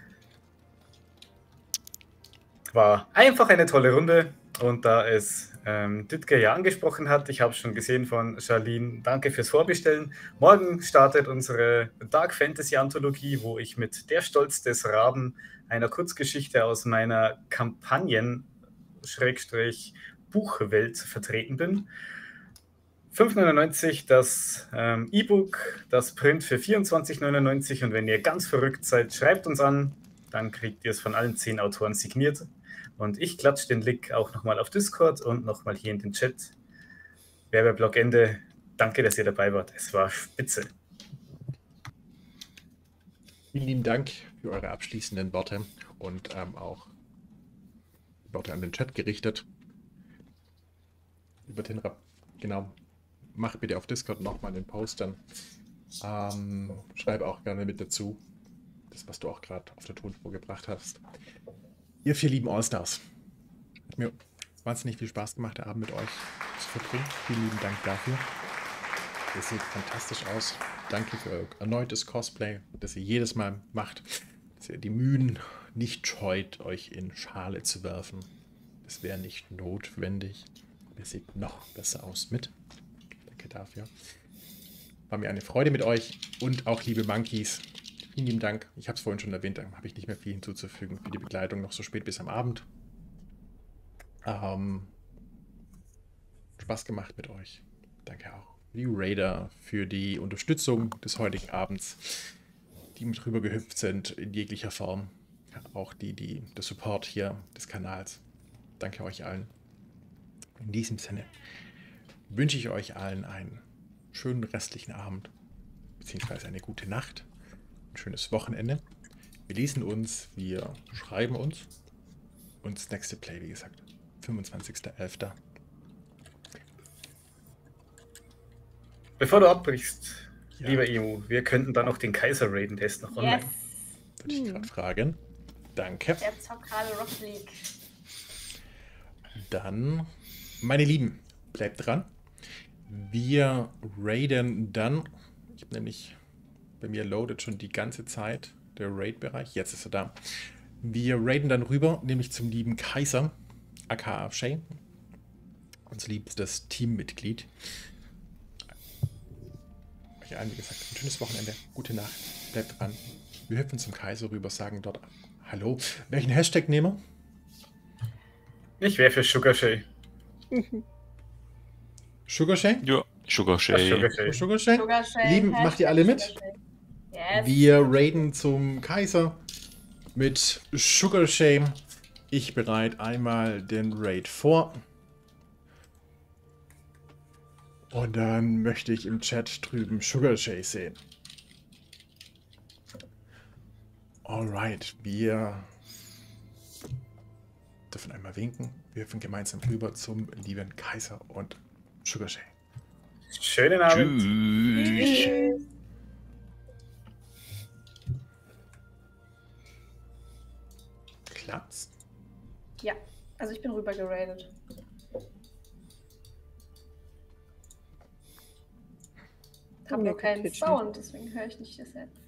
D: War einfach eine tolle Runde. Und da es Ditke ja angesprochen hat, ich habe es schon gesehen von Charlene, danke fürs Vorbestellen. Morgen startet unsere Dark Fantasy Anthologie, wo ich mit Der Stolz des Raben, einer Kurzgeschichte aus meiner Kampagnen-Buchwelt vertreten bin. 5,99 das E-Book, das Print für 24,99 und wenn ihr ganz verrückt seid, schreibt uns an, dann kriegt ihr es von allen 10 Autoren signiert. Und ich klatsche den Link auch nochmal auf Discord und nochmal hier in den Chat. Werbeblock Ende. Danke, dass ihr dabei wart. Es war spitze.
A: Vielen lieben Dank für eure abschließenden Worte und auch Worte an den Chat gerichtet. Über den genau. Mach bitte auf Discord nochmal den Post dann. Schreib auch gerne mit dazu, das, was du auch gerade auf der Tonspur gebracht hast. Ihr 4 lieben Allstars. Hat mir wahnsinnig viel Spaß gemacht, der Abend mit euch zu verbringen. Vielen lieben Dank dafür. Ihr seht fantastisch aus. Danke für euer erneutes Cosplay, das ihr jedes Mal macht. Dass ihr die Mühen nicht scheut, euch in Schale zu werfen. Das wäre nicht notwendig. Ihr seht noch besser aus mit. Danke dafür. War mir eine Freude mit euch und auch liebe Monkeys. Vielen lieben Dank. Ich habe es vorhin schon erwähnt, da habe ich nicht mehr viel hinzuzufügen für die Begleitung noch so spät bis am Abend. Spaß gemacht mit euch. Danke auch die Raider für die Unterstützung des heutigen Abends, die mit rüber gehüpft sind in jeglicher Form. Auch der Support hier des Kanals. Danke euch allen. In diesem Sinne wünsche ich euch allen einen schönen restlichen Abend, beziehungsweise eine gute Nacht. Schönes Wochenende. Wir lesen uns, wir schreiben uns und das nächste Play, wie gesagt, 25.11.
D: Bevor du abbrichst,
A: Ja.
D: lieber Emu, wir könnten dann noch den Kaiser raiden, der ist noch online.
B: Yes,
A: Würde ich gerade fragen. Danke.
B: der zockt gerade Rocket League.
A: Dann, meine Lieben, bleibt dran. Wir raiden dann, ich habe nämlich, bei mir loadet schon die ganze Zeit der Raid-Bereich, jetzt ist er da. Wir raiden dann rüber, nämlich zum lieben Kaiser. aka Shay, unser liebstes Teammitglied. Euch allen, wie gesagt, ein schönes Wochenende, gute Nacht, bleibt dran. Wir hüpfen zum Kaiser rüber, sagen dort Hallo. Welchen Hashtag nehmen wir?
D: Ich wäre für Sugar Shay.
A: Sugar Shay?
C: Ja, Sugar Shay.
D: Sugar Shay.
A: Sugar Shay?
B: Sugar Shay,
A: Lieben, macht ihr alle mit?
B: Sugar Shay. Yes.
A: Wir raiden zum Kaiser mit Sugar Shay. Ich bereite einmal den Raid vor. Und dann möchte ich im Chat drüben Sugar Shay sehen. Alright, wir dürfen einmal winken. Wir hüpfen gemeinsam rüber zum lieben Kaiser und Sugar Shay.
D: Schönen Abend.
C: Tschüss.
B: Tschüss.
A: Klappt's?
B: Ja, also ich bin rüber geradet. Hab nur keinen
E: Pitchen.
B: Sound, deswegen höre ich nicht das jetzt.